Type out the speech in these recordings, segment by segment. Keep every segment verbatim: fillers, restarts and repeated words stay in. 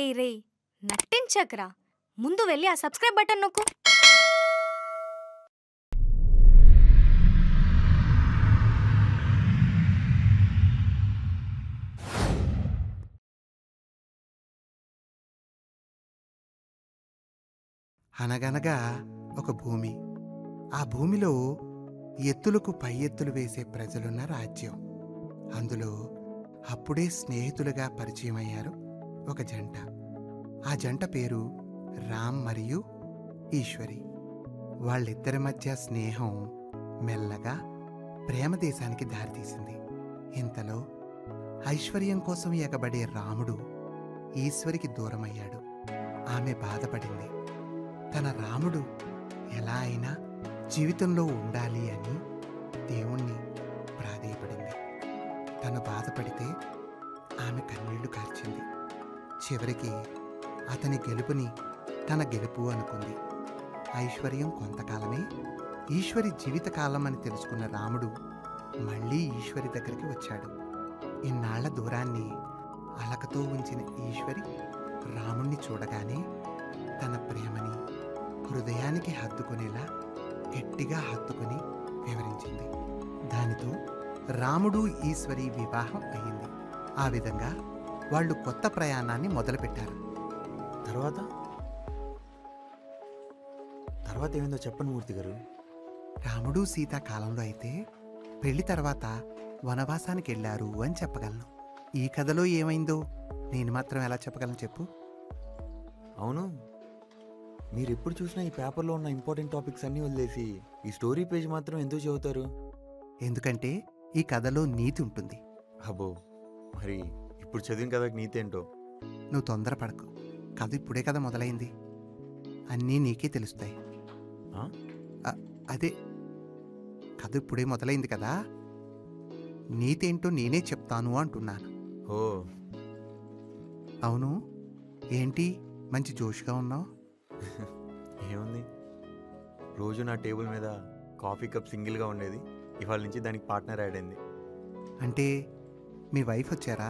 రేయ్ రేయ్ నట్టించకరా, ముందు వెళ్ళి ఆ సబ్స్క్రైబ్ బటన్ నొక్కు. అనగనగా ఒక భూమి. ఆ భూమిలో ఎత్తులకు పై ఎత్తులు వేసే ప్రజలున్న రాజ్యం. అందులో అప్పుడే స్నేహితులుగా పరిచయం అయ్యారు ఒక జంట. ఆ జంట పేరు రామ్ మరియు ఈశ్వరి. వాళ్ళిద్దరి మధ్య స్నేహం మెల్లగా ప్రేమ దేశానికి దారితీసింది. ఇంతలో ఐశ్వర్యం కోసం ఎగబడే రాముడు ఈశ్వరికి దూరమయ్యాడు. ఆమె బాధపడింది. తన రాముడు ఎలా అయినా జీవితంలో ఉండాలి అని దేవుణ్ణి ప్రాధేయపడింది. తను బాధపడితే ఆమె కన్నీళ్లు కార్చింది. చివరికి అతని గెలుపుని తన గెలుపు అనుకుంది. ఐశ్వర్యం కొంతకాలమే, ఈశ్వరి జీవితకాలం అని తెలుసుకున్న రాముడు మళ్ళీ ఈశ్వరి దగ్గరికి వచ్చాడు. ఇన్నాళ్ల దూరాన్ని అలకతో ఉంచిన ఈశ్వరి రాముణ్ణి చూడగానే తన ప్రేమని హృదయానికి హత్తుకునేలా గట్టిగా హత్తుకుని వివరించింది. దానితో రాముడు ఈశ్వరి వివాహం అయింది. ఆ విధంగా వాళ్ళు కొత్త ప్రయాణాన్ని మొదలుపెట్టారు. తర్వాత తర్వాత ఏమైందో చెప్పండి మూర్తి గారు. రాముడు సీత కాలంలో అయితే పెళ్లి తర్వాత వనవాసానికి వెళ్ళారు అని చెప్పగలను. ఈ కథలో ఏమైందో నేను మాత్రం ఎలా చెప్పగలను చెప్పు. అవును, మీరు ఎప్పుడు చూసినా ఈ పేపర్లో ఉన్న ఇంపార్టెంట్ టాపిక్స్ అన్నీ వదిలేసి ఈ స్టోరీ పేజ్ మాత్రం ఎందుకు చదువుతారు? ఎందుకంటే ఈ కథలో నీతి ఉంటుంది. అబ్బో, మరి ఇప్పుడు చదివిన కథకి నీతి ఏంటో? నువ్వు తొందరపడకు. కథ ఇప్పుడే కదా మొదలైంది. అన్నీ నీకే తెలుస్తాయి. అదే, కథ ఇప్పుడే మొదలైంది కదా, నీతేంటో నేనే చెప్తాను అంటున్నాను. ఓ అవును, ఏంటి మంచి జోష్గా ఉన్నావు? ఏముంది, రోజు నా టేబుల్ మీద కాఫీ కప్ సింగిల్గా ఉండేది, ఇవాళ నుంచి దానికి పార్ట్నర్ యాడ్ అయింది. అంటే మీ వైఫ్ వచ్చారా?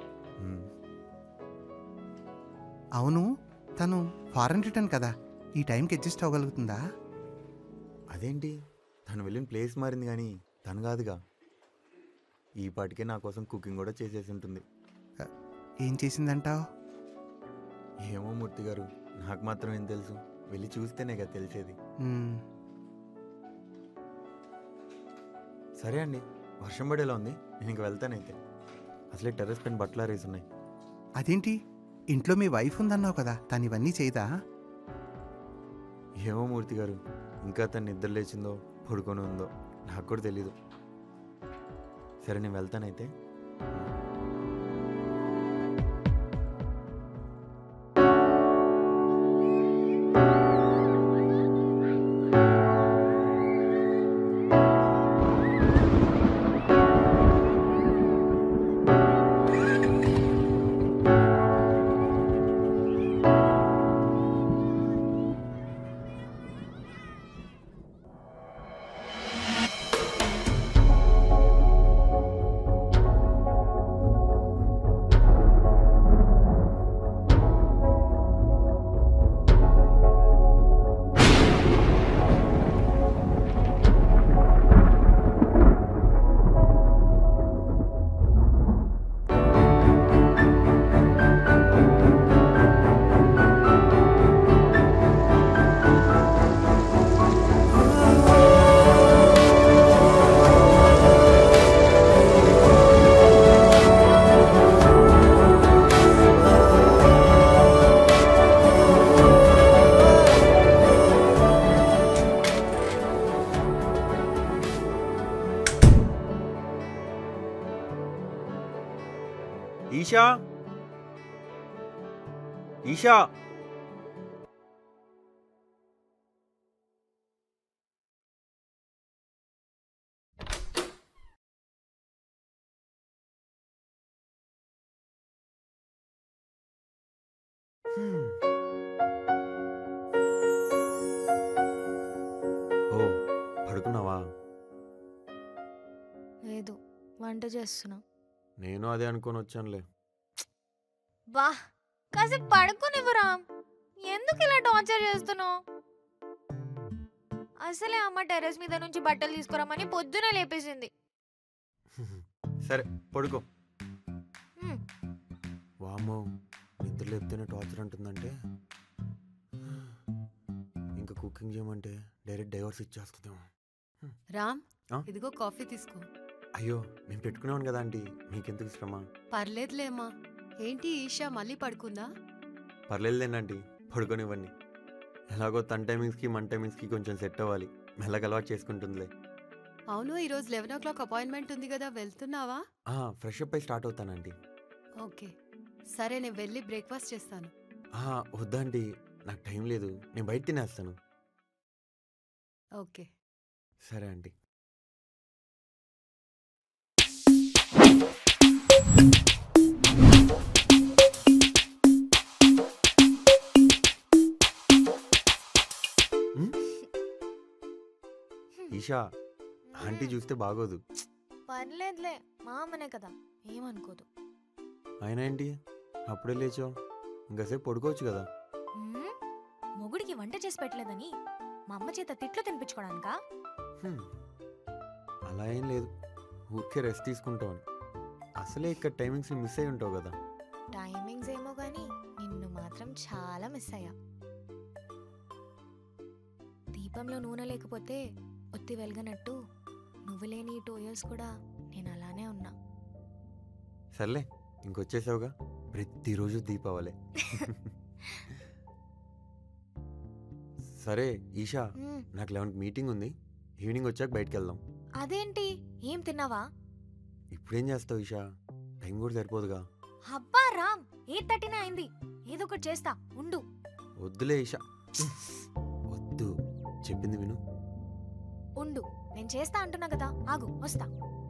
అవును, తను ఫారెన్ రిటర్న్ కదా, ఈ టైంకి అడ్జస్ట్ అవ్వగలుగుతుందా? అదేంటి, తను వెళ్ళిన ప్లేస్ మారింది కానీ తను కాదుగా. ఈ పాటికే నా కోసం కుకింగ్ కూడా చేసేసి ఉంటుంది. ఏం చేసిందంటావు? ఏమో మూర్తి గారు, నాకు మాత్రం ఏం తెలుసు, వెళ్ళి చూస్తేనే కదా తెలిసేది. సరే అండి, వర్షం పడేలా ఉంది, నేను ఇంక వెళ్తానైతే. అసలే టెర్రస్ పైన బట్టలు ఆరేసున్నాయి. అదేంటి, ఇంట్లో మీ వైఫ్ ఉందన్నావు కదా, తను ఇవన్నీ చేయదా? ఏమో మూర్తి గారు, ఇంకా తను నిద్ర లేచిందో పడుకొని ఉందో నాకు కూడా తెలీదు. సరే నేను వెళ్తానైతే. ఈషా, ఈషా, ఓ పడుకున్నావా? లేదు, వంట చేస్తున్నా. నేను అదే అనుకొని వచ్చానులే. బా, కాసేపు పడుకోనివ్వు రామ్. ఎందుకు ఇలా టార్చర్ చేస్తున్నావు? అసలే అమ్మ టెర్రస్ మీద నుంచి బట్టలు తీసుకురమ్మని పొద్దునే లేపేసింది. సరే పడుకో. హ్మ్. వామ్మో, నిద్ర లేపితేనే టార్చర్ అంటుందంటే ఇంకా కుకింగ్ చేయమంటే డైరెక్ట్ డైవర్స్ ఇచ్చేస్తుందేమో. రామ్, ఆ? ఇదిగో కాఫీ తీసుకో. అయ్యో, నేను పెట్టుకున్నాను కదా ఆంటీ, మీకెందుకు శ్రమ? పర్లేదులేమ్మా. ఏంటి ఈషా మళ్ళీ పడుకుందా? పర్లేదులేండి, పడుకోనివ్వండి. ఎలాగో తన టైమింగ్స్కి మన టైమింగ్స్కి కొంచెం సెట్ అవ్వాలి. మెల్లగా అలవాటు చేసుకుంటుందిలే. అవును, ఈరోజు లెవెన్ ఓ క్లాక్ అపాయింట్మెంట్ ఉంది కదా, వెళ్తున్నావా? ఫ్రెష్ అప్ అయి స్టార్ట్ అవుతానండి. ఓకే, సరే నేను వెళ్ళి బ్రేక్ఫాస్ట్ చేస్తాను. వద్దండి, నాకు టైం లేదు, నేను బయట తినేస్తాను. ఓకే. సరే ఆంటీ. ఈషా, ఆంటీ చూస్తే బాగోదు. పర్లేదులే, మా అమ్మనే కదా, ఏమనుకోదు. అయినా ఏంటి అప్పుడే లేచావు? ఇంకాసేపు పడుకోవచ్చు కదా. హ్మ్? మొగుడికి వంట చేసి పెట్టలేదని మా అమ్మ చేత తిట్లు తినిపించుకోవడానికా? హ్మ్. అలా ఏం లేదు, ఊరికే రెస్ట్ తీసుకుంటావు. అసలే ఇక్కడ టైమింగ్స్ మిస్ అయి ఉంటావు కదా. టైమింగ్స్ ఏమో గానీ నిన్ను మాత్రం చాలా మిస్ అయ్యా. దీపంలో నూనె లేకపోతే ఒత్తి వెలగనట్టు నువ్వు లేని ఈ టూ ఇయర్స్ కూడా నేను అలానే ఉన్నా. సర్లే, ఇంకొచ్చేసావుగా, ప్రతిరోజు దీపావళి. సరే ఈషా, హ్మ్. నాకు లెవెన్కి మీటింగ్ ఉంది, ఈవినింగ్ వచ్చాక బయటకు వెళ్దాం. అదేంటి, ఏం తిన్నావా? ఇప్పుడేం చేస్తావు ఈషా, టైం కూడా సరిపోదుగా. అబ్బా రామ్, ఎయిట్ థర్టీనే అయింది, ఏదో ఒకటి చేస్తా ఉండు. వద్దులే ఈషా, వద్దు, చెప్పింది విను. ఉండు, నేను చేస్తా అంటున్నా కదా, ఆగు వస్తా.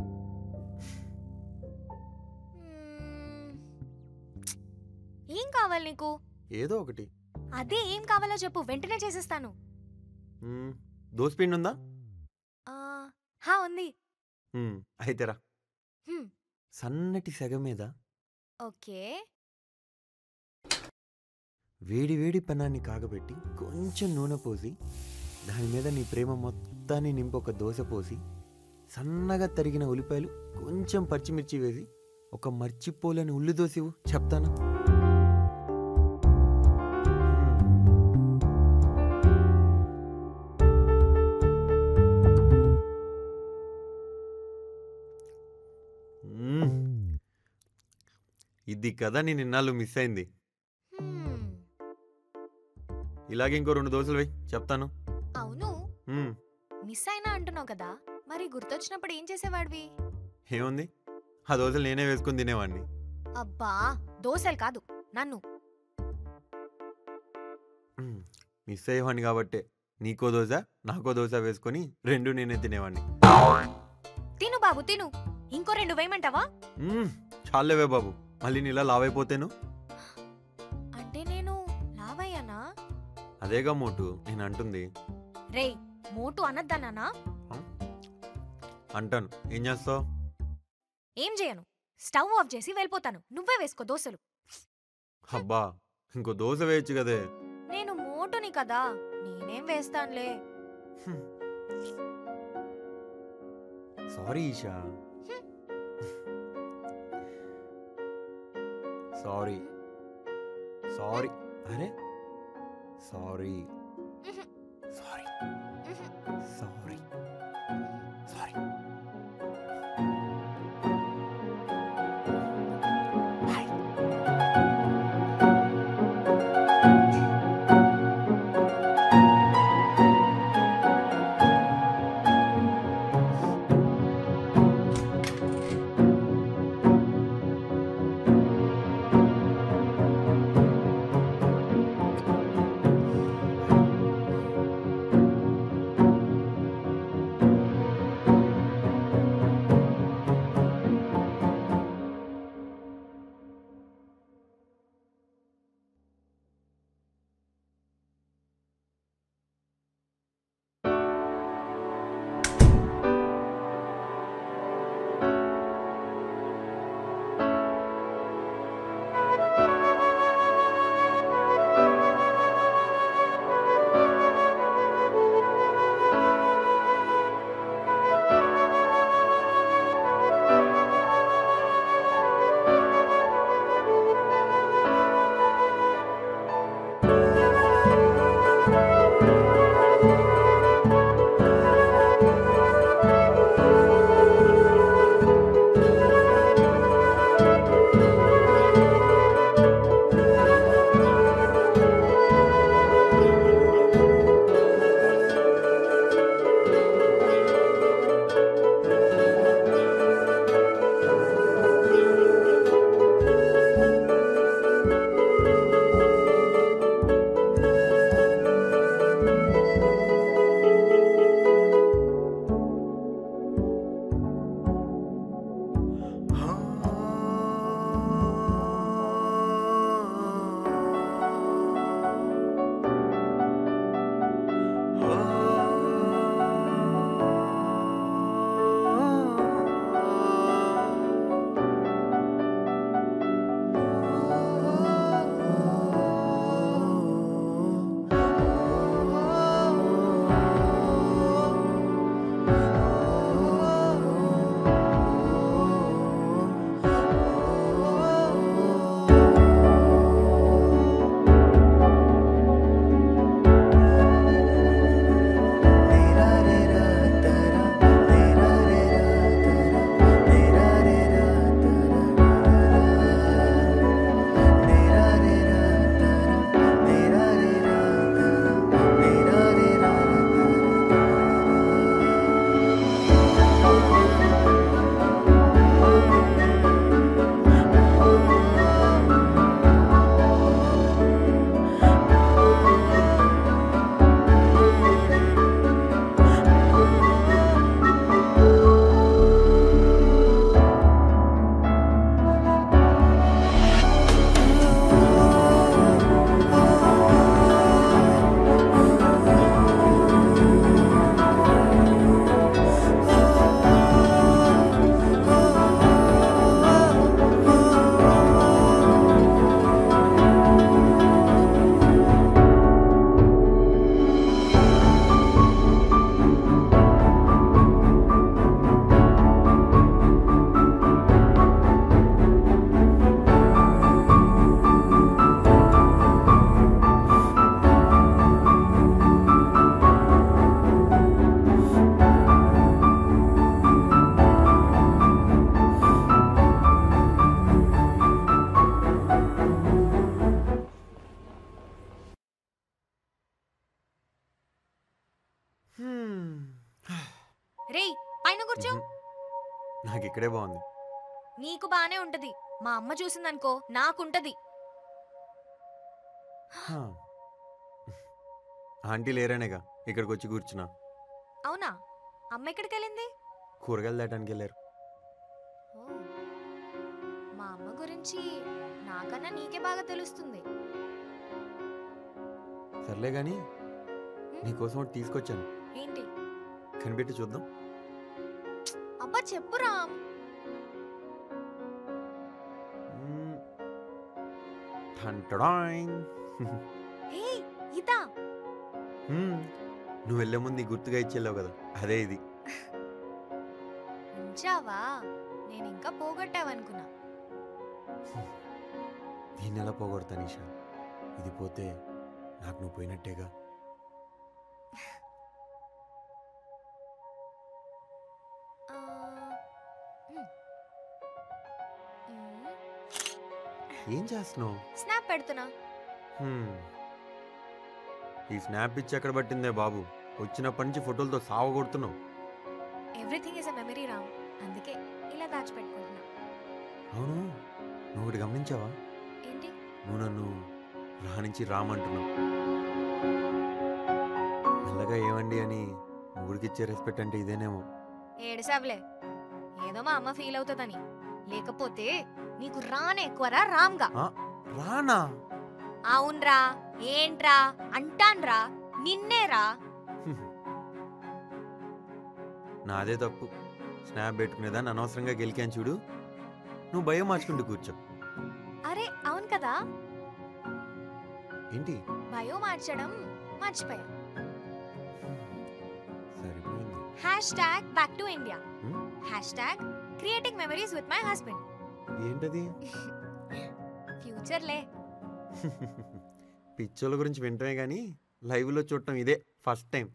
మ్మ్. ఏం కావాలి నీకు? ఏదో ఒకటి. అదే ఏం కావాలో చెప్పు, వెంటనే చేసేస్తాను. మ్మ్, దోశ పిండి ఉందా? ఆ, హా ఉంది. మ్మ్, అయితే రా. హ్మ్. సన్నటి సెగ మీద ఓకే. వేడి వేడి పెనాన్ని కాగబెట్టి కొంచెం నూనె పోసి దాని మీద నీ ప్రేమ మొత్తాన్ని నింపి ఒక దోశ పోసి సన్నగా తరిగిన ఉల్లిపాయలు కొంచెం పచ్చిమిర్చి వేసి ఒక మర్చిపోలేని ఉల్లి దోశ ఇవ్వు, చెప్తాను. మ్మ్. ఇది కదా నేను ఇన్నాళ్ళు మిస్ అయింది. హ్మ్. ఇలాగే ఇంకో రెండు దోశలు వేయి, చెప్తాను. అవును, మ్మ్. మిస్ అయినా అంటున్నావు కదా, మరి గుర్తొచ్చినప్పుడు ఏం చేసేవాడివి? ఏముంది, ఆ దోశలు నేనే వేసుకుని తినేవాడిని. అబ్బా, దోశలు కాదు నన్ను. మ్మ్. మిస్ అయ్యేవాడిని కాబట్టే నీకో దోశ నాకో దోశ వేసుకొని రెండు నేనే తినేవాడిని. తిను బాబు తిను, ఇంకో రెండు వేయమంటావా? మ్మ్. చాలేవే బాబు, మళ్ళీ నీలా లావైపోతేను. అంటే నేను లావయ్యానా? అదేగా మోటు నేను అంటుంది. రేయ్, మోటు అనద్దన్నానా? అంటాను, ఏం చేస్తావు? ఏం చేయను, స్టవ్ ఆఫ్ చేసి వెళ్ళిపోతాను. నువ్వే వేసుకో దోశలు. అబ్బా, ఇంకో దోశ వేయచ్చు కదే. నేను మోటుని కదా, నేనేం వేస్తానులే. సారీ ఈషా, సారీ సారీ అరే సారీ సారీ సారీ సారీ. రేయ్ పైన కూర్చో. మ్మ్. నాకు ఇక్కడే బాగుంది. నీకు బానే ఉంటది, మా అమ్మ చూసిందనుకో నాకుంటది. హా. ఆంటీ లేరనేగా ఇక్కడికి వచ్చి కూర్చున్నా. అవునా, అమ్మ ఎక్కడికి వెళ్ళింది? కూరగాయలు దాటానికి వెళ్ళారు. ఓ, మా అమ్మ గురించి నాకన్నా నీకే బాగా తెలుస్తుంది. సర్లే గాని నీకోసం ఒకటి తీసుకొచ్చాను. ఏంటి? కనిపెట్టి చూద్దాం. అబ్బా చెప్పు రామ్. మ్మ్. టంటడాయింగ్. హే ఇదా? మ్మ్. నువ్వు వెళ్ళే ముందు నీ గుర్తుగా ఇచ్చేళ్ళావు కదా, అదే ఇది. ఉంచావా? నేను ఇంకా పోగొట్టావనుకున్నా. దీన్ని ఎలా పోగొడతా నిషా? ఇది పోతే నాకు నువ్వు పోయినట్టేగా. ఆ, మ్. మ్. ఏం చేస్తున్నావు? స్నాప్ పెడుతున్నా. హ్మ్. ఈ స్నాప్ పిచ్చి ఎక్కడ పట్టిందే బాబు? వచ్చినప్పటి నుంచి ఫోటోలతో సావ కొడుతున్నావు. Everything is a memory Ram, అందుకే ఇలా దాచిపెట్టుకుంటున్నా. అవును, నువ్వు ఒకటి గమనించావా? ఏంటి? నువ్వు నన్ను రానించి రామంటున్నావు. మెల్లగా ఏమండి అని ముగ్గురికి ఇచ్చే రెస్పెక్ట్ అంటే ఇదేనేమో. ఏడుసావులే, ఏదో మా అమ్మ ఫీల్ అవుతుందని. లేకపోతే నీకు రానే ఎక్కువరా రామ్గా. ఆ, రానా? అవునరా, ఏంట్రా అంటాన్రా, నిన్నేరా. నాదే తప్పు. స్నాప్ పెట్టుకునేదాన్ని అనవసరంగా గెలికాను చూడు. నువ్వు భయం మార్చుకుంటూ కూర్చో. అరే అవును కదా, ఏంటి? బయో మార్చడం మర్చిపోయా. సరిపోయింది. Hashtag back to India, hmm? Hashtag creating memories with my husband. ఏంటది? ఫ్యూచర్లే. పిచ్చోళ్ళ గురించి వింటమే కానీ లైవ్లో చూడటం ఇదే ఫస్ట్ టైం.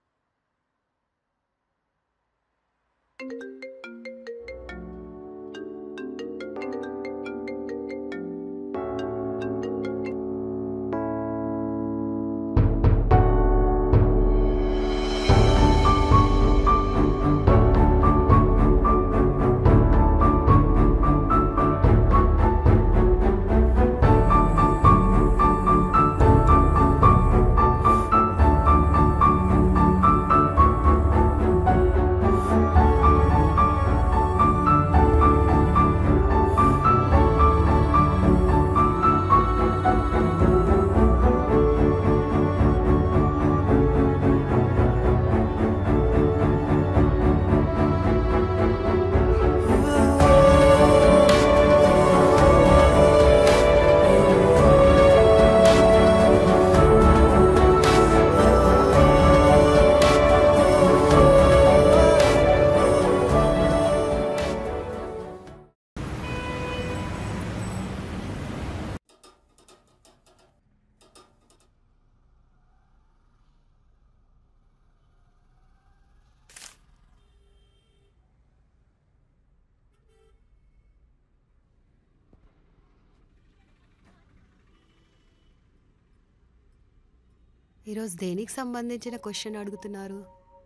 ఈరోజు దేనికి సంబంధించిన క్వశ్చన్ అడుగుతున్నారు?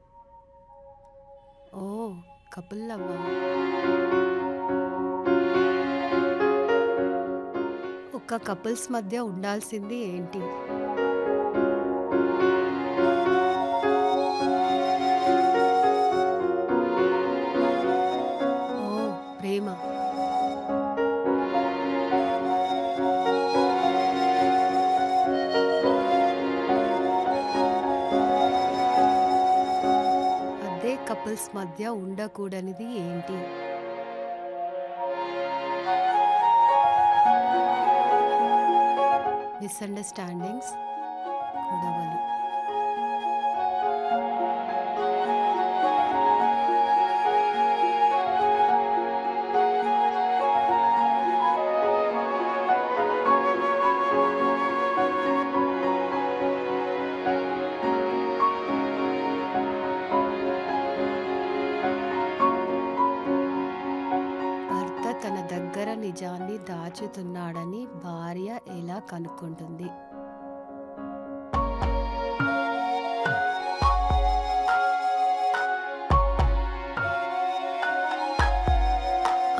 ఓ కపుల్ లవ్వా? ఒక్క కపుల్స్ మధ్య ఉండాల్సింది ఏంటి? ఓ ప్రేమ. అదే కపుల్స్ మధ్య ఉండకూడనిది ఏంటి? మిస్అండర్స్టాండింగ్స్, గొడవలు. భర్త తన దగ్గర నిజాన్ని దాచుతున్నాడని భార్య ఎలా కనుక్కుంటుంది?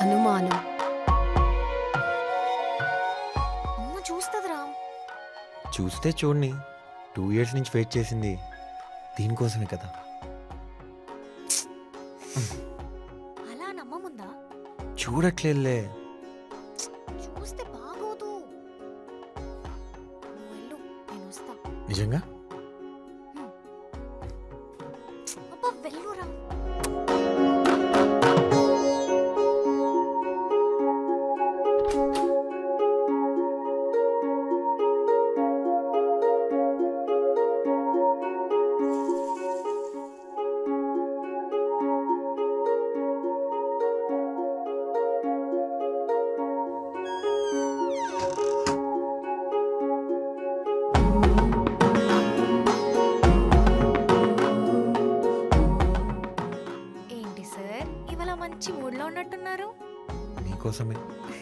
అనుమానం. అమ్మ చూస్తుంది రామ్. చూస్తే చూడండి, టూ ఇయర్స్ నుంచి వెయిట్ చేసింది దీనికోసమే కదా. అలా నమ్మముందా? చూడట్లేదులే. చూస్తే బాగోదు. నువ్వు వెళ్ళు, నేను వస్తా. నిజంగా అబ్బా వెళ్ళు రామ్. ఏంటి సార్ ఇవాళ మంచి మూడ్లో ఉన్నట్టున్నారు? నీకోసమే.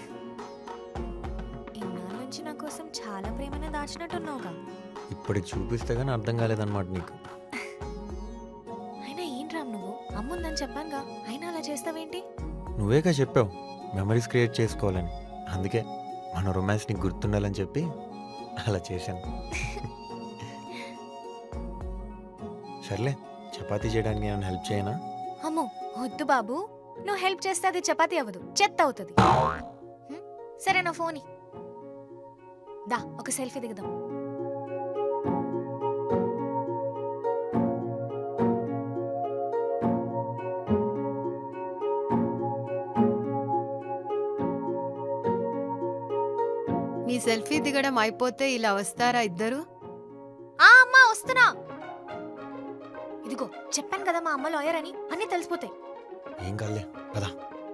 ఇన్నాళ్ళ నుంచి నా కోసం చాలా ప్రేమను దాచినట్టున్నావుగా. ఇప్పటికి చూపిస్తే కానీ అర్థం కాలేదన్నమాట నీకు. అయినా ఏంటి రామ్ నువ్వు? అమ్ముందని చెప్పానుగా, అయినా అలా చేస్తావేంటి? నువ్వేగా చెప్పావు మెమరీస్ క్రియేట్ చేసుకోవాలని. అందుకే మన రొమాన్స్ నీకు గుర్తుండాలని చెప్పి అలా చేశాను. సర్లే, చపాతీ చేయడానికి నేను హెల్ప్ చేయనా? అమ్మో వద్దు బాబు, నువ్వు హెల్ప్ చేస్తే అది చపాతీ అవ్వదు, చెత్త అవుతుంది. హ్మ్? సరే నా ఫోన్ ఇ. దా ఒక సెల్ఫీ దిగుదాం. మీ సెల్ఫీ దిగడం అయిపోతే ఇలా వస్తారా ఇద్దరు? ఆ అమ్మా వస్తున్నా. ఇదిగో చెప్పాను కదా మా అమ్మ లాయర్ అని, అన్నీ తెలిసిపోతాయి. ఏం కాదులే పదా.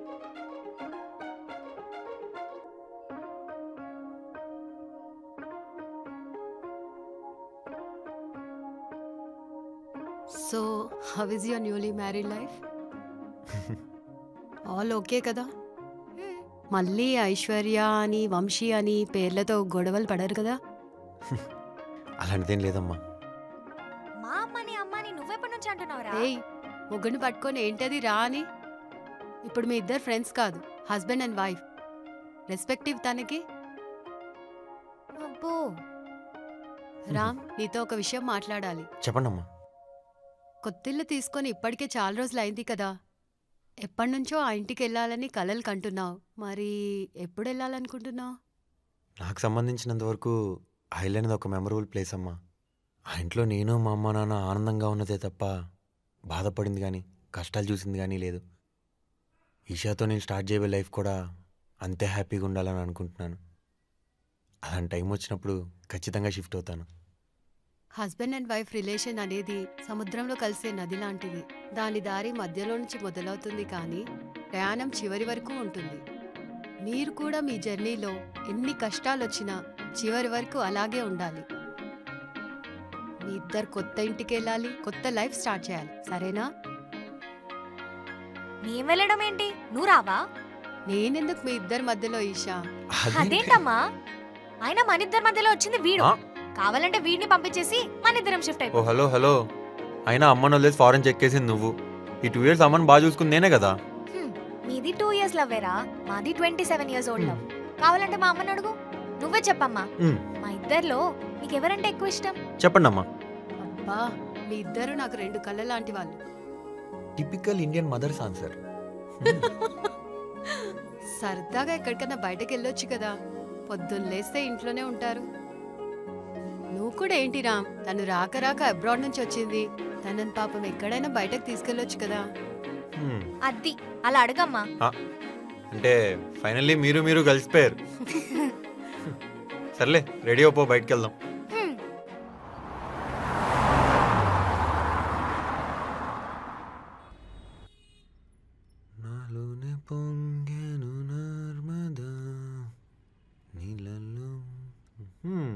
So how is your newly married life? All okay కదా? హ్మ్. మళ్ళీ ఐశ్వర్య అని వంశీ అని పేర్లతో గొడవలు పడరు కదా? అలాంటిదేం లేదమ్మా. మా అమ్మని అమ్మని నువ్వెప్పటి నుంచి అంటున్నావురా? ఏయ్, ముగ్గురిని పట్టుకొని ఏంటది రా అని? ఇప్పుడు మీ ఇద్దరు ఫ్రెండ్స్ కాదు, హస్బెండ్ అండ్ వైఫ్. రెస్పెక్టివ్ తనకి. అబ్బో రామ్, నీతో ఒక విషయం మాట్లాడాలి. చెప్పండమ్మా. కొత్తిల్లు తీసుకొని ఇప్పటికే చాలా రోజులు అయింది కదా. ఎప్పటి నుంచో ఆ ఇంటికి వెళ్ళాలని కలలు కంటున్నావు. మరి ఎప్పుడు వెళ్ళాలనుకుంటున్నావు? నాకు సంబంధించినంత వరకు ఐల్ అనేది ఒక మెమరబుల్ ప్లేస్ అమ్మా. ఆ ఇంట్లో నేను మా అమ్మ నాన్న ఆనందంగా ఉన్నదే తప్ప బాధపడింది కానీ కష్టాలు చూసింది కానీ లేదు. ఈషాతో నేను స్టార్ట్ చేయబోయే లైఫ్ కూడా అంతే హ్యాపీగా ఉండాలని అనుకుంటున్నాను. అలాంటి టైం వచ్చినప్పుడు ఖచ్చితంగా షిఫ్ట్ అవుతాను. హస్బెండ్ అండ్ వైఫ్ రిలేషన్ అనేది సముద్రంలో కలిసే నది లాంటిది. దాని దారి మధ్యలో నుంచి మొదలవుతుంది కానీ ప్రయాణం చివరి వరకు ఉంటుంది. మీరు కూడా మీ జర్నీలో ఎన్ని కష్టాలు వచ్చినా చివరి వరకు అలాగే ఉండాలి. మీ ఇద్దరు కొత్త ఇంటికి వెళ్ళాలి, కొత్త లైఫ్ స్టార్ట్ చేయాలి. సరేనా? నేను వెళ్ళడం ఏంటి, నువ్వు రావా? నేనెందుకు మీ ఇద్దరి మధ్యలో ఈషా? అదేంటమ్మా, ఆయన మన ఇద్దరి మధ్యలో వచ్చింది వీడు. ఆ? కావాలంటే వీడిని పంపించేసి మన ఇద్దరం షిఫ్ట్ ఓ అయిపో. హలో హలో, అయినా అమ్మను వదిలేసి ఫారెన్ చెక్కేసింది నువ్వు. ఈ టూ ఇయర్స్ అమ్మని బాగా చూసుకుంది నేనే కదా. హ్మ్, మీది టూ ఇయర్స్ లవ్వేరా, మాది twenty seven years old love. కావాలంటే మా అమ్మని అడుగు, నువ్వే చెప్పమ్మా. మ్, మా ఇద్దరిలో నీకెవరంటే ఎక్కువ ఇష్టం? చెప్పండమ్మా. అబ్బా, మీ ఇద్దరు నాకు రెండు కళ్ళ లాంటి వాళ్ళు. Typical Indian mother's answer. సరదాగా ఎక్కడికైనా బయటకు వెళ్ళొచ్చు కదా. పొద్దున్న లేస్తే ఇంట్లోనే ఉంటారు. నువ్వు కూడా ఏంటి రామ్, తను రాక రాక అబ్రాడ్ నుంచి వచ్చింది. తనని పాపం ఎక్కడైనా బయటకు తీసుకెళ్ళొచ్చు కదా. అది అలా అడగమ్మా. అంటే ఫైనల్లీ మీరు మీరు కలిసిపోయారు. సర్లే, రెడీ అయిపో, బయటకు వెళ్దాం. హ్మ్. నాలోనే పొంగెను నర్మదా నీళ్ళలో. హ్మ్,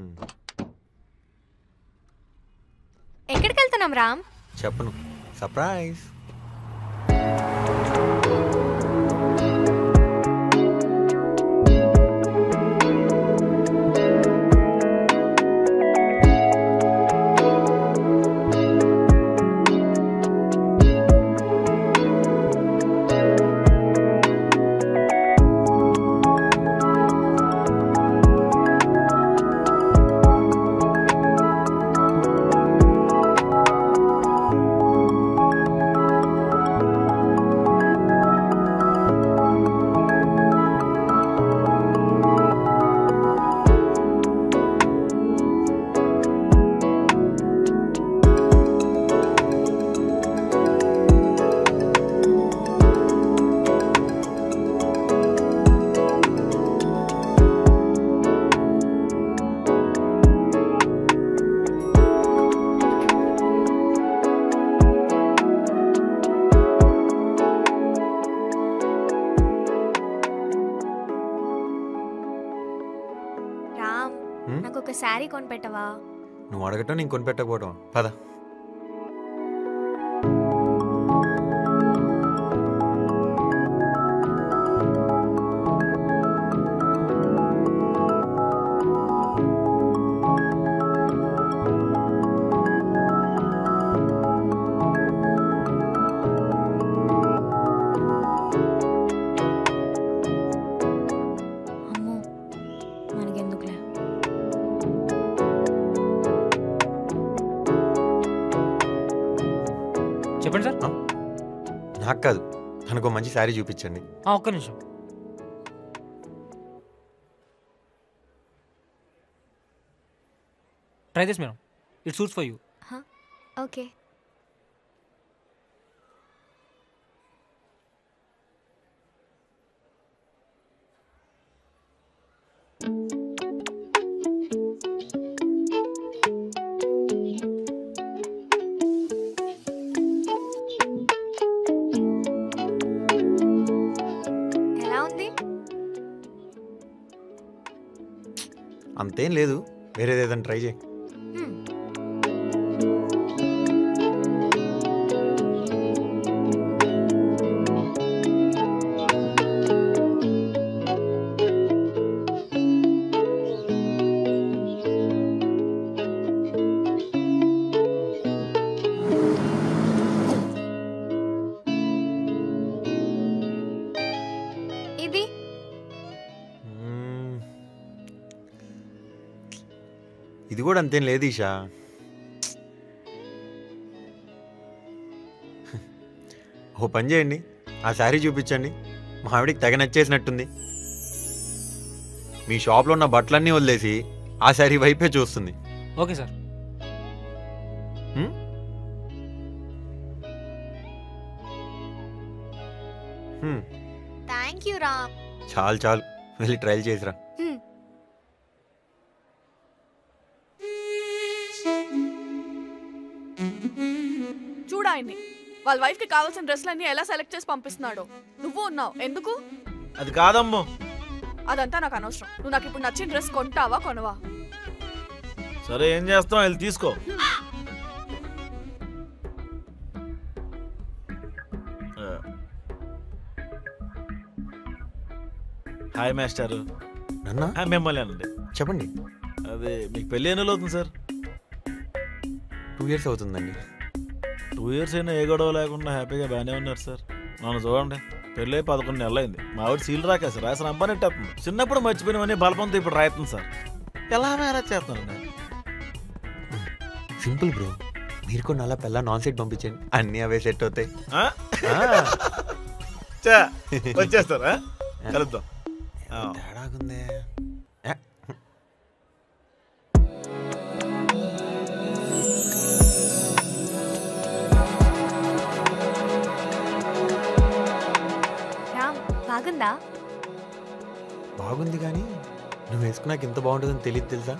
ఎక్కడికి వెళ్తున్నాం రామ్? చెప్పను, సర్ప్రైజ్. ఒక శారీ కొనిపెట్టవా? నువ్వు అడగటం నేను కొనిపెట్టకపోవటం. పద. అమ్మో మనకెందుకులే. చెప్పండి సార్. నాకు కాదు, తనకు మంచి శారీ చూపించండి. ఆ, ఒక్క నిమిషం. Try this madam, it suits for you. Okay. ఎలా ఉంది? అంతేం లేదు, వేరేది ఏదైనా ట్రై చేయి. హ్మ్. ఇది మ్మ్. ఇది కూడా అంతేం లేదు ఈషా. ఓ పని చేయండి, ఆ శారీ చూపించండి. మా ఆవిడికి తెగ నచ్చేసినట్టుంది. మీ షాప్లో ఉన్న బట్టలన్నీ వదిలేసి ఆ శారీ వైపే చూస్తుంది. Okay sir. హ్మ్? హ్మ్. Thank you Ram. చాలు చాలు, వెళ్ళి ట్రయల్ చేసిరా. హ్మ్. చూడాయన్ని వాళ్ళ వైఫ్ కి కావాల్సిన డ్రెస్లన్నీ ఎలా సెలెక్ట్ చేసి పంపిస్తున్నాడో. నువ్వు ఉన్నావు ఎందుకు? అది కాదమ్మో. అదంతా నాకు అనవసరం. నువ్వు నాకు ఇప్పుడు నచ్చిన డ్రెస్ కొంటావా కొనవా? సరే ఏం చేస్తాం, వెళ్ళి తీసుకో. హాయ్ మాస్టారు. నన్నా హాయ్ మిమ్మల్ని అనండి. చెప్పండి. అదే మీకు పెళ్ళి ఎన్ని అవుతుంది సార్? టూ ఇయర్స్ అవుతుందండి. టూ ఇయర్స్ అయినా ఏ గొడవ లేకుండా హ్యాపీగా బాగానే ఉన్నారు సార్. నన్ను చూడండి, పెళ్ళి పదకొండు నెలలు అయింది. మా ఆవిడ సీల్ రాకా సార్ రాసిన అబ్బానెట్టేస్తుంది. చిన్నప్పుడు మర్చిపోయినవన్నీ బలపంతో ఇప్పుడు రాయిస్తుంది సార్. ఎలా మేనేజ్ చేస్తానండి? సింపుల్ బ్రో, మీరు కూడా అలా పెళ్ళ నాన్ సెట్ పంపించండి, అన్నీ అవే సెట్ అవుతాయి. ఆ? చా, వచ్చేస్తారా? కలుద్దాం. ఆ. తేడాగుందే. ఏ, రామ్ బాగుందా? బాగుంది కానీ నువ్వు వేసుకున్నాక ఎంత బాగుంటుందని తెలియదు తెలుసా.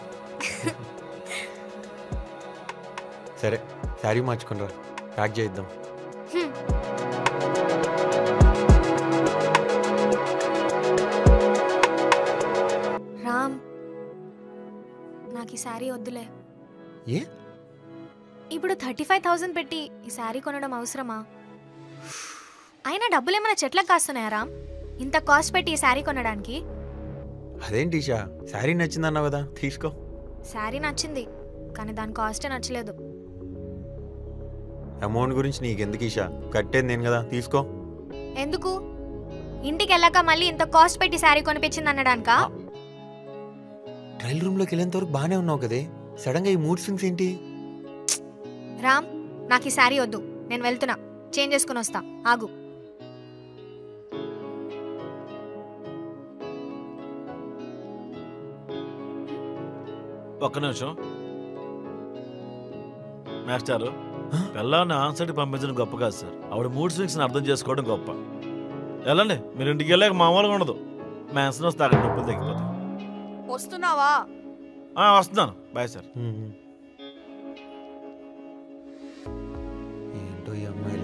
సరే శారీ మార్చుకునిరా, ప్యాక్ చేయిద్దాం. హ్మ్. రామ్ నాకు ఈ శారీ వద్దులే. ఏ? ఇప్పుడు థర్టీ ఫైవ్ థౌజండ్ పెట్టి ఈ శారీ కొనడం అవసరమా? అయినా డబ్బులు ఏమైనా చెట్లకు కాస్తున్నాయా రామ్? ఇంత కాస్ట్ పెట్టి ఈ శారీ కొనడానికి? అదేంటి ఈషా, శారీ నచ్చిందన్నావు కదా, తీసుకో. శారీ నచ్చింది కానీ దాని కాస్టే నచ్చలేదు. అమౌంట్ గురించి నీకెందుకు ఈషా, కట్టేది నేను కదా, తీసుకో. ఎందుకు? ఇంటికి వెళ్ళాక మళ్ళీ ఇంత కాస్ట్ పెట్టి శారీ కొనిపించింది అనడానికా? ట్రయల్ రూమ్లోకి వెళ్ళేంత వరకు బాగానే ఉన్నావు కదే, సడన్గా ఈ మూడ్ స్వింగ్స్ ఏంటి? రామ్ నాకు ఈ శారీ వద్దు, నేను వెళ్తున్నా, చేంజ్ చేసుకుని వస్తా, ఆగు. ఒక్క నిమిషం మాస్టారు. పిల్లాన్ని ఆన్సర్కి పంపించడం గొప్ప కాదు సార్, ఆవిడ మూడ్ స్వింగ్స్ని అర్థం చేసుకోవడం గొప్ప. వెళ్ళండి, మీరు ఇంటికి వెళ్ళాక మామూలుగా ఉండదు. మ్యాన్స్ని వస్తే అక్కడ నొప్పులు తగ్గిపోతాయి. వస్తున్నావా? ఆ, వస్తున్నాను. Bye sir. మ్మ్. ఏంటో ఈ అమ్మాయిలు.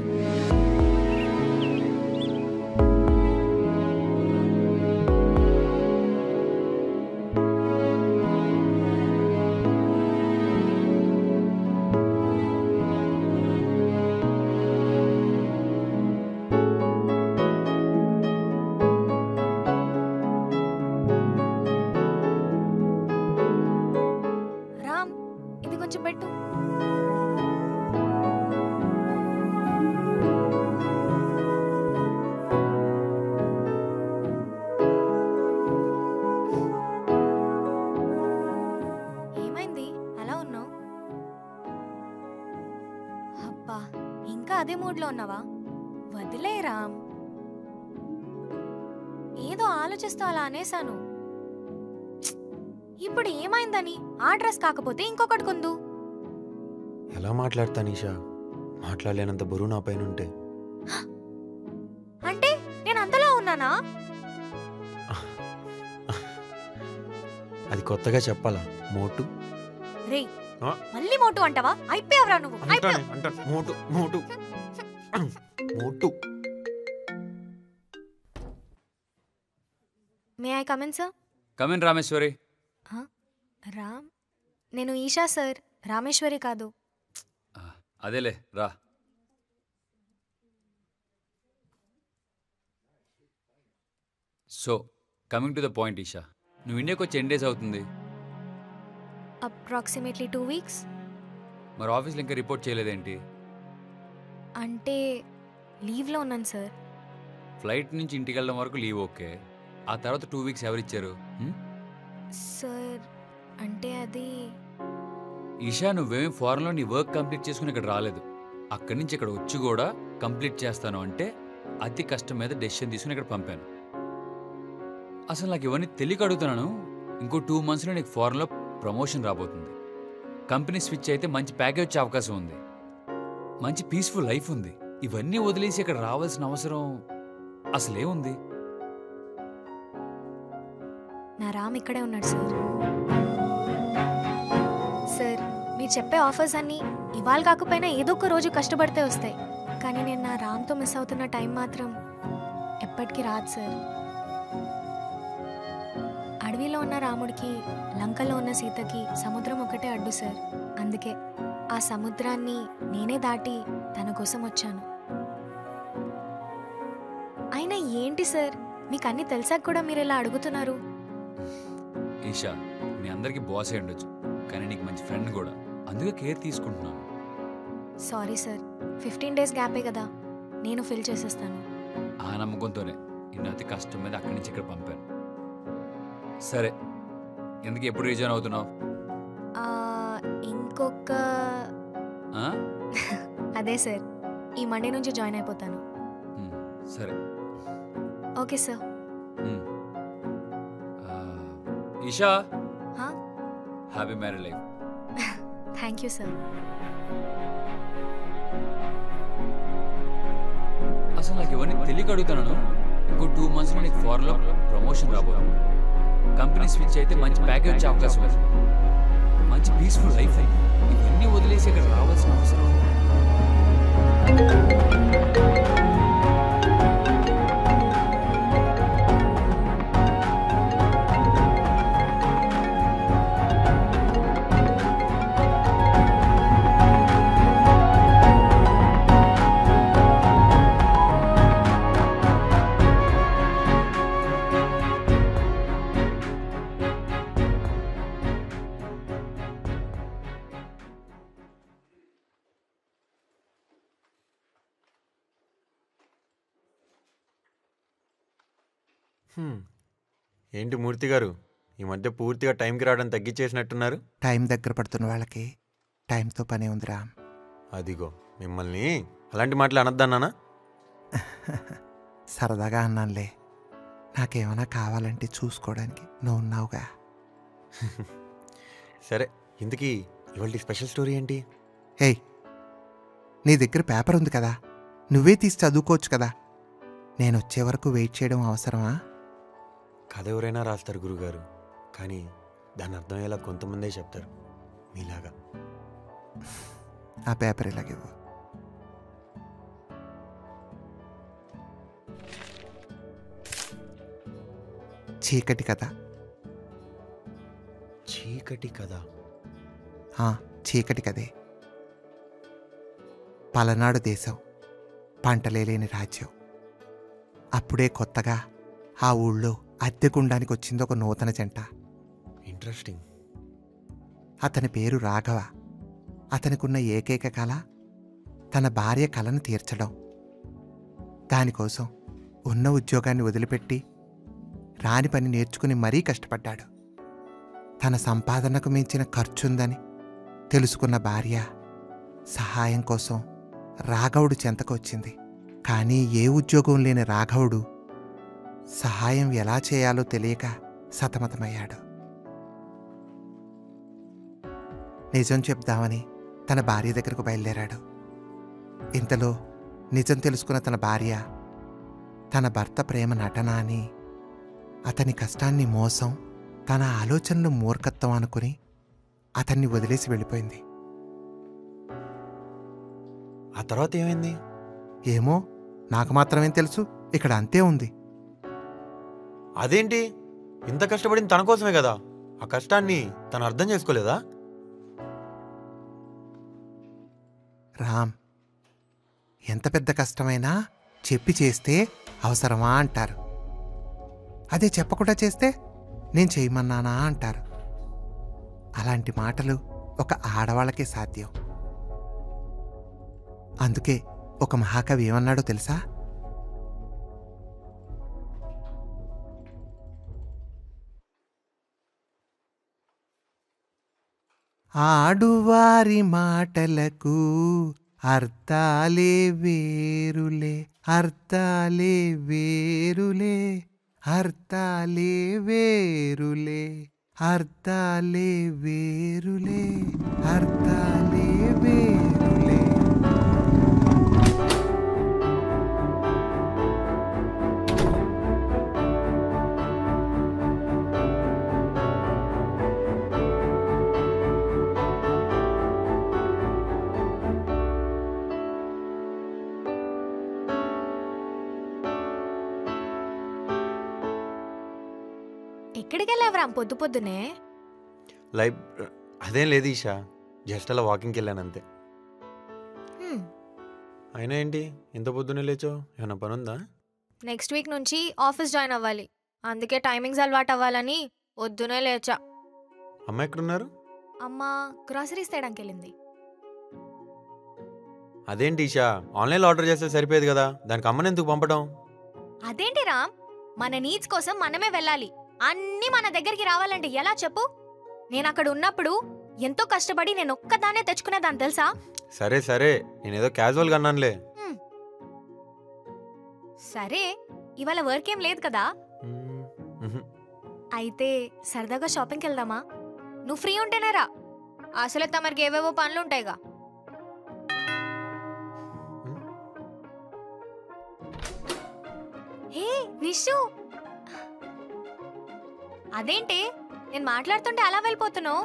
మూడ్లో ఉన్నావా? వదిలే రామ్. ఏదో ఆలోచిస్తూ అలా అనేసాను. ఇప్పుడు ఏమైందని? ఆ డ్రెస్ కాకపోతే ఇంకొకటి కొందు. ఎలా మాట్లాడతా నిషా? మాట్లాడలేనంత బరువు నా పైన ఉంటే. అంటే నేను అంతలా ఉన్నానా? అది కొత్తగా చెప్పాలా? మోటు రే ఆ? మళ్ళీ మోటు అంటావా? అయిపోయావురా నువ్వు. అంటాను అయిపోయావు. అంటాను మోటు మోటు మోటు. May I come in sir? Come in Rameshwari. Ram, నేను ఈషా సార్, రామేశ్వరి కాదు. ఆ, అదేలే రా. So coming to the point Eesha, నువ్వు ఇండియాకి వచ్చి ఎన్ని డేస్ అవుతుంది? Approximately two weeks. మరి ఆఫీస్లో ఇంకా రిపోర్ట్ చేయలేదేంటి? అంటే లీవ్లో ఉన్నాను సార్. ఫ్లైట్ నుంచి ఇంటికి వెళ్ళడం వరకు లీవ్ ఓకే, ఆ తర్వాత టూ వీక్స్ ఎవరిచ్చారు? హ్మ్? సార్ అంటే అది ఈషా, నువ్వేమీ ఫారెన్లో నీ వర్క్ కంప్లీట్ చేసుకుని ఇక్కడ రాలేదు. అక్కడి నుంచి ఇక్కడ వచ్చి కూడా కంప్లీట్ చేస్తాను అంటే అతి కష్టం మీద డెసిషన్ తీసుకుని ఇక్కడ పంపాను. అసలు నాకు ఇవన్నీ తెలియక అడుగుతున్నాను. ఇంకో టూ మంత్స్లో నీకు ఫారెన్లో ప్రమోషన్ రాబోతుంది. కంపెనీ స్విచ్ అయితే మంచి ప్యాకేజ్ వచ్చే అవకాశం ఉంది. మంచి పీస్ఫుల్ లైఫ్ ఉంది. ఇవన్నీ వదిలేసి ఇక్కడ రావాల్సిన అవసరం అసలే ఉంది? నా రామ్ ఇక్కడే ఉన్నాడు సార్. సార్ మీరు చెప్పే ఆఫర్స్ అన్నీ ఇవాళ కాకపోయినా ఏదో ఒక రోజు కష్టపడితే వస్తాయి. కానీ నేను నా రామ్తో మిస్ అవుతున్న టైం మాత్రం ఎప్పటికీ రాదు సార్. అడవిలో ఉన్న రాముడికి, లంకలో ఉన్న సీతకి సముద్రం ఒకటే అడ్డు సార్. అందుకే ఆ సముద్రాన్ని నేనే దాటి తన కోసం వచ్చాను. అయినా ఏంటి సార్, మీకు అన్నీ తెలిసాక కూడా మీరు ఇలా అడుగుతున్నారు? ఈషా, మీ అందరికీ బాస్ అయి ఉండొచ్చు, కానీ నీకు మంచి ఫ్రెండ్ కూడా, అందుకే కేర్ తీసుకుంటున్నాను. సారీ సార్, ఫిఫ్టీన్ డేస్ గ్యాపే కదా, నేను ఫిల్ చేసేస్తాను. ఆ నమ్మకంతోనే నిన్ను అతి కష్టం మీద అక్కడి నుంచి ఇక్కడ పంపాను. సరే, ఎందుకు ఎప్పుడు రీజన్ అవుతున్నావు? ఆ, ఇంకొక ఆ? అదే సార్, ఈ మండే నుంచి జాయిన్ అయిపోతాను. ఉమ్, సరే. Okay sir. ఉమ్. ఆ, ఈషా, హా? Happy married life. Thank you sir. అసలు నాకు ఇవన్నీ తెలియక అడుగుతున్నాను. ఇంకో టూ మంత్స్లో నీకు ఫారెన్లో ప్రమోషన్ రాబోతుంది. కంపెనీ స్విచ్ అయితే మంచి ప్యాకేజ్ వచ్చే అవకాశం ఉంది. మంచి పీస్ఫుల్ లైఫ్. ఇవన్నీ వదిలేసి ఇక్కడ రావాల్సిన అవసరం హ్మ్. ఏంటి మూర్తి గారు, ఈ మధ్య పూర్తిగా టైంకి రావడం తగ్గించేసినట్టున్నారు? టైం దగ్గర పడుతున్న వాళ్ళకి టైంతో పనే ఉంది రామ్. అదిగో మిమ్మల్ని అలాంటి మాటలు అనొద్దన్నానా? సరదాగా అన్నానులే. నాకేమైనా కావాలంటే చూసుకోవడానికి నువ్వు ఉన్నావుగా. సరే, ఇంతకీ ఇవాళ స్పెషల్ స్టోరీ ఏంటి? ఏయ్, నీ దగ్గర పేపర్ ఉంది కదా, నువ్వే తీసి చదువుకోవచ్చు కదా. నేను వచ్చే వరకు వెయిట్ చేయడం అవసరమా? కథ ఎవరైనా రాస్తారు గురుగారు, కానీ దాని అర్థమయ్యేలా కొంతమందే చెప్తారు, మీలాగా. ఆ పేపర్ ఇలాగివ్వు. చీకటి కథ. చీకటి కథ. ఆ, చీకటి కథే. పలనాడు దేశం, పంటలే లేని రాజ్యం. అప్పుడే కొత్తగా ఆ ఊళ్ళో అద్దెకుండానికి వచ్చింది ఒక నూతన జంట. ఇంట్రెస్టింగ్. అతని పేరు రాఘవ. అతనికున్న ఏకైక కళ తన భార్య కళను తీర్చడం. దానికోసం ఉన్న ఉద్యోగాన్ని వదిలిపెట్టి రాని పని నేర్చుకుని మరీ కష్టపడ్డాడు. తన సంపాదనకు మించిన ఖర్చుందని తెలుసుకున్న భార్య సహాయం కోసం రాఘవుడు చెంతకొచ్చింది. కానీ ఏ ఉద్యోగం లేని రాఘవుడు సహాయం ఎలా చేయాలో తెలియక సతమతమయ్యాడు. నిజం చెప్దామని తన భార్య దగ్గరకు బయలుదేరాడు. ఇంతలో నిజం తెలుసుకున్న తన భార్య తన భర్త ప్రేమ నటన అని, అతని కష్టాన్ని మోసం, తన ఆలోచనలు మూర్ఖత్వం అనుకుని అతన్ని వదిలేసి వెళ్ళిపోయింది. ఆ తర్వాత ఏమైంది? ఏమో నాకు మాత్రమేం తెలుసు, ఇక్కడ అంతే ఉంది. అదేంటి, ఇంత కష్టపడింది తన కోసమే కదా, ఆ కష్టాన్ని తను అర్థం చేసుకోలేదా? రామ్, ఎంత పెద్ద కష్టమైనా చెప్పి చేస్తే అవసరమా అంటారు. అదే చెప్పకుండా చేస్తే నేను చేయమన్నానా అంటారు. అలాంటి మాటలు ఒక ఆడవాళ్ళకే సాధ్యం. అందుకే ఒక మహాకవి ఏమన్నాడో తెలుసా? ఆడువారి మాటలకు అర్థాలే వేరులే, అర్థాలే వేరులే, అర్థాలే వేరులే, అర్థాలే వేరులే, అర్థాలే వేరులే. ఎక్కడికి వెళ్ళావరా పొద్దు పొద్దునే? లైఫ్ అదేం లేదు ఈషా, జస్ట్ అలా వాకింగ్కి వెళ్ళానంతే. హ్మ్, అయినా ఏంటి ఇంత పొద్దునే లేచావు, ఏమైనా పని ఉందా? నెక్స్ట్ వీక్ నుంచి ఆఫీస్ జాయిన్ అవ్వాలి. అందుకే టైమింగ్స్ అలవాటు అవ్వాలని పొద్దునే లేచా. అమ్మ ఎక్కడున్నారు? అమ్మ గ్రాసరీస్ తేయడానికి వెళ్ళింది. అదేంటి ఈషా, ఆన్లైన్లో ఆర్డర్ చేస్తే సరిపోయేది కదా, దానికి అమ్మని ఎందుకు పంపడం? అదేంటి రామ్, మన నీడ్స్ కోసం మనమే వెళ్ళాలి. అన్నీ మన దగ్గరికి రావాలంటే ఎలా చెప్పు? నేను అక్కడ ఉన్నప్పుడు ఎంతో కష్టపడి నేను ఒక్కదానే తెచ్చుకునేదాన్ని తెలుసా? సరే సరే, నేనేదో క్యాజువల్గా అన్నానులే. హ్మ్. సరే, ఇవాళ వర్క్ ఏం లేదు కదా? మ్మ్, మ్హూ. అయితే సరదాగా షాపింగ్కి వెళ్దామా? నువ్వు ఫ్రీ ఉంటేనేరా, అసలే తమరికి ఏవేవో పనులుంటాయిగా. హే నిషు, అదేంటి నేను మాట్లాడుతుంటే అలా వెళ్ళిపోతున్నావు?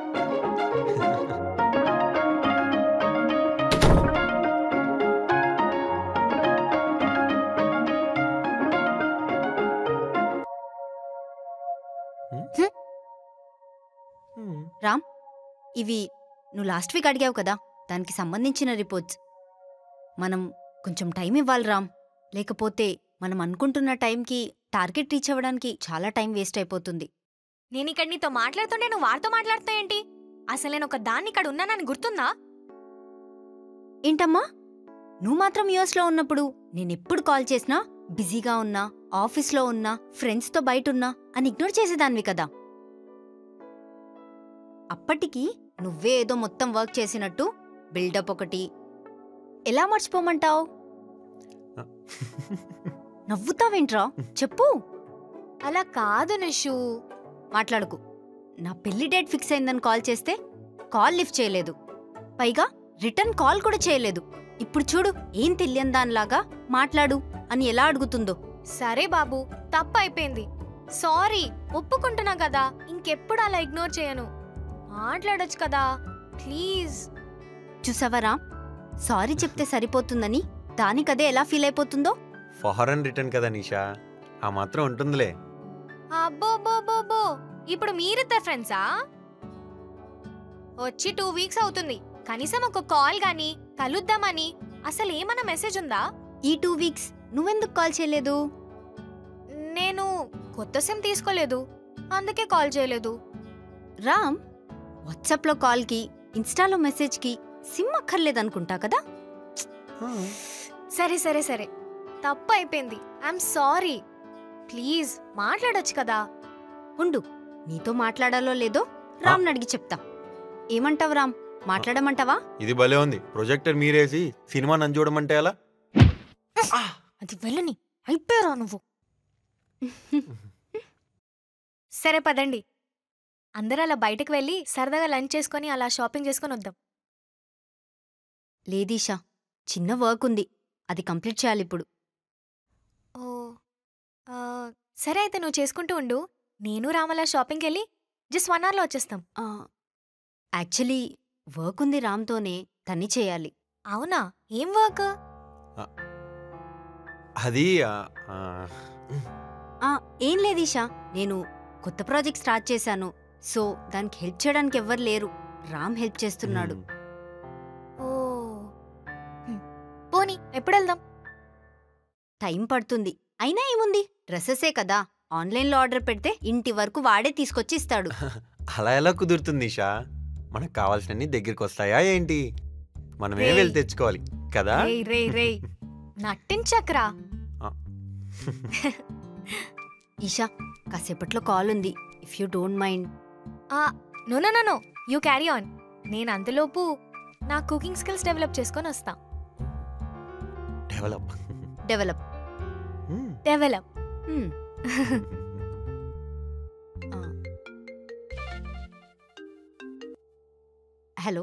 మ్మ్. రామ్, ఇవి నువ్వు లాస్ట్ వీక్ అడిగావు కదా, దానికి సంబంధించిన రిపోర్ట్స్. మనం కొంచెం టైం ఇవ్వాలి రామ్, లేకపోతే మనం అనుకుంటున్న టైంకి టార్గెట్ రీచ్ అవ్వడానికి చాలా టైం వేస్ట్ అయిపోతుంది. నేను ఇక్కడ నీతో మాట్లాడుతుంటే నువ్వు వారితో మాట్లాడుతావు ఏంటి? అసలు నేను ఒక దాన్ని ఇక్కడ ఉన్నానని గుర్తుందా? ఏంటమ్మా, నువ్వు మాత్రం యూఎస్లో ఉన్నప్పుడు నేనెప్పుడు కాల్ చేసినా బిజీగా ఉన్నా, ఆఫీస్లో ఉన్నా, ఫ్రెండ్స్తో బయటున్నా అని ఇగ్నోర్ చేసేదానివి కదా. అప్పటికి నువ్వే ఏదో మొత్తం వర్క్ చేసినట్టు బిల్డప్ ఒకటి. ఎలా మర్చిపోమంటావు? నవ్వుతావేంట్రా, చెప్పు. అలా కాదు నిషు. మాట్లాడుకు. నా పెళ్లి డేట్ ఫిక్స్ అయిందని కాల్ చేస్తే కాల్ లిఫ్ట్ చేయలేదు, పైగా రిటర్న్ కాల్ కూడా చేయలేదు. ఇప్పుడు చూడు, ఏం తెలియని దానిలాగా మాట్లాడు అని ఎలా అడుగుతుందో. సరే బాబు, తప్పు అయిపోయింది, సారీ, ఒప్పుకుంటున్నా కదా. ఇంకెప్పుడు అలా ఇగ్నోర్ చేయను. మాట్లాడొచ్చు కదా, ప్లీజ్. చూసావరా, సారీ చెప్తే సరిపోతుందని దానికదే ఎలా ఫీల్ అయిపోతుందో. ఫారెన్ రిటర్న్ కదా నిషా, ఆ మాత్రం ఉంటుందిలే. అబ్బోబోబోబో, ఇప్పుడు మీరిద్దరు ఫ్రెండ్సా? వచ్చి టూ వీక్స్ అవుతుంది, కనీసం ఒక కాల్ గాని కలుద్దామని అసలు ఏమన్నా మెసేజ్ ఉందా? ఈ టూ వీక్స్ నువ్వెందుకు కాల్ చేయలేదు? నేను కొత్త సిమ్ తీసుకోలేదు, అందుకే కాల్ చేయలేదు. రామ్, వాట్సాప్లో కాల్కి, ఇన్స్టాలో మెసేజ్కి సిమ్ అక్కర్లేదనుకుంటా కదా. సరే సరే సరే, తప్పు అయిపోయింది, ఐఎమ్ సారీ. ప్లీజ్ మాట్లాడొచ్చు కదా. ఉండు, నీతో మాట్లాడాలో లేదో రామ్ని అడిగి చెప్తా. ఏమంటావు రామ్, మాట్లాడమంటావా? ఇది భలే ఉంది. ప్రొజెక్టర్ మీరేసి సినిమా నన్ను చూడమంటే ఎలా? అది వెళ్ళని అయిపోయారా నువ్వు. సరే పదండి, అందరూ అలా బయటకు వెళ్ళి సరదాగా లంచ్ చేసుకొని అలా షాపింగ్ చేసుకొని వద్దాం. లేదీషా, చిన్న వర్క్ ఉంది, అది కంప్లీట్ చేయాలి ఇప్పుడు. ఓ ఆ, సరే అయితే నువ్వు చేసుకుంటూ ఉండు, నేను రామలా షాపింగ్కి వెళ్ళి జస్ట్ వన్ అవర్లో వచ్చేస్తాం. ఆ, యాక్చువల్లీ వర్క్ ఉంది రామ్తోనే, తన్ని చేయాలి. అవునా, ఏం వర్క్? అది ఆ, ఆ, ఆ, ఏం లేదీషా, నేను కొత్త ప్రాజెక్ట్ స్టార్ట్ చేశాను. సో దానికి హెల్ప్ చేయడానికి ఎవ్వరు లేరు, రామ్ హెల్ప్ చేస్తున్నాడు. మ్, ఓ హ్మ్. పోనీ ఎప్పుడు వెళ్దాం? టైం పడుతుంది, అయినా ఏముంది, డ్రెస్సెసే కదా, ఆన్లైన్లో ఆర్డర్ పెడితే ఇంటి వరకు వాడే తీసుకొచ్చి ఇస్తాడు. అలా ఎలా కుదురుతుంది ఈషా? మనకు కావాల్సినన్ని దగ్గరికి వస్తాయా ఏంటి? మనమే రేయ్. వెళ్ళి తెచ్చుకోవాలి కదా. రేయ్ రేయ్ రేయ్ నట్టించక్రా. ఆ. ఈషా, కాసేపట్లో కాల్ ఉంది, if you don't mind. No no no no you carry on. నేను అంతలోపు నా కుకింగ్ స్కిల్స్ డెవలప్ చేసుకొని వస్తా. డెవలప్. డెవలప్. మ్. డెవలప్. హ్మ్. ఆ. Hello.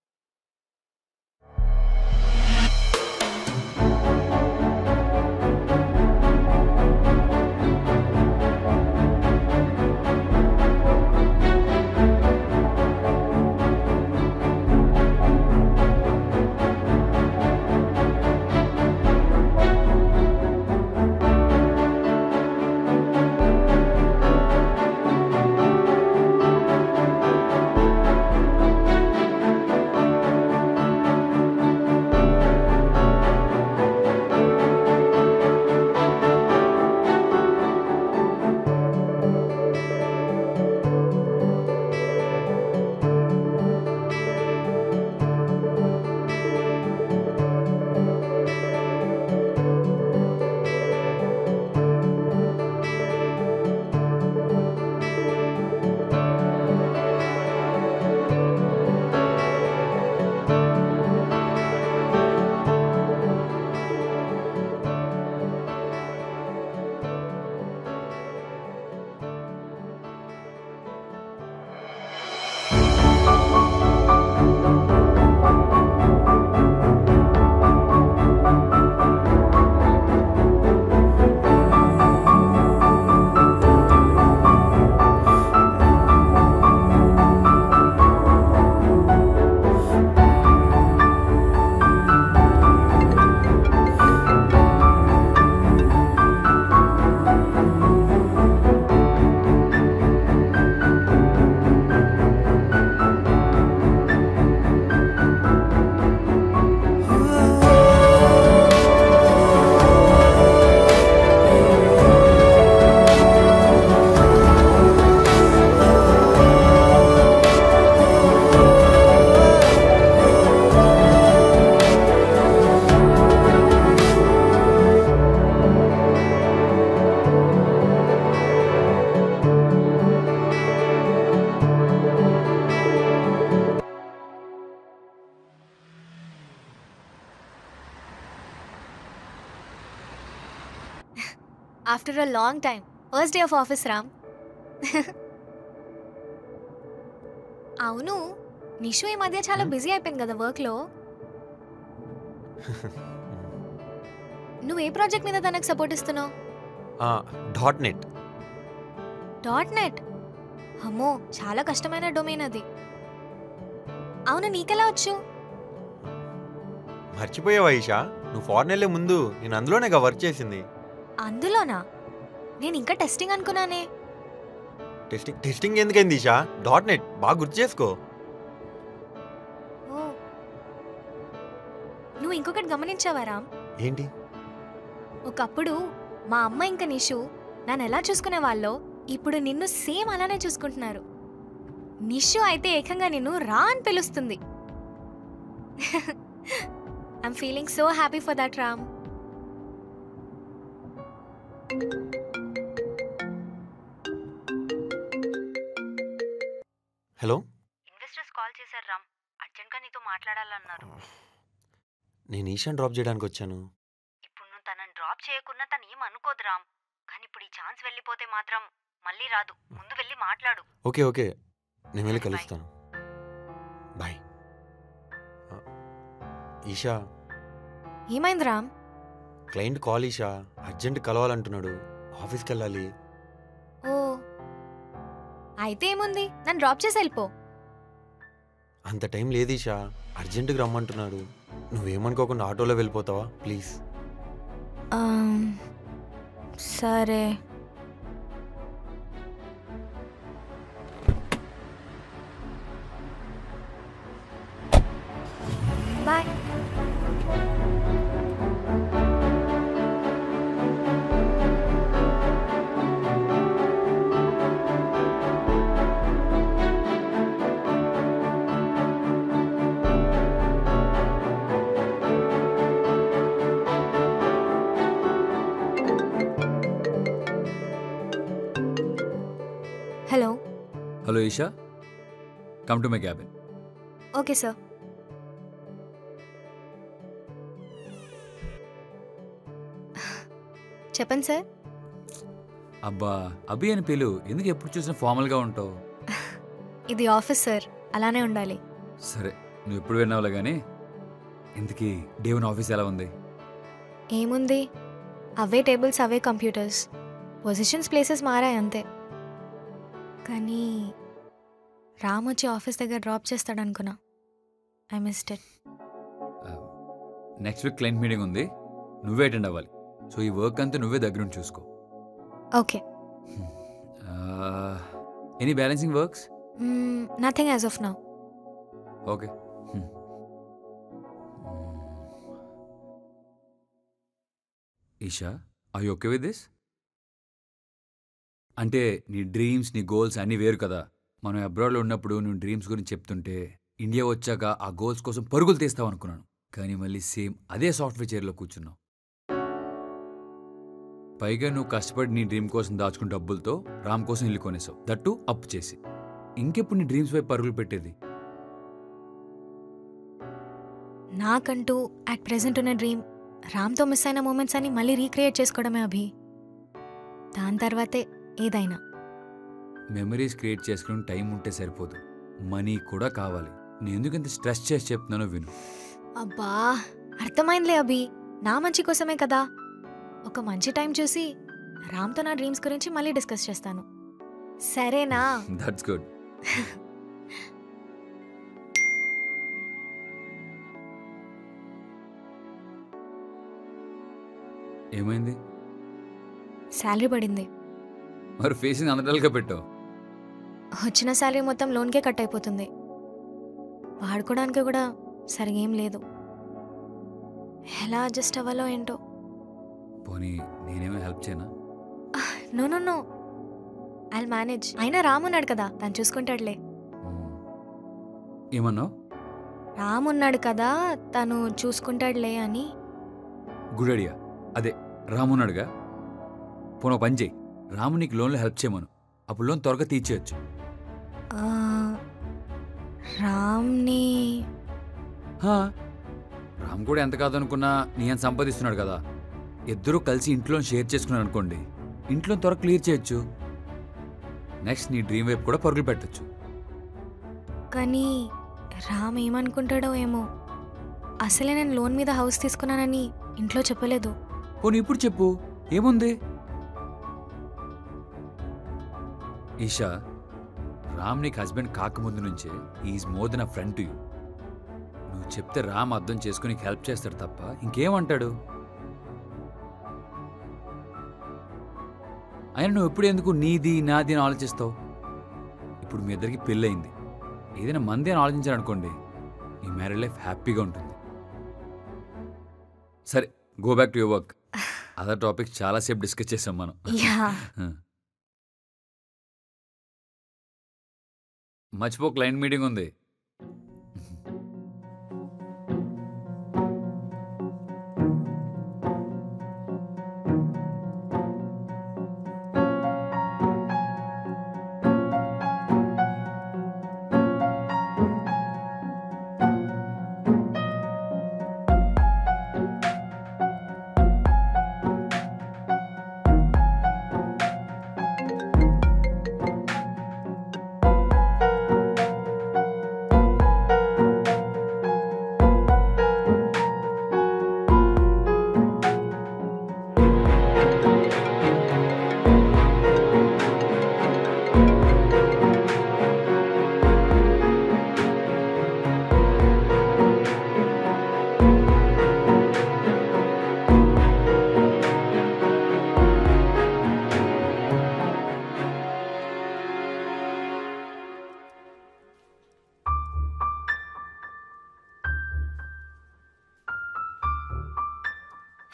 After a long time, first day of office Ram. అవును, నిషు ఈ మధ్య చాలా Hmm? బిజీ అయిపోయింది కదా వర్క్లో. నువ్వు ఏ ప్రాజెక్ట్ మీద తనకు సపోర్ట్ ఇస్తున్నావు? Dot net. Dot net. అమ్మో, చాలా కష్టమైన డొమైన్ అది. అవును, నీకెలా వచ్చు? మర్చిపోయావా ఈషా? నువ్వు ఫారెన్ వెళ్ళే ముందు నేను అందులోనే వర్క్ చేసింది. అందులోనా? నేను ఇంకా టెస్టింగ్ అనుకున్నానే. టెస్టింగ్ టెస్టింగ్ ఎందుకైంది ఈషా? డాట్ నెట్ బాగా గుర్తు చేసుకో. ఓ, నువ్వు ఇంకొకటి గమనించావా రామ్? ఏంటి? ఒకప్పుడు మా అమ్మ ఇంకా నిషు నన్ను ఎలా చూసుకునే వాళ్ళో ఇప్పుడు నిన్ను సేమ్ అలానే చూసుకుంటున్నారు. నిషు అయితే ఏకంగా నిన్ను రా అని పిలుస్తుంది. I'm feeling so happy for that Ram. Hello. Investors call చేశారు రామ్, అర్జెంట్ నేను ఈశాన్ డ్రాప్ చేయడానికి వచ్చాను. ఇప్పుడు నువ్వు తనని డ్రాప్ చేయకున్నా తను ఏం అనుకోదు రామ్. కానీ ఇప్పుడు ఈ ఛాన్స్ వెళ్ళిపోతే మాత్రం మళ్ళీ రాదు. ముందు వెళ్ళి మాట్లాడు. ఓకే ఓకే నేను వెళ్ళి కలుస్తాను. బాయ్. ఈషా, ఏమైంది Ram? Client call Isha, urgent కలవాలంటున్నాడు. ఆఫీస్కి వెళ్ళాలి. ఓ అయితే ఏముంది, నన్ను డ్రాప్ చేసి వెళ్ళిపో. అంత టైం లేదు ఈషా, అర్జెంటుగా రమ్మంటున్నాడు. నువ్వేమనుకోకుండా ఆటోలో వెళ్ళిపోతావా ప్లీజ్? ఆమ్, సరే. Bye. Hello. Hello Eesha, come to my cabin. Okay sir. చెప్పండి సార్. అబ్బా అభి అని పిలు, ఎందుకు ఎప్పుడు చూసినా ఫార్మల్గా ఉంటావు? ఇది ఆఫీస్ సార్, అలానే ఉండాలి. సరే నువ్వు ఎప్పుడు విన్నావులే కానీ, ఇంతకీ డేవన్ ఆఫీస్ ఎలా ఉంది? ఏముంది, అవే టేబుల్స్ అవే కంప్యూటర్స్, పొజిషన్స్ ప్లేసెస్ మారాయి అంతే. కానీ రామ్ వచ్చి ఆఫీస్ దగ్గర డ్రాప్ చేస్తాడు అనుకున్నా. I missed it. Next week client meeting ఉంది, నువ్వే అటెండ్ అవ్వాలి. సో ఈ వర్క్ అంతా నువ్వే దగ్గరుండి చూసుకో. Okay. Any balancing works? Nothing as of now. Okay. Eesha, are you okay with this? అంటే నీ డ్రీమ్స్ నీ గోల్స్ అన్నీ వేరు కదా. మనం అబ్రాడ్లో ఉన్నప్పుడు నువ్వు డ్రీమ్స్ గురించి చెప్తుంటే ఇండియా వచ్చాక ఆ గోల్స్ కోసం పరుగులు తీస్తావు అనుకున్నాను. కానీ మళ్ళీ సేమ్ అదే సాఫ్ట్వేర్ చైర్లో కూర్చున్నావు. పైగా నువ్వు కష్టపడి నీ డ్రీమ్ కోసం దాచుకున్న డబ్బులతో రామ్ కోసం ఇల్లు కొనేసావు, దట్టు అప్పు చేసి. ఇంకెప్పుడు నీ డ్రీమ్స్ వైపు పరుగులు పెట్టేది? నాకంటూ అట్ ప్రెసెంట్ ఉన్న డ్రీమ్ రామ్తో మిస్ అయిన మూమెంట్స్ అని మళ్ళీ రీక్రియేట్ చేసుకోవడమే అభి. దాని తర్వాతే ఏదైనా. మెమరీస్ క్రియేట్ చేసుకుని టైం ఉంటే సరిపోదు, మనీ కూడా కావాలి. నేను ఎందుకంత స్ట్రెస్ చేసి చెప్తున్నానో విను. అబ్బా అర్థమైందిలే అభి, నా మంచి కోసమే కదా. ఒక మంచి టైం చూసి రామ్తో నా డ్రీమ్స్ గురించి మళ్ళీ డిస్కస్ చేస్తాను, సరేనా? That's good. ఏమైంది? శాలరీ పడింది. మరి ఫేసింగ్ అందటల్గా పెట్టావు. వచ్చిన శాలరీ మొత్తం లోన్కే కట్ అయిపోతుంది. వాడుకోవడానికి కూడా సరిగా ఏం లేదు. ఎలా అడ్జస్ట్ అవ్వాలో ఏంటో. పోనీ నేనేమో హెల్ప్ చేయనా? No no no, I manage. అయినా రామ్ ఉన్నాడు కదా, తను చూసుకుంటాడులే. ఏమన్నావు? రామ్ ఉన్నాడు కదా, తను చూసుకుంటాడులే అని. Good idea. అదే రామున్నాడుగా, పోనీ పని చేయి, రాము నీకు లోన్లో హెల్ప్ చేయమను, అప్పుడు లోన్ త్వరగా తీర్చేయచ్చు. రామ్ని రామ్ కూడా ఎంత కాదనుకున్నా నీ అంత సంపాదిస్తున్నాడు కదా, ఇద్దరూ కలిసి ఇంట్లో షేర్ చేసుకున్నాను అనుకోండి, ఇంట్లో త్వరగా క్లియర్ చేయొచ్చు. నెక్స్ట్ నీ డ్రీమ్ వైపు కూడా పరుగులు పెట్టచ్చు. కానీ రామ్ ఏమనుకుంటాడో ఏమో. అసలే నేను లోన్ మీద హౌస్ తీసుకున్నానని ఇంట్లో చెప్పలేదు. పోనీ ఇప్పుడు చెప్పు, ఏముంది? ఈషా, రామ్ నీకు హస్బెండ్ కాకముందు నుంచే is more than a friend to you. నువ్వు చెప్తే రామ్ అర్థం చేసుకుని నీకు హెల్ప్ చేస్తాడు తప్ప ఇంకేమంటాడు? అయినా నువ్వు ఎప్పుడు ఎందుకు నీది నాది అని ఆలోచిస్తావు? ఇప్పుడు మీ ఇద్దరికి పెళ్ళయింది, ఏదైనా మంది అని ఆలోచించాలనుకోండి, నీ మ్యారేజ్ లైఫ్ హ్యాపీగా ఉంటుంది. సరే, go back to your work. Other topic చాలాసేపు డిస్కస్ చేసాం మనం. మర్చిపో, క్లయింట్ మీటింగ్ ఉంది.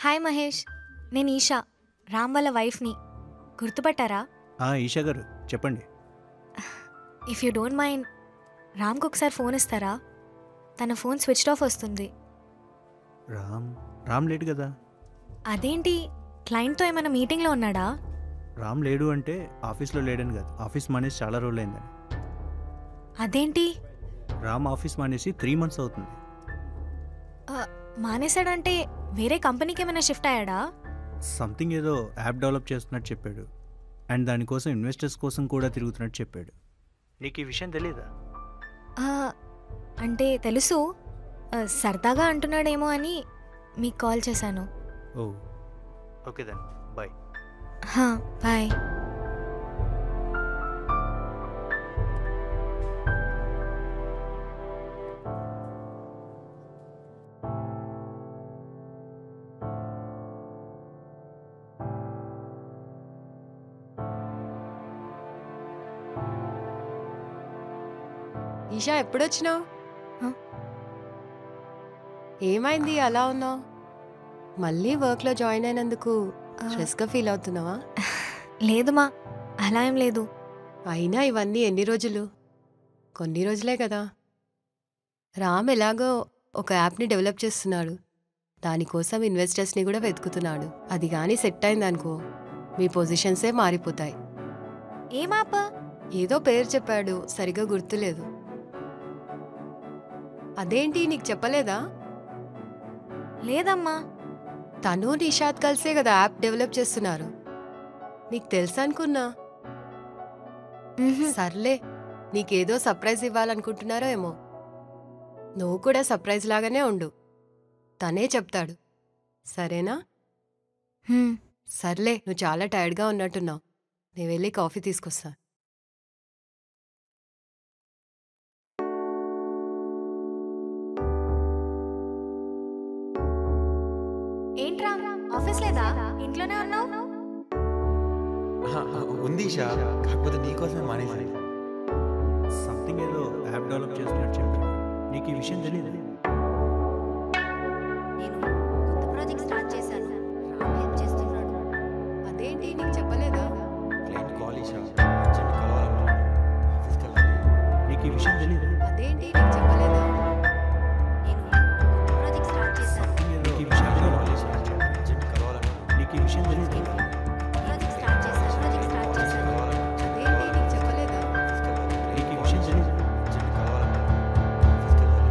హాయ్ మహేష్, నేను ఈషా, రామ్ వాళ్ళ వైఫ్ని. గుర్తుపట్టారా? ఈషా గారు చెప్పండి. ఇఫ్ యూ డోంట్ మైండ్, రామ్కి ఒకసారి ఫోన్ ఇస్తారా? తన ఫోన్ స్విచ్డ్ ఆఫ్ వస్తుంది. రామ్ రామ్ లేడు కదా. అదేంటి, క్లయింట్తో ఏమైనా మీటింగ్లో ఉన్నాడా? రామ్ లేడు అంటే ఆఫీస్లో లేడని కాదు, ఆఫీస్ మానేసి చాలా రోజులు అయిందని. అదేంటి? రామ్ ఆఫీస్ మానేసి త్రీ మంత్స్ అవుతుంది. మానేశాడంటే వేరే కంపెనీకి ఏమైనా షిఫ్ట్ అయ్యాడా? సంథింగ్ ఏదో యాప్ డెవలప్ చేస్తున్నట్టు చెప్పాడు. అండ్ దానికోసం ఇన్వెస్టర్స్ కోసం కూడా తిరుగుతున్నట్టు చెప్పాడు. నీకు ఈ విషయం తెలీదా? అంటే తెలుసు, సరదాగా అంటున్నాడేమో అని మీకు కాల్ చేశాను. Oh okay then bye. Bye. Isha ఎప్పుడొచ్చినావు? ఏమైంది అలా ఉన్నావు? మళ్ళీ వర్క్లో జాయిన్ అయినందుకు స్ట్రెస్గా ఫీల్ అవుతున్నావా? లేదు మా, అలా ఏం లేదు. అయినా ఇవన్నీ ఎన్ని రోజులు? కొన్ని రోజులే కదా. రామ్ ఎలాగో ఒక యాప్ని డెవలప్ చేస్తున్నాడు, దానికోసం ఇన్వెస్టర్స్ని కూడా వెతుకుతున్నాడు. అది కానీ సెట్ అయిందనుకో మీ పొజిషన్సే మారిపోతాయి. ఏ యాప్? ఏదో పేరు చెప్పాడు, సరిగా గుర్తులేదు. అదేంటి నీకు చెప్పలేదా? లేదమ్మా. తను నిషాద్ కలిసే కదా యాప్ డెవలప్ చేస్తున్నారు. నీకు తెలుసా అనుకున్నా. సర్లే, నీకేదో సర్ప్రైజ్ ఇవ్వాలనుకుంటున్నారో ఏమో. నువ్వు కూడా సర్ప్రైజ్ లాగానే ఉండు, తనే చెప్తాడు. సరేనా? సర్లే, నువ్వు చాలా టైర్డ్గా ఉన్నట్టున్నావు. నేను వెళ్ళి కాఫీ తీసుకొస్తా. ఏంట్రా ఆఫీస్ లేదా? ఇంట్లోనే ఉన్నావు? ఉంది ఈషా, కాకపోతే నీకోసమే మానేసి. సంథింగ్ ఏదో యాప్ డెవలప్ చేస్తున్నట్టు చెప్పాడు. నీకు ఈ విషయం తెలీదా? నేను కొత్త ప్రాజెక్ట్ స్టార్ట్ చేశాను, రామ్ హెల్ప్ చేస్తున్నాడు. అదేంటి నీకు చెప్పలేదా? క్లయింట్ కాల్ ఈషా, అర్జెంట్ కలవాలనుకున్నాడు, ఆఫీస్కి వెళ్ళాలి. నీకు ఈ విషయం తెలీదా? అదేంటి నీకు చెప్పలేదా? నేను కొత్త ప్రాజెక్ట్ స్టార్ట్ చేశాను. నీకు ఈ విషయం తెలీదా? అర్జెంట్ కలవాలనుకున్నాడు. నీకు ఈ విషయం తెలీదా? ప్రాజెక్ట్ స్టార్ట్ చేశాను ప్రాజెక్ట్ స్టార్ట్ చేశాను. అదేంటి నీకు చెప్పలేదా? నీకు ఈ విషయం తెలీదా? అర్జెంట్ కలవాలనుకున్నాడు, ఆఫీస్కి వెళ్ళాలి.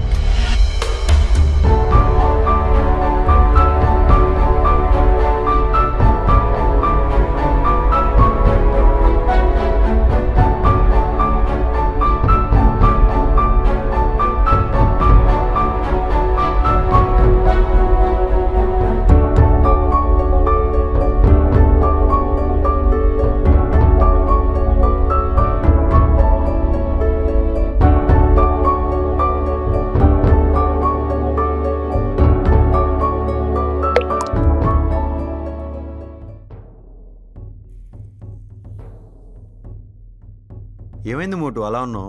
ఏమైంది మోటు అలా ఉన్నావు?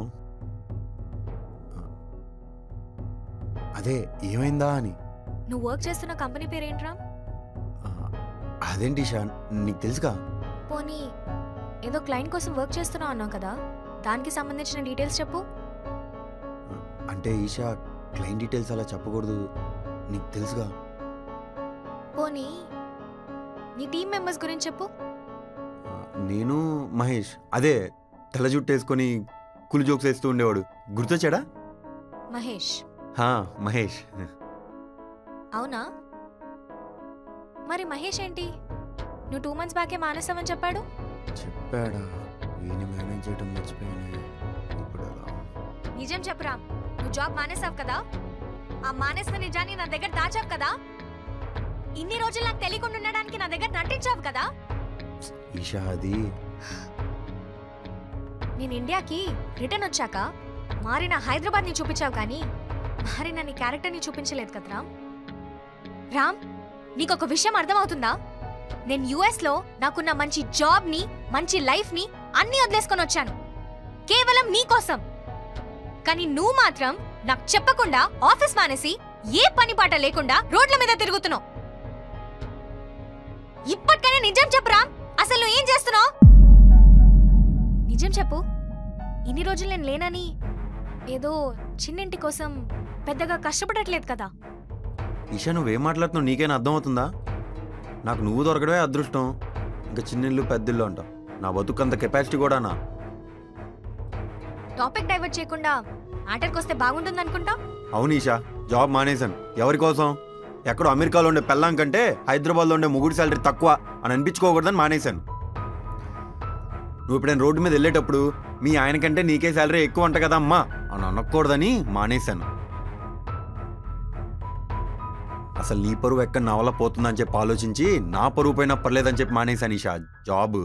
అదే ఏమైందా అని. నువ్వు వర్క్ చేస్తున్న కంపెనీ పేరేంట్రా? అదేంటి ఈషా, నీకు తెలుసుగా. పోనీ ఏదో క్లయింట్ కోసం వర్క్ చేస్తున్నావు అన్నావు కదా, దానికి సంబంధించిన డీటెయిల్స్ చెప్పు. అంటే ఈషా, క్లయింట్ డీటెయిల్స్ అలా చెప్పకూడదు, నీకు తెలుసుగా. పోనీ నీ టీం మెంబర్స్ గురించి చెప్పు. నేను మహేష్, అదే తెల్ల జుట్టు వేసుకొని కులు జోక్స్ వేస్తూ ఉండేవాడు, గుర్తొచ్చాడా? మహేష్? హా మహేష్. అవునా? మరి మహేష్ ఏంటి నువ్వు టూ మంత్స్ బ్యాకే మానేస్తామని చెప్పాడు? చెప్పాడా? వీని మేనేజ్ చేయడం మర్చిపోయాను. ఇప్పుడు ఎలా? నిజం చెప్పురా, నువ్వు జాబ్ మానేసావు కదా, ఆ మానేసిన నిజాన్ని నా దగ్గర దాచావు కదా, ఇన్ని రోజులు నాకు తెలియకుండా ఉండడానికి నా దగ్గర నటించావు కదా. ఈషా, అది నేను ఇండియాకి రిటర్న్ వచ్చాక మారిన హైదరాబాద్ని చూపించావు కానీ మారిన నీ క్యారెక్టర్ని చూపించలేదు కదరా. రామ్, నీకొక విషయం అర్థమవుతుందా? నేను యుఎస్లో నాకున్న మంచి జాబ్ని, మంచి లైఫ్ని అన్నీ వదిలేసుకొని వచ్చాను కేవలం నీ కోసం. కానీ నువ్వు మాత్రం నాకు చెప్పకుండా ఆఫీస్ మానేసి ఏ పని పాట లేకుండా రోడ్ల మీద తిరుగుతున్నావు. ఇప్పటికైనా నిజం చెప్పు రామ్, అసలు నువ్వు ఏం చేస్తున్నావు? నిజం చెప్పు. ఇన్ని రోజులు నేను లేనని ఏదో చిన్నింటి కోసం పెద్దగా కష్టపడట్లేదు కదా? ఈషా నువ్వేం మాట్లాడుతున్నావు నీకైనా అర్థమవుతుందా? నాకు నువ్వు దొరకడమే అదృష్టం, ఇంకా చిన్నిల్లు పెద్దిల్లు అంటావు. నా బతుకంత కెపాసిటీ కూడానా? టాపిక్ డైవర్ట్ చేయకుండా మ్యాటర్కి వస్తే బాగుంటుంది అనుకుంటా. అవును ఈషా, జాబ్ మానేశాను. ఎవరి కోసం? ఎక్కడో అమెరికాలో ఉండే పెళ్ళాం కంటే హైదరాబాద్లో ఉండే ముగ్గురు శాలరీ తక్కువ అని అనిపించుకోకూడదని మానేశాను. నువ్వు ఎప్పుడైనా రోడ్డు మీద వెళ్ళేటప్పుడు మీ ఆయన కంటే నీకే శాలరీ ఎక్కువ అంట కదా అమ్మా అని అనకూడదని మానేశాను. అసలు నీ పరువు ఎక్కడ నా వల్ల పోతుందని చెప్పి ఆలోచించి నా పరువు పోయినా పర్లేదని చెప్పి మానేశాను ఈషా జాబ్.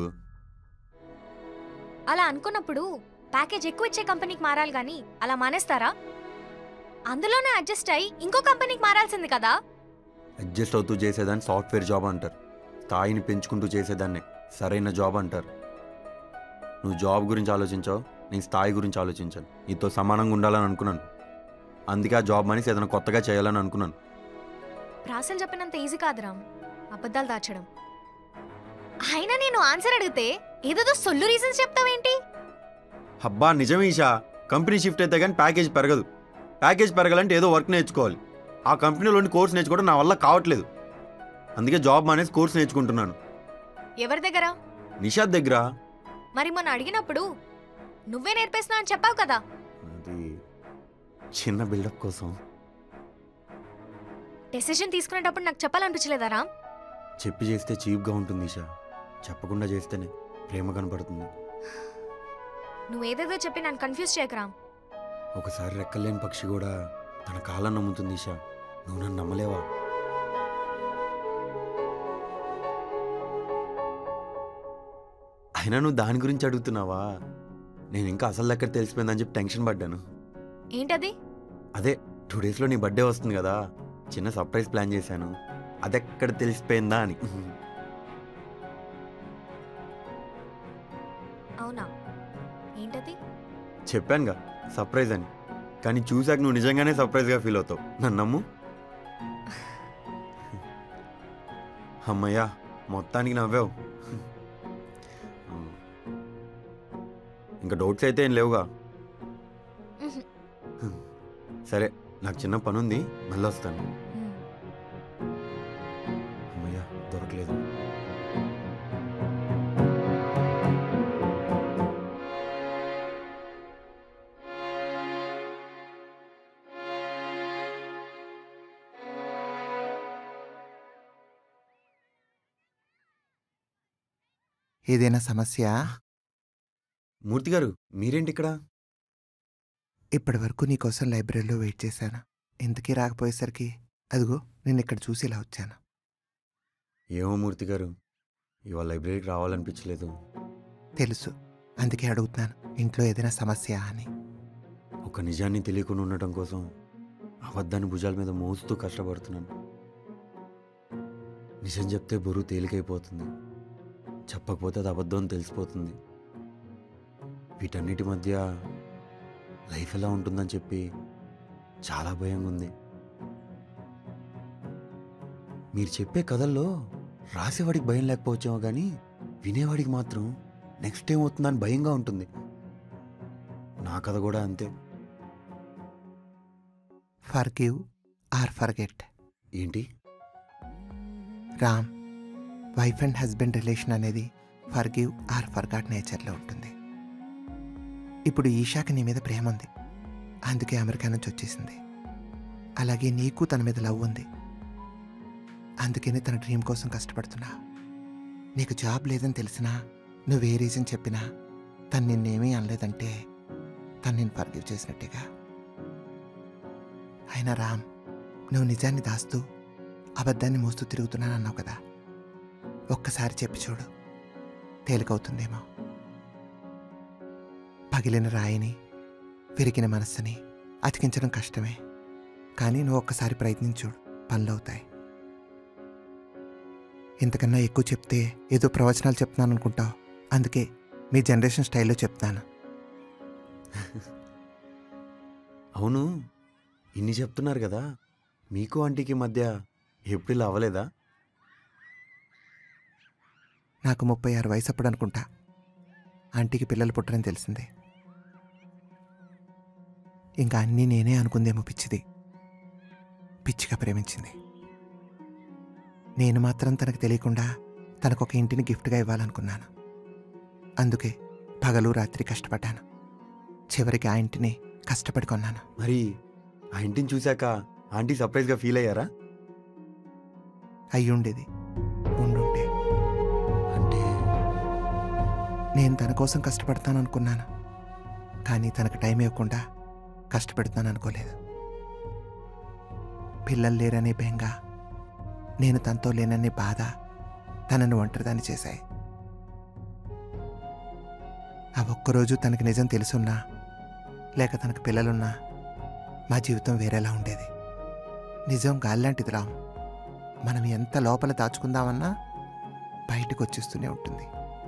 అలా అనుకున్నప్పుడు ప్యాకేజ్ ఎక్కువ ఇచ్చే కంపెనీకి మారాలి గాని అలా మానేస్తారా? అందులోనే అడ్జస్ట్ అయ్యి ఇంకో కంపెనీకి మారాల్సింది కదా. అడ్జస్ట్ అవుతూ చేసేదాన్ని సాఫ్ట్వేర్ జాబ్ అంటారు. స్థాయిని పెంచుకుంటూ చేసేదాన్ని సరైన జాబ్ అంటారు. నువ్వు జాబ్ గురించి ఆలోచించావు, నేను స్థాయి గురించి ఆలోచించాను. నీతో సమానంగా ఉండాలని అనుకున్నాను. అందుకే ఆ జాబ్ మనిషి ఏదైనా కొత్తగా చేయాలని అనుకున్నాను. ప్రాసలు చెప్పినంత ఈజీ కాదు రామ్ అబద్ధాలు దాచడం. అయినా నేను ఆన్సర్ అడిగితే ఏదో సొల్లు రీజన్స్ చెప్తావేంటి? అబ్బా నిజమే ఈషా, కంపెనీ షిఫ్ట్ అయితే కానీ ప్యాకేజ్ పెరగదు. ప్యాకేజ్ పెరగాలంటే ఏదో వర్క్ నేర్చుకోవాలి. ఆ కంపెనీలోని కోర్స్ నేర్చుకోవడం నా వల్ల కావట్లేదు. అందుకే జాబ్ మానేసి కోర్స్ నేర్చుకుంటున్నాను. ఎవరి దగ్గర? నిషాద్ దగ్గర. మరి మొన్న అడిగినప్పుడు నువ్వే నేర్పేస్తున్నా అని చెప్పావు కదా. అది చిన్న బిల్డప్ కోసం. డెసిషన్ తీసుకునేటప్పుడు నాకు చెప్పాలనిపించలేదా రామ్? చెప్పి చేస్తే చీప్గా ఉంటుంది ఈషా, చెప్పకుండా చేస్తేనే ప్రేమ కనపడుతుంది. నువ్వేదేదో చెప్పి నన్ను కన్ఫ్యూజ్ చేయకు రామ్. ఒకసారి రెక్కలేని పక్షి కూడా తన కాళ్ళని నమ్ముతుంది ఈషా, నువ్వు నన్ను నమ్మలేవా? అయినా నువ్వు దాని గురించి అడుగుతున్నావా? నేను ఇంకా అసలు దగ్గర తెలిసిపోయిందని చెప్పి టెన్షన్ పడ్డాను. ఏంటది? అదే టూ డేస్లో నీ బర్త్డే వస్తుంది కదా, చిన్న సర్ప్రైజ్ ప్లాన్ చేశాను. అదెక్కడ తెలిసిపోయిందా అని. అవునా? ఏంటది? చెప్పానుగా సర్ప్రైజ్ అని, కానీ చూశాక నువ్వు నిజంగానే సర్ప్రైజ్గా ఫీల్ అవుతావు. నన్ను నమ్ము. అమ్మయ్యా మొత్తానికి నవ్వావు. ఇంకా డౌట్స్ అయితే ఏం లేవుగా? సరే నాకు చిన్న పని ఉంది, మళ్ళీ వస్తాను. అమ్మయ్యా దొరకలేదు. ఏదైనా సమస్య? మూర్తి గారు మీరేంటి ఇక్కడ? ఇప్పటి వరకు నీకోసం లైబ్రరీలో వెయిట్ చేశాను. ఇంతకీ రాకపోయేసరికి అదిగో నేను ఇక్కడ చూసి ఇలా వచ్చాను. ఏమో మూర్తి గారు, ఇవాళ లైబ్రరీకి రావాలనిపించలేదు. తెలుసు, అందుకే అడుగుతున్నాను, ఇంట్లో ఏదైనా సమస్య అని. ఒక నిజాన్ని తెలియకుండా ఉండటం కోసం అబద్ధాన్ని భుజాల మీద మోస్తూ కష్టపడుతున్నాను. నిజం చెప్తే బరువు తేలికైపోతుంది, చెప్పకపోతే అది అబద్ధం తెలిసిపోతుంది. వీటన్నిటి మధ్య లైఫ్ ఎలా ఉంటుందని చెప్పి చాలా భయంగా ఉంది. మీరు చెప్పే కథల్లో రాసేవాడికి భయం లేకపోవచ్చేమో కానీ వినేవాడికి మాత్రం నెక్స్ట్ ఏమవుతుందని భయంగా ఉంటుంది. నా కథ కూడా అంతే. Forgive or forget. ఏంటి? Ram, wife and husband relation అనేది ఫర్గివ్ ఆర్ ఫర్గాట్ నేచర్లో ఉంటుంది. ఇప్పుడు ఈషాకి నీ మీద ప్రేమ ఉంది, అందుకే అమెరికా నుంచి వచ్చేసింది. అలాగే నీకు తన మీద లవ్ ఉంది, అందుకని తన డ్రీమ్ కోసం కష్టపడుతున్నా. నీకు జాబ్ లేదని తెలిసినా, నువ్వు ఏ రీజన్ చెప్పినా తను నిన్నేమీ అనలేదంటే తను నేను ఫర్గివ్ చేసినట్టేగా. అయినా రామ్, నువ్వు నిజాన్ని దాస్తూ అబద్ధాన్ని మోస్తూ తిరుగుతున్నానన్నావు కదా, ఒక్కసారి చెప్పి చూడు, తేలికవుతుందేమో. పగిలిన రాయిని, విరిగిన మనస్సుని అతికించడం కష్టమే, కానీ నువ్వు ఒక్కసారి ప్రయత్నించుడు, పనులు అవుతాయి. ఇంతకన్నా ఎక్కువ చెప్తే ఏదో ప్రవచనాలు చెప్తున్నాను అనుకుంటావు, అందుకే మీ జనరేషన్ స్టైల్లో చెప్తాను. అవును, ఇన్ని చెప్తున్నారు కదా, మీకు ఆంటీకి మధ్య ఎప్పుడు ఇలా అవ్వలేదా? నాకు ముప్పై ఆరు వయసు అప్పుడు అనుకుంటా ఆంటీకి పిల్లలు పుట్టరని తెలిసిందే. ఇంకా అన్నీ నేనే అనుకుందేమో పిచ్చిది. పిచ్చిగా ప్రేమించింది. నేను మాత్రం తనకు తెలియకుండా తనకొక ఇంటిని గిఫ్ట్గా ఇవ్వాలనుకున్నాను. అందుకే పగలు రాత్రి కష్టపడ్డాను. చివరికి ఆ ఇంటిని కష్టపడి కొన్నాను. మరి ఆ ఇంటిని చూశాక ఆంటీ సర్ప్రైజ్గా ఫీల్ అయ్యారా? అయ్యుండేది ఉండుంటే. అంటే నేను తన కోసం కష్టపడతాను అనుకున్నాను, కానీ తనకు టైం ఇవ్వకుండా కష్టపెడతాను అనుకోలేదు. పిల్లలు లేరనే బెంగ, నేను తనతో లేననే బాధ తనను ఒంటరిదాన్ని చేశాయి. ఆ ఒక్కరోజు తనకి నిజం తెలుసున్నా లేక తనకు పిల్లలున్నా మా జీవితం వేరేలా ఉండేది. నిజం గాలిలాంటిది రామ్. మనం ఎంత లోపల దాచుకుందామన్నా బయటకు వచ్చేస్తూనే ఉంటుంది.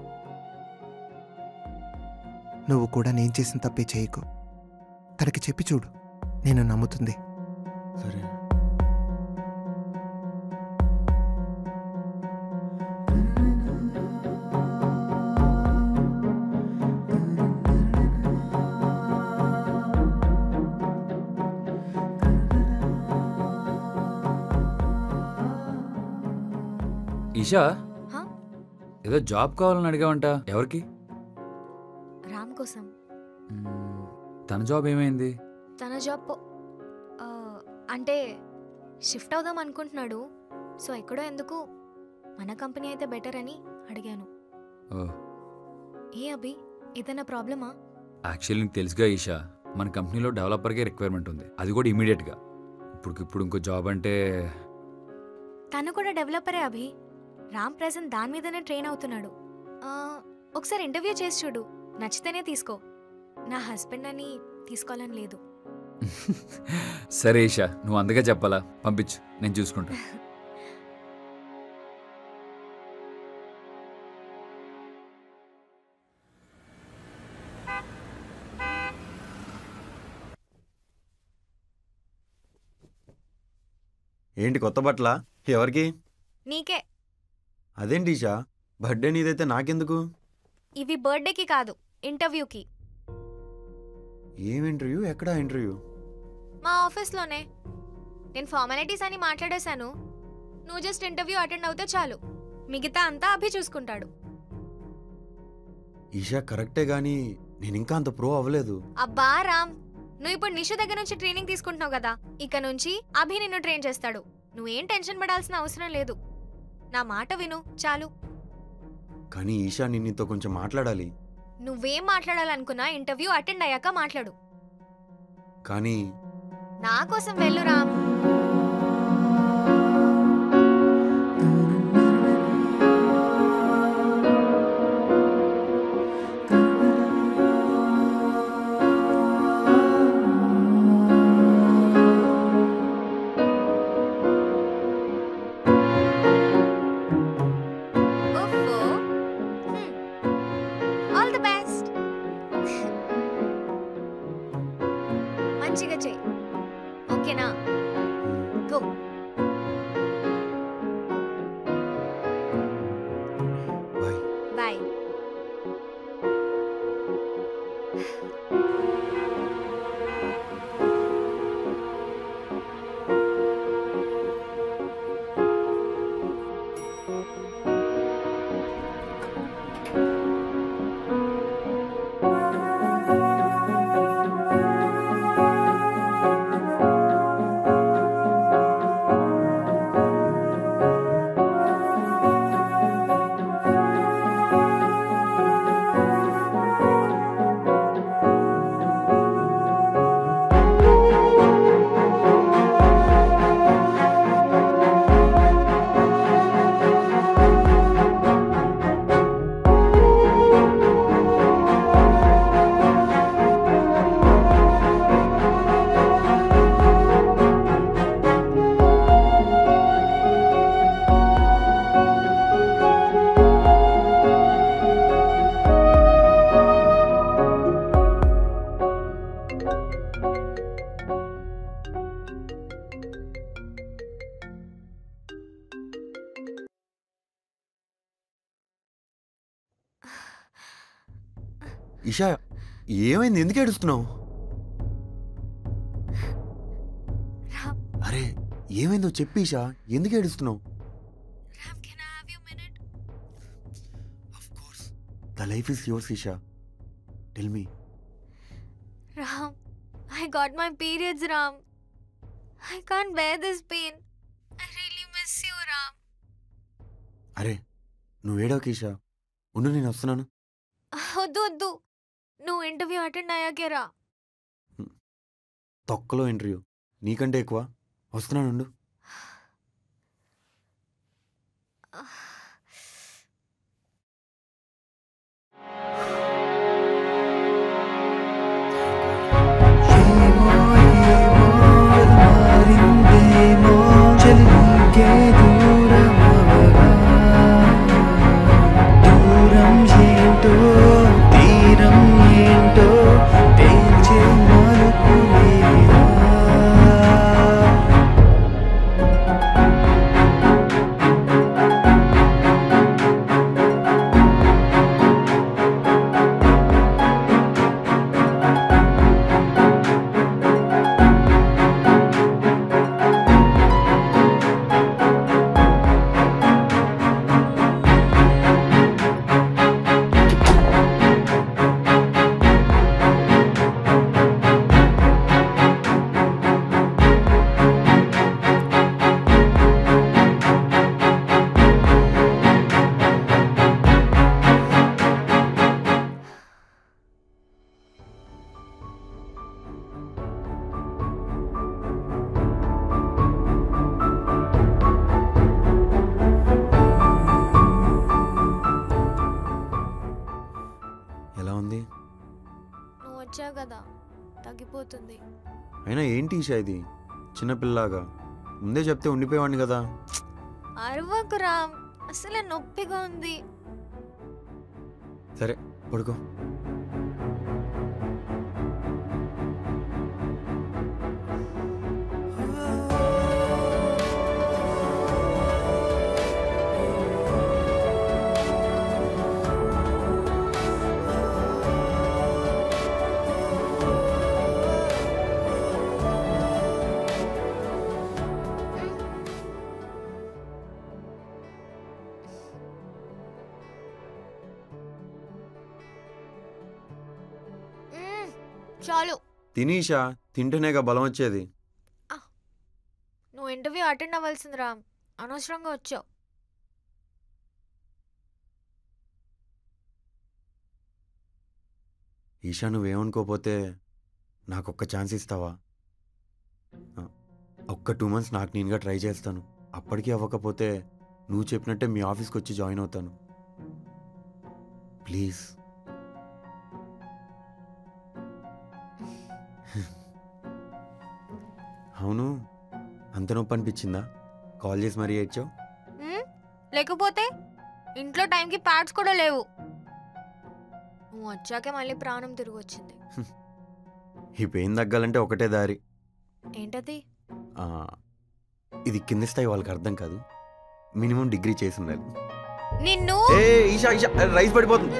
నువ్వు కూడా నేను చేసిన తప్పే చేయకు. తనకి చెప్పి చూడు, నేను నమ్ముతుంది. సరే. ఈషా, హా? ఏదో జాబ్ కావాలని అడిగావంట. ఎవరికి? రామ్ కోసం. మ్మ్, తన జాబ్ ఏమైంది? తన జాబ్ పో- ఆ, అంటే షిఫ్ట్ అవుదాం అనుకుంటున్నాడు. సో ఎక్కడో ఎందుకు మన కంపెనీ అయితే బెటర్ అని అడిగాను. ఓ, ఏ అభి, ఏదైనా ప్రాబ్లమా? యాక్చువల్లీ నీకు తెలుసుగా ఈషా, మన కంపెనీలో డెవలపర్కే రిక్వైర్మెంట్ ఉంది, అది కూడా ఇమీడియట్గా. ఇప్పుడు ఇప్పుడు ఇంకో జాబ్ అంటే తను కూడా డెవలపరే అభి. రామ్ ప్రెజెంట్ దాని మీదనే ట్రైన్ అవుతున్నాడు. ఆ, ఒకసారి ఇంటర్వ్యూ చేసి చూడు, నచ్చితేనే తీసుకో. నా హస్బెండ్ అని తీసుకోవాలని లేదు. సరే ఈషా, నువ్వు అందుకే చెప్పాలా? పంపించు, నేను చూసుకుంటా. ఏంటి కొత్త బట్టలా? ఎవరికి? నీకే. అదేంటి ఈషా, బర్త్డే నీదైతే నాకెందుకు? ఇవి బర్త్డేకి కాదు, ఇంటర్వ్యూకి. ఏం ఇంటర్వ్యూ? ఎక్కడా ఇంటర్వ్యూ? మా ఆఫీస్లోనే. నేను ఫార్మాలిటీస్ అని మాట్లాడేశాను. నువ్వు జస్ట్ ఇంటర్వ్యూ అటెండ్ అవుతే చాలు, మిగతా అంతా అభి చూసుకుంటాడు. ఈషా కరెక్టే గానీ నేను ఇంకా అంత ప్రో అవ్వలేదు. అబ్బా రామ్, నువ్వు ఇప్పుడు నిషు దగ్గర నుంచి ట్రైనింగ్ తీసుకుంటున్నావు కదా, ఇక నుంచి అభి నిన్ను ట్రైన్ చేస్తాడు. నువ్వేం టెన్షన్ పడాల్సిన అవసరం లేదు. నా మాట విను చాలు. కానీ ఈషా, నేను నీతో కొంచెం మాట్లాడాలి. నువ్వేం మాట్లాడాలనుకున్నా ఇంటర్వ్యూ అటెండ్ అయ్యాక మాట్లాడు. కానీ నా కోసం వెళ్ళు రామ్. మంచిగా చెయ్యి, ఓకేనా? ఇషా ఏమైంది? ఎందుకు ఏడుస్తున్నావు? రామ్ అరే ఏమైందో చెప్పి ఇషా, ఎందుకు ఏడుస్తున్నావు? Ram can I have you minute? Of course, the life is yours Isha. Tell me. Ram, I got my periods, Ram. I can't bear this pain. I really miss you, Ram. అరే నువ్వు ఏడవకి ఇషా, ఉండు నేను వస్తున్నాను. వద్దు వద్దు, నువ్వు ఇంటర్వ్యూ అటెండ్ అయ్యాకే రా. తొక్కలో ఇంటర్వ్యూ నీకంటే ఎక్కువ. వస్తున్నాను ఉండు. వచ్చావు కదా, తగ్గిపోతుంది. అయినా ఏంటి ఈషా ఇది చిన్నపిల్లలాగా? ముందే చెప్తే ఉండిపోయేవాడిని కదా. అరవకు రామ్, అసలే నొప్పిగా ఉంది. సరే పడుకో. చాలు తినీషా, తింటేనేగా బలం వచ్చేది. నువ్వు ఇంటర్వ్యూ అటెండ్ అవ్వాల్సింది రామ్, అనవసరంగా వచ్చావు. ఈషా నువ్వేమనుకోపోతే నాకు ఒక్క ఛాన్స్ ఇస్తావా? ఒక్క టూ మంత్స్ నాకు నేనుగా ట్రై చేస్తాను. అప్పటికీ అవ్వకపోతే నువ్వు చెప్పినట్టే మీ ఆఫీస్కి వచ్చి జాయిన్ అవుతాను. ప్లీజ్. అవును, అంత నొప్పి అనిపించిందా కాల్ చేసి మరీ ఏడ్చావు? లేకపోతే ఇంట్లో టైంకి ప్యాడ్స్ కూడా లేవు. నువ్వు వచ్చాకే మళ్ళీ ప్రాణం తిరిగి వచ్చింది. ఈ పెయిన్ తగ్గాలంటే ఒకటే దారి. ఏంటది? ఇది కింది స్థాయి వాళ్ళకి అర్థం కాదు. మినిమం డిగ్రీ చేసి ఉండాలి. నిన్ను ఈషా ఈషా రైస్ పడిపోతుంది.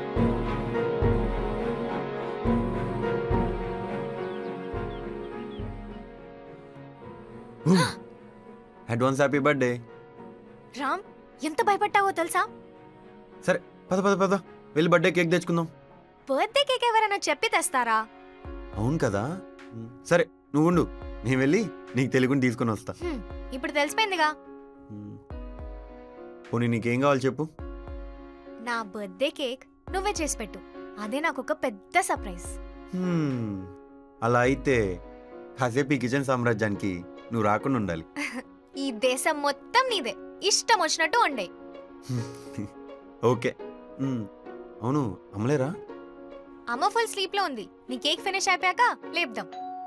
Advance happy birthday. రామ్, ఎంత భయపడ్డావో తెలుసా? సరే పద పద పద వెళ్ళి బర్త్డే కేక్ తెచ్చుకుందాం. బర్త్డే కేక్ ఎవరైనా చెప్పి తెస్తారా? అవును కదా. సరే నువ్వు ఉండు, నేను వెళ్ళి నీకు తెలుగుని తీసుకుని వస్తా. ఇప్పుడు తెలిసిపోయిందిగా. పోనీ నీకేం కావాలి చెప్పు. నా బర్త్డే కేక్ నువ్వే చేసి పెట్టు, అదే నాకు ఒక పెద్ద సర్ప్రైజ్. అలా అయితే కాసేపు ఈ కిచెన్ సామ్రాజ్యానికి నువ్వు రాకుండా ఉండాలి. ఈ దేశం మొత్తం నీదే, ఇష్టం వచ్చినట్టు వండే. ఓకే. అవును, అమ్మలేరా? అమ్మ ఫుల్ స్లీప్ లో ఉంది. నీ కేక్ ఫినిష్ అయిపోయాక లేపుదాం.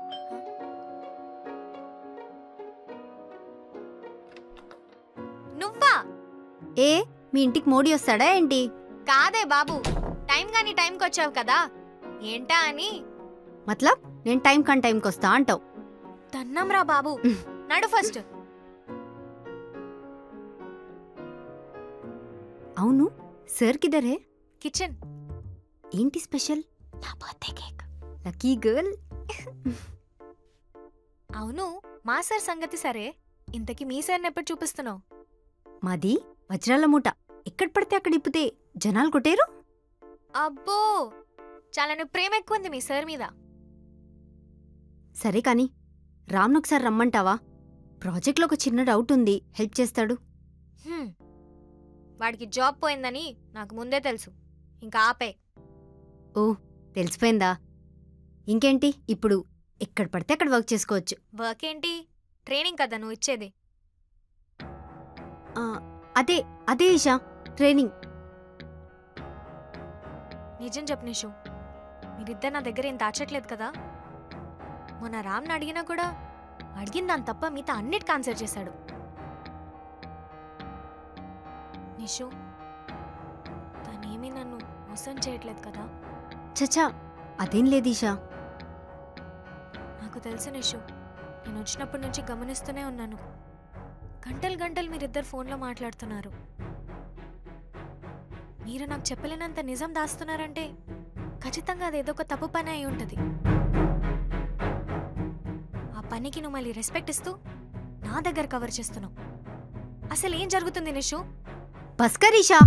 నువ్వా? ఏ మీ ఇంటికి మోడీ వస్తాడా ఏంటి? కాదే బాబు, టైం గాని టైంకి వచ్చావు కదా, ఏంటా అని. మతలబ్ నేను టైం కన్ టైంకి వస్తా అంటావు? తన్నం రా బాబు, నడు ఫస్ట్. అవును, సర్ కిదర్ హై? కిచెన్. ఏంటి స్పెషల్? నా బర్త్డే కేక్. Lucky girl. అవును, మా సార్ సంగతి సరే, ఇంతకీ మీ సార్ని ఎప్పుడు చూపిస్తున్నావు? మాది వజ్రాల మూట. ఎక్కడ పడితే అక్కడ ఇప్పితే జనాలు కొట్టేరు. అబ్బో, చాలా నువ్వు ప్రేమ ఎక్కువ ఉంది మీ సార్ మీద. సరే కాని రామ్ను ఒకసారి రమ్మంటావా? ప్రాజెక్ట్లో ఒక చిన్న డౌట్ ఉంది, హెల్ప్ చేస్తాడు. హ్మ్. వాడికి జాబ్ పోయిందని నాకు ముందే తెలుసు, ఇంకా ఆపే. ఓ, తెలిసిపోయిందా? ఇంకేంటి, ఇప్పుడు ఎక్కడ పడితే అక్కడ వర్క్ చేసుకోవచ్చు. వర్క్ ఏంటి, ట్రైనింగ్ కదా నువ్వు ఇచ్చేది. ఆ, అదే అదే ఈషా, ట్రైనింగ్. నిజం చెప్పు నిషు, మీరిద్దరు నా దగ్గర ఏం దాచట్లేదు కదా? మొన్న రామ్ని అడిగినా కూడా అడిగిన దాని తప్ప మిగతా అన్నిటికీ ఆన్సర్ చేశాడు. నిషు, తనేమీ నన్ను మోసం చేయట్లేదు కదా? చచ్చా, అదేం లేదు ఈషా. నాకు తెలుసు నిషు, నేను వచ్చినప్పటి నుంచి గమనిస్తూనే ఉన్నాను. గంటలు గంటలు మీరిద్దరు ఫోన్లో మాట్లాడుతున్నారు. మీరు నాకు చెప్పలేనంత నిజం దాస్తున్నారంటే ఖచ్చితంగా అదేదో ఒక తప్పు పని అయి ఉంటుంది. ఆ పనికి నువ్వు మళ్ళీ రెస్పెక్ట్ ఇస్తూ నా దగ్గర కవర్ చేస్తున్నావు. అసలు ఏం జరుగుతుంది నిషు? బస్కర్ ఈషా,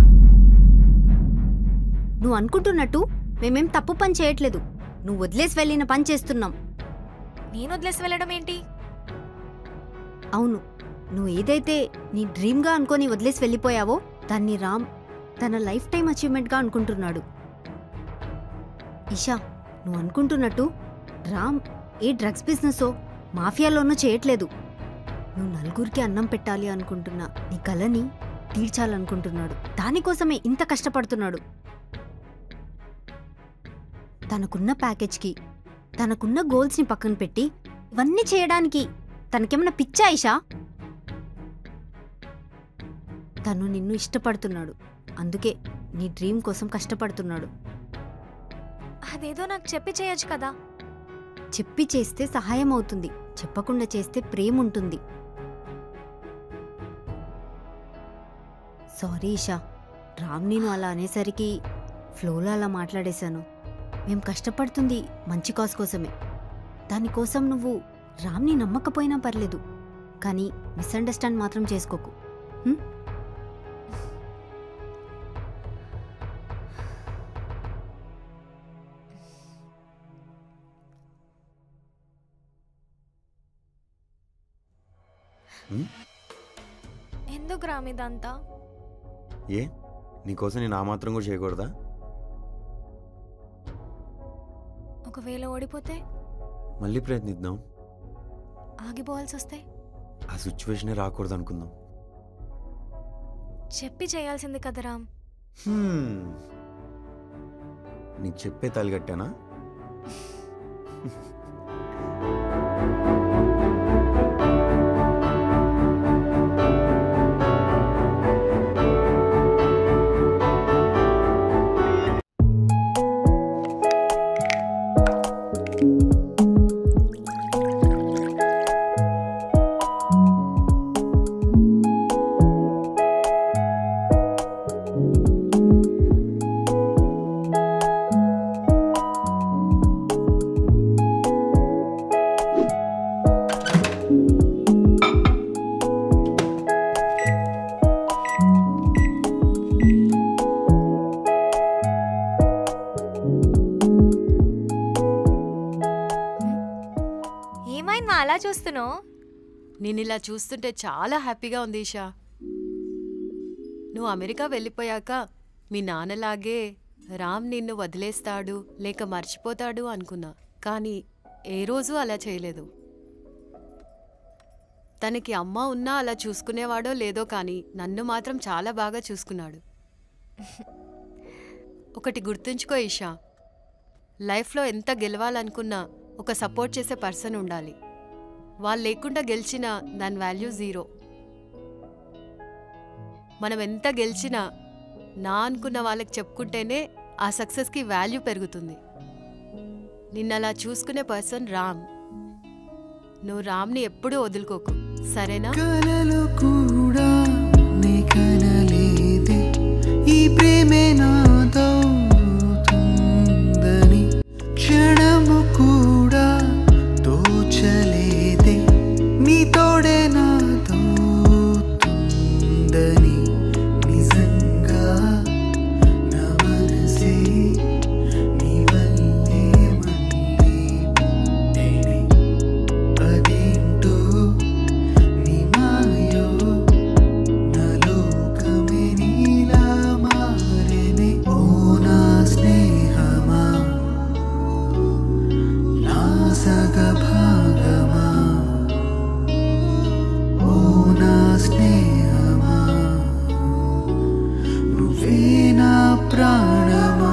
నువ్వు అనుకుంటున్నట్టు మేమేం తప్పు పని చేయట్లేదు. నువ్వు వదిలేసి వెళ్ళిన పని చేస్తున్నాం. నేను వదిలేసి వెళ్ళడం ఏంటి? అవును, నువ్వు ఏదైతే నీ డ్రీమ్గా అనుకొని వదిలేసి వెళ్ళిపోయావో దాన్ని రామ్ తన లైఫ్ టైం అచీవ్మెంట్గా అనుకుంటున్నాడు. ఈషా, నువ్వు అనుకుంటున్నట్టు రామ్ ఏ డ్రగ్స్ బిజినెస్సో మాఫియాలోనూ చేయట్లేదు. నువ్వు నలుగురికి అన్నం పెట్టాలి అనుకుంటున్నా నీ కలని తీర్చాలనుకుంటున్నాడు. దానికోసమే ఇంత కష్టపడుతున్నాడు. తనకున్న ప్యాకేజ్కి, తనకున్న గోల్స్ని పక్కన పెట్టి ఇవన్నీ చేయడానికి తనకేమన్నా పిచ్చా ఈషా? తను నిన్ను ఇష్టపడుతున్నాడు, అందుకే నీ డ్రీమ్ కోసం కష్టపడుతున్నాడు. అదేదో నాకు చెప్పి చేయొచ్చు కదా? చెప్పి చేస్తే సహాయం అవుతుంది, చెప్పకుండా చేస్తే ప్రేమ ఉంటుంది. సారీ ఈషా, రామ్ నేను అలా అనేసరికి ఫ్లోలో అలా మాట్లాడేశాను. మేం కష్టపడుతుంది మంచి కాజ్ కోసమే. దానికోసం నువ్వు రామ్ని నమ్మకపోయినా పర్లేదు, కానీ మిస్అండర్స్టాండ్ మాత్రం చేసుకోకు. హ్మ్? ఎందుకు రామ్ ఇదంతా? ఏ, నీకోసం నేను ఆ మాత్రం కూడా చేయకూడదా? ఒకవేళ ఓడిపోతే మళ్ళీ ప్రయత్నిద్దాం. ఆగిపోవాల్సి వస్తే ఆ సిచ్యువేషనే రాకూడదు అనుకుందాం. చెప్పి చేయాల్సింది కదా రామ్. హ్మ్. నీకు చెప్పే తాలిగట్టానా? ఏమైంది అలా చూస్తున్నావు? నేను ఇలా చూస్తుంటే చాలా హ్యాపీగా ఉంది ఈషా. నువ్వు అమెరికా వెళ్ళిపోయాక మీ నాన్నలాగే రామ్ నిన్ను వదిలేస్తాడు లేక మర్చిపోతాడు అనుకున్నా, కానీ ఏ రోజు అలా చేయలేదు. తనకి అమ్మ ఉన్నా అలా చూసుకునేవాడో లేదో కానీ నన్ను మాత్రం చాలా బాగా చూసుకున్నాడు. ఒకటి గుర్తుంచుకో ఈషా, లైఫ్లో ఎంత గెలవాలనుకున్నా ఒక సపోర్ట్ చేసే పర్సన్ ఉండాలి. వాళ్ళు లేకుండా గెలిచినా దాని వాల్యూ జీరో. మనం ఎంత గెలిచినా నా అనుకున్న వాళ్ళకి చెప్పుకుంటేనే ఆ సక్సెస్కి వాల్యూ పెరుగుతుంది. నిన్నలా చూసుకునే పర్సన్ రామ్. నువ్వు రామ్ని ఎప్పుడూ వదులుకోకు, సరేనా? కలలు కూడా నీ కలలేదే, ఈ ప్రేమే నాదవుతుంది. ప్రాణమా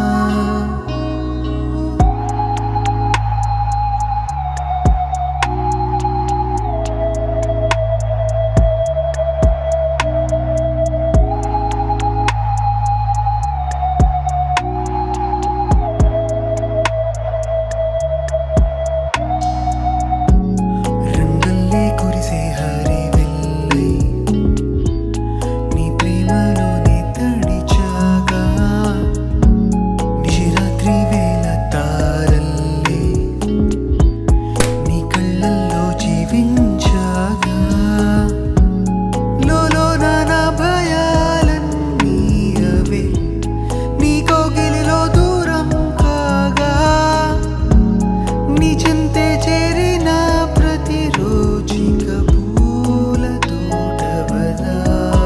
రంగల్లే కురిసే హరి వెల్లై నీ ప్రేమలోనే తడిచాగా నిశిరాత్రి వేళ తారల్లే నీ కళ్ళల్లో జీవించాగా లోలో నానా భయాలన్నీ అవే నీ కోగిలిలో దూరం కాగా నీ చెంతే చేరిన ప్రతిరోజిక పూల తోటవదా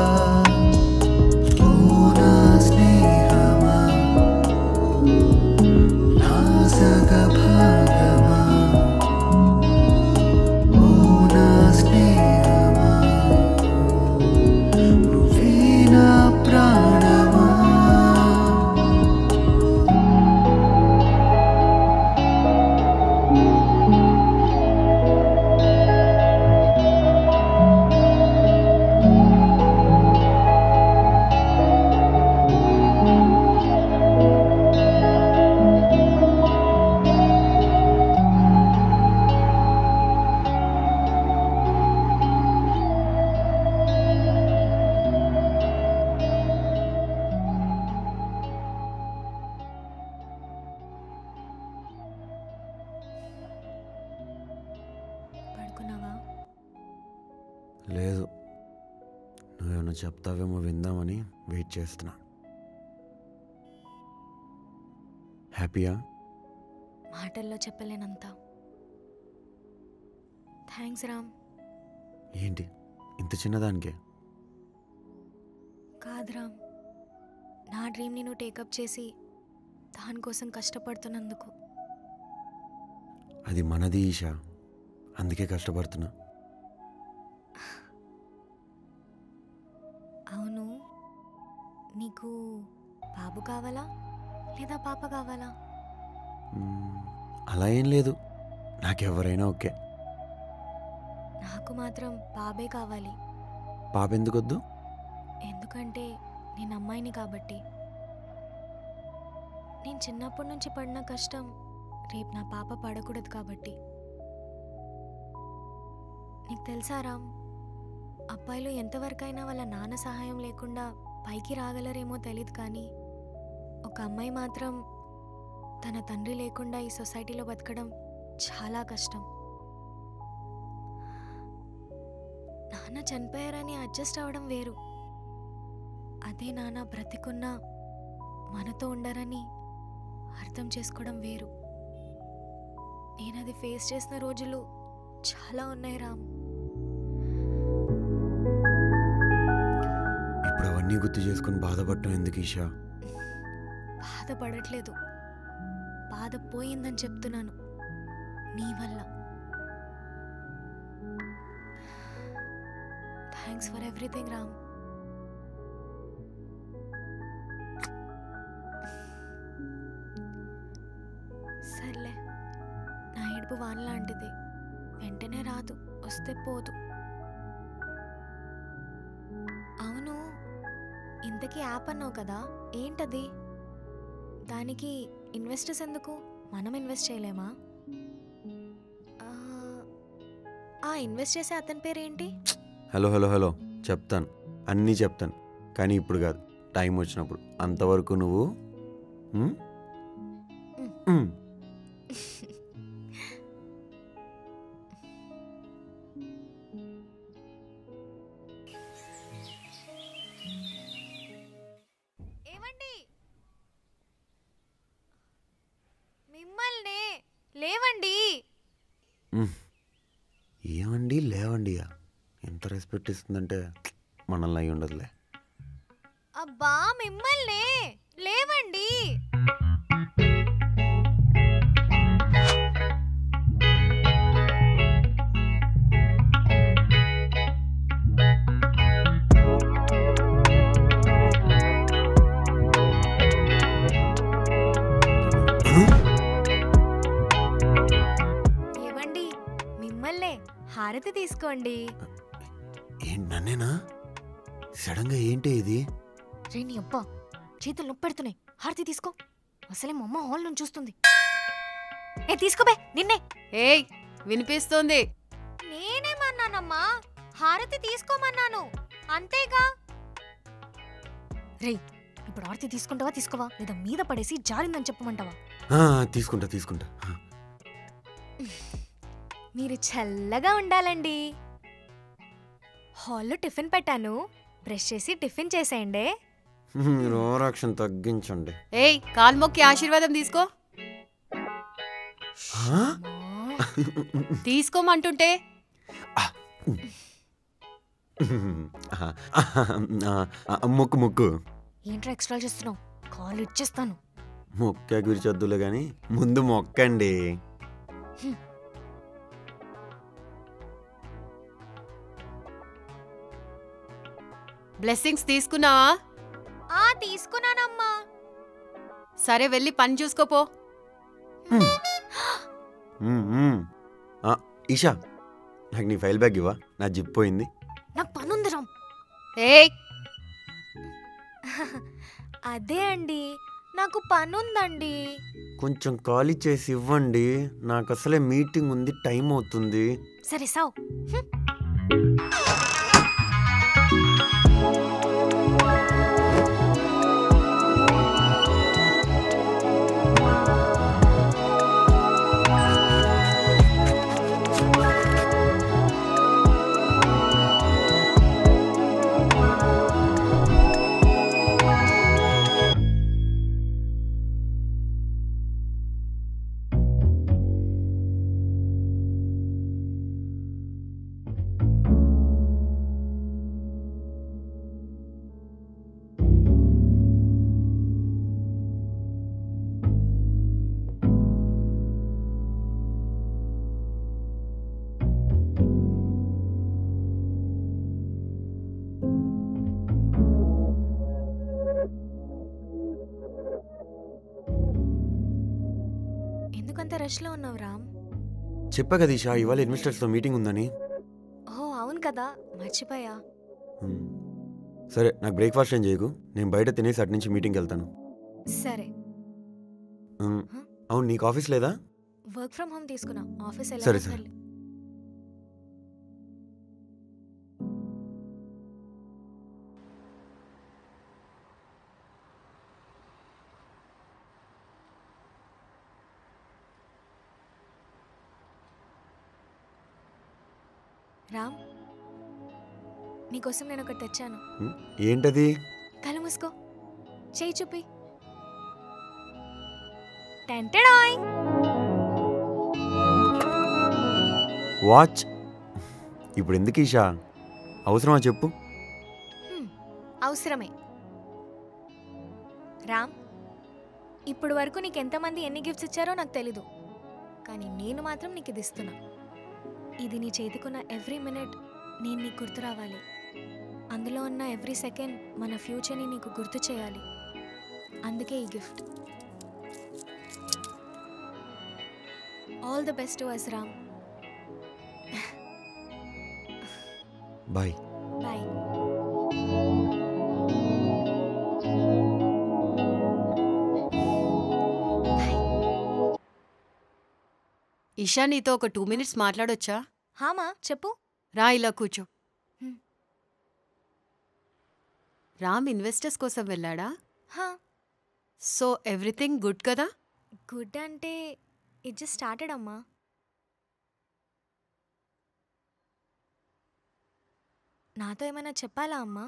ఓ నా స్నేహమా నా సగ భాగమా ఓ నా స్నేహమా నువ్వే నా ప్రాణమా పడుకున్నావా? లేదు, నువ్వేమన్నా చెప్తావేమో విందామని వెయిట్ చేస్తున్నా. హ్యాపీయా? మాటల్లో చెప్పలేనంత. థ్యాంక్స్ రామ్. ఏంటి ఇంత చిన్నదానికే? కాదు రామ్, నా డ్రీమ్ని నువ్వు టేకప్ చేసి దానికోసం కష్టపడుతున్నందుకు. అది మనది ఈషా, అందుకే కష్టపడుతున్నా. అవును, నీకు బాబు కావాలా లేదా పాప కావాలా? మ్మ్, అలా ఏం లేదు, నాకెవరైనా ఓకే. నాకు మాత్రం బాబే కావాలి. పాప ఎందుకొద్దు? ఎందుకంటే నేను అమ్మాయిని కాబట్టి. నేను చిన్నప్పటి నుంచి పడిన కష్టం రేపు నా పాప పడకూడదు కాబట్టి. నీకు తెలుసా రామ్, అబ్బాయిలు ఎంతవరకైనా వాళ్ళ నాన్న సహాయం లేకుండా పైకి రాగలరేమో తెలీదు, కానీ ఒక అమ్మాయి మాత్రం తన తండ్రి లేకుండా ఈ సొసైటీలో బతకడం చాలా కష్టం. నాన్న చనిపోయారని అడ్జస్ట్ అవ్వడం వేరు, అదే నాన్న బ్రతికున్నా మనతో ఉండరని అర్థం చేసుకోవడం వేరు. నేను అది ఫేస్ చేసిన రోజులు చాలా ఉన్నాయి రామ్. ఇప్పుడు అవన్నీ గుర్తు చేసుకుని బాధపడటం ఎందుకు ఈషా? బాధపడట్లేదు, బాధ పోయిందని చెప్తున్నాను, నీ వల్ల. Thanks for everything Ram. సర్లే, నా ఏడుపు వాన లాంటిది, వెంటనే రాదు, వస్తే పోదు. అవును, ఇంతకీ యాప్ అన్నావు కదా, ఏంటది? దానికి ఇన్వెస్టర్స్ ఎందుకు? మనం ఇన్వెస్ట్ చేయలేమా? ఆ ఇన్వెస్ట్ చేసే అతని పేరేంటి? హలో హలో హలో చెప్తాను, అన్నీ చెప్తాను, కానీ ఇప్పుడు కాదు, టైం వచ్చినప్పుడు. అంతవరకు నువ్వు మ్? మ్. ఏమండి, మిమ్మల్ని లేవండి. మ్. ఏమండి లేవండి, ఎంత రెస్పెక్ట్ ఇస్తుందంటే మనల్ని అయి ఉండదులే. అబ్బా మిమ్మల్ని లేవండి. హారతి తీసుకోండి. ఏంటి నన్నేనా? సడన్గా ఏంటి ఇది? రేణి అబ్బా, చేతులు నొప్పి పెడుతున్నాయి. హారతి తీసుకో. అసలే మా అమ్మ హాల్ నుంచి చూస్తుంది. ఏ తీసుకోబే నిన్నే. ఏయ్ వినిపిస్తుంది. నేనేమన్నానమ్మా? హారతి తీసుకోమన్నాను అంతేగా. రేయ్ ఇప్పుడు హారతి తీసుకుంటావా తీసుకోవా, లేదా మీద పడేసి జారిందని చెప్పమంటావా? తీసుకుంటా తీసుకుంటా. మీరు చల్లగా ఉండాలండి. హాల్లో టిఫిన్ పెట్టాను, బ్రష్ చేసి టిఫిన్ చేసేయండి. రోరాక్షన్ తగ్గించండి. ఏయ్ కాలు మొక్కి ఆశీర్వాదం తీసుకో. తీసుకోమంటుంటే మొక్కు మొక్కు. ఏంట్రా ఎక్స్ట్రా చేస్తున్నావు? కాలు ఇచ్చేస్తాను. మొక్క గురిచొద్దులే గాని ముందు మొక్కండి. బ్లెస్సింగ్స్ తీసుకున్నావా? ఆ తీసుకున్నానమ్మా. సరే వెళ్ళి పని చూసుకోపో. ఈషా నాకు నీ ఫైల్ బ్యాగ్ ఇవ్వా, నా జిప్ పోయింది. నాకు పనుంది రామ్. ఏయ్ అదే అండి, నాకు పనుందండి. కొంచెం ఖాళీ చేసి ఇవ్వండి, నాకు అసలే మీటింగ్ ఉంది, టైం అవుతుంది. సరే సావ్. ఎందుకంత రష్లో ఉన్నావు రామ్? చెప్పా కదా ఈషా, ఇవాళ ఇన్వెస్టర్స్తో మీటింగ్ ఉందని. ఓ అవును కదా, మర్చిపోయా. సరే నాకు బ్రేక్ఫాస్ట్ ఏం చేయకు, నేను బయట తినేసి అటు నుంచి మీటింగ్కి వెళ్తాను. సరే. అవును నీకు ఆఫీస్ లేదా? వర్క్ ఫ్రమ్ హోమ్ తీసుకున్నా, ఆఫీస్ సరే సరే. రామ్ నీకోసం నేను ఒకటి తెచ్చాను. ఏంటది? కళ్ళు మూసుకో, చేయి చూపి. టెంటెడాయ్ వాచ్. ఇప్పుడు ఎందుకు ఈషా, అవసరమా చెప్పు? అవసరమే. రామ్ ఇప్పుడు వరకు నీకు ఎంతమంది ఎన్ని గిఫ్ట్స్ ఇచ్చారో నాకు తెలీదు, కానీ నేను మాత్రం నీకు ఇది ఇస్తున్నా. ఇది నీ చేతికున్న ఎవ్రీ మినిట్ నేను నీకు గుర్తు రావాలి. అందులో ఉన్న ఎవ్రీ సెకండ్ మన ఫ్యూచర్ని నీకు గుర్తు చేయాలి. అందుకే ఈ gift. All the best to us Ram. Bye. Bye. Isha నీతో ఒక టూ మినిట్స్ మాట్లాడొచ్చా? హామా చెప్పు. రా ఇలా కూర్చో. రామ్ ఇన్వెస్టర్స్ కోసం వెళ్ళాడా? హా. సో ఎవ్రీథింగ్ గుడ్ కదా? గుడ్ అంటే ఇట్ జస్ట్ స్టార్టెడ్ అమ్మా. నాతో ఏమైనా చెప్పాలా అమ్మా?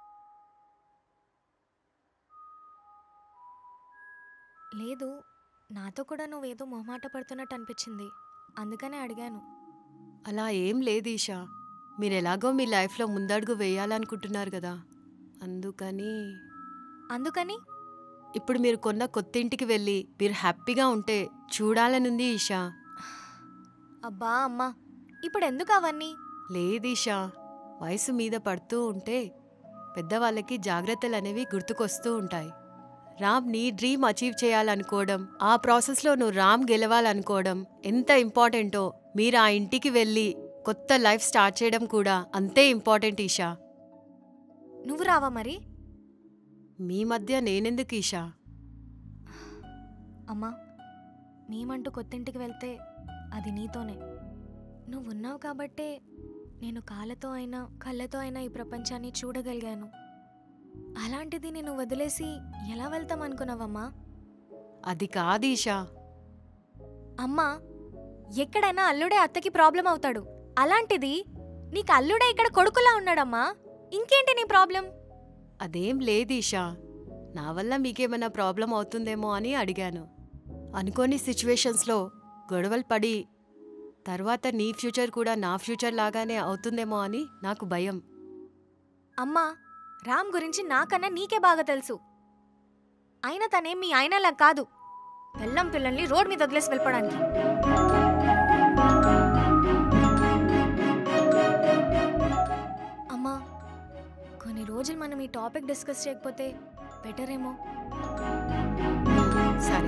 లేదు, నాతో కూడా నువ్వేదో మొహమాట పడుతున్నట్టు అనిపించింది, అందుకనే అడిగాను. అలా ఏం లేదు ఈషా, మీరు ఎలాగో మీ లైఫ్లో ముందడుగు వేయాలనుకుంటున్నారు కదా, అందుకని. అందుకని ఇప్పుడు మీరు కొన్న కొత్త ఇంటికి వెళ్ళి మీరు హ్యాపీగా ఉంటే చూడాలనుంది ఈషా. అబ్బా అమ్మా, ఇప్పుడు ఎందుకు అవన్నీ? లేదు ఈషా, వయసు మీద పడుతూ ఉంటే పెద్దవాళ్ళకి జాగ్రత్తలు అనేవి గుర్తుకొస్తూ ఉంటాయి. రామ్ నీ డ్రీమ్ అచీవ్ చేయాలనుకోవడం, ఆ ప్రాసెస్లో నువ్వు రామ్ గెలవాలనుకోవడం ఎంత ఇంపార్టెంటో మీరు ఆ ఇంటికి వెళ్ళి కొత్త లైఫ్ స్టార్ట్ చేయడం కూడా అంతే ఇంపార్టెంట్ ఈషా. నువ్వు రావా మరి? మీ మధ్య నేనెందుకు ఈషా? అమ్మా, మేమంటూ కొత్తింటికి వెళ్తే అది నీతోనే. నువ్వు ఉన్నావు కాబట్టే నేను కాళ్ళతో అయినా కళ్ళతో అయినా ఈ ప్రపంచాన్ని చూడగలిగాను. అలాంటిది నేను వదిలేసి ఎలా వెళ్తాం అనుకున్నావమ్మా? అది కాదు ఈషా. అమ్మా, ఎక్కడైనా అల్లుడే అత్తకి ప్రాబ్లం అవుతాడు. అలాంటిది నీకు అల్లుడే ఇక్కడ కొడుకులా ఉన్నాడమ్మా. ఇంకేంటి నీ ప్రాబ్లం? అదేం లేదు ఈషా. నా వల్ల మీకేమైనా ప్రాబ్లం అవుతుందేమో అని అడిగాను. అనుకోని సిచ్యువేషన్స్లో గొడవలు పడి తర్వాత నీ ఫ్యూచర్ కూడా నా ఫ్యూచర్ లాగానే అవుతుందేమో అని నాకు భయం. అమ్మా, రామ్ గురించి నాకన్నా నీకే బాగా తెలుసు. అయినా తనేం మీ ఆయనలా కాదు, పెళ్ళం పిల్లల్ని రోడ్ మీద వదిలేసి వెళ్ళిపోవడానికి. అమ్మా, కొన్ని రోజులు మనం ఈ టాపిక్ డిస్కస్ చేయకపోతే బెటర్ ఏమో. సరే.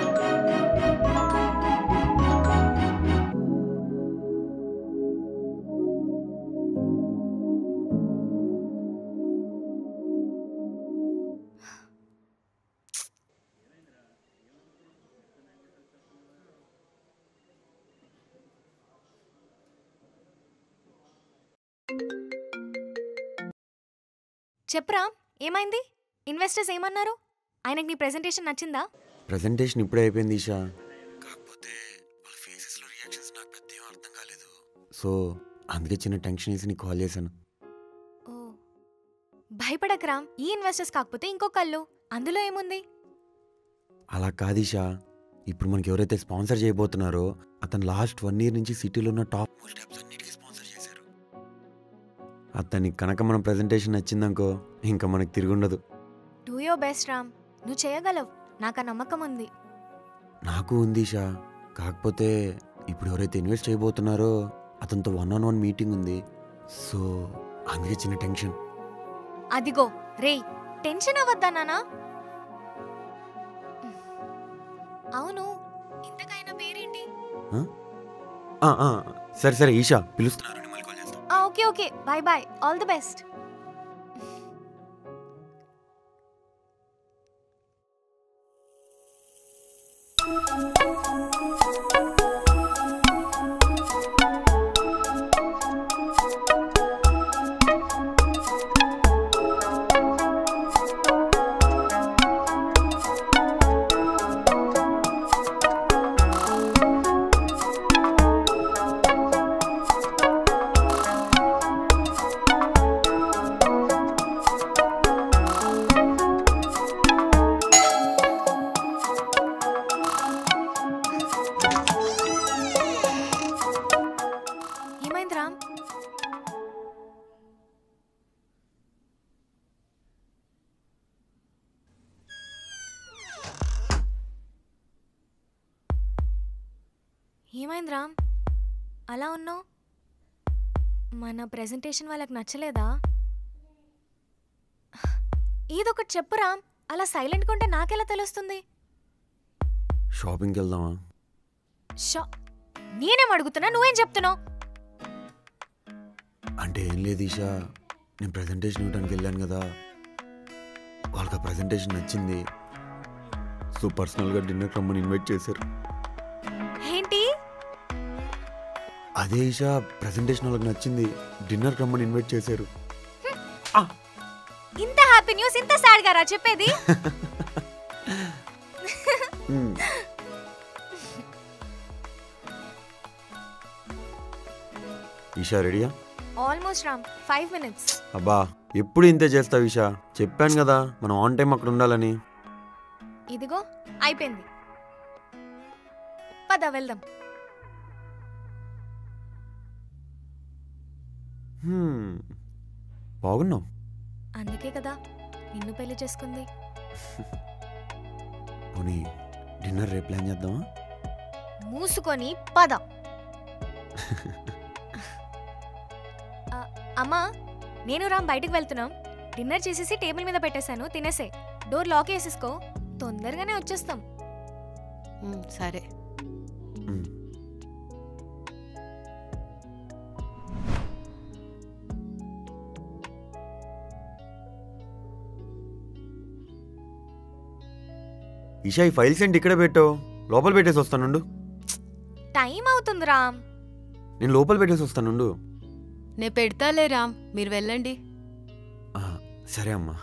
చెప్పురా, ఏమైంది? ఇన్వెస్టర్స్ ఏమన్నారు? ఆయనకి నీ ప్రెజెంటేషన్ నచ్చిందా? ప్రెజెంటేషన్ ఇప్పుడే అయిపోయింది ఈషా. కాకపోతే వాళ్ళ ఫేసెస్లో రియాక్షన్స్ నాకు పెద్ద ఏం అర్థం కాలేదు. సో అందుకే చిన్న టెన్షన్ వేసి నీకు కాల్ చేశాను. ఓ, భయపడకు రామ్. ఈ ఇన్వెస్టర్స్ కాకపోతే ఇంకొకళ్ళు, అందులో ఏముంది? అలా కాదు ఈషా. ఇప్పుడు మనకి ఎవరైతే స్పాన్సర్ చేయబోతున్నారో అతను లాస్ట్ వన్ ఇయర్ నుంచి సిటీలో ఉన్న టాప్ మోస్ట్ యాప్స్ అన్నిటికీ స్పాన్సర్ చేశారు. అతనికి కనుక మన ప్రెజెంటేషన్ నచ్చిందనుకో ఇంకా మనకు తిరుగుండదు. డూ యువర్ బెస్ట్ రామ్, నువ్వు చేయగలవు. నాకు ఆ నమ్మకం ఉంది. నాకు ఉంది ఈషా. కాకపోతే ఇప్పుడు ఎవరైతే ఇన్వెస్ట్ చేయబోతున్నారో అతనితో వన్ ఆన్ వన్ మీటింగ్ ఉంది. సో అందుకే చిన్న టెన్షన్. అదిగో రే, టెన్షన్ అవ్వద్దా నానా? అవును, ఇంతకైనా పేరేంటి? ఆ, ఆ, సరే సరే ఈషా, పిలుస్తున్నారు. Okay okay, bye bye, all the best. ఏమైంది రామ్, అలా ఉన్నావు? మన ప్రెజెంటేషన్ వాళ్ళకి నచ్చలేదా? ఏదొకటి చెప్పు రామ్, అలా సైలెంట్గా ఉంటే నాకెలా తెలుస్తుంది? షాపింగ్కి వెళ్దామా? షా నేనేం అడుగుతున్నా, నువ్వేం చెప్తున్నావు? అంటే ఏం లేదు ఈషా, నేను ప్రెజెంటేషన్ ఇవ్వడానికి వెళ్ళాను కదా, వాళ్ళకి ఆ ప్రెజెంటేషన్ నచ్చింది. సో పర్సనల్గా డిన్నర్ రమ్మని ఇన్వైట్ చేశారు. ఏంటి? అదే ఈషా, ప్రెజెంటేషన్ వాళ్ళకి నచ్చింది, డిన్నర్ రమ్మని ఇన్వైట్ చేశారు. ఇంత హ్యాపీ న్యూస్ ఇంత సాడ్ గా రా చెప్పేది? ఈషా రెడీయా? Almost Ram, five minutes. అబ్బా ఎప్పుడు ఇంతే చేస్తావు ఈషా, చెప్పాను కదా మనం ఆన్ టైం అక్కడ ఉండాలని. ఇదిగో అయిపోయింది, పద వెళ్దాం. బాగున్నావు. అందుకే కదా నిన్ను పెళ్లి చేసుకుంది. పోనీ డిన్నర్ రేపు ప్లాన్ చేద్దామా? మూసుకొని పద. అమ్మా, నేను రామ్ బయటికి వెళ్తున్నాం. డిన్నర్ చేసేసి టేబుల్ మీద పెట్టేశాను, తినేసే. డోర్ లాక్ వేసేసుకో, తొందరగానే వచ్చేస్తాం. సరే. ఈషా ఈ ఫైల్స్ ఏంటి ఇక్కడ పెట్టావు? లోపల పెట్టేసి వస్తానుండు. టైం అవుతుంది రామ్. నేను లోపల పెట్టేసి వస్తానుండు. నేను పెడతాలే రామ్, మీరు వెళ్ళండి. సరే అమ్మా.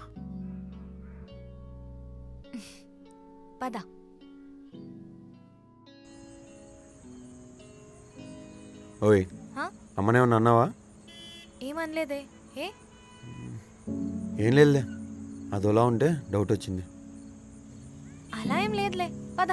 పద. ఓయ్ అమ్మనేమన్నా అన్నావా? ఏమనలేదే. ఏ ఏం లేదులే, అదోలా ఉంటే డౌట్ వచ్చింది. అలా ఏం లేదులే, పద.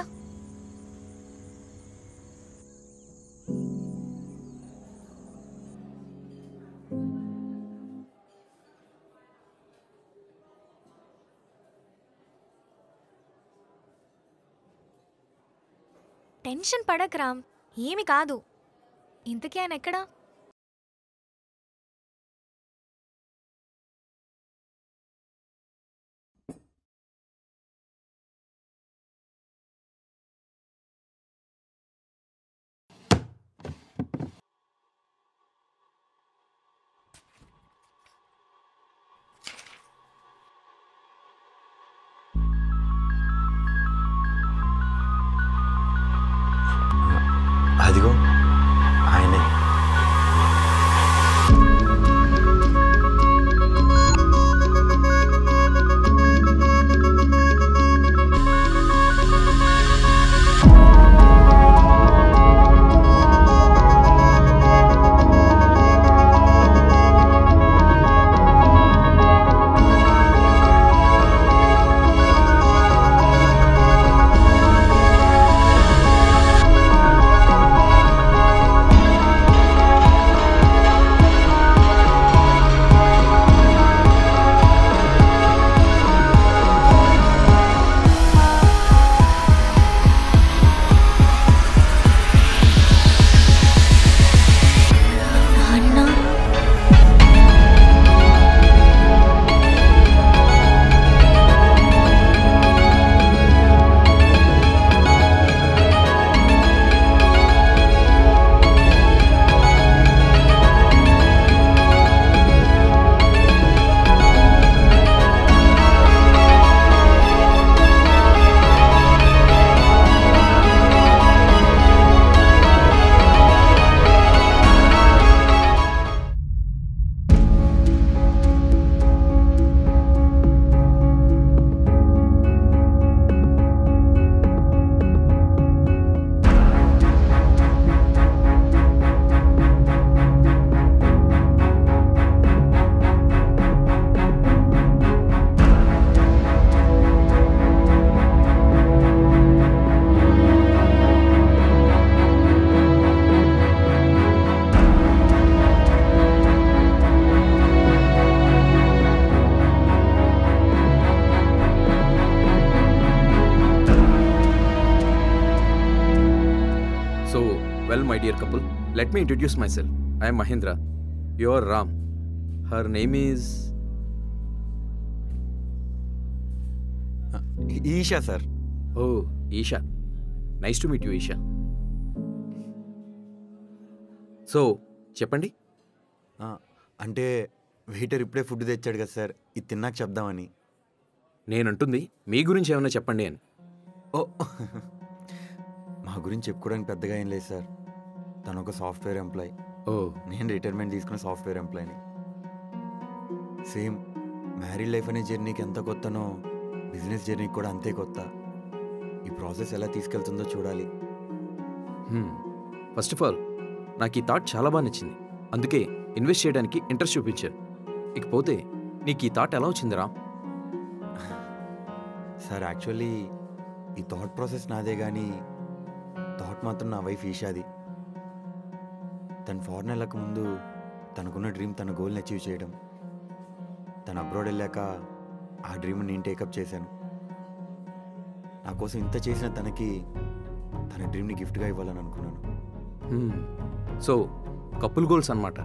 టెన్షన్ పడక్ రామ్, ఏమి కాదు. ఇంతకీ ఆయన ఎక్కడా? అదిగో ఆయనే. Well, my dear couple, let me introduce myself. I am Mahindra. You are Ram. Her name is... Isha sir. Oh, Isha. Nice to meet you, Isha. So, చెప్పండి. అంటే వెయిటర్ ఇప్పుడే ఫుడ్ తెచ్చాడు కదా సార్, ఇది తిన్నాక చెప్దామని. నేనంటుంది మీ గురించి ఏమైనా చెప్పండి అని. ఓ మా గురించి చెప్పుకోవడానికి పెద్దగా ఏం లేదు సార్. తను ఒక సాఫ్ట్వేర్ ఎంప్లాయ్. ఓ నేను రిటైర్మెంట్ తీసుకున్న సాఫ్ట్వేర్ ఎంప్లాయ్ని. సేమ్ మ్యారీడ్ లైఫ్ అనే జర్నీకి ఎంత కొత్తనో బిజినెస్ జర్నీకి కూడా అంతే కొత్త. ఈ ప్రాసెస్ ఎలా తీసుకెళ్తుందో చూడాలి. ఫస్ట్ ఆఫ్ ఆల్ నాకు ఈ థాట్ చాలా బాగా నచ్చింది, అందుకే ఇన్వెస్ట్ చేయడానికి ఇంట్రెస్ట్ చూపించాను. ఇకపోతే నీకు ఈ థాట్ ఎలా వచ్చిందిరా? సార్ యాక్చువల్లీ ఈ థాట్ ప్రాసెస్ నాదే, కానీ థాట్ మాత్రం నా వైఫ్ ఈషాది. తను ఫారెన్ వెళ్ళక ముందు తనకున్న డ్రీమ్ తన గోల్ని అచీవ్ చేయడం. తను అబ్రాడ్ వెళ్ళాక ఆ డ్రీమ్ నేను టేకప్ చేశాను. నా కోసం ఇంత చేసిన తనకి తన డ్రీమ్ని గిఫ్ట్గా ఇవ్వాలని అనుకున్నాను. సో కపుల్ గోల్స్ అన్నమాట.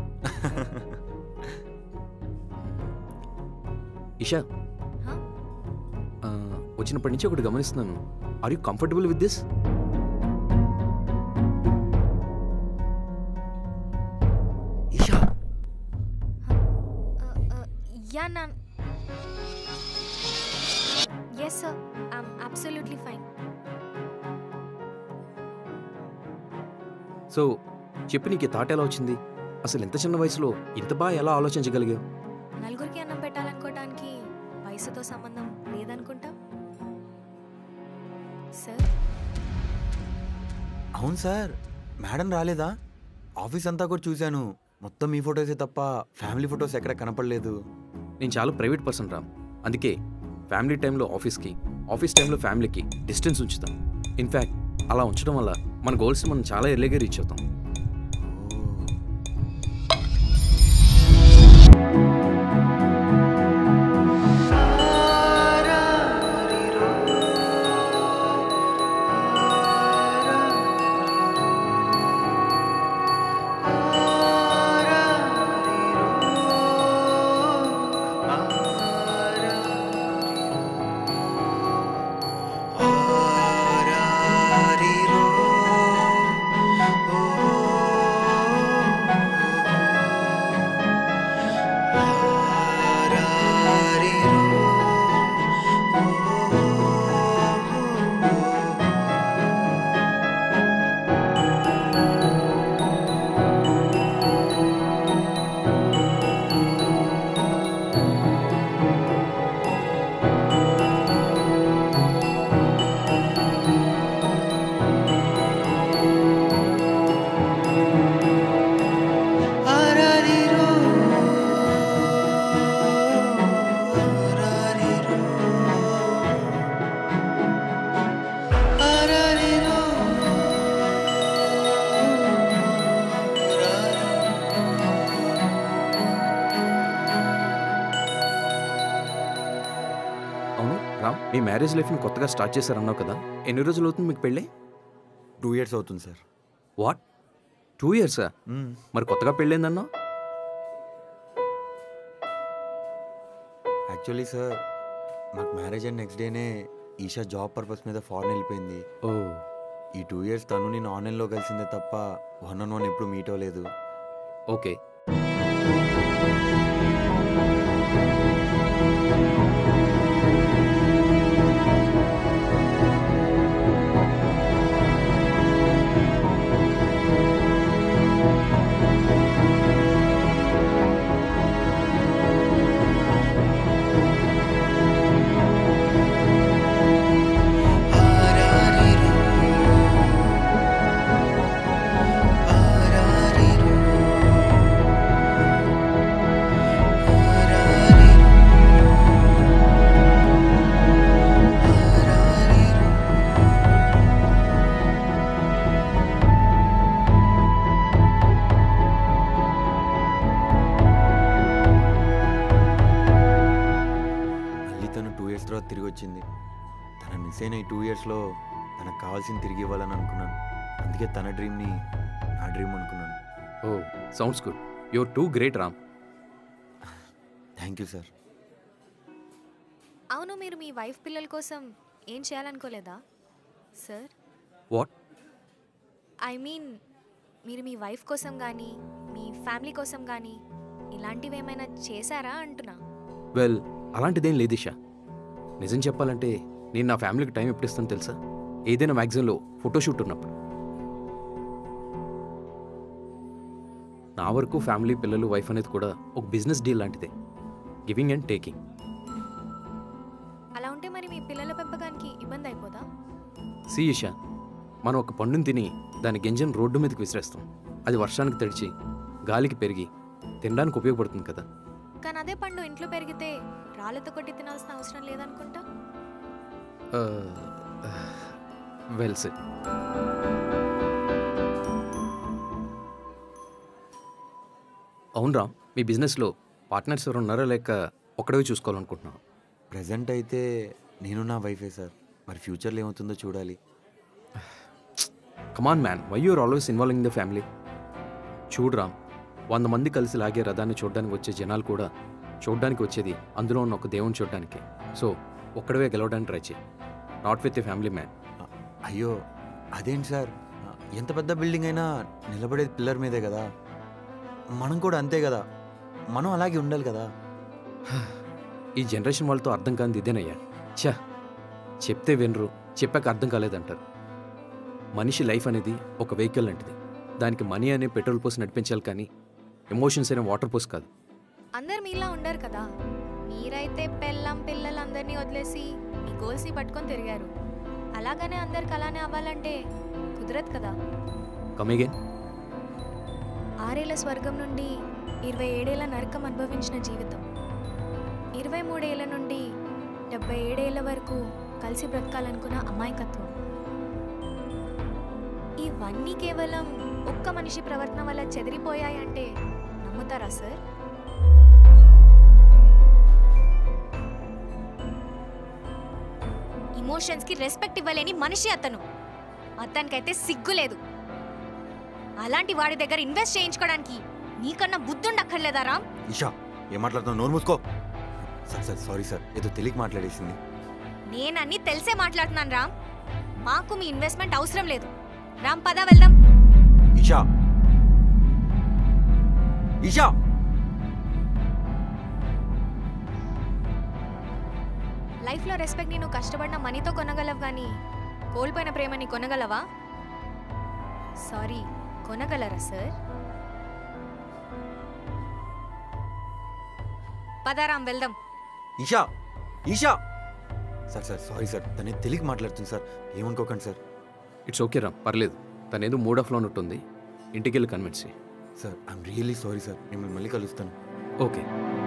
ఇషా, వచ్చినప్పటి నుంచి ఒకటి గమనిస్తున్నాను. Are you comfortable with this? Isha, yeah నా. Yes sir, I'm absolutely fine. So చెప్పు, నీకు ఈ థాట్ ఎలా వచ్చింది? అసలు ఎంత చిన్న వయసులో ఇంత బాగా ఎలా ఆలోచించగలిగావు? నలుగురికి అన్నం పెట్టాలనుకోవడానికి వయసుతో సంబంధం లేదనుకుంటా సార్. అవును సార్, మేడం రాలేదా? ఆఫీస్ అంతా కూడా చూశాను, మొత్తం మీ ఫొటోసే తప్ప ఫ్యామిలీ ఫొటోస్ ఎక్కడ కనపడలేదు. నేను చాలా ప్రైవేట్ పర్సన్ రామ్. అందుకే ఫ్యామిలీ టైంలో ఆఫీస్కి, ఆఫీస్ టైంలో ఫ్యామిలీకి డిస్టెన్స్ ఉంచుతాం. ఇన్ఫ్యాక్ట్ అలా ఉంచడం వల్ల మన గోల్స్ని మనం చాలా ఎర్లీగా రీచ్ అవుతాం. మీ మ్యారేజ్ లైఫ్ని కొత్తగా స్టార్ట్ చేశారన్నావు కదా, ఎన్ని రోజులు అవుతుంది మీకు పెళ్ళి? టూ ఇయర్స్ అవుతుంది సార్. వాట్, టూ ఇయర్సా? మరి కొత్తగా పెళ్ళైందన్నావు? యాక్చువల్లీ సార్, మాకు మ్యారేజ్ అయిన నెక్స్ట్ డేనే ఈషా జాబ్ పర్పస్ మీద ఫారెన్ వెళ్ళిపోయింది. ఓ, ఈ టూ ఇయర్స్ తను నేను ఆన్లైన్లో కలిసిందే తప్ప వన్ ఆన్ వన్ ఎప్పుడు మీట్ అవ్వలేదు. ఓకే. తిరిగి వచ్చింది. తన మిస్ అయిన ఈ టూ ఇయర్స్లో తనకు కావాల్సింది తిరిగి ఇవ్వాలని అనుకున్నాను. అందుకే తన డ్రీమ్ని నా డ్రీమ్ అనుకున్నాను. Oh, sounds good. Your too great Ram. Thank you sir. అవును, మీరు మీ వైఫ్ పిల్లల కోసం ఏం చేయాలనుకోలేదా సార్? వాట్? ఐ మీన్ మీరు మీ వైఫ్ కోసం కానీ మీ ఫ్యామిలీ కోసం కానీ ఇలాంటివి ఏమైనా చేశారా అంటున్నా. వెల్, అలాంటిదేం లేదు ఇషా. నిజం చెప్పాలంటే నేను నా ఫ్యామిలీకి టైం ఎప్పుడు ఇస్తాను తెలుసా? ఏదైనా మ్యాగజైన్లో ఫోటోషూట్ ఉన్నప్పుడు. నా వరకు ఫ్యామిలీ, పిల్లలు, వైఫ్ అనేది కూడా ఒక బిజినెస్ డీల్ లాంటిదే. Giving and taking. అలా ఉంటే మరి మీ పిల్లల పెంపకానికి ఇబ్బంది అయిపోదా? సి ఇషా, మనం ఒక పండుని తిని దాని గింజను రోడ్డు మీదకి విసిరేస్తాం. అది వర్షానికి తడిచి గాలికి పెరిగి తినడానికి ఉపయోగపడుతుంది కదా. కానీ అదే పండు ఇంట్లో పెరిగితే రాళ్ళతో కొట్టి తినాల్సిన అవసరం లేదనుకుంటా. Well said. అవును రామ్, మీ బిజినెస్లో పార్ట్నర్స్ ఎవరు ఉన్నారా లేక ఒక్కడే చూసుకోవాలనుకుంటున్నాను? ప్రజెంట్ అయితే నేను నా వైఫే సార్. మరి ఫ్యూచర్లో ఏమవుతుందో చూడాలి. Come on man, why you are always involving the family? చూడు రామ్, వంద మంది కలిసి లాగే రథాన్ని చూడడానికి వచ్చే జనాలు కూడా చూడడానికి వచ్చేది అందులో ఉన్న ఒక దేవుని చూడడానికి. సో ఒక్కడవే గెలవడానికి ట్రై చేయి, not with a family man. అయ్యో అదేంటి సార్, ఎంత పెద్ద బిల్డింగ్ అయినా నిలబడేది పిల్లర్ మీదే కదా. మనం కూడా అంతే కదా, మనం అలాగే ఉండాలి కదా. ఈ జనరేషన్ వాళ్ళతో అర్థం కానిది ఇదేనయ్యా. ఛా, చెప్తే వినరు, చెప్పాక అర్థం కాలేదంటారు. మనిషి లైఫ్ అనేది ఒక వెహికల్ లాంటిది. దానికి మనీ అనే పెట్రోల్ పోసి నడిపించాలి కానీ ఎమోషన్స్ అయిన వాటర్ పోసి కాదు. అందరు మీలా ఉండరు కదా. మీరైతే పెళ్ళం పిల్లలందరినీ వదిలేసి మీ గోల్స్ని పట్టుకొని తిరిగారు. అలాగనే అందరికి అలానే అవ్వాలంటే కుదరదు కదా. కమిగే ఆరేళ్ల స్వర్గం నుండి ఇరవై ఏడేళ్ల నరకం అనుభవించిన జీవితం, ఇరవై మూడేళ్ల నుండి డెబ్బై ఏడేళ్ల వరకు కలిసి బ్రతకాలనుకున్న అమాయకత్వం, ఇవన్నీ కేవలం ఒక్క మనిషి ప్రవర్తన వల్ల చెదిరిపోయాయంటే నమ్ముతారా సార్? ఇమోషన్స్కి రెస్పెక్ట్ ఇవ్వలేని మనిషి అతను. అతనికైతే సిగ్గు లేదు. అలాంటి వాడి దగ్గర ఇన్వెస్ట్ చేయించుకోవడానికి నీకన్నా బుద్ధుండక్కర్లేదా రామ్? ఈషా ఏం మాట్లాడుతున్నావు? నోరు మూసుకో. సార్ సార్ సారీ సార్, ఏదో తెలియక మాట్లాడేసింది. నేనన్నీ తెలిసే మాట్లాడుతున్నాను రామ్. మాకు మీ ఇన్వెస్ట్మెంట్ అవసరం లేదు. రామ్ పద వెళ్దాం. ఈషా ఈషా లైఫ్లో రెస్పెక్ట్ నువ్వు కష్టపడిన మనీతో కొనగలవు కానీ కోల్పోయిన ప్రేమని కొనగలవా? Sorry, కొనగలరా sir? పదారాం వెళ్దాం. Isha Isha sir sir sorry sir, తనే తెలియక మాట్లాడుతుంది సార్, ఏమనుకోకండి సార్. ఇట్స్ ఓకే రామ్, పర్లేదు. తనేదో మూడ్ ఆఫ్లో ఉన్నట్టుంది, ఇంటికి వెళ్ళి కన్విన్స్ చేయి. Sir I'm really sorry sir, నేను మళ్ళీ కలుస్తాను. ఓకే.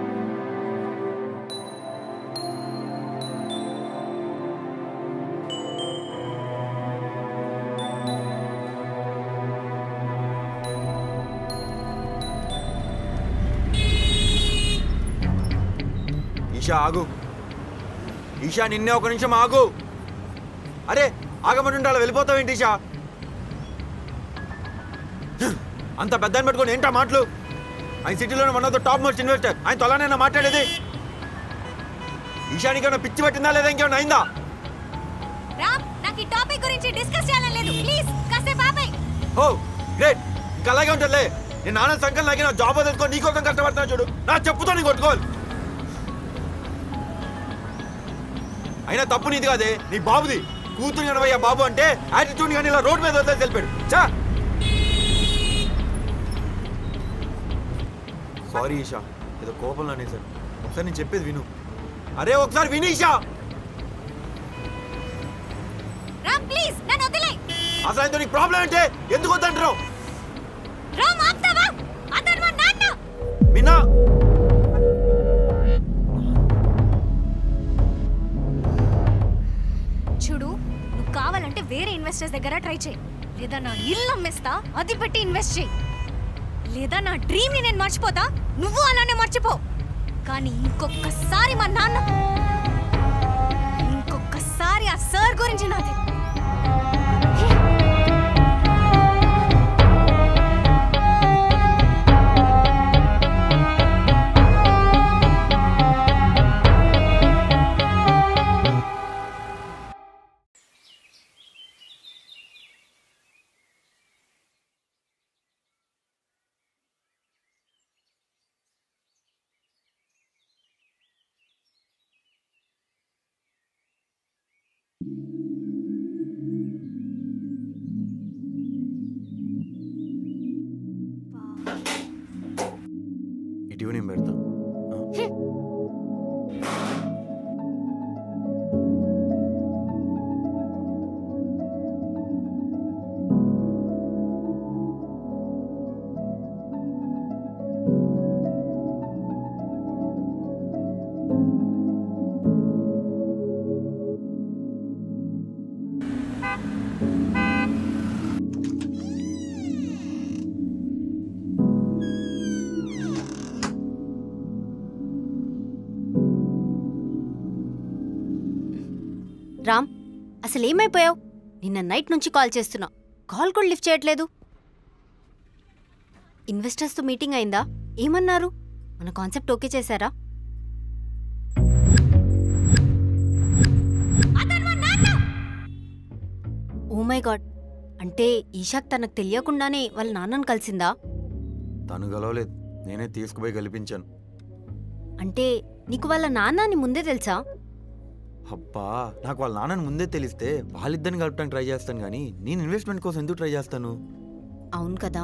ఈషా ఆగు. ఈషా నిన్నే ఒక నిమిషం ఆగు. అరే ఆగమని ఉండాలి, వెళ్ళిపోతావేంటి ఈషా? అంత పెద్దని పెట్టుకొని ఏంటా మాటలు? ఆయన సిటీలోనే one of the top most investor, ఆయన తొలనైనా మాట్లాడేది. ఈషా నీకేమైనా పిచ్చి పట్టిందా లేదా ఇంకేమైనా అయిందా? రామ్, నాకు ఈ టాపిక్ గురించి డిస్కస్ చేయాలని లేదు, ప్లీజ్ కాసేపు ఆపై. ఓ గ్రేట్, ఇంకా అలాగే ఉంటుందిలే. నేను నాన్న సంకల్ లాగే నా జాబ్ వదులుకొని నీకోసం కష్టపడుతున్నా చూడు, నా చెప్పుతో నీ కొట్టుకోవాలి. అయినా తప్పు నీది కాదే, నీ బాబుది. కూతురు కనవయ్యా బాబు అంటే యాటిట్యూడ్ కానీ ఇలా రోడ్ మీద వదిలేసి వెళ్ళిపోయాడు. చా సారీ ఈషా, ఏదో కోపంలో అనేసాను. ఒకసారి నేను చెప్పేది విను. అరే ఒకసారి విను ఈషా. రామ్ ప్లీజ్ నన్ను వదిలేయ్. అసలు ఆయనతో నీకు ప్రాబ్లం అంటే ఎందుకు వద్దంటున్నావు? రామ్ ఆపుతావా? అతను మా నాన్న. విన్నా చూడు, నువ్వు కావాలంటే వేరే ఇన్వెస్టర్స్ దగ్గర ట్రై చేయి, లేదా నా ఇల్లు అమ్మేస్తా, అది పెట్టి ఇన్వెస్ట్ చేయి, లేదా నా డ్రీమ్ని నేను మర్చిపోతా, నువ్వు అలానే మర్చిపో. కానీ ఇంకొకసారి మా నాన్న, ఇంకొకసారి ఆ సార్ గురించి నాది. ఇటీవల నేను పెడతా. రామ్, అసలు ఏమైపోయావు? నిన్న నైట్ నుంచి కాల్ చేస్తున్నా, కాల్ కూడా లిఫ్ట్ చేయట్లేదు. ఇన్వెస్టర్స్తో మీటింగ్ అయిందా? ఏమన్నారు? మన కాన్సెప్ట్ ఓకే చేశారా? ఓ మై గాడ్, అంటే ఈషాక్ తనకు తెలియకుండానే వాళ్ళ నాన్నను కలిసిందా? తను గలవలేదు, నేనే తీసుకుపోయి కల్పించాను. అంటే నీకు వాళ్ళ నాన్నని ముందే తెలుసా? అబ్బా, నాకు వాళ్ళ నాన్నని ముందే తెలిస్తే వాళ్ళిద్దరిని కలపడానికి ట్రై చేస్తాను కానీ నేను ఇన్వెస్ట్మెంట్ కోసం ఎందుకు ట్రై చేస్తాను? అవును కదా.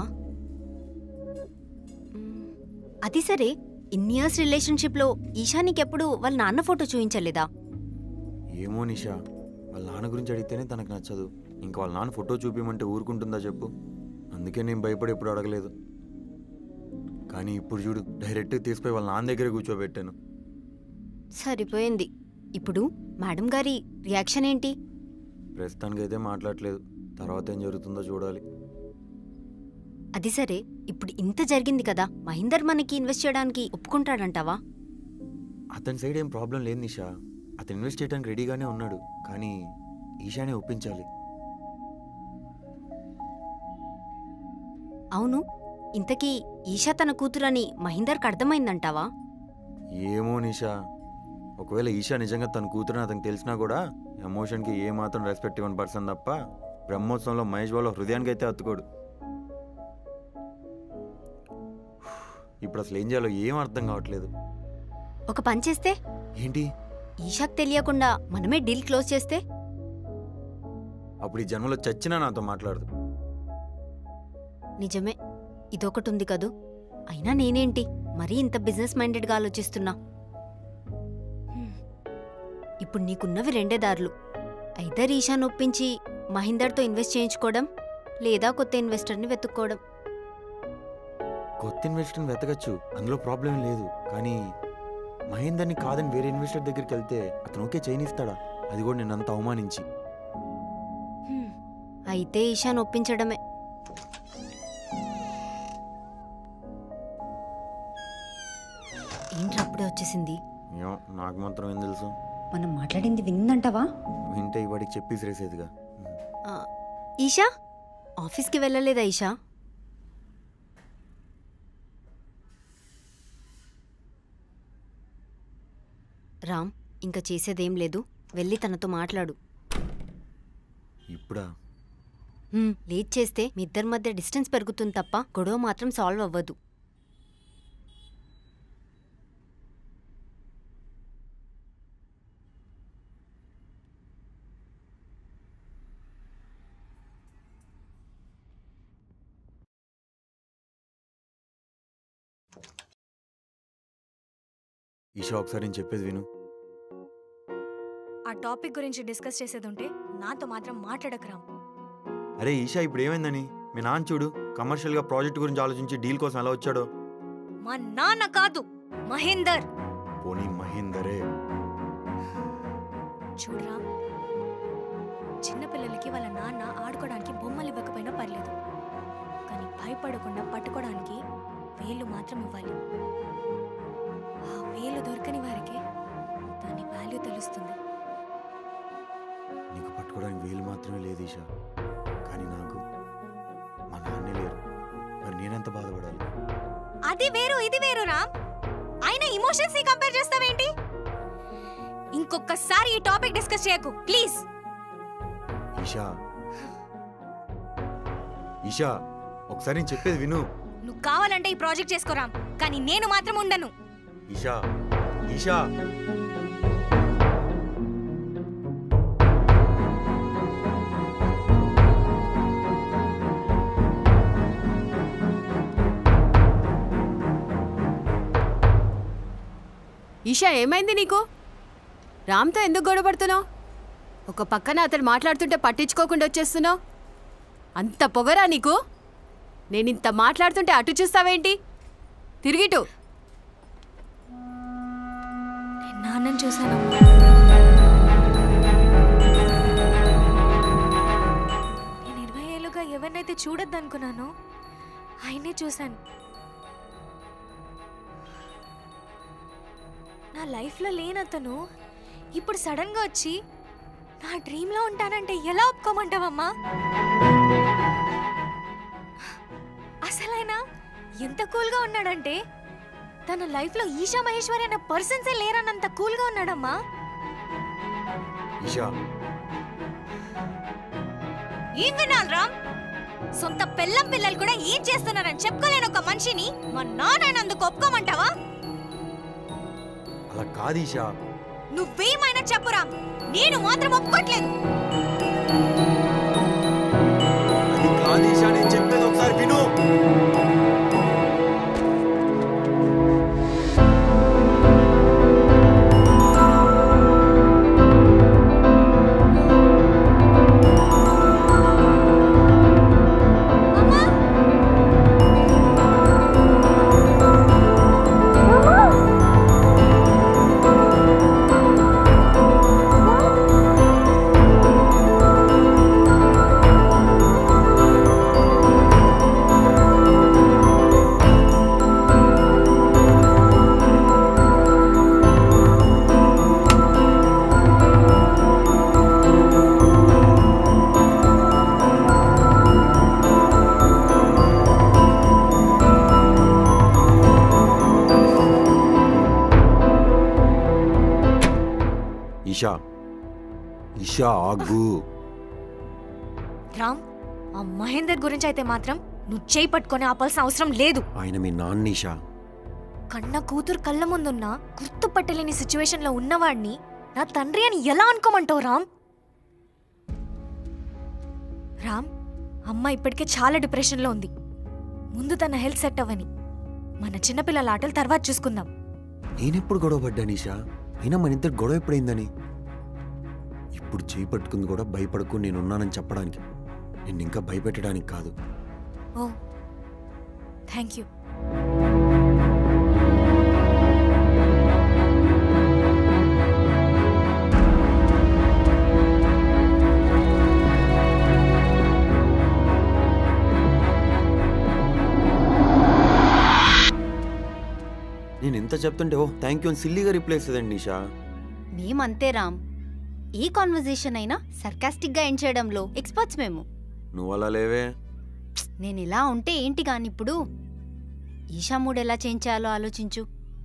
మ్మ్. అది సరే, ఇన్ని ఇయర్స్ రిలేషన్షిప్లో ఈషా నీకెప్పుడు వాళ్ళ నాన్న ఫోటో చూపించలేదా? ఏమో నిషా, వాళ్ళ నాన్న గురించి అడిగితేనే తనకు నచ్చదు. ఇంకా వాళ్ళ నాన్న ఫోటో చూపించమంటే ఊరుకుంటుందా చెప్పు? అందుకే నేను భయపడి ఎప్పుడు అడగలేదు. కానీ ఇప్పుడు చూడు, డైరెక్ట్గా తీసుకుపోయి వాళ్ళ నాన్న దగ్గరే కూర్చోబెట్టాను. సరిపోయింది. ఇప్పుడు మేడం గారి రియాక్షన్ ఏంటి? ప్రస్తుతానికైతే మాట్లాడలేదు. తర్వాత ఏం జరుగుతుందో చూడాలి. అది సరే, ఇప్పుడు ఇంత జరిగింది కదా, మహేందర్ మనకి ఇన్వెస్ట్ చేయడానికి ఒప్పుకుంటాడంటావా? అతని సైడ్ ఏం ప్రాబ్లం లేదు నిషా. అతను ఇన్వెస్ట్ చేయడానికి రెడీగానే ఉన్నాడు. కానీ ఈషానే ఒప్పించాలి. అవును, ఇంతకీ ఈషా తన కూతురని మహేందర్కి అర్థమైందంటావా? ఏమో నిషా, ఒకవేళ ఈషా నిజంగా తన కూతురని అతనికి తెలిసినా కూడా ఎమోషన్కి ఏ మాత్రం రెస్పెక్ట్ ఇవ్వని పర్సన్ తప్ప బ్రహ్మోత్సవంలో మహేష్ వాళ్ళ హృదయానికి అయితే అత్తుకోడు. ఇప్పుడు అసలు ఏం చేయాలో ఏం అర్థం కావట్లేదు. ఒక పని చేస్తే ఏంటి? ఈషాకు తెలియకుండా మనమే డీల్ క్లోజ్ చేస్తే? అప్పుడు ఈ జన్మలో చచ్చినా నాతో మాట్లాడదు. నిజమే, ఇదొకటి ఉంది కదూ. అయినా నేనేంటి మరీ ఇంత బిజినెస్ మైండెడ్గా ఆలోచిస్తున్నా? హ్మ్. ఇప్పుడు నీకున్నవి రెండే దారులు. ఐదర్ ఈషాను ఒప్పించి మహేందర్తో ఇన్వెస్ట్ చేయించుకోవడం, లేదా కొత్త ఇన్వెస్టర్ని వెతుక్కోవడం. కొత్త ఇన్వెస్టర్ని వెతకచ్చు, అందులో ప్రాబ్లం లేదు. కానీ మహేందర్ని కాదని వేరే ఇన్వెస్టర్ దగ్గరికి వెళ్తే అతను ఓకే చేయనిస్తాడా? అది కూడా నేను అంత అవమానించి. హ్మ్. అయితే ఈషాను ఒప్పించడమే. ఏంట్రా అప్పుడే వచ్చేసింది? ఏమో, నాకు మాత్రం ఏం తెలుసు. మనం మాట్లాడింది విందంటావా? వింటే ఇవాడికి చెప్పి శ్రేసేదిగా. ఆ, ఈషా ఆఫీస్కి వెళ్ళలేదా? ఈషా రామ్, ఇంకా చేసేదేం లేదు, వెళ్ళి తనతో మాట్లాడు. ఇప్పుడా? హ్మ్, లేట్ చేస్తే మీ ఇద్దరి మధ్య డిస్టెన్స్ పెరుగుతుంది తప్ప గొడవ మాత్రం సాల్వ్ అవ్వదు. ఈషా, ఒకసారి నేను చెప్పేది విను. ఆ టాపిక్ గురించి డిస్కస్ చేసేది ఉంటే నాతో మాత్రం మాట్లాడకు రామ్. అరే ఈషా, ఇప్పుడు ఏమైందని? మీ నాన్న చూడు, కమర్షియల్గా ప్రాజెక్ట్ గురించి ఆలోచించి డీల్ కోసం ఎలా వచ్చాడో. మా నాన్న కాదు, మహేందర్. పోనీ మహేందరే. చూడరా, చిన్నపిల్లలకి వాళ్ళ నాన్న ఆడుకోవడానికి బొమ్మలు ఇవ్వకపోయినా పర్లేదు, కానీ భయపడకుండా పట్టుకోవడానికి వేలు మాత్రం ఇవ్వాలి. ఆ వేలు దొరకని వారికి దాని వాల్యూ తెలుస్తుంది. నీకు పట్టుకోవడానికి వేలు మాత్రమే లేదు ఈషా, కానీ నాకు మా నాన్నే లేరు. మరి నేనెంత బాధపడాలి? అది వేరు, ఇది వేరు రామ్. అయినా ఇమోషన్స్ ని కంపేర్ చేస్తావేంటి? ఇంకొకసారి ఈ టాపిక్ డిస్కస్ చేయకు ప్లీజ్. ఈషా, ఈషా, ఒకసారి నేను చెప్పేది విను. నువ్వు కావాలంటే ఈ ప్రాజెక్ట్ చేసుకోరా, కానీ నేను మాత్రం ఉండను. ఈషా, ఈషా. ఈషా, ఏమైంది నీకు? రామ్తో ఎందుకు గొడవపడుతున్నావు? ఒక పక్కన అతను మాట్లాడుతుంటే పట్టించుకోకుండా వచ్చేస్తున్నావు. అంత పొగరా నీకు? నేను ఇంత మాట్లాడుతుంటే అటు చూస్తావేంటి? తిరిగిటు. నాన్నని చూశాను. నేను ఇరవై ఏళ్ళుగా ఎవరినైతే చూడొద్దు అనుకున్నానో ఆయనే చూశాను. నా లైఫ్లో లేనతను ఇప్పుడు సడన్గా వచ్చి నా డ్రీమ్లో ఉంటానంటే ఎలా ఒప్పుకోమంటావమ్మా? అసలైనా ఎంత కూల్గా ఉన్నాడంటే తన లైఫ్లో ఈషా మహేశ్వరి అనే పర్సన్సే లేరన్నంత కూల్గా ఉన్నాడమ్మా. ఈషా, ఏం వినాలి రామ్? సొంత పిల్లం పిల్లలు కూడా ఏం చేస్తున్నారని చెప్పుకోలేని ఒక మనిషిని మా నాన్నందుకు ఒప్పుకోమంటావా? అలా కాదు ఈషా. నువ్వేమైనా చెప్పురా, నేను మాత్రం ఒప్పుకోట్లేదు. అది కాదు ఈషా, నేను చెప్పేది ఒకసారి ఈషా ఆగు. రామ్, ఆ మహేందర్ గురించి అయితే మాత్రం నువ్వు చేయి పట్టుకొని ఆపాల్సిన అవసరం లేదు. ఆయన మీ నాన్న ఈషా. కన్న కూతురు కళ్ళ ముందున్నా గుర్తుపట్టలేని సిచ్యువేషన్లో ఉన్నవాడిని నా తండ్రి అని ఎలా అనుకోమంటావు రామ్? రామ్, అమ్మ ఇప్పటికే చాలా డిప్రెషన్లో ఉంది. ముందు తన హెల్త్ సెట్ అవ్వని. మన చిన్నపిల్లల ఆటలు తర్వాత చూసుకుందాం. నేనెప్పుడు గొడవ పడ్డా నిషా? అయినా మన ఇద్దరు గొడవ ఎప్పుడైందని? ఇప్పుడు చేయి పట్టుకుంది కూడా భయపడకు నేనున్నానని చెప్పడానికి, నిన్ను ఇంకా భయపెట్టడానికి కాదు. Oh thank you. నేను ఎంత చెప్తుంటే ఓ థ్యాంక్ యూ అని సిల్లీగా రిప్లై ఇస్తుందండి నిషా. మేమంతే రామ్. ఏ కాన్వర్జేషన్ అయినా సర్కాస్టిక్గా ఎండ్ చేయడంలో ఎక్స్పర్ట్స్ మేము. నువ్వు అలా లేవే. నేను ఇలా ఉంటే ఏంటి కాని ఇప్పుడు? ఈషా మూడ్ ఎలా చేంజ్ చేయాలో ఆలోచించు.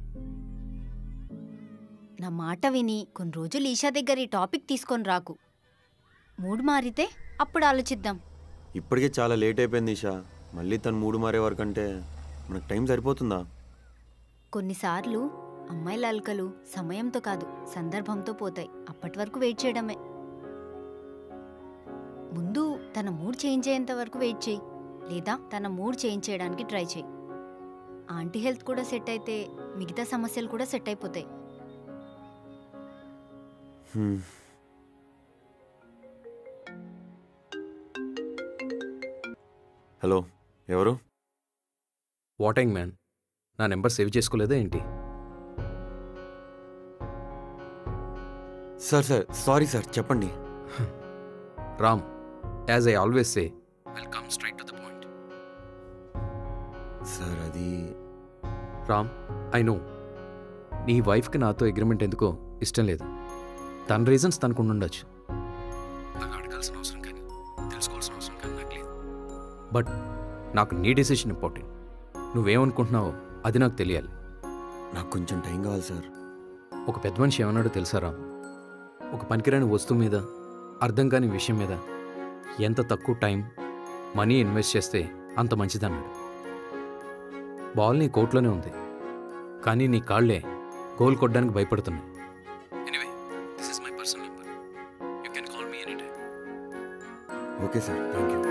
నా మాట విని కొన్ని రోజులు ఈషా దగ్గర ఈ టాపిక్ తీసుకొని రాకు. మూడ్ మారితే అప్పుడు ఆలోచిద్దాం. ఇప్పటికే చాలా లేట్ అయిపోయింది ఈషా. మళ్ళీ తను మూడు మారే వరకంటే మనకు టైం సరిపోతుందా? కొన్నిసార్లు అమ్మాయిల అల్కలు సమయంతో కాదు సందర్భంతో పోతాయి. అప్పటి వరకు వెయిట్ చేయడమే. ముందు తన మూడ్ చేంజ్ అయ్యేంత వరకు వెయిట్ చేయి, లేదా తన మూడ్ చేంజ్ చేయడానికి ట్రై చేయి. ఆంటీ హెల్త్ కూడా సెట్ అయితే మిగతా సమస్యలు కూడా సెట్ అయిపోతాయి. హలో, ఎవరు? వాటింగ్ మ్యాన్, నా నెంబర్ సేవ్ చేసుకోలేదా ఏంటి? సార్ సార్ సారీ సార్, చెప్పండి. Ram, as I always say, will come straight to the point. Sir అది రామ్, ఐ నో నీ వైఫ్కి నాతో అగ్రిమెంట్ ఎందుకో ఇష్టం లేదు. తన రీజన్స్ తనకు ఉండొచ్చు. నాకు అడగాల్సిన అవసరం కానీ తెలుసుకోవాల్సిన అవసరం కానీ నాకు లేదు. బట్ నాకు నీ డెసిషన్ ఇంపార్టెంట్. నువ్వేమనుకుంటున్నావో అది నాకు తెలియాలి. నాకు కొంచెం టైం కావాలి సార్. ఒక పెద్ద మనిషి ఏమన్నాడో తెలుసా రామ్? ఒక పనికిరాని వస్తువు మీద, అర్థం కాని విషయం మీద ఎంత తక్కువ టైం, మనీ ఇన్వెస్ట్ చేస్తే అంత మంచిదన్నాడు. బాల్ నీ కోర్టులోనే ఉంది, కానీ నీ కాళ్లే గోల్ కొట్టడానికి భయపడుతున్నాయి. Anyway, this is my personal number. You can call me any time. Okay sir, thank you.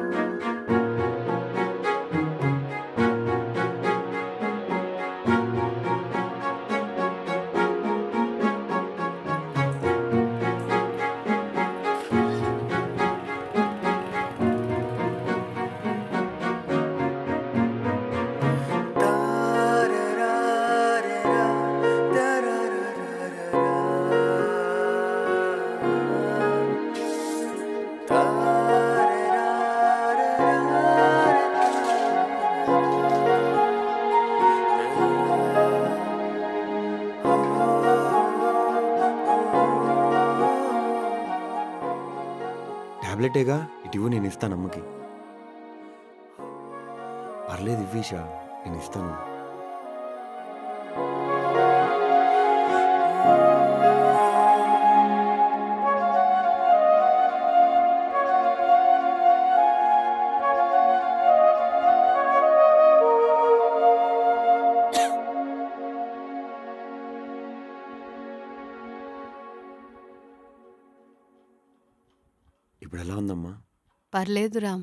టాబ్లెటేగా, ఇటు నేను ఇస్తాను అమ్మకి. పర్లేదు ఇవ్వీషా, నేను ఇస్తాను. ఇప్పుడు ఎలా ఉందమ్మా? పర్లేదు రామ్.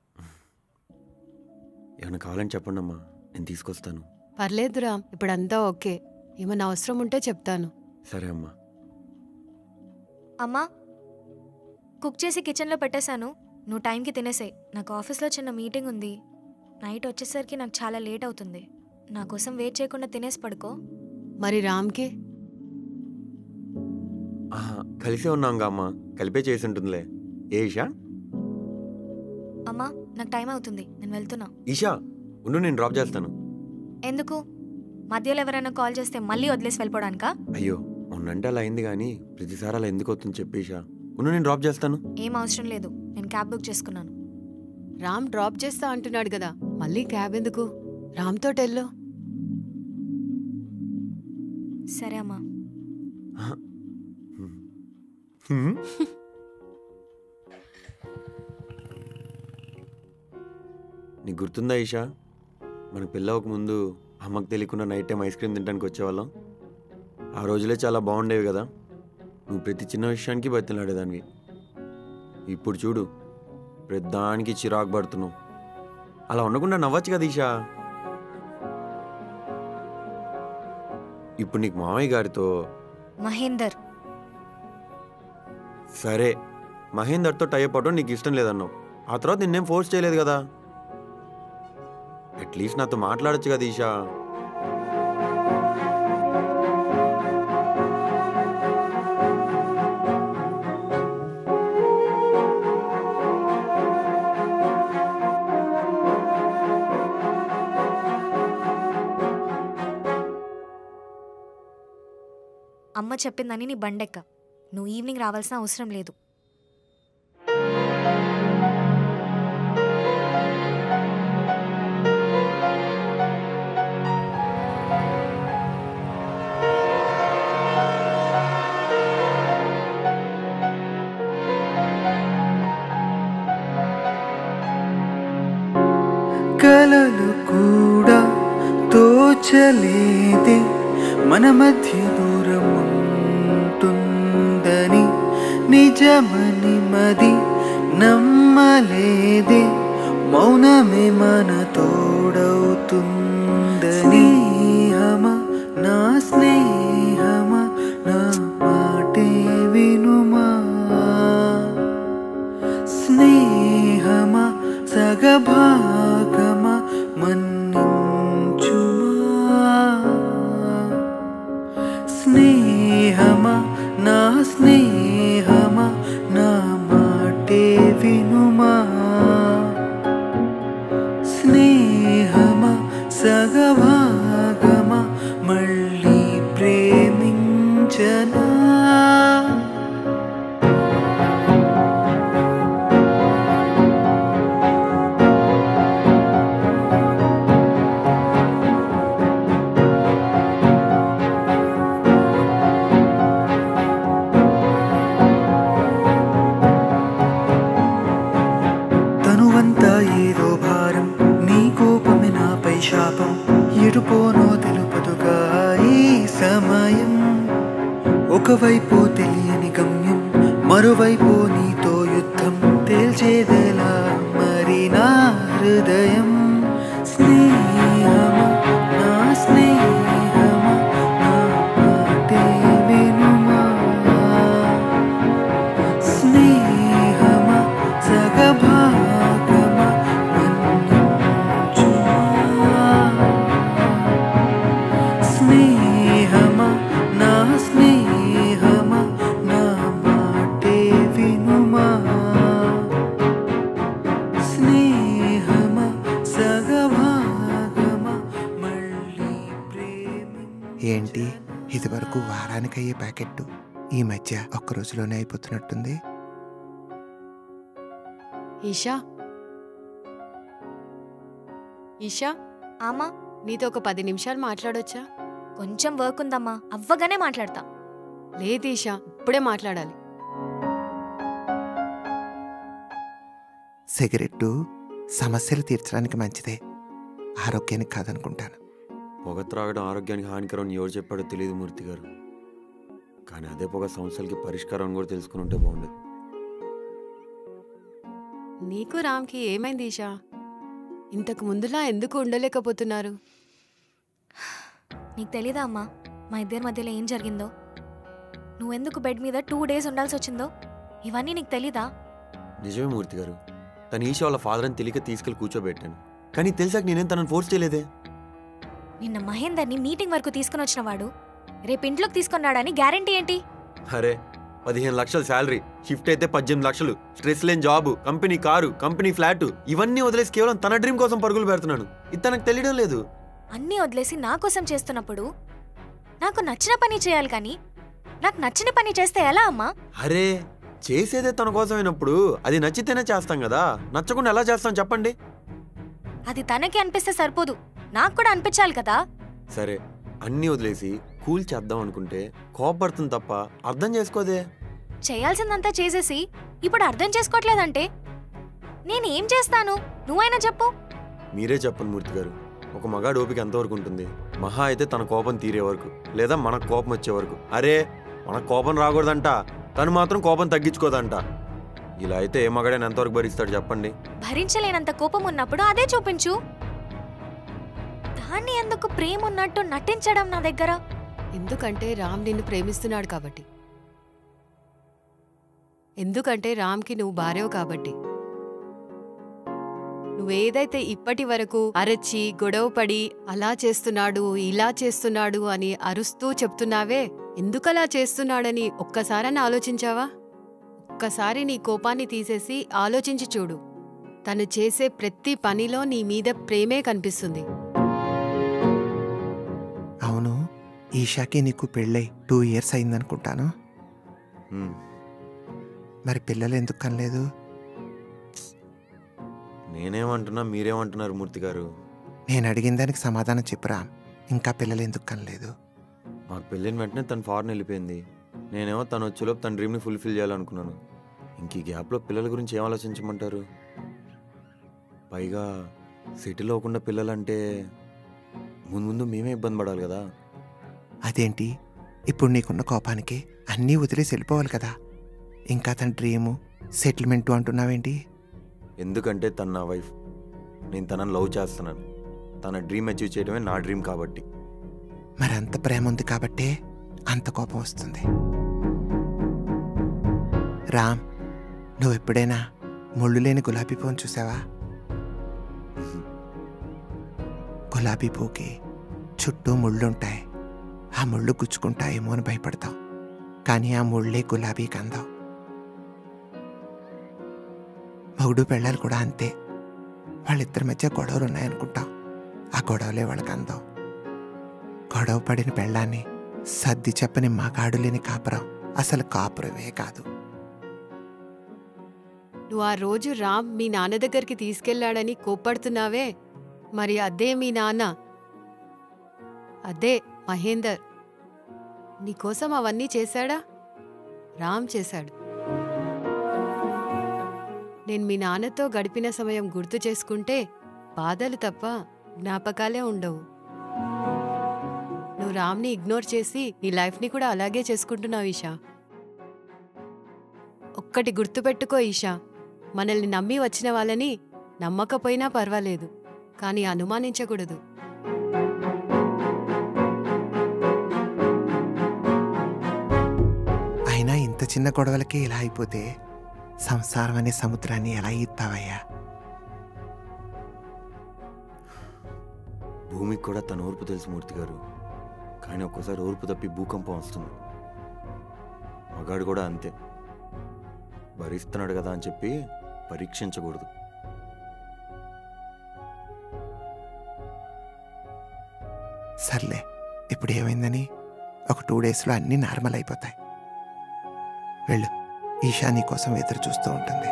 ఏమైనా కావాలని చెప్పండి అమ్మా, నేను తీసుకొస్తాను. పర్లేదు రామ్, ఇప్పుడంతా ఓకే. ఏమైనా అవసరం ఉంటే చెప్తాను. సరే అమ్మా. అమ్మా, కుక్ చేసి కిచెన్లో పెట్టేశాను. నువ్వు టైంకి తినేసాయి. నాకు ఆఫీస్లో చిన్న మీటింగ్ ఉంది. నైట్ వచ్చేసరికి నాకు చాలా లేట్ అవుతుంది. నా కోసం వెయిట్ చేయకుండా తినేసి పడుకో. మరి రామ్కి? కలిసే ఉన్నాంగా అమ్మా, కలిపే చేసి ఉంటుందిలే. ఏ ఈషా? అమ్మా, నాకు టైం అవుతుంది, నేను వెళ్తున్నా. ఈషా ఉండు, నేను డ్రాప్ చేస్తాను. ఎందుకు? మధ్యలో ఎవరైనా కాల్ చేస్తే మళ్ళీ వదిలేసి వెళ్ళిపోవడానికా? అయ్యో, మొన్నంటే అలా అయింది కానీ ప్రతిసారి అలా ఎందుకు అవుతుంది చెప్పి ఈషా. ఉండు, నేను డ్రాప్ చేస్తాను. ఏం అవసరం లేదు, నేను క్యాబ్ బుక్ చేసుకున్నాను. రామ్ డ్రాప్ చేస్తా అంటున్నాడు కదా, మళ్ళీ క్యాబ్ ఎందుకు? రామ్తో టెల్లో. సరే అమ్మా. నీకు గుర్తుందా ఈషా, మనకు పెళ్ళవక ముందు అమ్మకు తెలియకుండా నైట్ టైం ఐస్ క్రీమ్ తినడానికి వచ్చేవాళ్ళం. ఆ రోజులే చాలా బాగుండేవి కదా. నువ్వు ప్రతి చిన్న విషయానికి బతిలాడేదానివి. ఇప్పుడు చూడు, ప్రతిదానికి చిరాకు పడుతున్నావు. అలా ఉండకుండా నవ్వచ్చు కదా ఈషా. ఇప్పుడు నీకు మామయ్య గారితో మహేందర్ సరే, మహేందర్తో టైప్ అవడం నీకు ఇష్టం లేదన్నావు. ఆ తర్వాత నిన్నేం ఫోర్స్ చేయలేదు కదా. అట్లీస్ట్ నాతో మాట్లాడచ్చు కదా ఈషా. అమ్మ చెప్పిందని నీ బండెక్క. నువ్వు ఈవినింగ్ రావాల్సిన అవసరం లేదు. కలలు కూడా తోచలేదే మన మధ్య దూరం ఉంటుందని, నిజమని మది నమ్మలేదే మౌనమే మన తోడవుతుందని. స్నేహమా నా స్నేహమా నా మాటే వినుమా, స్నేహమా సగభాగమా మన్నించుమా, స్నేహమా నా స్నేహమా నా మాటే వినుమా, స్నేహమా సగభాగమా మళ్ళీ ప్రేమించనా. తనువంతా ఏదో భారం, నీ కోపమే నాపై శాపం, ఎటుపోనో తెలుపదుగా ఈ సమయం. ఒకవైపు తెలియని గమ్యం, మరోవైపు నీతో యుద్ధం, తేల్చేదెలా మరి నా హృదయం. స్నేహమా నా స్నేహమా నా మాటే వినుమా, స్నేహమా సగభాగమా మన్నించుమా, స్నేహమా నా స్నేహమా నా మాటే వినుమా, స్నేహమా సగభాగమా మళ్ళీ ప్రేమించనా. ఏంటి ఇది వరకు వారానికి అయ్యే ప్యాకెట్టు ఈ మధ్య ఒక్క రోజులోనే అయిపోతున్నట్టుంది. ఈషా ఈషా ఆమా, నీతో ఒక పది నిమిషాలు మాట్లాడొచ్చా? కొంచెం వర్క్ ఉందమ్మా, అవ్వగానే మాట్లాడతా. లేదు ఈషా, ఇప్పుడే మాట్లాడాలి. సిగరెట్టు సమస్యలు తీర్చడానికి మంచిదే, ఆరోగ్యానికి కాదనుకుంటాను. పొగ త్రాగడం ఆరోగ్యానికి హానికరం అని ఎవరు చెప్పాడో తెలియదు మూర్తి గారు. కానీ అదే పొగ సమస్యలకి పరిష్కారం కూడా తెలుసుకుని ఉంటే బాగుండేది. నీకు రామ్కి ఏమైంది ఈషా? ఇంతకు ముందులా ఎందుకు ఉండలేకపోతున్నారు? నీకు తెలీదా అమ్మా మా ఇద్దరి మధ్యలో ఏం జరిగిందో? నువ్వెందుకు బెడ్ మీద టూ డేస్ ఉండాల్సి వచ్చిందో? ఇవన్నీ నీకు తెలీదా? నిజమే మూర్తి గారు, తన ఈషా వాళ్ళ ఫాదర్ అని తెలియక తీసుకెళ్లి కూర్చోబెట్టాను. కానీ తెలిసాక నేనేం తనని ఫోర్స్ చేయలేదే. నిన్న మహేందర్ని మీటింగ్ వరకు తీసుకుని వచ్చిన వాడు రేపు ఇంట్లోకి తీసుకున్నాడని గ్యారంటీ ఏంటి? అరే, పదిహేను లక్షల శాలరీ, షిఫ్ట్ అయితే పద్దెనిమిది లక్షలు, స్ట్రెస్ లేని job, company car, company flat, ఇవన్నీ వదిలేసి కేవలం తన డ్రీమ్ కోసం పరుగులు పెడుతున్నాను. ఇది తనకు తెలియడం లేదు. అన్నీ వదిలేసి నా కోసం చేస్తున్నప్పుడు నాకు నచ్చిన పని చేయాలి, కానీ నాకు నచ్చిన పని చేస్తే ఎలా అమ్మా? అరే, చేసేదే తన కోసమైనప్పుడు అది నచ్చితేనే చేస్తాం కదా, నచ్చకుండా ఎలా చేస్తాం చెప్పండి? అది తనకి అనిపిస్తే సరిపోదు, నాకు కూడా అనిపించాలి కదా. సరే, అన్నీ వదిలేసి కూల్ చేద్దాం అనుకుంటే కోపడుతుంది తప్ప అర్థం చేసుకోదే. చేయాల్సిందంతా చేసేసి ఇప్పుడు అర్థం చేసుకోవట్లేదంటే నేనేం చేస్తాను? నువ్వైనా చెప్పు. మీరే చెప్పండి మూర్తి గారు, ఒక మగాడు ఓపిక ఎంతవరకు ఉంటుంది? మహా అయితే తన కోపం తీరే వరకు, లేదా మనకు కోపం వచ్చే వరకు. అరే మనకు కోపం రాకూడదంట, తను మాత్రం కోపం తగ్గించుకోదంట. ఇలా అయితే ఏ మగాడైనా ఎంతవరకు భరిస్తాడు చెప్పండి? భరించలేనంత కోపం ఉన్నప్పుడు అదే చూపించు. దాన్ని ఎందుకు ప్రేమ ఉన్నట్టు నటించడం నా దగ్గర? ఎందుకంటే రామ్ నిన్ను ప్రేమిస్తున్నాడు కాబట్టి. ఎందుకంటే రామ్కి నువ్వు భార్యవు కాబట్టి. నువ్వేదైతే ఇప్పటి వరకు అరచి గొడవపడి అలా చేస్తున్నాడు ఇలా చేస్తున్నాడు అని అరుస్తూ చెప్తున్నావే, ఎందుకలా చేస్తున్నాడని ఒక్కసారని ఆలోచించావా? ఒక్కసారి నీ కోపాన్ని తీసేసి ఆలోచించి చూడు. తను చేసే ప్రతి పనిలో నీ మీద ప్రేమే కనిపిస్తుంది. అవును, ఈషాకి నీకు పెళ్ళై టూ ఇయర్స్ అయిందనుకుంటాను. మరి పిల్లలు ఎందుకు కనలేదు? నేనేమంటున్నా మీరేమంటున్నారు మూర్తి గారు? నేను అడిగిన దానికి సమాధానం చెప్పురా. ఇంకా పిల్లలు ఎందుకు కనలేదు? మాకు పెళ్ళిన వెంటనే తను ఫారెన్ వెళ్ళిపోయింది. నేనేమో తను వచ్చేలోపు తన డ్రీమ్ని ఫుల్ఫిల్ చేయాలనుకున్నాను. ఇంక ఈ గ్యాప్లో పిల్లల గురించి ఏం ఆలోచించమంటారు? పైగా సిటీలో అవ్వకుండా పిల్లలంటే ముందు ముందు మేమే ఇబ్బంది పడాలి కదా. అదేంటి, ఇప్పుడు నీకున్న కోపానికి అన్నీ వదిలేసి వెళ్ళిపోవాలి కదా. ఇంకా తన డ్రీము సెటిల్మెంటు అంటున్నావేంటి? ఎందుకంటే తను నా వైఫ్, నేను తనని లవ్ చేస్తున్నాను. తన డ్రీమ్ అచీవ్ చేయడమే నా డ్రీమ్ కాబట్టి. మరి అంత ప్రేమ ఉంది కాబట్టే అంత కోపం వస్తుంది. రామ్, నువ్వు ఎప్పుడైనా ముళ్ళు లేని గులాబీ పువ్వును చూసావా? గులాబీ పువ్వుకి చుట్టూ ముళ్ళుంటాయి. ఆ ముళ్ళు గుచ్చుకుంటాయేమో అని భయపడతావు, కానీ ఆ ముళ్ళే గులాబీకి అందం. మగుడు పెళ్ళాలు కూడా అంతే. వాళ్ళిద్దరి మధ్య గొడవలు ఉన్నాయనుకుంటాం, ఆ గొడవలే వాళ్ళకి అందం. గొడవ పడిన పెళ్ళాన్ని సర్ది చెప్పని మగాడు లేని కాపురం అసలు కాపురమే కాదు. నువ్వు ఆ రోజు రామ్ మీ నాన్న దగ్గరికి తీసుకెళ్లాడని కోప్పడుతున్నావే, మరి అదే మీ నాన్న, అదే మహేందర్ నీకోసం అవన్నీ చేశాడా? రామ్ చేశాడు. నేను మీ నాన్నతో గడిపిన సమయం గుర్తు చేసుకుంటే బాధలు తప్ప జ్ఞాపకాలే ఉండవు. నువ్వు రామ్ని ఇగ్నోర్ చేసి నీ లైఫ్ని కూడా అలాగే చేసుకుంటున్నావు ఈషా. ఒక్కటి గుర్తుపెట్టుకో ఈషా, మనల్ని నమ్మి వచ్చిన వాళ్ళని నమ్మకపోయినా పర్వాలేదు, కానీ అనుమానించకూడదు. అయినా ఇంత చిన్న గొడవలకి ఇలా అయిపోతే సంసారం అనే సముద్రాన్ని ఎలా ఈత్తావయ్యా? భూమికి కూడా తన ఓర్పు తెలుసు మూర్తి గారు, కానీ ఒక్కోసారి ఓర్పు తప్పి భూకంపం వస్తుంది. మగాడు కూడా అంతే, భరిస్తున్నాడు కదా అని చెప్పి పరీక్షించకూడదు. సర్లే, ఇప్పుడు ఏమైందని? ఒక టూ డేస్లో అన్నీ నార్మల్ అయిపోతాయి. వెళ్ళు, ఈషా నీ కోసం ఎదురు చూస్తూ ఉంటుంది.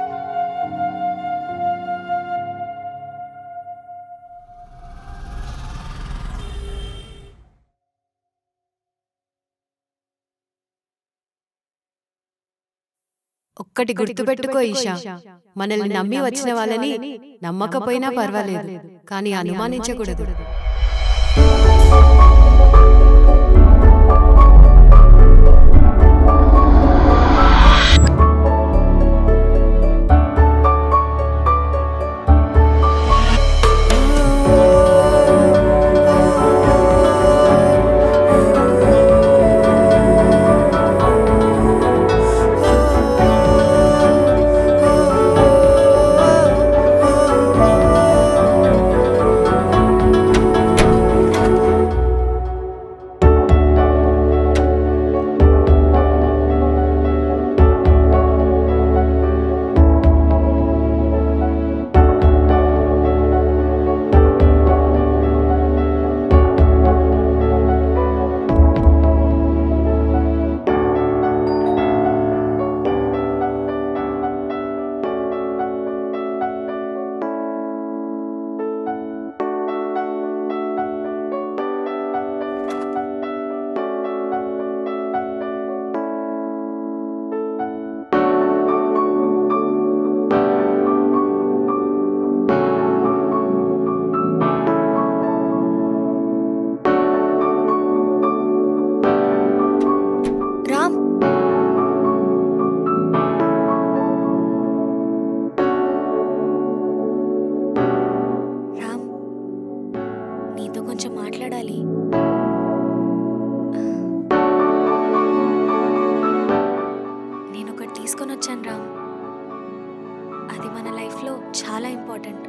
ఒక్కటి గుర్తుపెట్టుకో ఈషా, మనల్ని నమ్మి వచ్చిన వాళ్ళని నమ్మకపోయినా పర్వాలేదు, కానీ అనుమానించకూడదు. మాట్లాడాలి. నేను ఒకటి తీసుకొని వచ్చాను రామ్. అది మన లైఫ్లో చాలా ఇంపార్టెంట్.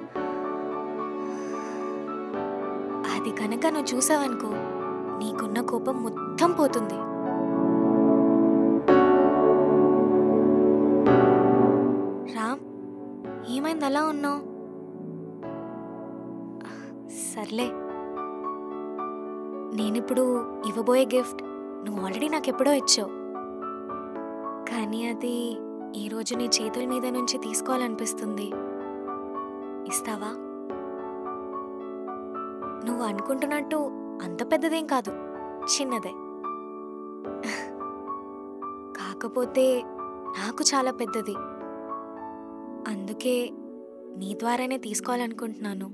అది కనుక నువ్వు చూసావనుకో నీకున్న కోపం మొత్తం పోతుంది. రామ్, ఏమైంది అలా ఉన్నావు? సర్లే, నేనిప్పుడు ఇవ్వబోయే గిఫ్ట్ నువ్వు ఆల్రెడీ నాకెప్పుడో ఇచ్చావు, కానీ అది ఈరోజు నీ చేతుల మీద నుంచి తీసుకోవాలనిపిస్తుంది. ఇస్తావా? నువ్వు అనుకుంటున్నట్టు అంత పెద్దదేం కాదు, చిన్నదే. కాకపోతే నాకు చాలా పెద్దది. అందుకే నీ ద్వారానే తీసుకోవాలనుకుంటున్నాను.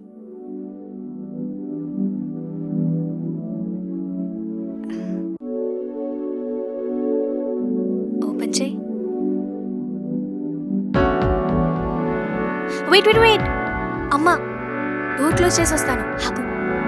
ఓపెన్ చేయి. వెయిట్ వెయిట్ వెయిట్ అమ్మా, డోర్ క్లోజ్ చేసి వస్తాను. ఆగు.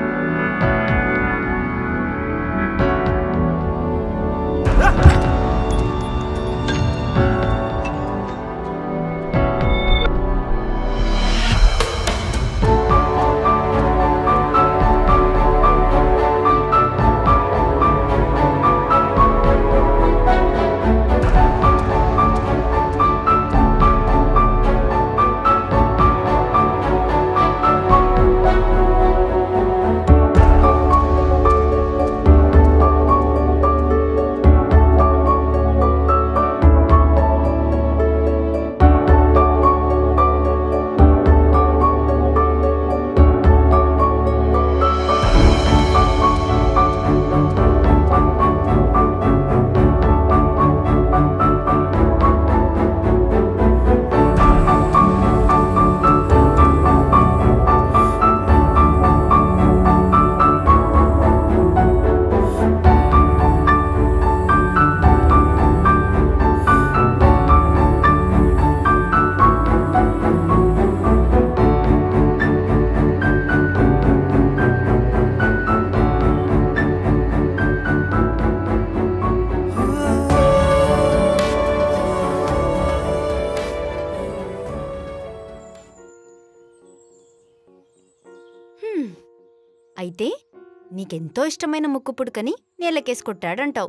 అయితే నీకెంతో ఇష్టమైన ముక్కు పుడకని నేలకేసి కొట్టాడంటావు.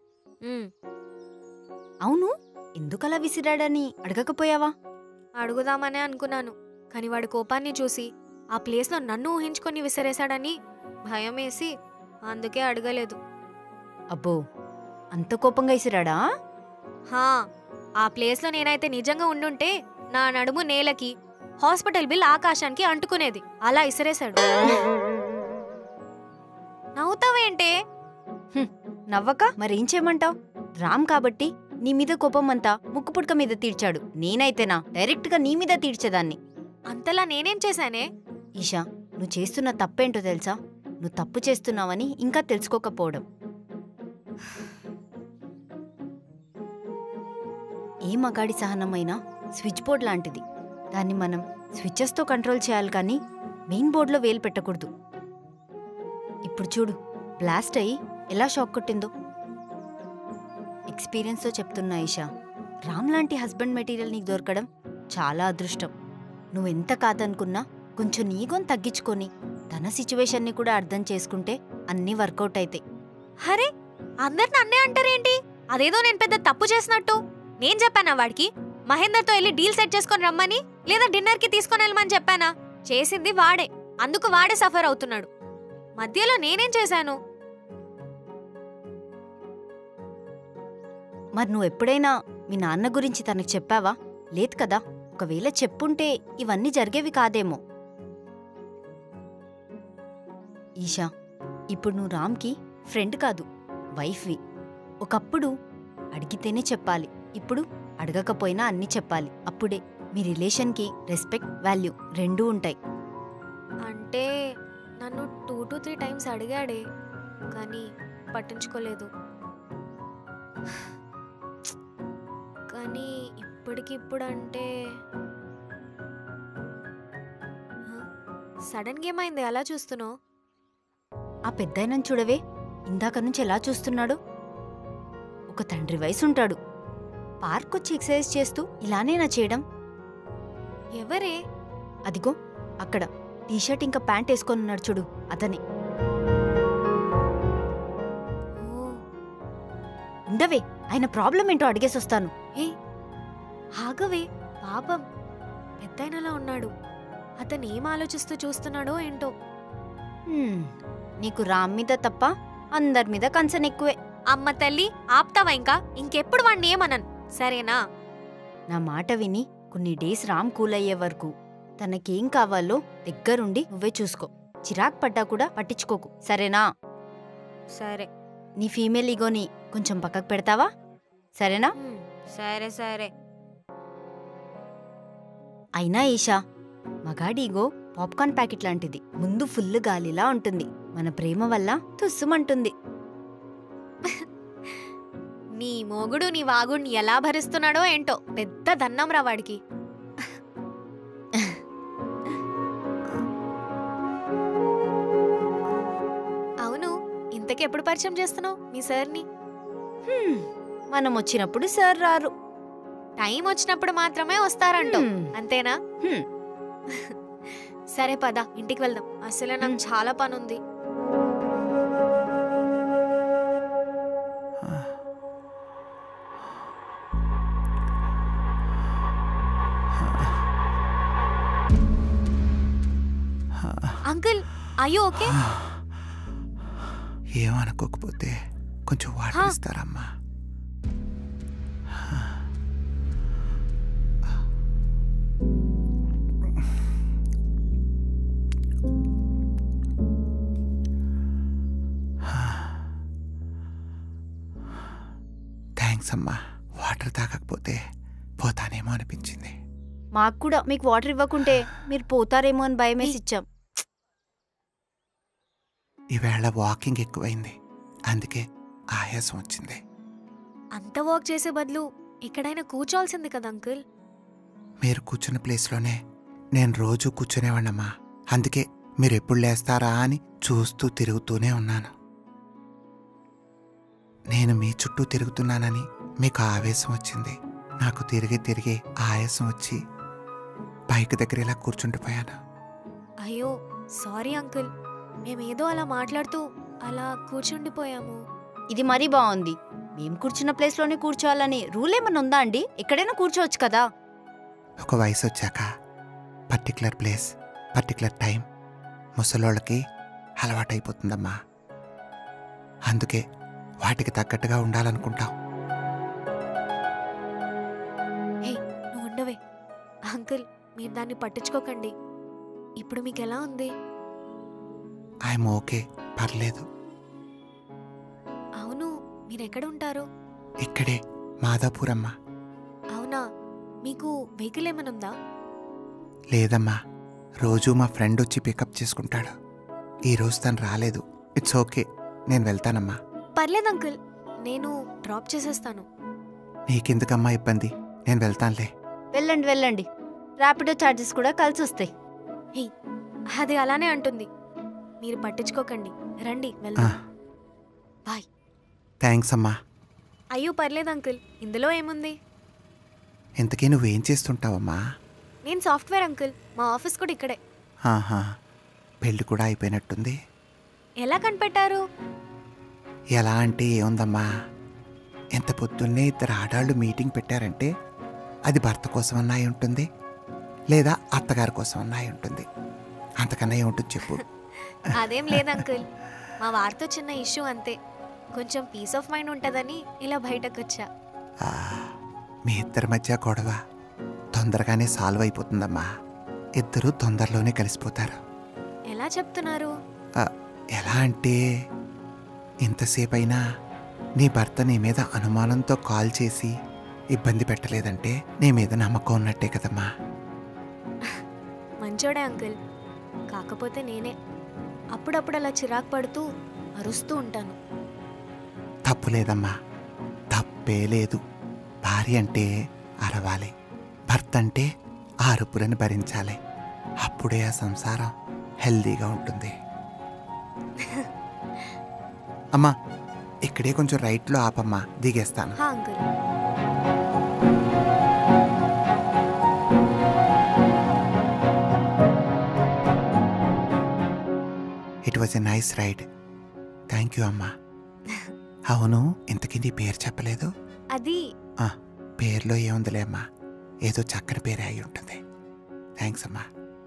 అవును, ఎందుకలా విసిరాడని అడగకపోయావా? అడుగుదామనే అనుకున్నాను, కానీ వాడి కోపాన్ని చూసి ఆ ప్లేస్లో నన్ను ఊహించుకొని విసిరేశాడని భయం వేసి అందుకే అడగలేదు. అబ్బో, అంత కోపంగా విసిరాడా? హా, ఆ ప్లేస్లో నేనైతే నిజంగా ఉండుంటే నా నడుము నేలకి, హాస్పిటల్ బిల్ ఆకాశానికి అంటుకునేది. అలా ఇసిరేశాడు. నవ్వుతావేంటే? నవ్వక మరేం చేయమంటావు? రామ్ కాబట్టి నీ మీద కోపం అంతా ముక్కు పుడక మీద తీర్చాడు. నేనైతేనా డైరెక్ట్ గా నీ మీద తీర్చేదాన్ని. అంతలా నేనేం చేశానే? ఈషా, నువ్వు చేస్తున్న తప్పేంటో తెలుసా? నువ్వు తప్పు చేస్తున్నావని ఇంకా తెలుసుకోకపోవడం. ఏ మగాడి సహనమైనా స్విచ్ బోర్డ్ లాంటిది. దాన్ని మనం స్విచ్చెస్తో కంట్రోల్ చేయాలి, కానీ మెయిన్ బోర్డులో వేలు పెట్టకూడదు. ఇప్పుడు చూడు, బ్లాస్ట్ అయ్యి ఎలా షాక్ కొట్టిందో. ఎక్స్పీరియన్స్తో చెప్తున్నా ఈషా, రామ్ లాంటి హస్బెండ్ మెటీరియల్ నీకు దొరకడం చాలా అదృష్టం. నువ్వెంత కాదనుకున్నా కొంచెం నీగోని తగ్గించుకొని తన సిచ్యువేషన్ని కూడా అర్థం చేసుకుంటే అన్నీ వర్కౌట్ అవుతాయి. హరే, అందరు నన్నే అంటారేంటి? అదేదో నేను పెద్ద తప్పు చేసినట్టు. నేను చెప్పానా వాడికి మహేందర్తో వెళ్ళి డీల్ సెట్ చేసుకొని రమ్మని, లేదా డిన్నర్కి తీసుకొని వెళ్ళమని చెప్పానా? చేసింది వాడే, అందుకు వాడే సఫర్ అవుతున్నాడు. మధ్యలో నేనేం చేశాను? మరి నువ్వు ఎప్పుడైనా మీ నాన్న గురించి తనకు చెప్పావా? లేదు కదా. ఒకవేళ చెప్పుంటే ఇవన్నీ జరిగేవి కాదేమో. ఈషా, ఇప్పుడు నువ్వు రామ్కి ఫ్రెండ్ కాదు, వైఫ్వి. ఒకప్పుడు అడిగితేనే చెప్పాలి, ఇప్పుడు అడగకపోయినా అన్నీ చెప్పాలి. అప్పుడే మీ రిలేషన్కి రెస్పెక్ట్, వాల్యూ రెండూ ఉంటాయి. అంటే నన్ను టూ టు త్రీ టైమ్స్ అడిగాడే, కానీ పట్టించుకోలేదు. కానీ ఇప్పటికిప్పుడు అంటే సడన్గా ఏమైంది అలా చూస్తున్నావు? ఆ పెద్దాయనని చూడవే, ఇందాక నుంచి ఎలా చూస్తున్నాడు. ఒక తండ్రి వయసు ఉంటాడు. పార్క్ వచ్చి ఎక్సర్సైజ్ చేస్తూ ఇలానేనా చేయడం? ఎవరే? అదిగో అక్కడ టీషర్ట్ ఇంకా ప్యాంట్ వేసుకొని ఉన్నాడు చూడు, అతనే. ఉండవే, ఆయన ప్రాబ్లం ఏంటో అడిగేసొస్తాను. ఏ ఆగవే, పాపం పెద్దాయనలా ఉన్నాడు. అతను ఏం ఆలోచిస్తూ చూస్తున్నాడో ఏంటో. హ్మ్, నీకు రామ్ మీద తప్ప అందరి మీద కన్సర్న్ ఎక్కువే. అమ్మ తల్లి, ఆప్తావా ఇంకా? ఇంకెప్పుడు వాణ్ణి ఏమనను, సరేనా? నా మాట విని కొన్ని డేస్ రామ్ కూల్ అయ్యే వరకు తనకేం కావాలో దగ్గరుండి నువ్వే చూసుకో. చిరాక్ పడ్డా కూడా పట్టించుకోకు, సరేనా? సరే. నీ ఫీమేల్ ఈగోని కొంచెం పక్కకు పెడతావా, సరేనా? సరే సరే. అయినా ఈషా, మగాడి ఈగో పాప్కార్న్ ప్యాకెట్ లాంటిది. ముందు ఫుల్ గాలిలా ఉంటుంది, మన ప్రేమ వల్ల తుస్సుమంటుంది. నీ మొగుడు నీ వాగుడిని ఎలా భరిస్తున్నాడో ఏంటో, పెద్ద దన్నం రా వాడికి. అవును, ఇంతకెప్పుడు పరిచయం చేస్తున్నావు మీ సార్ని? మనం వచ్చినప్పుడు సార్ రారు, టైం వచ్చినప్పుడు మాత్రమే వస్తారంటో, అంతేనా? సరే పద, ఇంటికి వెళ్దాం. అసలే నాకు చాలా పనుంది. అంకుల్, అయ్యో ఓకే? ఏమనుకోకపోతే కొంచెం వాటర్ ఇస్తారమ్మా? థ్యాంక్స్ అమ్మా. వాటర్ తాగకపోతే పోతానేమో అనిపించింది. మాకు కూడా మీకు వాటర్ ఇవ్వకుంటే మీరు పోతారేమో అని భయమేసి ఇచ్చాం. ఈవేళ వాకింగ్ ఎక్కువైంది, అందుకే ఆయాసం వచ్చింది. అంత వాక్ చేసే బదులు ఎక్కడైనా కూర్చోవాల్సింది కదా అంకుల్. మీరు కూర్చున్న ప్లేస్లోనే నేను రోజూ కూర్చునేవాణమ్మా. అందుకే మీరు ఎప్పుడు లేస్తారా అని చూస్తూ తిరుగుతూనే ఉన్నాను. నేను మీ చుట్టూ తిరుగుతున్నానని మీకు ఆవేశం వచ్చింది. నాకు తిరిగి తిరిగి ఆయాసం వచ్చి బైక్ దగ్గర ఇలా కూర్చుండిపోయాను. అయ్యో సారీ అంకుల్, మేమేదో అలా మాట్లాడుతూ అలా కూర్చుండిపోయాము. ఇది మరీ బాగుంది. మేం కూర్చున్న ప్లేస్లోనే కూర్చోవాలని రూల్ ఏమన్నా ఉందా అండి? ఎక్కడైనా కూర్చోవచ్చు కదా. ఒక వయసు వచ్చాక పర్టికులర్ ప్లేస్, పర్టికులర్ టైం ముసలోళ్ళకి అలవాటైపోతుందమ్మా. అందుకే వాటికి తగ్గట్టుగా ఉండాలనుకుంటాం. హే, నువ్వు ఉండవే. అంకుల్, మీరు దాన్ని పట్టించుకోకండి. ఇప్పుడు మీకు ఎలా ఉంది? ఐఎమ్ ఓకే, పర్లేదు. అవును, మీరెక్కడ ఉంటారు? ఇక్కడే మాదాపూరమ్మా. అవునా, మీకు వెహికల్ ఏమైనా ఉందా? లేదమ్మా, రోజూ మా ఫ్రెండ్ వచ్చి పికప్ చేసుకుంటాడు. ఈరోజు తను రాలేదు. ఇట్స్ ఓకే, నేను వెళ్తానమ్మా. పర్లేదు అంకుల్, నేను డ్రాప్ చేసేస్తాను. నీకెందుకమ్మా ఇబ్బంది, నేను వెళ్తానులే. వెళ్ళండి వెళ్ళండి, ర్యాపిడో ఛార్జెస్ కూడా కలిసి వస్తాయి. హే, అది అలానే అంటుంది, మీరు పట్టించుకోకండి. రండి వెళ్దాం. బాయ్. థ్యాంక్స్ అమ్మా. అయ్యో పర్లేదు అంకుల్, ఇందులో ఏముంది? ఇంతకీ నువ్వేం చేస్తుంటావమ్మా? నేను సాఫ్ట్వేర్ అంకుల్, మా ఆఫీస్ కూడా ఇక్కడే. ఆహా, పెళ్ళి కూడా అయిపోయినట్టుంది. ఎలా కనిపెట్టారు? ఎలా అంటే ఏముందమ్మా, ఎంత పొద్దున్నే ఇద్దరు ఆడాళ్ళు మీటింగ్ పెట్టారంటే అది భర్త కోసం అన్నా అయి ఉంటుంది, లేదా అత్తగారి కోసం అన్నా అయి ఉంటుంది. అంతకన్నా ఏముంటుంది చెప్పు. అదేం లేదు అంకుల్, మా వారితో చిన్న ఇష్యూ అంతే. కొంచెం పీస్ ఆఫ్ మైండ్ ఉంటుందని ఇలా బయటకు వచ్చా. మీ ఇద్దరి మధ్య గొడవ తొందరగానే సాల్వ్ అయిపోతుందమ్మా. ఇద్దరు తొందరలోనే కలిసిపోతారు. ఎలా చెప్తున్నారు? ఎలా అంటే, ఇంతసేపు అయినా నీ భర్త నీ మీద అనుమానంతో కాల్ చేసి ఇబ్బంది పెట్టలేదంటే నీ మీద నమ్మకం ఉన్నట్టే కదమ్మా. మంచోడే అంకుల్, కాకపోతే నేనే అప్పుడప్పుడు అలా చిరాకు పడుతూ అరుస్తూ ఉంటాను. తప్పు లేదమ్మా, తప్పే లేదు. భార్య అంటే అరవాలి, భర్త అంటే ఆ అరుపులను భరించాలి. అప్పుడే ఆ సంసారం హెల్దీగా ఉంటుంది. అమ్మా ఇక్కడే కొంచెం రైట్లో ఆపమ్మా, దిగేస్తాను. హా uncle. It was a nice ride. Thank you అమ్మా. అవును, ఇంతకీ నీ పేరు చెప్పలేదు. అది ఆ, పేరులో ఏముందిలే అమ్మా, ఏదో చక్కని పేరే అయి ఉంటుంది. థ్యాంక్స్ అమ్మా.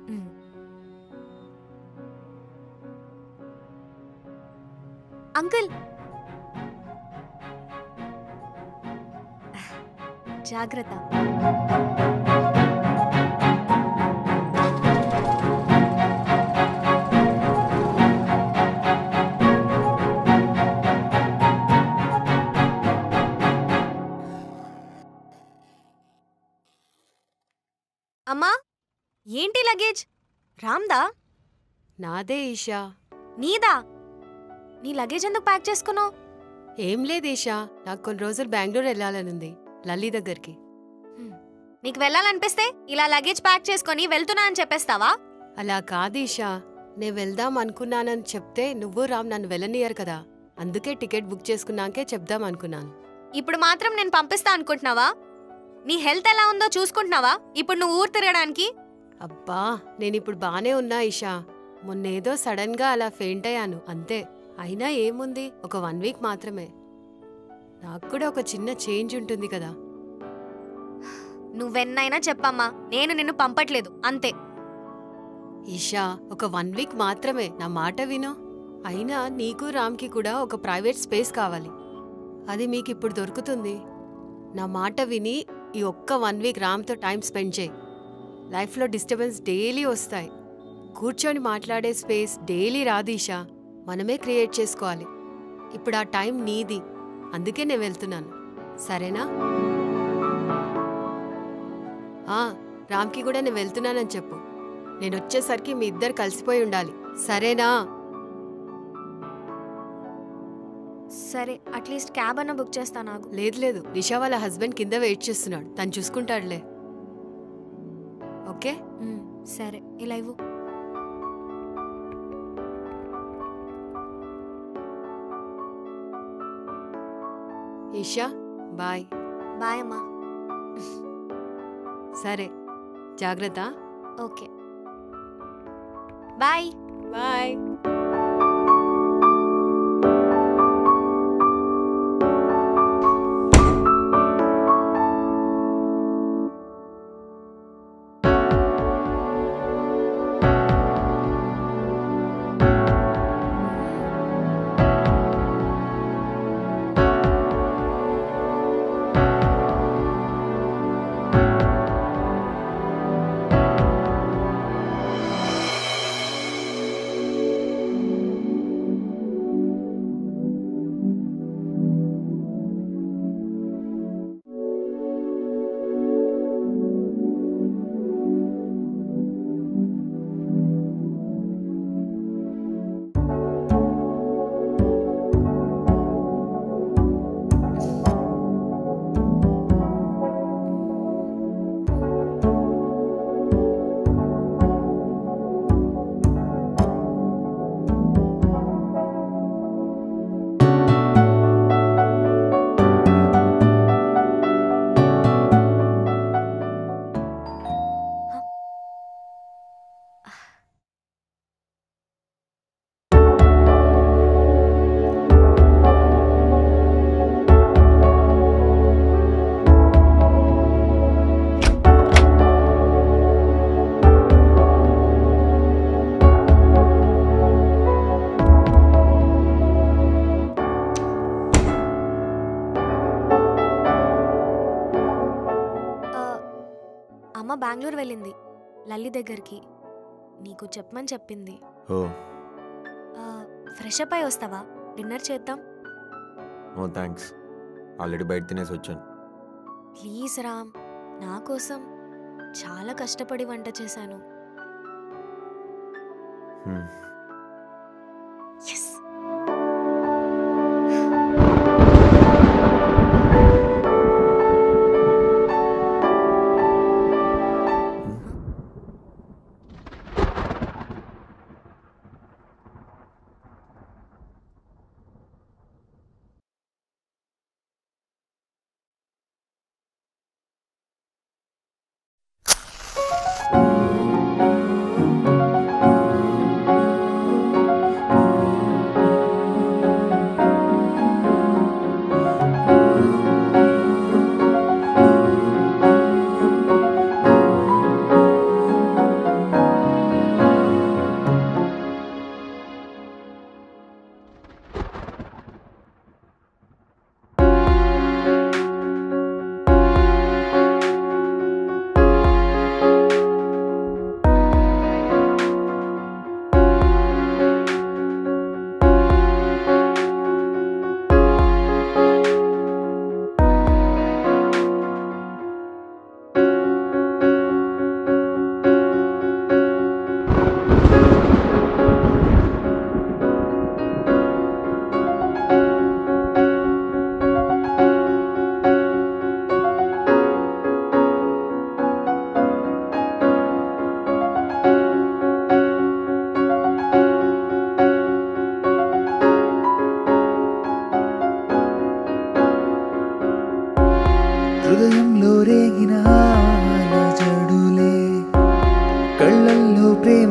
అంకుల్ జాగ్రత్త. అమ్మా, ఏంటి లగేజ్? రామ్దా? నాదే ఈషా. నీదా? నీ లగేజ్ ఎందుకు ప్యాక్ చేసుకున్నావు? ఏం లేదు ఈషా, నాకు కొన్ని రోజులు బెంగళూరు వెళ్ళాలనుంది, లల్లి దగ్గరికి. నీకు వెళ్ళాలనిపిస్తే ఇలా లగేజ్ ప్యాక్ చేసుకొని వెళ్తున్నా అని చెప్పేస్తావా? అలా కాదు ఈషా, నేను వెళ్దాం అనుకున్నానని చెప్తే నువ్వు రామ్ నన్ను వెళ్ళనియరు కదా, అందుకే టికెట్ బుక్ చేసుకున్నాకే చెప్దాం అనుకున్నాను. ఇప్పుడు మాత్రం నేను పంపిస్తా అనుకుంటున్నావా? నీ హెల్త్ ఎలా ఉందో చూసుకుంటున్నావా ఇప్పుడు నువ్వు ఊరు తిరగడానికి? అబ్బా, నేను ఇప్పుడు బానే ఉన్నా ఈషా, మొన్నేదో సడన్ గా అలా ఫెయింట్ అయ్యాను అంతే. అయినా ఏముంది, ఒక వన్ వీక్ మాత్రమే. నాకు కూడా ఒక చిన్న చేంజ్ ఉంటుంది కదా. నువ్వెన్నైనా చెప్పమ్మా, నేను నిన్ను పంపట్లేదు అంతే. ఈషా, ఒక వన్ వీక్ మాత్రమే, నా మాట విను. అయినా నీకు రామ్కి కూడా ఒక ప్రైవేట్ స్పేస్ కావాలి, అది మీకు ఇప్పుడు దొరుకుతుంది. నా మాట విని ఈ ఒక్క వన్ వీక్ రామ్తో టైం స్పెండ్ చేయి. లైఫ్లో డిస్టర్బెన్స్ డైలీ వస్తాయి, కూర్చొని మాట్లాడే స్పేస్ డైలీ రాదు ఈషా, మనమే క్రియేట్ చేసుకోవాలి. ఇప్పుడు ఆ టైం నీది, అందుకే నేను వెళ్తున్నాను, సరేనా? రామ్కి కూడా నేను వెళ్తున్నానని చెప్పు. నేను వచ్చేసరికి మీ ఇద్దరు కలిసిపోయి ఉండాలి, సరేనా? సరే, అట్లీస్ట్ క్యాబ్ అన్న బుక్ చేస్తా. నాకు లేదు లేదు, నిషా వాళ్ళ హస్బెండ్ కింద వెయిట్ చేస్తున్నాడు, తను చూసుకుంటాడులే. ఓకే సరే, ఇలా ఇవ్వు. ఈషా బాయ్. బాయ్ అమ్మా. సరే, జాగ్రత్త. Okay bye. బాయ్. అమ్మ బెంగళూరు వెళ్ళింది లల్లి దగ్గరికి, నీకు చెప్పమని చెప్పింది. ఓ ఫ్రెష్ అప్ అయి వస్తావా? డిన్నర్ చేద్దాం. నో థ్యాంక్స్, ఆల్రెడీ బయట తినేసి వచ్చాను. ప్లీజ్ రామ్, నా కోసం చాలా కష్టపడి వంట చేశాను. ఎస్.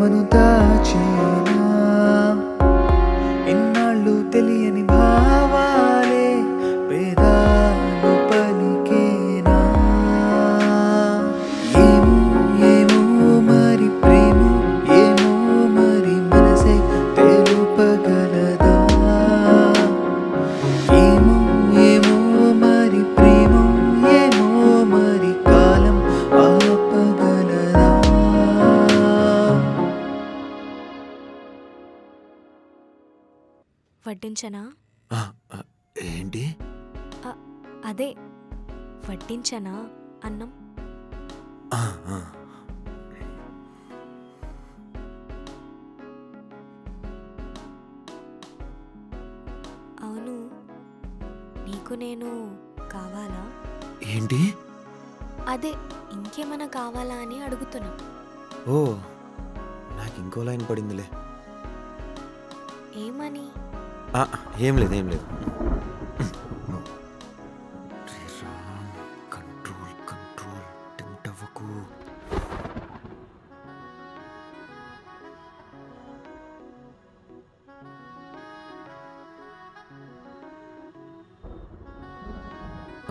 ప్రేమను దాచేనా ఎన్నాళ్ళు తెలియని భావాలే పేదాలు పలికేనా ఏమో ఏమో మరి ప్రేమ ఏమో మరి మనసే తెలుపగలదా ఏమో ఏమో మరి ప్రేమ ఏమో మరి కాలం ఆపగలదా వడ్డించనా? ఆ, ఆ, ఏంటి అ, అదే వడ్డించనా అన్నం. ఆ, ఆ. అవును, నీకు నేను కావాలా? ఏంటి అదే ఇంకేమైనా కావాలా అని అడుగుతున్నా. ఓ నాకు ఇంకో లైన్ పడిందిలే. ఏమని? ఆ, ఏం లేదు ఏం లేదు కంట్రోల్ కంట్రోల్ టెంప్ట్ అవ్వకు. ఆ.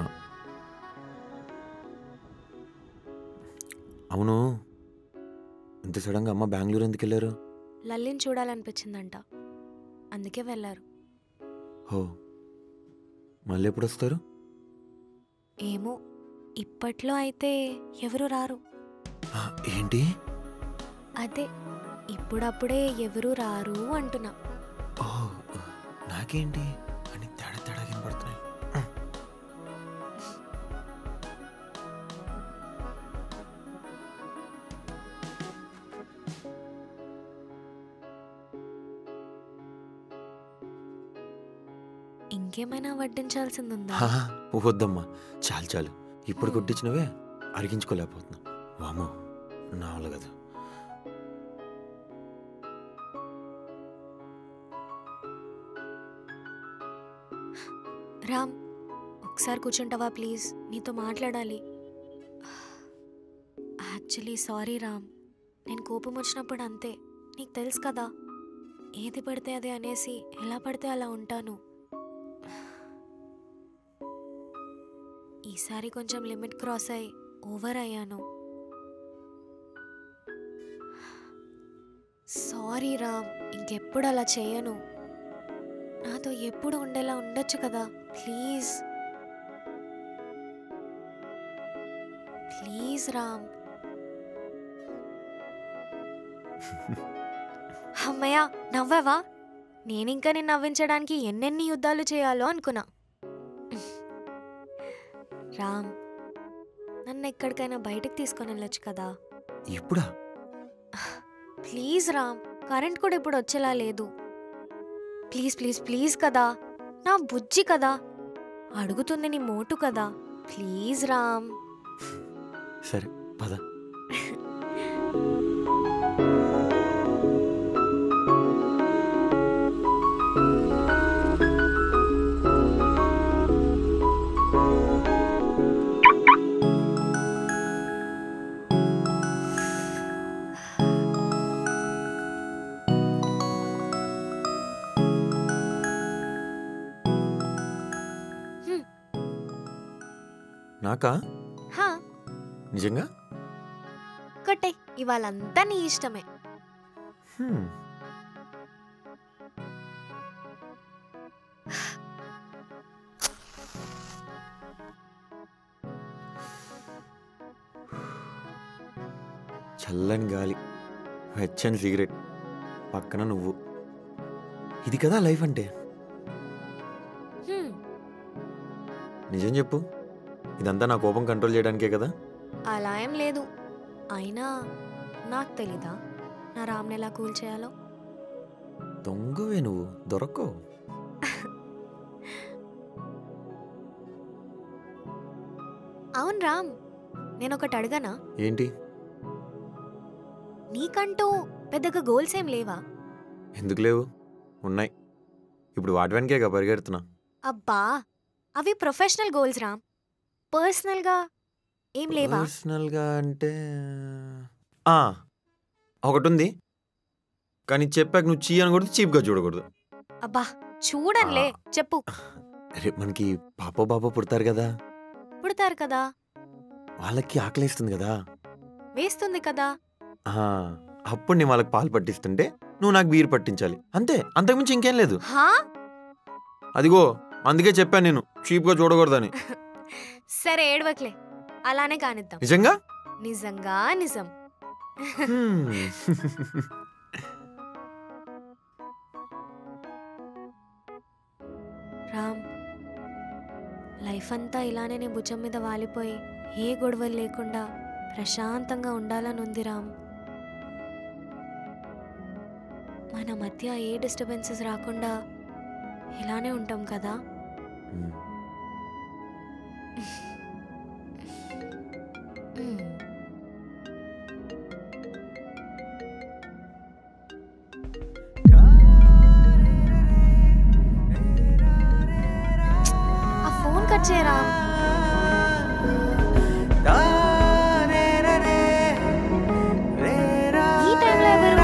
అవును, ఇంత సడన్గా అమ్మ బెంగళూరు ఎందుకు వెళ్ళారు? లల్లిని చూడాలనిపించిందంట, అందుకే వెళ్ళారు. హో, మళ్ళీ ఎప్పుడు వస్తారు? ఏమో, ఇప్పట్లో అయితే ఎవరు రారు. ఆ, ఏంటి అదే ఇప్పుడప్పుడే ఎవరు రారు అంటున్నా. ఓ నాకేంటి అని తేడా తేడా కనపడుతున్నాయి. ఇంకేమైనా వడ్డించాల్సిందుందా? హా, వద్దమ్మా, చాలు చాలు. ఇప్పుడు కొట్టించినవే అరిగించుకోలేకపోతున్నా. వామో, నా వల్ల కదా. రామ్, ఒకసారి కూర్చుంటావా ప్లీజ్? నీతో మాట్లాడాలి. యాక్చువల్లీ సారీ రామ్, నేను కోపం వచ్చినప్పుడు అంతే, నీకు తెలుసు కదా. ఏది పడితే అదే అనేసి ఎలా పడితే అలా ఉంటాను. ఈసారి కొంచెం లిమిట్ క్రాస్ అయ్యి ఓవర్ అయ్యాను. సారీ రామ్, ఇంకెప్పుడు అలా చేయను. నాతో ఎప్పుడు ఉండేలా ఉండొచ్చు కదా ప్లీజ్. ప్లీజ్ రామ్. అమ్మయ్య, నవ్వావా? నేనింకా నిన్ను నవ్వించడానికి ఎన్నెన్ని యుద్ధాలు చేయాలో అనుకున్నా. రామ్, నన్ను ఎక్కడికైనా బయటకు తీసుకొని వెళ్ళొచ్చు కదా. ఇప్పుడా? ప్లీజ్ రామ్, కరెంట్ కూడా ఇప్పుడు వచ్చేలా లేదు. ప్లీజ్ ప్లీజ్ ప్లీజ్ కదా, నా బుజ్జి కదా, అడుగుతుంది నీ మోటు కదా. ప్లీజ్ రామ్. సరే పద. నాకా? హా, నిజంగా? కొట్టే, ఇవాళంతా నీ ఇష్టమే. హ్మ్. చల్లని గాలి, వెచ్చని సిగరెట్, పక్కన నువ్వు. ఇది కదా లైఫ్ అంటే. హ్మ్, నిజం చెప్పు, ఇదంతా నా కోపం కంట్రోల్ చేయడానికే కదా? అలా ఏం లేదు. అయినా నాకు తెలీదా నా రామ్ని ఎలా కూల్ చేయాలో? దొంగవే నువ్వు, దొరకవు. అవును రామ్, నేను ఒకటి అడగనా? ఏంటి? నీకంటూ పెద్దగా గోల్స్ ఏం లేవా? ఎందుకు లేవు? ఉన్నాయి. ఇప్పుడు వాటి వెనకేగా పరిగెడుతున్నా. అబ్బా, అవి ప్రొఫెషనల్ గోల్స్ రామ్. పర్సనల్గా ఏం లేవా? పర్సనల్గా అంటే ఆ, ఒకటి ఉంది, కానీ చెప్పాక నువ్వు చీ అనకూడదు, చీప్గా చూడకూడదు. అబ్బా చూడనులే, చెప్పు. రేపు మనకి పాప బాబా పుడతారు కదా, పుడతారు కదా, వాళ్ళకి ఆకలిస్తుంది కదా, వేస్తుంది కదా. ఆ, అప్పుడు నేను వాళ్ళకి పాలు పట్టిస్తుంటే నువ్వు నాకు బీర్ పట్టించాలి, అంతే. అంతకుమించి ఇంకేం లేదు. హా అదిగో అందుకే చెప్పాను నేను చీప్గా చూడకూడదని. సరే ఏడవక్లే, అలానే కానిద్దాం. నిజంగా నిజంగా నిజం. రామ్, లైఫ్ అంతా ఇలానే నీ భుజం మీద వాలిపోయి ఏ గొడవలు లేకుండా ప్రశాంతంగా ఉండాలని ఉంది రామ్. మన మధ్య ఏ డిస్టర్బెన్సెస్ రాకుండా ఇలానే ఉంటాం కదా. ఆ ఫోన్ కట్ చేయరా. ఈ టైంలో ఎవరు?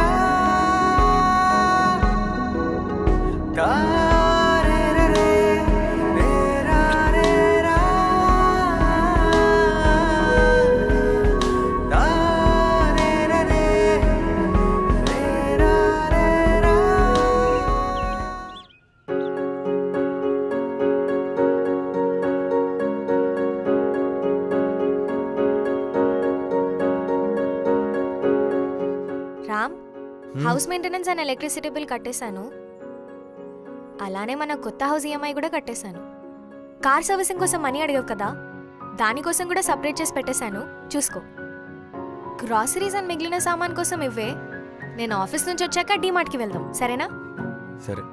Ram, house maintenance and electricity bill కట్టేశాను. అలానే మన కొత్త హౌస్ ఈఎంఐ కూడా కట్టేశాను. కార్ సర్వీసింగ్ కోసం మనీ అడిగావు కదా, దానికోసం కూడా సపరేట్ చేసి పెట్టేశాను, చూసుకో. గ్రాసరీస్ అండ్ మిగిలిన సామాన్ కోసం ఇవ్వే. నేను ఆఫీస్ నుంచి వచ్చాక డీమార్ట్కి వెళ్దాం, సరేనా? సరే.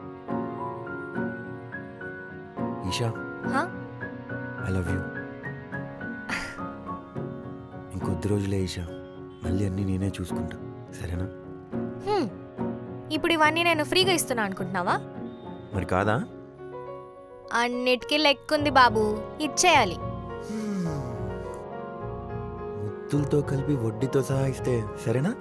ఈషా, హా? I love you. ఇంకొద్ది రోజులే ఈషా, మళ్ళీ అన్నీ నేనే చూసుకుంటా, సరేనా? హ్మ్. ఇప్పుడు ఇవన్నీ నేను ఫ్రీగా ఇస్తున్నా అనుకుంటున్నావా? మరి కాదా? అన్నిటికీ లెక్కుంది బాబు, ఇచ్చేయాలి. ముద్దులతో కలిపి వడ్డీతో సహా ఇస్తే సరేనా?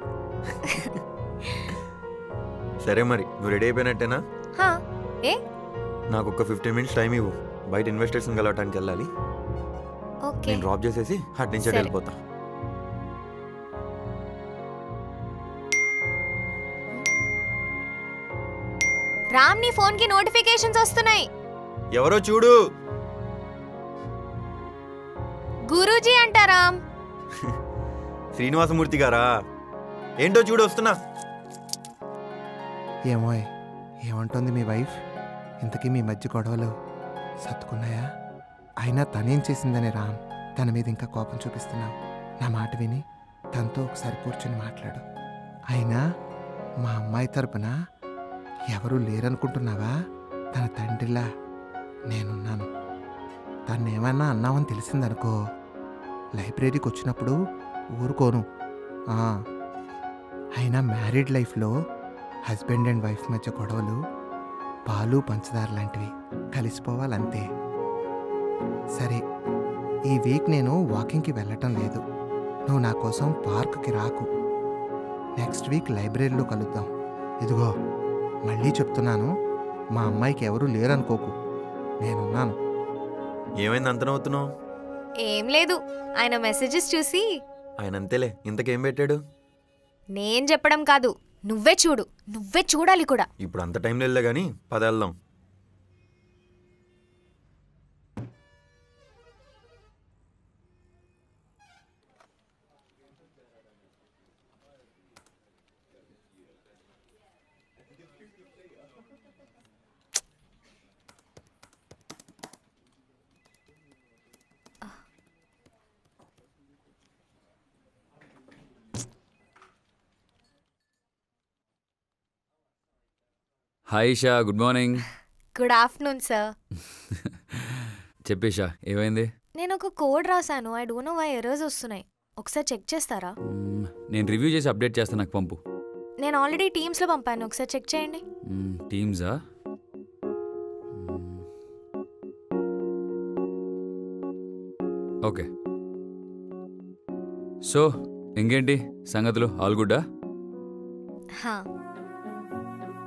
సరే మరి, నువ్వు రెడీ అయిపోయినట్టేనా? హా, ఏ నాకు ఒక ఫిఫ్టీన్ మినిట్స్ టైం ఇవ్వు, బయట ఇన్వెస్టర్స్ని కలవటానికి వెళ్ళాలి. ఓకే, నేను డ్రాప్ చేసేసి అటు నుంచి అటు సరే. వెళ్ళిపోతా. రామ్, నీ ఫోన్ కి నోటిఫికేషన్స్ వస్తున్నాయి. ఎవరో చూడు. గురూజీ అంటా రామ్. శ్రీనివాసమూర్తి గారా? ఏంటో చూడు, వస్తున్నా. ఏమో ఏమంటుంది మీ వైఫ్? ఇంతకీ మీ మధ్య గొడవలు సర్దుకున్నాయా? అయినా తనేం చేసిందని రామ్ తన మీద ఇంకా కోపం చూపిస్తున్నావు? నా మాట విని తనతో ఒకసారి కూర్చొని మాట్లాడు. అయినా మా అమ్మాయి తరపున ఎవరూ లేరనుకుంటున్నావా? తన తండ్రిలా నేనున్నాను. తను ఏమన్నా అన్నావని తెలిసిందనుకో, లైబ్రరీకి వచ్చినప్పుడు ఊరుకోను. ఆ, అయినా మ్యారీడ్ లైఫ్లో హస్బెండ్ అండ్ వైఫ్ మధ్య గొడవలు పాలు పంచదార లాంటివి, కలిసిపోవాలంతే. సరే, ఈ వీక్ నేను వాకింగ్కి వెళ్ళటం లేదు. నువ్వు నా కోసం పార్క్కి రాకు. నెక్స్ట్ వీక్ లైబ్రరీలో కలుద్దాం. ఇదిగో మళ్ళీ చెప్తున్నాను, మా అమ్మాయికి ఎవరూ లేరనుకోకు, నేనున్నాను. ఏమైంది అంతనవుతున్నావు? ఏం లేదు, ఆయన మెసేజెస్ చూసి. ఆయన అంతేలే, ఇంతకేం పెట్టాడు? నేను చెప్పడం కాదు, నువ్వే చూడు, నువ్వే చూడాలి కూడా. ఇప్పుడు అంత టైంలో వెళ్ళా కానీ పద వెళ్దాం. Hi Isha, good morning. Good afternoon sir. చెప్పేషా, ఏమైంది? నేను ఒక కోడ్ రాశాను, I don't know why errors వస్తున్నాయి. ఒకసారి చెక్ చేస్తారా? మ్మ్, నేను రివ్యూ చేసి అప్డేట్ చేస్తాను, నాకు పంపు. నేను ఆల్రెడీ టీమ్స్లో పంపాను, ఒకసారి చెక్ చేయండి. మ్మ్, టీమ్సా? ఓకే. సో ఇంకేంటి సంగతులు? ఆల్ గుడ్డా? హా,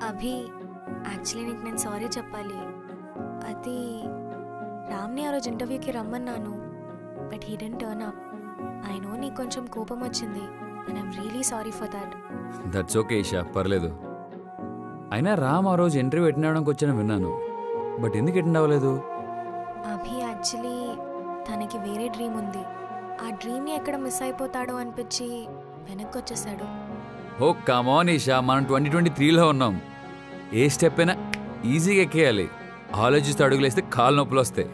అభి, యాక్చువల్లీ నీకు నేను సారీ చెప్పాలి. అది రామ్ని ఆ రోజు ఇంటర్వ్యూకి రమ్మన్నాను, but he didn't turn up. I know నీకు కొంచెం కోపం వచ్చింది and I'm really sorry for that. That's okay Isha, పర్లేదు. అయినా రామ్ ఆ రోజు ఇంటర్వ్యూ అటెండ్ అవ్వడానికి వచ్చాను విన్నాను, బట్ ఎందుకు అటెండ్ అవ్వలేదు? అభి యాక్చువల్లీ తనకి వేరే డ్రీమ్ ఉంది. ఆ డ్రీమ్ని ఎక్కడ మిస్ అయిపోతాడో అనిపించి వెనక్కి వచ్చేసాడు. ఓ కమాన్ ఈషా, మనం ట్వంటీ ట్వంటీ త్రీలో ఉన్నాం. ఏ స్టెప్ అయినా ఈజీగా ఎక్కేయాలి. ఆలోచిస్తూ అడుగులేస్తే కాలు నొప్పులు వస్తాయి.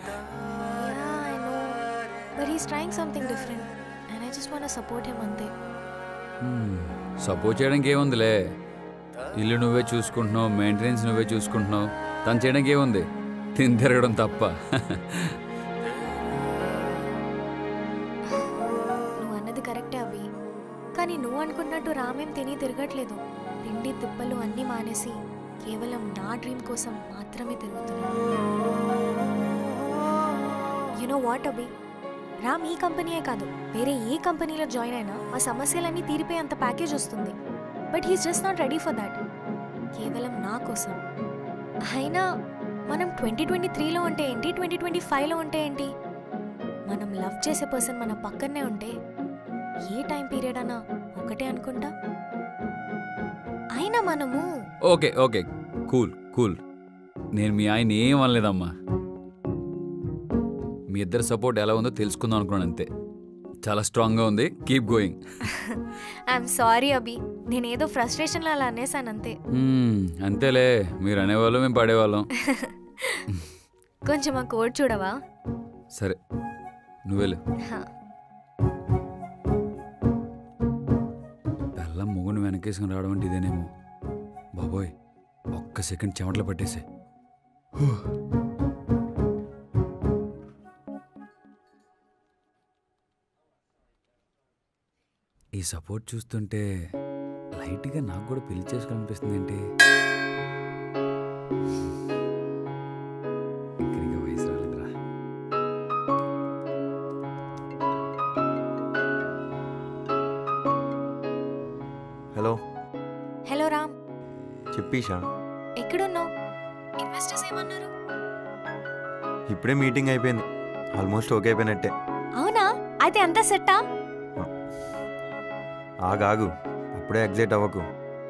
But he's trying something different and I just want to support him అంతే. సపోర్ట్ చేయడానికి ఏముందిలే, ఇల్లు నువ్వే చూసుకుంటున్నావు, మెయింటెనెన్స్ నువ్వే చూసుకుంటున్నావు, తను చేయడానికి ఏముంది, తిని తిరగడం తప్ప. నువ్వు అన్నది కరెక్టే అభి, కానీ నువ్వు అనుకున్నట్టు రామేం తిని తిరగట్లేదు. తిండి తిప్పలు అన్నీ మానేసి కేవలం నా డ్రీమ్ కోసం మాత్రమే తిరుగుతున్నాడు. You know what Abhi, Ram ఈ కంపెనీయే కాదు వేరే ఏ కంపెనీలో జాయిన్ అయినా ఆ సమస్యలన్నీ తీరిపోయి అంత ప్యాకేజ్ వస్తుంది. But he's just not ready for that. కేవలం నా కోసం. అయినా మనం ట్వంటీ ట్వంటీ త్రీలో ఉంటే ఏంటి, ట్వంటీ ట్వంటీ ఫైవ్లో ఉంటే ఏంటి, మనం లవ్ చేసే పర్సన్ మన పక్కనే ఉంటే ఏ టైం పీరియడ్ అన్నా ఒకటే అనుకుంటా. అయినా మనము ఓకే ఓకే కూల్ కూల్, నేను మీ ఆయన ఏం అనలేదమ్మా. మీ ఇద్దరు సపోర్ట్ ఎలా ఉందో తెలుసుకుందాం అనుకున్నాను అంతే. చాలా స్ట్రాంగ్గా ఉంది, keep going. I'm sorry Abhi, నేనేదో ఫ్రస్ట్రేషన్లో అలా అనేసాను అంతే. అంతేలే, మీరు అనేవాళ్ళం మేము పడేవాళ్ళం. కొంచెం ఆ కోడ్ చూడవా? సరే నువ్వేలు. బెల్లం మొగుని వెనకేసుకుని రావడం అంటే ఇదేనేమో. బాబోయ్, ఒక్క సెకండ్ చెమటలు పట్టేసే. ఈ సపోర్ట్ చూస్తుంటే లైట్గా నాకు కూడా పెళ్లి చేసుకోవాలనిపిస్తుంది ఏంటి. ఇక్కడికి వయసు రాలేదురా. హలో హలో రామ్, చెప్పీషా. ఎక్కడున్నావు? ఇన్వెస్టర్స్ ఏమన్నారు? ఇప్పుడే మీటింగ్ అయిపోయింది, ఆల్మోస్ట్ ఓకే అయిపోయినట్టే. అవునా, అయితే అంతా సెట్టా? ఆగాగు, అప్పుడే ఎగ్జైట్ అవ్వకు.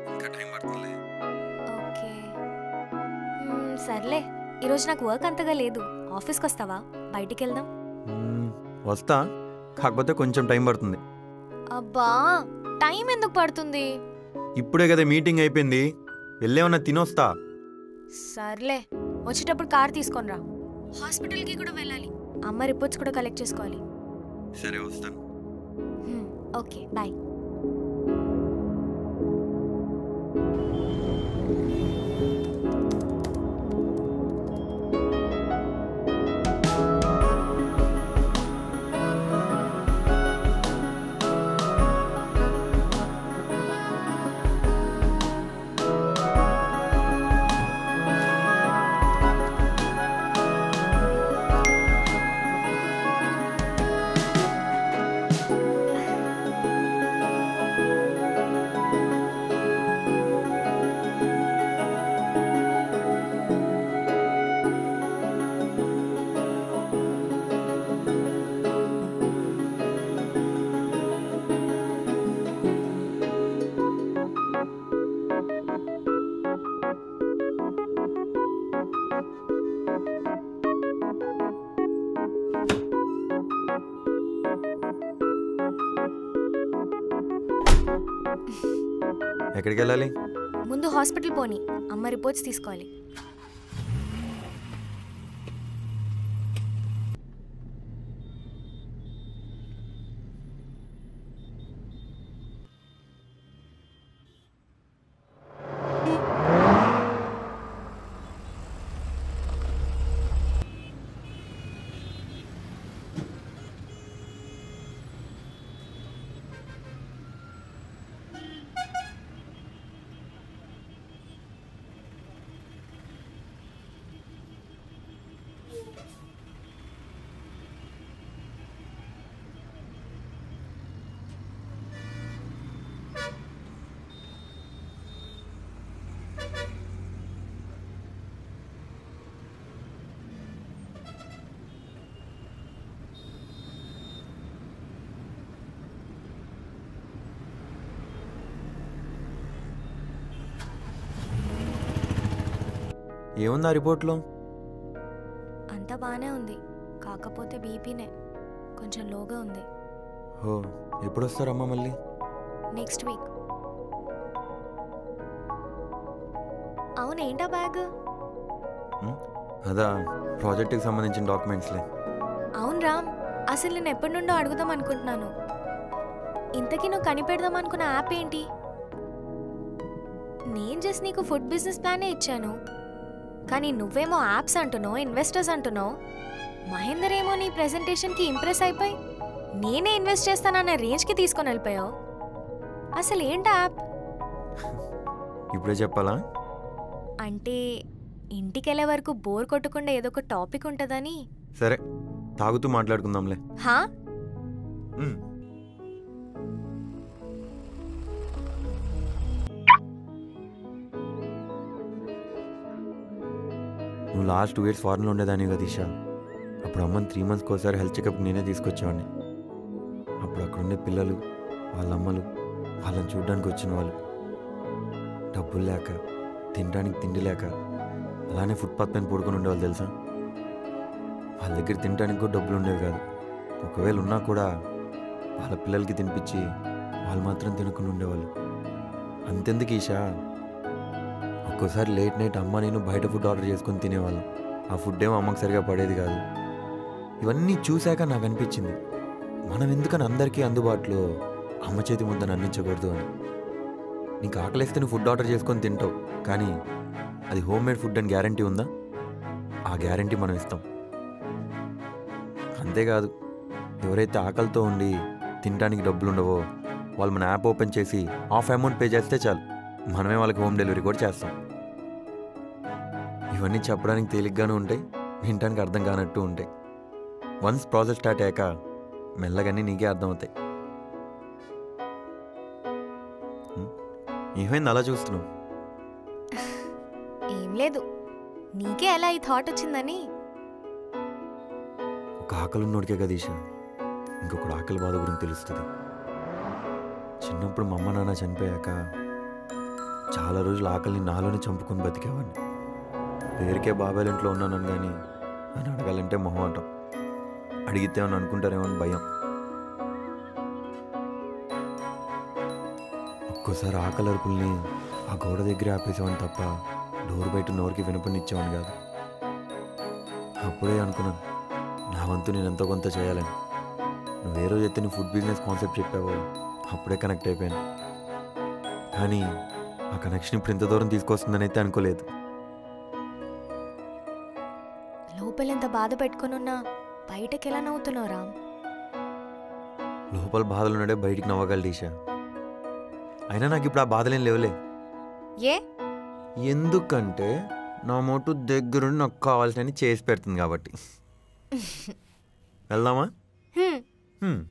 ఓకే సర్లే, ఈరోజు నాకు వర్క్ అంతగా లేదు. ఆఫీస్కి వస్తావా? బయటికి వెళ్దాం. వస్తా, కాకపోతే కొంచెం టైం పడుతుంది. అబ్బా, టైం ఎందుకు పడుతుంది? ఇప్పుడే కదా మీటింగ్ అయిపోయింది, వెళ్ళేమన్నా తినొస్తా. సర్లే, వచ్చేటప్పుడు కార్ తీసుకొని రా. హాస్పిటల్కి కూడా వెళ్ళాలి, అమ్మ రిపోర్ట్స్ కూడా కలెక్ట్ చేసుకోవాలి. సరే వస్తాను. Okay bye. ఎక్కడికి వెళ్ళాలి? ముందు హాస్పిటల్ పోని, అమ్మ రిపోర్ట్స్ తీసుకోవాలి. ఏముంది ఆ రిపోర్ట్లో? అంతా బాగానే ఉంది, కాకపోతే బీపీనే కొంచెం లోగా ఉంది. ఓ, ఎప్పుడు వస్తారమ్మా మళ్ళీ? Next week. అవును, ఏంటా బ్యాగ్? అదా, ప్రాజెక్ట్కి సంబంధించిన డాక్యుమెంట్స్లే. అవును రామ్, అసలు నేను ఎప్పటి నుండో అడుగుదాం అనుకుంటున్నాను. ఇంతకీ నువ్వు కనిపెడదాం అనుకున్న యాప్ ఏంటి? నేను జస్ట్ నీకు ఫుడ్ బిజినెస్ ప్లానే ఇచ్చాను, కానీ నువ్వేమో యాప్స్ అంటున్నావు, ఇన్వెస్టర్స్ అంటున్నావు. మహేందర్ ఏమో నీ ప్రెజెంటేషన్కి ఇంప్రెస్ అయిపోయి నేనే ఇన్వెస్ట్ చేస్తానన్న రేంజ్కి తీసుకొని వెళ్ళిపోయావు. అసలు ఏంటి యాప్? ఇప్పుడే చెప్పాలా? అంటే ఇంటికి వెళ్ళే వరకు బోర్ కొట్టకుండా ఏదో ఒక టాపిక్ ఉంటుందని. సరే, తాగుతూ మాట్లాడుకుందాంలే. హా? నువ్వు లాస్ట్ టూ ఇయర్స్ ఫారెన్లో ఉండేదాన్ని కదా ఈషా. అప్పుడు అమ్మని త్రీ మంత్స్కి ఒకసారి హెల్త్ చెకప్ నేనే తీసుకొచ్చేవాడిని. అప్పుడు అక్కడ ఉండే పిల్లలు, వాళ్ళ అమ్మలు, వాళ్ళని చూడడానికి వచ్చిన వాళ్ళు డబ్బులు లేక, తినడానికి తిండి లేక అలానే ఫుట్పాత్ పైన పడుకొని ఉండేవాళ్ళు తెలుసా. వాళ్ళ దగ్గర తినడానికి కూడా డబ్బులు ఉండేవి కాదు. ఒకవేళ ఉన్నా కూడా వాళ్ళ పిల్లలకి తినిపించి వాళ్ళు మాత్రం తినకుండా ఉండేవాళ్ళు. అంతెందుకు ఈషా, ఒక్కోసారి లేట్ నైట్ అమ్మ నేను బయట ఫుడ్ ఆర్డర్ చేసుకొని తినేవాళ్ళం. ఆ ఫుడ్ ఏమో అమ్మకి సరిగా పడేది కాదు. ఇవన్నీ చూశాక నాకు అనిపించింది, మనం ఎందుకని అందరికీ అందుబాటులో అమ్మ చేతి ముద్దను అందించకూడదు అని. నీకు ఆకలిస్తే నువ్వు ఫుడ్ ఆర్డర్ చేసుకొని తింటావు, కానీ అది హోమ్ మేడ్ ఫుడ్ అని గ్యారంటీ ఉందా? ఆ గ్యారంటీ మనం ఇస్తాం. అంతేకాదు, ఎవరైతే ఆకలితో ఉండి తినడానికి డబ్బులు ఉండవో వాళ్ళు మన యాప్ ఓపెన్ చేసి హాఫ్ అమౌంట్ పే చేస్తే చాలు, మనమే వాళ్ళకి హోమ్ డెలివరీ కూడా చేస్తాం. ఇవన్నీ చెప్పడానికి తేలిగ్గానే ఉంటాయి, వినటానికి అర్థం కానట్టు ఉంటాయి. వన్స్ ప్రాసెస్ స్టార్ట్ అయ్యాక మెల్లగానే నీకే అర్థమవుతాయి. ఏమైంది అలా చూస్తున్నావు? ఏం లేదు, నీకే ఎలా ఈ థాట్ వచ్చిందని. ఒక ఆకలి ఉన్నోడికే కదా ఈషా ఇంకొకడు ఆకలి బాధ గురించి తెలుస్తుంది. చిన్నప్పుడు మా అమ్మ నాన్న చనిపోయాక చాలా రోజులు ఆకలిని నాలోనే చంపుకొని బతికేవాడిని. పేరుకే బాబాయ్ ఇంట్లో ఉన్నాను కానీ అని అడగాలంటే మొహమాటం, అడిగితే అని అనుకుంటారేమో అని భయం. ఒక్కోసారి ఆకలి అరుపుల్ని ఆ గోడ దగ్గర ఆపేసేవాడిని తప్ప డోర్ బయట నోరుకి వినపనిచ్చేవాడిని కాదు. అప్పుడే అనుకున్నాను, నా వంతు నేను ఎంతో కొంత చేయాలని. నువ్వు ఏ రోజు అయితే నీ ఫుడ్ బిజినెస్ కాన్సెప్ట్ చెప్పావో అప్పుడే కనెక్ట్ అయిపోయాను. కానీ ఆ కనెక్షన్ ఇప్పుడు ఇంత దూరం తీసుకొస్తుందని అయితే అనుకోలేదు. లోపల ఎంత బాధ పెట్టుకున్నా బయటకి ఎలా నవ్వుతున్నావు రామ్? లోపల బాధలు ఉన్నాడే బయటికి నవ్వగలడు ఈషా. అయినా నాకు ఇప్పుడు ఆ బాధలేం లేవులే. ఏ? ఎందుకంటే నా మోటు దగ్గరుండి నాకు కావాల్సినవి చేసి పెడుతుంది కాబట్టి. వెళ్దామా? హ్మ్.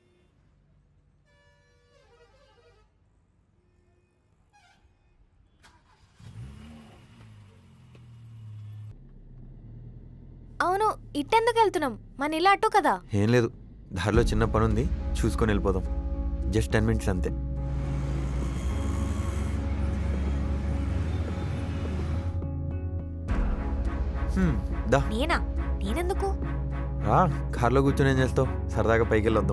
అవును, ఇట్టెందుకు వెళ్తున్నాం? మన ఇలా అట్టు కదా. ఏం లేదు, దారిలో చిన్న పని ఉంది, చూసుకొని వెళ్ళిపోదాం. జస్ట్ టెన్ మినిట్స్ అంతే. నేనా? నేనెందుకు? రా, కార్లో కూర్చొని ఏం చేస్తావు? సరదాగా పైకి వెళ్ళొద్దాం.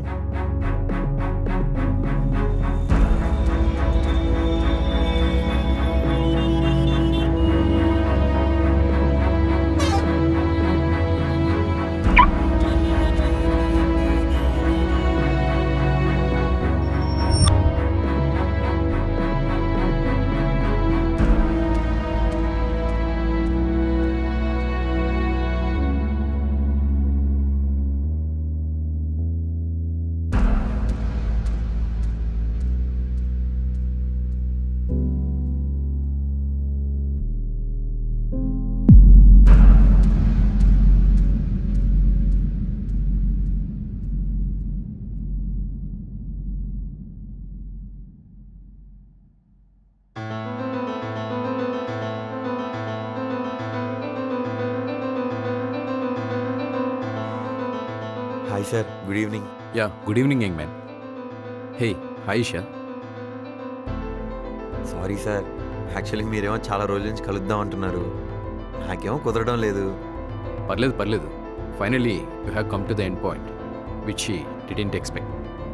Hi sir, good evening. Yeah, good evening young man. Hey, hi Isha. Sorry sir, actually మీరేమో చాలా రోజుల నుంచి కలుద్దాం అంటున్నారు. నాకేమో కుదరడం లేదు. పర్లేదు పర్లేదు finally you have come to the end point which she didn't expect.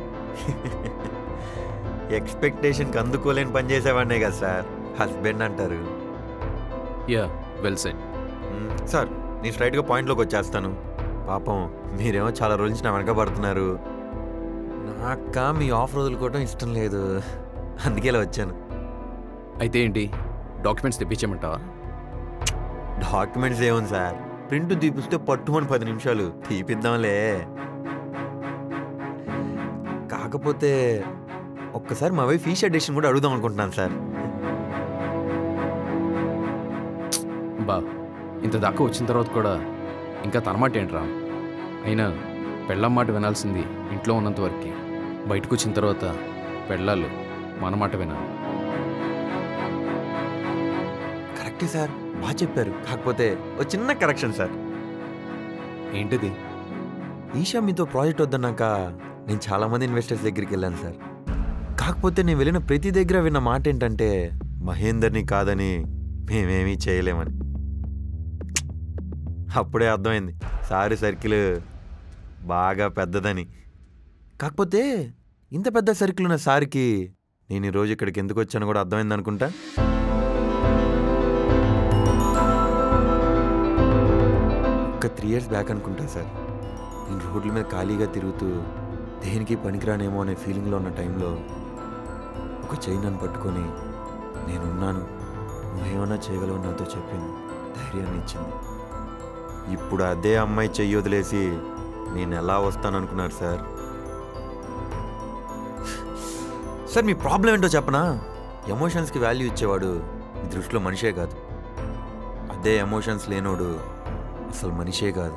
ఎక్స్పెక్టేషన్కి అందుకోలేని పని చేసేవాడినే కదా సార్ హస్బెండ్ అంటారు. Yeah well said. సార్ నేను స్ట్రైట్గా పాయింట్లోకి వచ్చేస్తాను. పాపం మీరేమో చాలా రోజుల నుంచి నా వెనక పడుతున్నారు. నాక మీ ఆఫర్ వదులుకోవడం ఇష్టం లేదు, అందుకే ఇలా వచ్చాను. అయితే ఏంటి డాక్యుమెంట్స్ తెప్పించమంటావా? డాక్యుమెంట్స్ ఏముంది సార్, ప్రింట్ తీపిస్తే పట్టుమని పది నిమిషాలు తీపిద్దాంలే. కాకపోతే ఒక్కసారి మా వైఫ్ ఫీస్ ఎడిషన్ కూడా అడుగుదాం అనుకుంటున్నాను సార్. బా ఇంత దాకా వచ్చిన తర్వాత కూడా ఇంకా తన మాట ఏంట్రా? అయినా పెళ్ళం మాట వినాల్సింది ఇంట్లో ఉన్నంత వరకు, బయటకు వచ్చిన తర్వాత పెళ్ళాలు మన మాట వినాలి. కరెక్టే సార్, బాగా చెప్పారు. కాకపోతే ఒక చిన్న కరెక్షన్ సార్. ఏంటిది? ఈషా మీతో ప్రాజెక్ట్ వద్దన్నాక నేను చాలామంది ఇన్వెస్టర్స్ దగ్గరికి వెళ్ళాను సార్. కాకపోతే నేను వెళ్ళిన ప్రతి దగ్గర విన్న మాట ఏంటంటే మహేందర్ని కాదని మేమేమీ చేయలేమని. అప్పుడే అర్థమైంది సారీ సర్కిల్ బాగా పెద్దదని. కాకపోతే ఇంత పెద్ద సర్కిల్ ఉన్న సార్కి నేను ఈరోజు ఇక్కడికి ఎందుకు వచ్చాను కూడా అర్థమైంది అనుకుంటా. ఒక త్రీ ఇయర్స్ బ్యాక్ అనుకుంటా సార్, నేను రోడ్ల మీద ఖాళీగా తిరుగుతూ దేనికి పనికిరానేమో అనే ఫీలింగ్లో ఉన్న టైంలో ఒక చెయ్యి నన్ను పట్టుకొని నేనున్నాను, నువ్వేమన్నా చేయగలవు నాతో చెప్పింది, ధైర్యాన్ని ఇచ్చింది. ఇప్పుడు అదే అమ్మాయి చెయ్యి వదిలేసి నేను ఎలా వస్తాననుకున్నారు సార్? సార్ మీ ప్రాబ్లం ఏంటో చెప్పనా? ఎమోషన్స్కి వాల్యూ ఇచ్చేవాడు మీ దృష్టిలో మనిషే కాదు, అదే ఎమోషన్స్ లేనోడు అసలు మనిషే కాదు.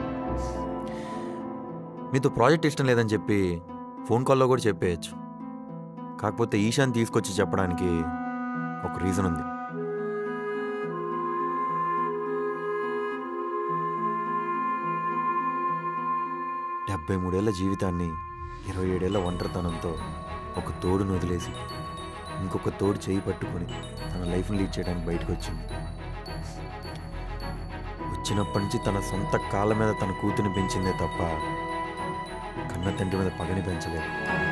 మీతో ప్రాజెక్ట్ ఇష్టం లేదని చెప్పి ఫోన్ కాల్లో కూడా చెప్పేయచ్చు. కాకపోతే ఈశాన్ తీసుకొచ్చి చెప్పడానికి ఒక రీజన్ ఉంది. డెబ్బై మూడేళ్ల జీవితాన్ని ఇరవై ఏడేళ్ల ఒంటరితనంతో ఒక తోడును వదిలేసి ఇంకొక తోడు చేయి పట్టుకొని తన లైఫ్ని లీడ్ చేయడానికి బయటకు వచ్చింది. వచ్చినప్పటి నుంచి తన సొంత కాళ్ళ మీద తన కూతుని పెంచిందే తప్ప కన్న తండ్రి మీద పగని పెంచలేదు.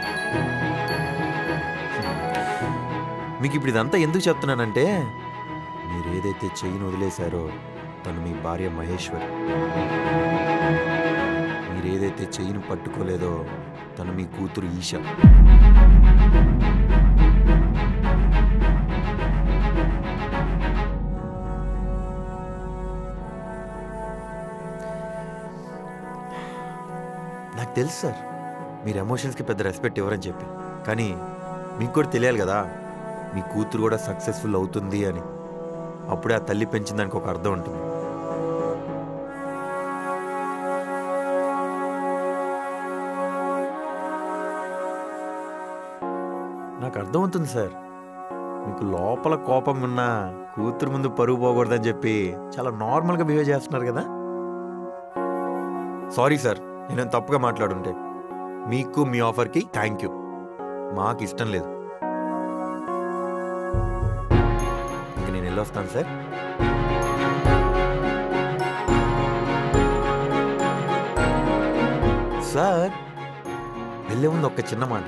మీకు ఇప్పుడు ఇదంతా ఎందుకు చెప్తున్నానంటే, మీరు ఏదైతే చెయ్యిని వదిలేశారో తను మీ భార్య మహేశ్వరి, మీరు ఏదైతే చెయ్యిని పట్టుకోలేదో తను మీ కూతురు ఈషా. నాకు తెలుసు సార్ మీరు ఎమోషన్స్కి పెద్ద రెస్పెక్ట్ ఇవ్వరని చెప్పి, కానీ మీకు కూడా తెలియాలి కదా మీ కూతురు కూడా సక్సెస్ఫుల్ అవుతుంది అని. అప్పుడే ఆ తల్లి పెంచిన దానికి ఒక అర్థం ఉంటుంది. నాకు అర్థమవుతుంది సార్, మీకు లోపల కోపం ఉన్నా కూతురు ముందు పరుగు పోకూడదని చెప్పి చాలా నార్మల్గా బిహేవ్ చేస్తున్నారు కదా. సారీ సార్, నేను తప్పుగా మాట్లాడుంటే. మీకు మీ ఆఫర్కి థ్యాంక్ యూ, మాకు ఇష్టం లేదు. ఇంక నేను వెళ్ళొస్తాను సార్. సార్ వెళ్ళే ముందు ఒక చిన్న మాట.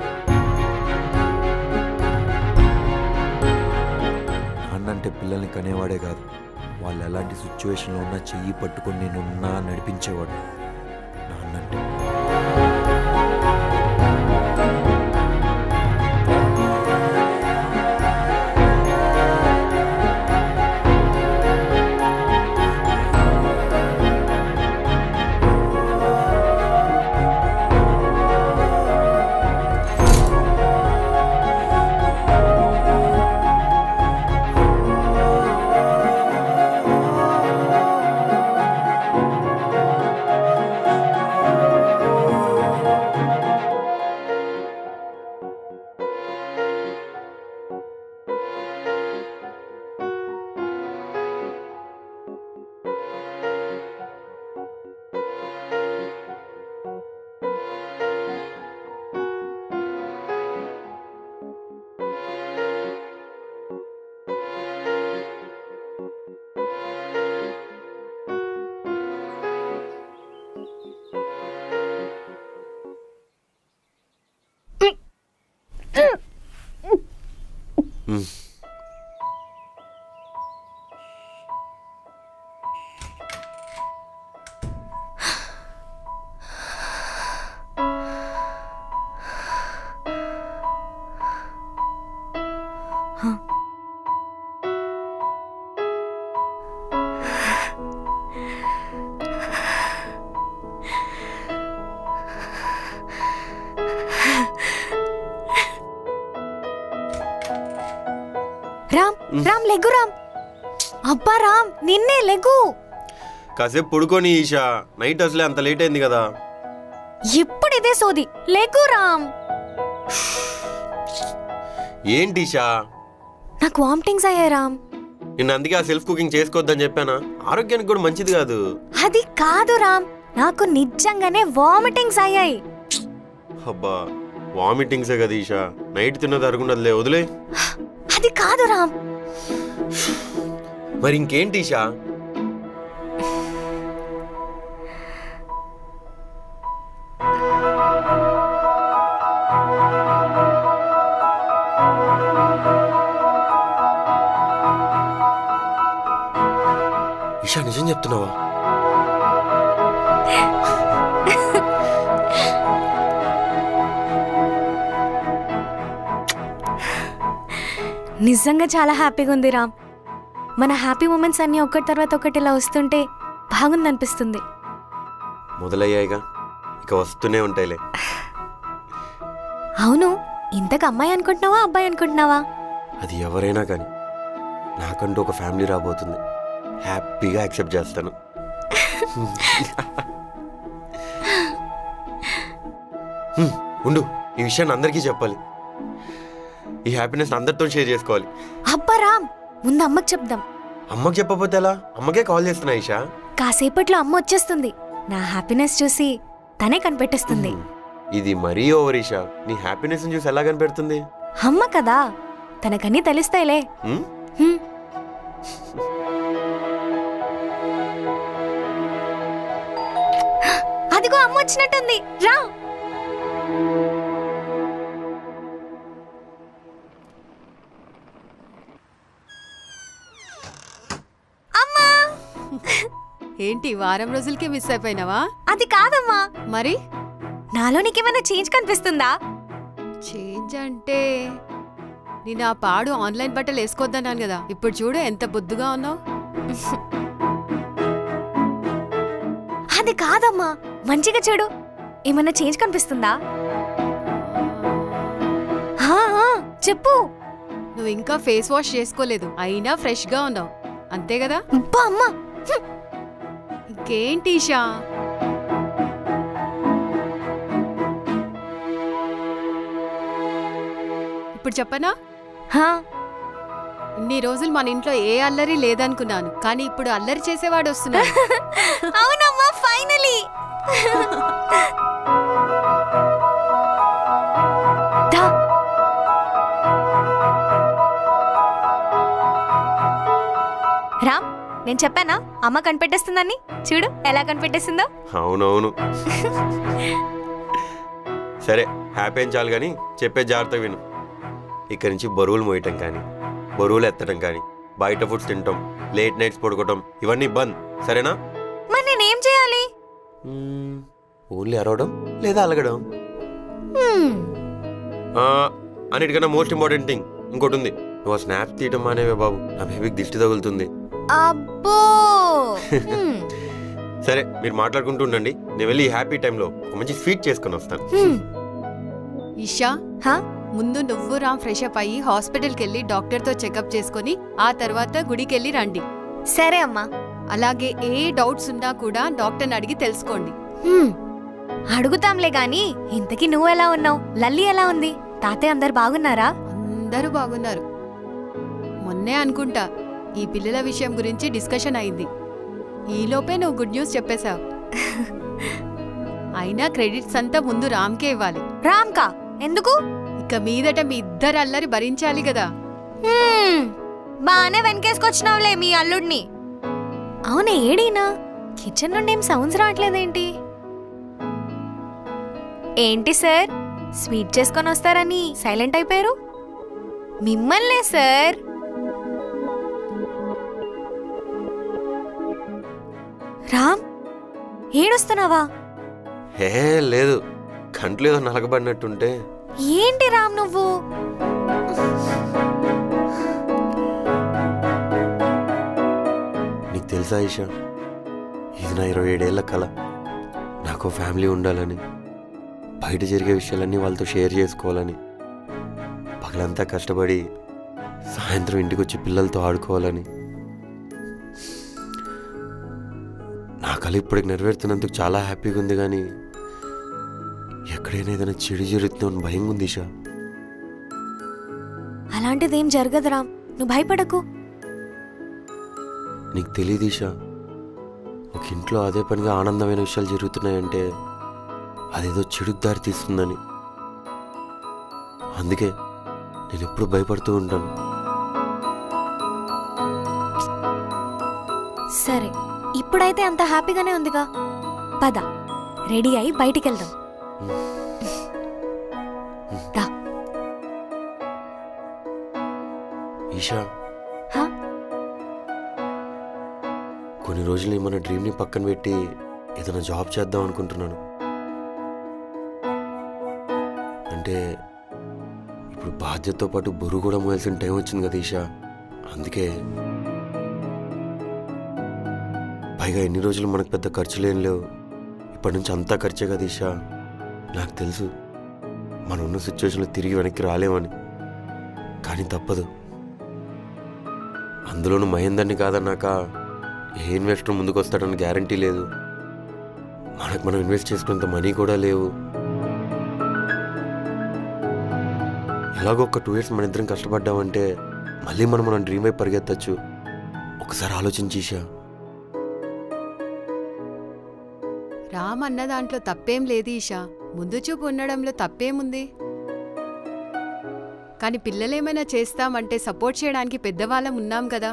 నాన్నంటే పిల్లల్ని కనేవాడే కాదు, వాళ్ళు ఎలాంటి సిచ్యువేషన్లో ఉన్నా చెయ్యి పట్టుకొని నేను ఉన్నా నడిపించేవాడు నాన్నంటే. మ్మ్. రామ్ రామ్ లెగ్గు రామ్. అబ్బా రామ్ నిన్నే లెగ్గు. కాసేపు పడుకొని ఈషా, నైట్ అసలే అంత లేట్ అయింది కదా. ఇప్పుడు ఇదే సోది. లెగ్గు రామ్. ఏంటి ఈషా? నాకు వామిటింగ్స్ అయ్యాయి రామ్. నిన్న అందుకే ఆ సెల్ఫ్ కుకింగ్ చేసుకోవద్దని చెప్పానా? ఆరోగ్యానికి కూడా మంచిది కాదు. అది కాదు రామ్, నాకు నిజంగానే వామిటింగ్స్ అయ్యాయి. అబ్బా వామిటింగ్సే కదా ఈషా, నైట్ తిన్నది అరుగుండదులే, వదిలే. అది కాదు రామ్. మరి ఇంకేంటి ఈషా? ఈషా నిజం చెప్తున్నావా? నిజంగా చాలా హ్యాపీగా ఉంది రామ్. మన హ్యాపీ మూమెంట్స్ అన్నీ ఒకటి తర్వాత ఒకటి ఇలా వస్తుంటే బాగుందనిపిస్తుంది. మొదలయ్యాయిగా, ఇక వస్తూనే ఉంటాయిలే. అవును, ఇంతకు అమ్మాయి అనుకుంటున్నావా అబ్బాయి అనుకుంటున్నావా? అది ఎవరైనా కానీ నాకంటూ ఒక ఫ్యామిలీ రాబోతుంది. హ్యాపీగా యాక్సెప్ట్ చేస్తాను. హ్మ్, ఉండు, ఈ విషయాన్ని అందరికీ చెప్పాలి. ఈ హ్యాపీనెస్ అందరితో షేర్ చేసుకోవాలి. అబ్బా రామ్, ముందు అమ్మకి చెప్దాం. అమ్మకి చెప్పకపోతే ఎలా? అమ్మకే కాల్ చేస్తున్నా ఈషా. కాసేపట్లో అమ్మ వచ్చేస్తుంది. నా హ్యాపీనెస్ చూసి తనే కనిపెట్టేస్తుంది. ఇది మరీ ఓవర్ ఈషా. నీ హ్యాపీనెస్ చూసి ఎలా కనిపెడుతుంది? అమ్మ కదా, తనకన్నీ తెలుస్తాయిలే. హ్మ్? హ్మ్. అదిగో అమ్మ వచ్చినట్టుంది, రా. ఏంటి వారం రోజులకే మిస్ అయిపోయినావా? అది కాదమ్మా. మరి నాలో నీకేమైనా చేంజ్ కనిపిస్తుందా? చేంజ్ అంటే నేను ఆ పాడు ఆన్లైన్ బట్టలు వేసుకోవద్దన్నాను కదా, ఇప్పుడు చూడు ఎంత బొద్దుగా ఉన్నావు. అది కాదమ్మా, మంచిగా చూడు. ఏమైనా చేంజ్ కనిపిస్తుందా? హా, హా, చెప్పు. నువ్వు ఇంకా ఫేస్ వాష్ చేసుకోలేదు, అయినా ఫ్రెష్ గా ఉన్నావు, అంతే కదా? అబ్బా అమ్మా, ఇంకేంటి ఈషా? ఇప్పుడు చెప్పనా? ఇన్ని రోజులు మన ఇంట్లో ఏ అల్లరి లేదనుకున్నాను, కానీ ఇప్పుడు అల్లరి చేసేవాడు వస్తున్నాడు. అవునమ్మా, ఫైనలీ. రామ్, నేను చెప్పానా అమ్మ కనిపెట్టేస్తుందని? చూడు ఎలా కనిపెట్టేసిందో. అవునవును. సరే, హ్యాపీ ఏం చాలు కానీ చెప్పే జాగ్రత్త విను. ఇక్కడి నుంచి బరువులు మోయటం కానీ, బరువులు ఎత్తడం కానీ, బయట ఫుడ్స్ తినటం, లేట్ నైట్స్ పడుకోవటం, ఇవన్నీ బంద్, సరేనా? మరి నేనేం చేయాలి? ఓన్లీ అరవడం లేదా అలగడం. అన్నిటికన్నా మోస్ట్ ఇంపార్టెంట్ థింగ్ ఇంకోటి ఉంది. నువ్వు స్నాప్స్ తీయటం మానేవే బాబు, నా బేబీకి దిష్టి తగులుతుంది. అబ్బో. సరే, మీరు మాట్లాడుకుంటూ ఉండండి, నేను వెళ్ళి హ్యాపీ టైంలో ఒక మంచి స్వీట్ చేసుకుని వస్తాను. ఈషా, ముందు నువ్వు రామ్ ఫ్రెష్ అప్ అయ్యి హాస్పిటల్కి వెళ్ళి డాక్టర్తో చెకప్ చేసుకుని ఆ తర్వాత గుడికెళ్ళి రండి. సరే అమ్మా. అలాగే ఏ డౌట్స్ ఉన్నా కూడా డాక్టర్ని అడిగి తెలుసుకోండి. అడుగుతాంలే గాని, ఇంతకీ నువ్వు ఎలా ఉన్నావు? లల్లి ఎలా ఉంది? తాతయ్య అందరు బాగున్నారా? అందరూ బాగున్నారు. మొన్నే అనుకుంటా ఈ పిల్లల విషయం గురించి డిస్కషన్ అయింది. ఈలోపే నువ్వు గుడ్ న్యూస్ చెప్పేశావు. అయినా క్రెడిట్స్ అంతా ముందు రామ్కే ఇవ్వాలి. రామ్కా? ఎందుకు? ఇక మీదట మీ ఇద్దరు అల్లరి భరించాలి కదా. బానే వెనకేసుకొచ్చినావులే మీ అల్లుడిని. అవునే, ఏడీనా? కిచెన్ నుండి ఏం సౌండ్స్ రావట్లేదేంటి? ఏంటి సార్, స్వీట్ చేసుకొని వస్తారని సైలెంట్ అయిపోయారు? మిమ్మల్నే సార్. రామ్, ఏడుస్తున్నావా? హే లేదు, కంట్లో ఏదో నలగబడినట్టుంటే. ఏంటి రామ్ నువ్వు? నీకు తెలుసా ఈషా, ఇది నా ఇరవై ఏడేళ్ల కళ. నాకు ఫ్యామిలీ ఉండాలని, బయట జరిగే విషయాలన్నీ వాళ్ళతో షేర్ చేసుకోవాలని, పగలంతా కష్టపడి సాయంత్రం ఇంటికి వచ్చి పిల్లలతో ఆడుకోవాలని. నా కళ ఇప్పటికి నెరవేరుతున్నందుకు చాలా హ్యాపీగా ఉంది, కానీ ఎక్కడైనా ఏదైనా చెడు జరుగుతుందని భయంగా ఉంది ఈషా. అలాంటిది ఏం జరగదు రామ్, నువ్వు భయపడకు. నీకు తెలియదు ఈషా, ఒక ఇంట్లో అదే పనిగా ఆనందమైన విషయాలు జరుగుతున్నాయంటే అదేదో చెడుకు దారి తీస్తుందని. అందుకే నేను ఎప్పుడు భయపడుతూ ఉంటాను. సరే, ఇప్పుడైతే అంత హ్యాపీగానే ఉందిగా. పద, రెడీ అయి బయటికి వెళ్దాం. ఈషా, కొన్ని రోజులు మన డ్రీమ్ని పక్కన పెట్టి ఏదైనా జాబ్ చేద్దాం అనుకుంటున్నాను. అంటే ఇప్పుడు బాధ్యతతో పాటు బరువు కూడా మోయాల్సిన టైం వచ్చింది కదా ఈషా. అందుకే పైగా ఎన్ని రోజులు మనకు పెద్ద ఖర్చులు ఏం లేవు. ఇప్పటి నుంచి అంతా ఖర్చే కదా ఈషా. నాకు తెలుసు మనం ఉన్న సిచ్యువేషన్లో తిరిగి వెనక్కి రాలేమని, కానీ తప్పదు. అందులోనూ మహేందర్ని కాదన్నాక ఏ ఇన్వెస్టర్ ముందుకు వస్తాడని గ్యారంటీ లేదు. మనకు మనం ఇన్వెస్ట్ చేసుకునేంత మనీ కూడా లేవు. ఎలాగో ఒక టూ ఇయర్స్ మన ఇద్దరం కష్టపడ్డామంటే మళ్ళీ మనం మన డ్రీమ్ వైపు పరిగెత్తచ్చు. ఒకసారి ఆలోచించి ఈషా. రామ్ అన్న దాంట్లో తప్పేం లేదు ఈషా, ముందు చూపు ఉండడంలో తప్పేముంది? కానీ పిల్లలేమైనా చేస్తామంటే సపోర్ట్ చేయడానికి పెద్దవాళ్ళం ఉన్నాం కదా.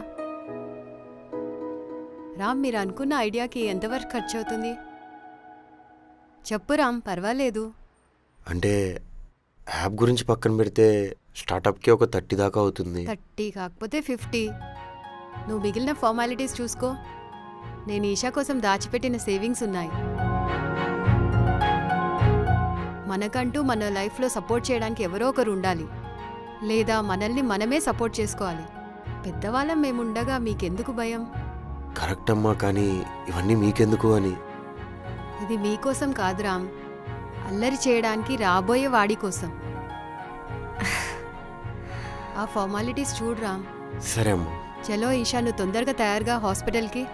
రామ్, మీరు అనుకున్న ఐడియాకి ఎంతవరకు ఖర్చు అవుతుంది చెప్పు రామ్, పర్వాలేదు. అంటే యాప్ గురించి పక్కన పెడితే స్టార్టప్కి ఒక థర్టీ దాకా అవుతుంది. థర్టీ కాకపోతే ఫిఫ్టీ. నువ్వు మిగిలిన ఫార్మాలిటీస్ చూసుకో. నేను ఈషా కోసం దాచిపెట్టిన సేవింగ్స్ ఉన్నాయి. మనకంటూ మన లైఫ్లో సపోర్ట్ చేయడానికి ఎవరో ఒకరు ఉండాలి, లేదా మనల్ని మనమే సపోర్ట్ చేసుకోవాలి. పెద్దవాళ్ళం మేముండగా మీకెందుకు భయం? కరెక్ట్ అమ్మా, కానీ ఇవన్నీ మీకెందుకు అని. ఇది మీకోసం కాదు రామ్, అల్లరి చేయడానికి రాబోయే వాడి కోసం. ఆ ఫార్మాలిటీస్ చూడు రామ్. సరే అమ్మా. చలో ఈషా, నువ్వు తొందరగా తయారుగా హాస్పిటల్కి.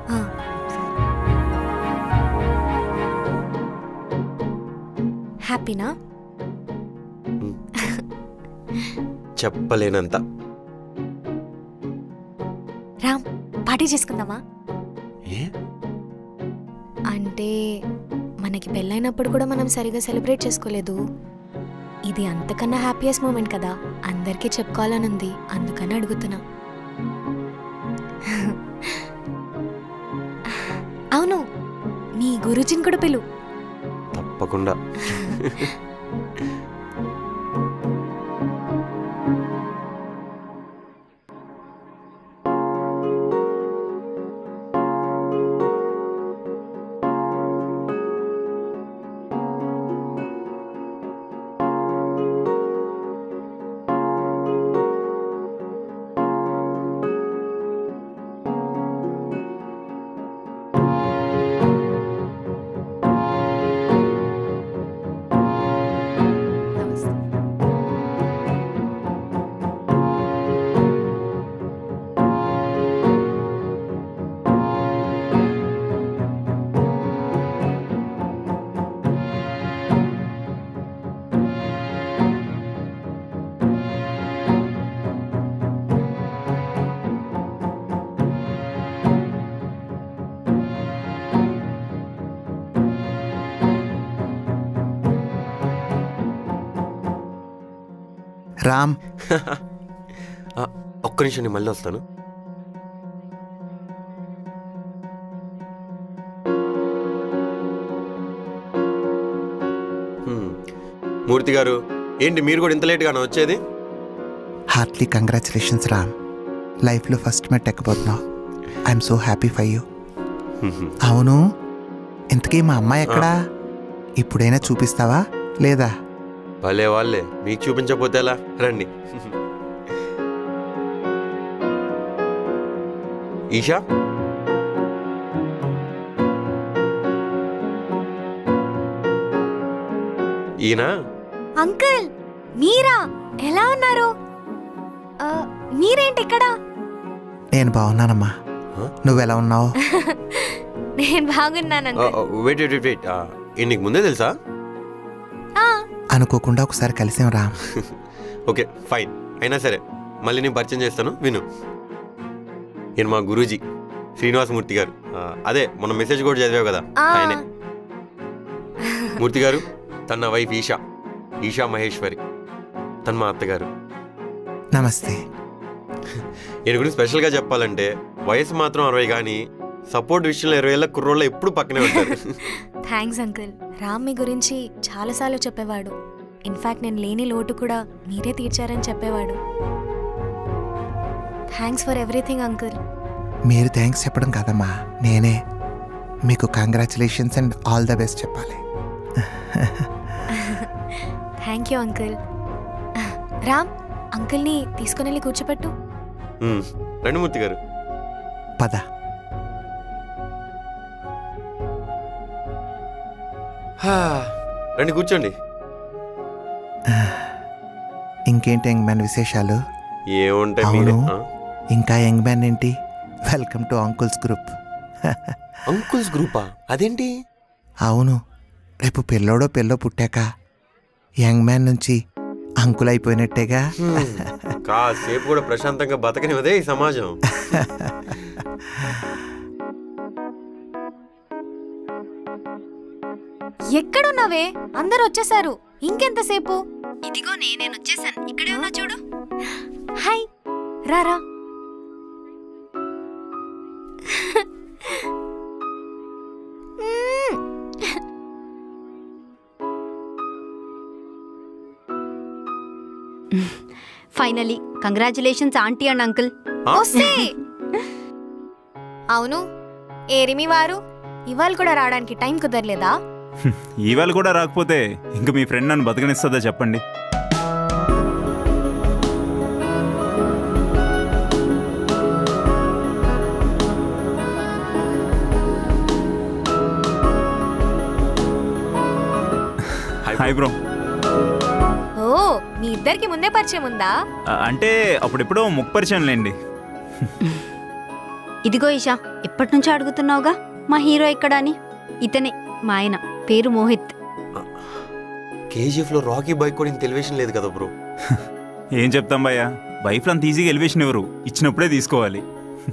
హ్యాపీనా? చెప్పలేనంత. రామ్, పార్టీ చేసుకుందామా? ఏ అంటే మనకి పెళ్ళైనప్పుడు కూడా మనం సరిగా సెలబ్రేట్ చేసుకోలేదు. ఇది అంతకన్నా హ్యాపీయెస్ట్ మూమెంట్ కదా, అందరికీ చెప్పుకోవాలని ఉంది, అందుకని అడుగుతున్నా. అవును, మీ గురుజిని కూడా పిలు. తప్పకుండా. రామ్, ఒక్క నిమిషం, నేను మళ్ళీ వస్తాను. మూర్తి గారు, ఏంటి మీరు కూడా ఇంత లేట్గానే వచ్చేది? Heartly congratulations Ram. లైఫ్లో ఫస్ట్ మెట్ ఎక్కబోతున్నావు. I'm so happy for you. అవును, ఇంతకీ మా అమ్మాయి ఎక్కడా? ఇప్పుడైనా చూపిస్తావా లేదా? భలే వాళ్ళే, మీకు చూపించకపోతే ఎలా? రండి. ఈషా, ఈయన అంకుల్ మీరా? ఎలా ఉన్నారు? ఆ, మీరేంటి ఇక్కడ? నేను బాగున్నానమ్మా, నువ్వెలా ఉన్నావు? నేను బాగున్నాను అంకుల్. వెయిట్ వెయిట్ వెయిట్ ఈ నీకు ముందే తెలుసా? అనుకోకుండా ఒకసారి కలిసాం రామ్. ఓకే ఫైన్, అయినా సరే మళ్ళీ నేను పరిచయం చేస్తాను విను. ఈయన మా గురూజీ శ్రీనివాసమూర్తి గారు. ఆ, అదే మొన్న మెసేజ్ కూడా చదివావు కదా, ఆయనే. మూర్తి గారు, తన నా వైఫ్ ఈషా, ఈషా మహేశ్వరి. తను మా అత్తగారు. నమస్తే. ఈయన గురించి స్పెషల్గా చెప్పాలంటే వయసు మాత్రం అరవై కానీ సపోర్ట్ విషయంలో ఇరవై ఏళ్ళ కుర్రోళ్ళ ఎప్పుడు పక్కనే ఉంటారు. Thanks uncle. రామ్ మీ గురించి చాలాసార్లు చెప్పేవాడు. ఇన్ఫాక్ట్ నేను లేని లోటు కూడా మీరే తీర్చారని చెప్పేవాడు. Thanks for everything uncle. మీరు థ్యాంక్స్ చెప్పడం కాదమ్మా, నేనే మీకు congratulations and all the best చెప్పాలి. Thank you uncle. రామ్, అంకుల్ని తీసుకుని వెళ్ళి కూర్చోపెట్టు. రండి మూర్తి గారు. పద. రండి కూర్చోండి. ఇంకేంటి యంగ్ మ్యాన్ విశేషాలు? ఏముంటాయి? అవును, ఇంకా యంగ్ మ్యాన్ ఏంటి? Welcome to uncles group. Uncles గ్రూపా? అదేంటి? అవును, రేపు పిల్లోడో పిల్లో పుట్టాక యంగ్ మ్యాన్ నుంచి అంకుల్ అయిపోయినట్టేగా. కాసేపు కూడా ప్రశాంతంగా బతకనివదే ఈ సమాజం. ఎక్కడున్నావే? అందరు వచ్చేసారు, ఇంకెంతసేపు? ఇదిగో నేను వచ్చేసాను, ఇక్కడే ఉన్నా చూడు. హాయ్, రారా. Finally congratulations aunty and uncle. అవును, ఏరిమి వారు ఇవాళ కూడా రావడానికి టైం కుదరలేదా? ఇవాళ కూడా రాకపోతే ఇంక మీ ఫ్రెండ్ నన్ను బతకనిస్తుందా చెప్పండి? Hi bro. ఓ, మీ ఇద్దరికి ముందే పరిచయం ఉందా? అంటే అప్పుడెప్పుడో ముప్పరిచయం లేండి. ఇదిగో ఈషా, ఎప్పటి నుంచో అడుగుతున్నావుగా మా హీరో ఎక్కడా అని. ఇతనే మా ఆయన, పేరు మోహిత్. కేజీఎఫ్ లో రాకీ బైక్ కూడా ఇంత ఎలివేషన్ లేదు కదా బ్రో. ఏం చెప్తాం భయ్యా, వైఫ్ అంత ఈజీగా ఎలివేషన్ ఎవరు ఇచ్చినప్పుడే తీసుకోవాలి.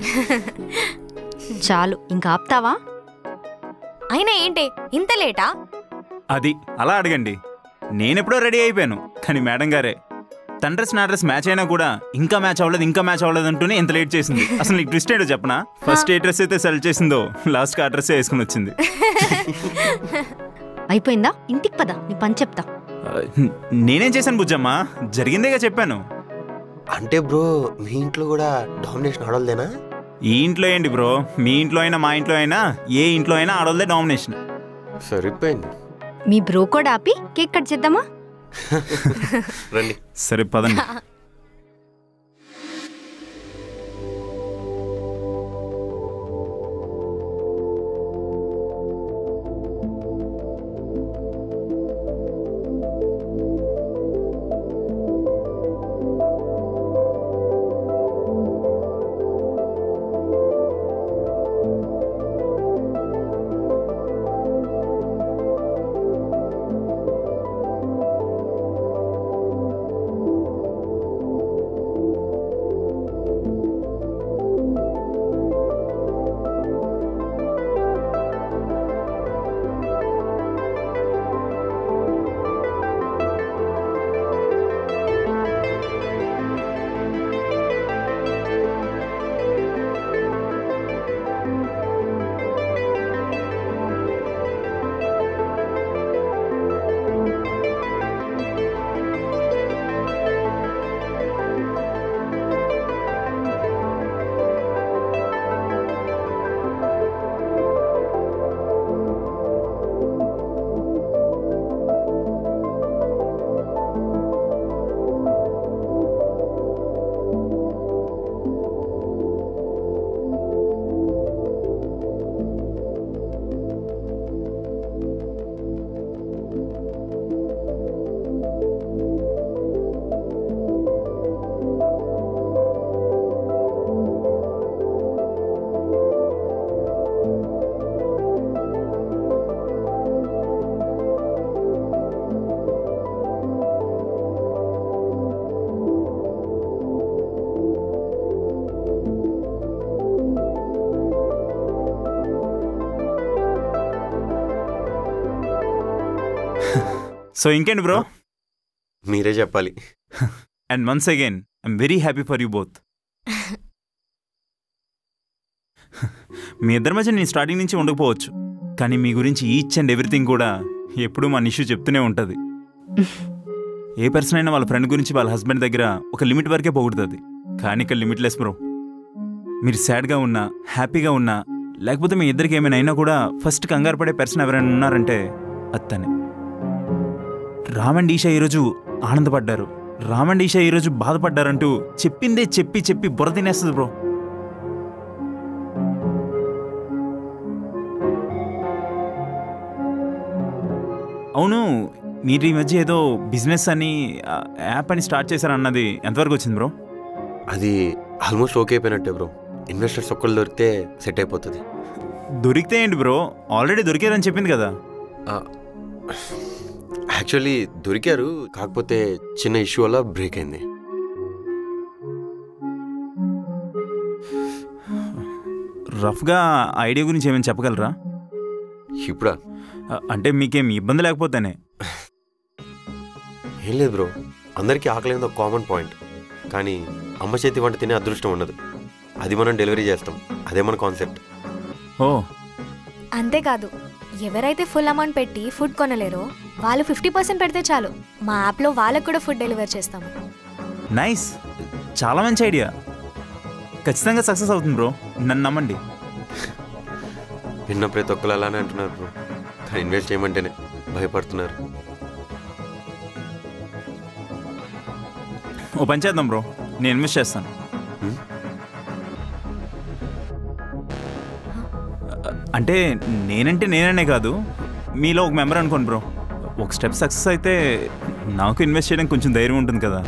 చాలు, ఇంకా ఆపుతావా? అయినా ఏంటి ఇంత లేటా? అది అలా అడగండి, నేనెప్పుడో రెడీ అయిపోయాను, కానీ మేడం గారే తన డ్రెస్ నా డ్రెస్ మ్యాచ్ అయినా కూడా ఇంకా మ్యాచ్ అవ్వలేదు ఇంకా మ్యాచ్ అవ్వలేదు అంటూనే ఎంత లేట్ చేసింది. అసలు నీకు ట్విస్ట్ ఏంటో చెప్పనా? ఫస్ట్ ఏ డ్రెస్ అయితే సెలెక్ట్ చేసిందో లాస్ట్కి ఆ డ్రెస్ వేసుకుని వచ్చింది. అయిపోయిందా? ఇంటికి పద, నీ పని చెప్తా. నేనేం చేశాను బుజ్జమ్మ, జరిగిందేగా చెప్పాను. అంటే బ్రో మీ ఇంట్లో కూడా డామినేషన్ ఆడోల్దేనా? ఈ ఇంట్లో ఏంటి బ్రో, మీ ఇంట్లో అయినా మా ఇంట్లో అయినా ఏ ఇంట్లో అయినా ఆడోల్దే డామినేషన్. సరిపోయింది. మీ బ్రో కూడా ఆపి కేక్ కట్ చేద్దామా? రండి. సరే పదండి. సో ఇంకేంటి బ్రో? మీరే చెప్పాలి. And once again I'm very happy for you both. మీ ఇద్దరి మధ్య నేను స్టార్టింగ్ నుంచి ఉండకపోవచ్చు, కానీ మీ గురించి ఈచ్ అండ్ ఎవ్రీథింగ్ కూడా ఎప్పుడూ మా నిషు చెప్తూనే ఉంటుంది. ఏ పర్సన్ అయినా వాళ్ళ ఫ్రెండ్ గురించి వాళ్ళ హస్బెండ్ దగ్గర ఒక లిమిట్ వరకే పొగుడుతుంది, కానీ ఇక్కడ లిమిట్లెస్ బ్రో. మీరు సాడ్గా ఉన్నా, హ్యాపీగా ఉన్నా, లేకపోతే మీ ఇద్దరికి ఏమైనా అయినా కూడా ఫస్ట్ కంగారు పడే పర్సన్ ఎవరైనా ఉన్నారంటే అత్తనే. రామ్ అండ్ ఈషా ఈరోజు ఆనందపడ్డారు, రామ్ అండ్ ఈషా ఈరోజు బాధపడ్డారంటూ చెప్పిందే చెప్పి చెప్పి బుర్ర తినేస్తుంది బ్రో. అవును, మీరు ఈ మధ్య ఏదో బిజినెస్ అని యాప్ అని స్టార్ట్ చేశారన్నది ఎంతవరకు వచ్చింది బ్రో? అది ఆల్మోస్ట్ ఓకే అయిపోయినట్టే బ్రో. ఇన్వెస్టర్స్ ఒక్కళ్ళు దొరికితే సెట్ అయిపోతుంది. దొరికితే ఏంటి బ్రో, ఆల్రెడీ దొరికారని చెప్పింది కదా. యాక్చువల్లీ దొరికారు, కాకపోతే చిన్న ఇష్యూ వల్ల బ్రేక్ అయింది. రఫ్గా ఐడియా గురించి ఏమైనా చెప్పగలరా? ఇప్పుడా? అంటే మీకేం ఇబ్బంది లేకపోతేనే. ఏం లేదు బ్రో, అందరికీ ఆకలేదు ఒక కామన్ పాయింట్. కానీ అమ్మ చేతి వంట తినే అదృష్టం ఉండదు, అది మనం డెలివరీ చేస్తాం. అదే మన కాన్సెప్ట్. ఓ అంతేకాదు, ఎవరైతే ఫుల్ అమౌంట్ పెట్టి ఫుడ్ కొనలేరో వాళ్ళు ఫిఫ్టీ పర్సెంట్ పెడితే చాలు, మా యాప్లో వాళ్ళకు కూడా ఫుడ్ డెలివర్ చేస్తాము. నైస్, చాలా మంచి ఐడియా. ఖచ్చితంగా సక్సెస్ అవుతుంది బ్రో, నన్ను నమ్మండి. విన్న ప్రతి ఒక్కరు అలానే అంటున్నారు బ్రో, కానీ ఇన్వెస్ట్ చేయమంటేనే భయపడుతున్నారు. ఓ పని చేద్దాం బ్రో, నేను ఇన్వెస్ట్ చేస్తాను. అంటే నేనంటే నేననే కాదు, మీలో ఒక మెంబర్ అనుకోండి బ్రో. ఒక స్టెప్ సక్సెస్ అయితే నాకు ఇన్వెస్ట్ చేయడానికి కొంచెం ధైర్యం ఉంటుంది కదా.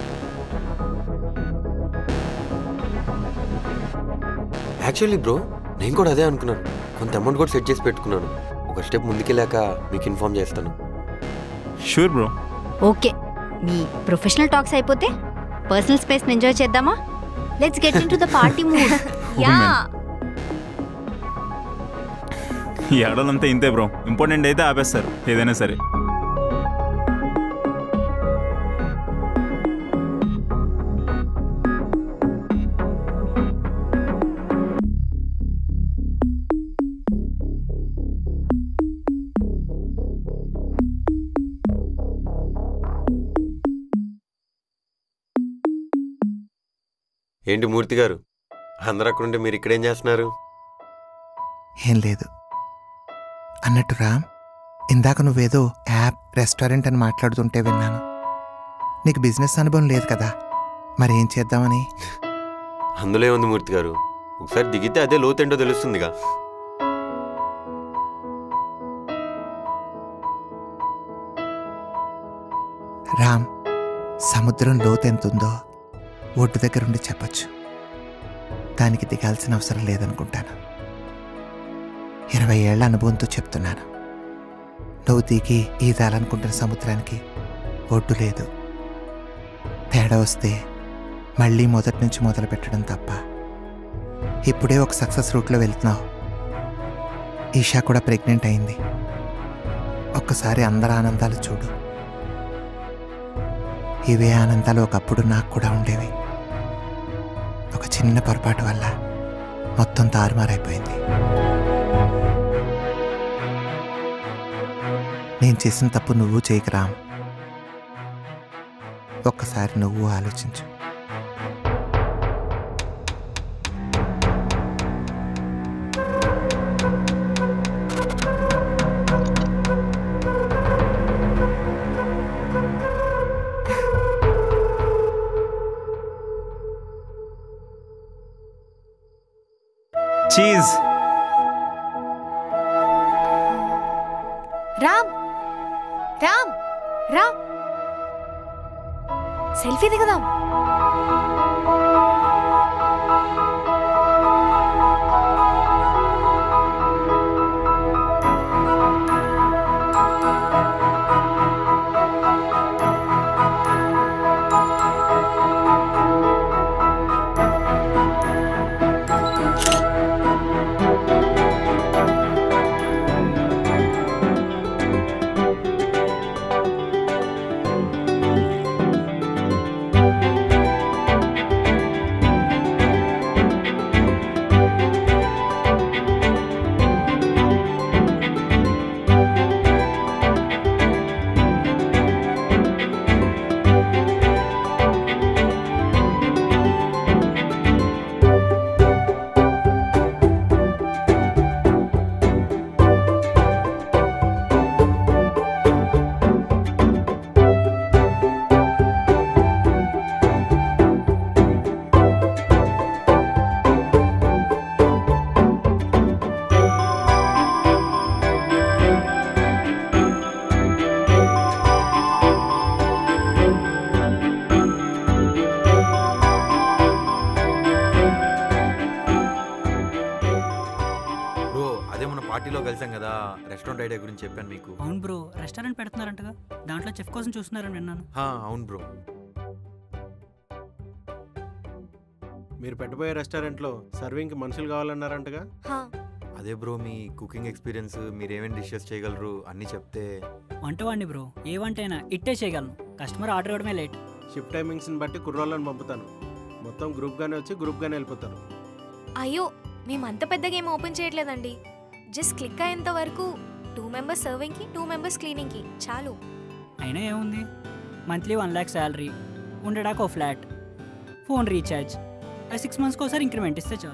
యాక్చువల్లీ బ్రో, నేను కూడా అదే అనుకున్నాను. కొంత అమౌంట్ కూడా సెట్ చేసి పెట్టుకున్నాను. ఒక స్టెప్ ముందుకెళ్ళాక మీకు ఇన్ఫార్మ్ చేస్తాను. Sure bro. ఓకే, మీ ప్రొఫెషనల్ టాక్స్ అయిపోతే పర్సనల్ స్పేస్ ఎంజాయ్ చేద్దామా? Let's get into the party mood. Yeah, ఈ ఆడలంతా ఇంతే బ్రో, ఇంపార్టెంట్ అయితే ఆపేస్తారు ఏదైనా సరే. ఏంటి మూర్తి గారు, అందరూ అక్కడుంటే మీరు ఇక్కడేం చేస్తున్నారు? ఏం లేదు. అన్నట్టు రామ్, ఇందాక నువ్వేదో యాప్, రెస్టారెంట్ అని మాట్లాడుతుంటే విన్నాను. నీకు బిజినెస్ అనుభవం లేదు కదా, మరి ఏం చేద్దామని? అందులో ఏముంది మూర్తి గారు, ఒకసారి దిగితే అదే లోతేంటో తెలుస్తుందిగా. రామ్, సముద్రం లోతెంతుందో ఒడ్డు దగ్గరుండి చెప్పచ్చు. దానికి దిగాల్సిన అవసరం లేదనుకుంటాను. ఇరవై ఏళ్ల అనుభవంతో చెప్తున్నాను. నువ్వు దిగి ఈదాలనుకుంటున్న సముద్రానికి ఒడ్డు లేదు. తేడా వస్తే మళ్ళీ మొదటి నుంచి మొదలు పెట్టడం తప్ప. ఇప్పుడే ఒక సక్సెస్ రూట్లో వెళ్తున్నావు. ఈషా కూడా ప్రెగ్నెంట్ అయింది. ఒక్కసారి అందరి ఆనందాలు చూడు. ఇవే ఆనందాలు ఒకప్పుడు నాకు కూడా ఉండేవి. ఒక చిన్న పొరపాటు వల్ల మొత్తం తారుమారైపోయింది. నేను చేసిన తప్పు నువ్వు చేయకు రామ్. ఒక్కసారి నువ్వు ఆలోచించు. చీజ్. రామ్ రామ్ రామ్, సెల్ఫీ దిగదాం. పార్టీలో కలిసాం కదా, రెస్టారెంట్ ఐడియా గురించి చెప్పాను మీకు. అవును బ్రో, రెస్టారెంట్ పెడుతున్నారంటగా, దాంట్లో చెఫ్ కోసం చూస్తున్నారని విన్నాను. హా, అవును బ్రో. మీరు పెట్టబోయే రెస్టారెంట్లో సర్వింగ్కి మనుషులు కావాలన్నారంటగా. అదే బ్రో, మీ కుకింగ్ ఎక్స్పీరియన్స్, మీరు ఏమేమి డిషెస్ చేయగలరు అన్నీ చెప్తే. వంటవాడిని బ్రో, ఏ వంట అయినా ఇట్టే చేయగలను. కస్టమర్ ఆర్డర్ ఇవ్వడమే లేట్. షిఫ్ట్ టైమింగ్స్ని బట్టి కుర్రోళ్ళని పంపుతాను. మొత్తం గ్రూప్గానే వచ్చి గ్రూప్గానే వెళ్ళిపోతారు. అయ్యో, మేము అంత పెద్ద గేమ్ ఓపెన్ చేయట్లేదండి. జస్ట్ క్లిక్ అయ్యేంత వరకు టూ మెంబర్స్ సర్వింగ్కి, టూ మెంబర్స్ క్లీనింగ్కి చాలు. అయినా ఏముంది, మంత్లీ వన్ ల్యాక్ శాలరీ, ఉండడానికి ఓ ఫ్లాట్, ఫోన్ రీఛార్జ్, అది సిక్స్ మంత్స్కి ఒకసారి ఇంక్రిమెంట్ ఇస్తే చాలు.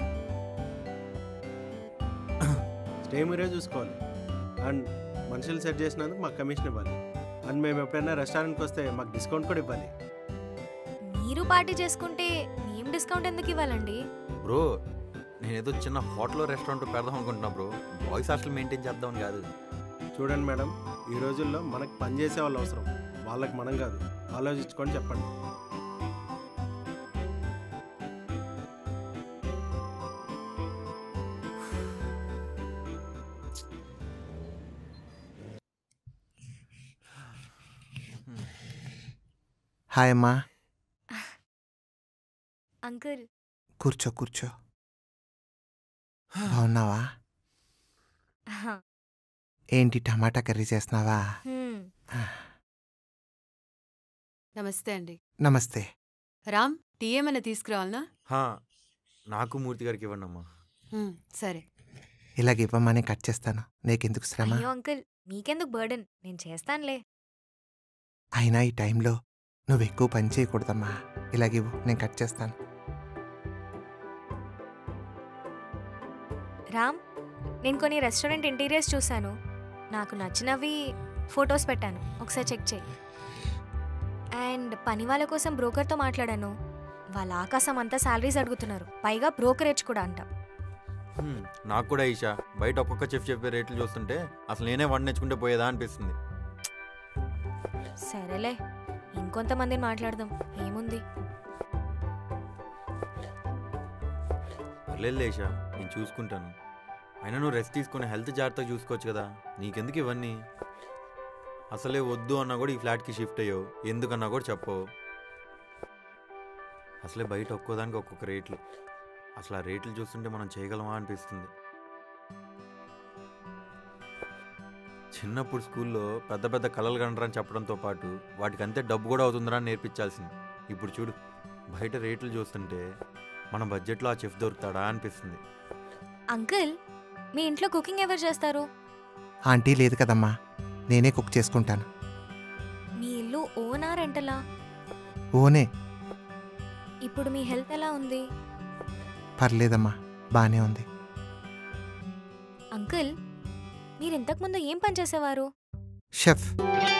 స్టే మీరే చూసుకోవాలి. అండ్ మనుషులు సెట్ చేసినందుకు మాకు కమిషన్ ఇవ్వాలి. అండ్ మేము ఎప్పుడైనా రెస్టారెంట్కి వస్తే మాకు డిస్కౌంట్ కూడా ఇవ్వాలి. మీరు పార్టీ చేసుకుంటే మేము డిస్కౌంట్ ఎందుకు ఇవ్వాలండి? బ్రో, నేనేదో చిన్న హోటల్ రెస్టారెంట్ పెడదాం అనుకుంటున్నా బ్రో. బాయ్స్ హాస్టల్ మెయింటైన్ చేద్దామని కాదు. చూడండి మేడం, ఈ రోజుల్లో మనకు పని చేసే వాళ్ళు అవసరం, వాళ్ళకి మనం కాదు. ఆలోచించుకొని చెప్పండి. హాయ్ అమ్మా. అంకుల్, కూర్చో కూర్చో. బాగున్నావా? ఏంటి టమాటా కర్రీ చేస్తున్నావా? నమస్తే అండి. నమస్తే. రామ్, టీ ఏమైనా తీసుకురావాలనా? హా, నాకు మూర్తి గారికి ఇవ్వండి అమ్మా. హ్మ్, సరే. ఇలాగ ఇవ్వమని కట్ చేస్తాను, నీకెందుకు శ్రమ? అయ్యో అంకుల్, మీకెందుకు బర్డెన్, నేను చేస్తానులే. అయినా ఈ టైంలో నువ్వు ఎక్కువ పని చేయకూడదమ్మా. ఇలాగివ్వు, నేను కట్ చేస్తాను. రామ్, నేను కొన్ని రెస్టారెంట్ ఇంటీరియర్స్ చూశాను. నాకు నచ్చినవి ఫొటోస్ పెట్టాను, ఒకసారి చెక్ చేయి. అండ్ పని వాళ్ళ కోసం బ్రోకర్తో మాట్లాడాను. వాళ్ళ ఆకాశం అంతా శాలరీస్ అడుగుతున్నారు, పైగా బ్రోకరేజ్ కూడా అంట. హ్మ్, నాకు కూడా ఈషా, బయట ఒక్కొక్క చెఫ్ చెప్పే రేట్లు చూస్తుంటే అసలు నేనే వంట నేర్చుకుంటే పోయేదా అనిపిస్తుంది. సరేలే, ఇంకొంతమందిని మాట్లాడదాం, ఏముంది. పర్లేదు ఈషా, నేను చూసుకుంటాను. అయినా నువ్వు రెస్ట్ తీసుకుని హెల్త్ జాగ్రత్తగా చూసుకోవచ్చు కదా, నీకెందుకు ఇవన్నీ? అసలే వద్దు అన్నా కూడా ఈ ఫ్లాట్కి షిఫ్ట్ అయ్యావు, ఎందుకన్నా కూడా చెప్పవు. అసలే బయట ఒక్కోదానికి ఒక్కొక్క రేట్లు, అసలు ఆ రేట్లు చూస్తుంటే మనం చేయగలమా అనిపిస్తుంది. చిన్నప్పుడు స్కూల్లో పెద్ద పెద్ద కళలు కంటారని చెప్పడంతో పాటు వాటికి అంతే డబ్బు కూడా అవుతుందని నేర్పించాల్సింది. ఇప్పుడు చూడు, బయట రేట్లు చూస్తుంటే మన బడ్జెట్లో ఆ చెఫ్ దొరుకుతాడా అనిపిస్తుంది. అంకుల్, మీ ఇంట్లో కుకింగ్ ఎవరు చేస్తారు? ఆంటీ లేదు కదమ్మా, నేనే కుక్ చేసుకుంటాను. మీ ఇల్లు ఓనా రెంటలా? ఓనే. ఇప్పుడు మీ హెల్త్ ఎలా ఉంది? పర్లేదమ్మా, బానే ఉంది. అంకుల్, మీరు ఇంతకుముందు ఏం పని చేసేవారు? షెఫ్.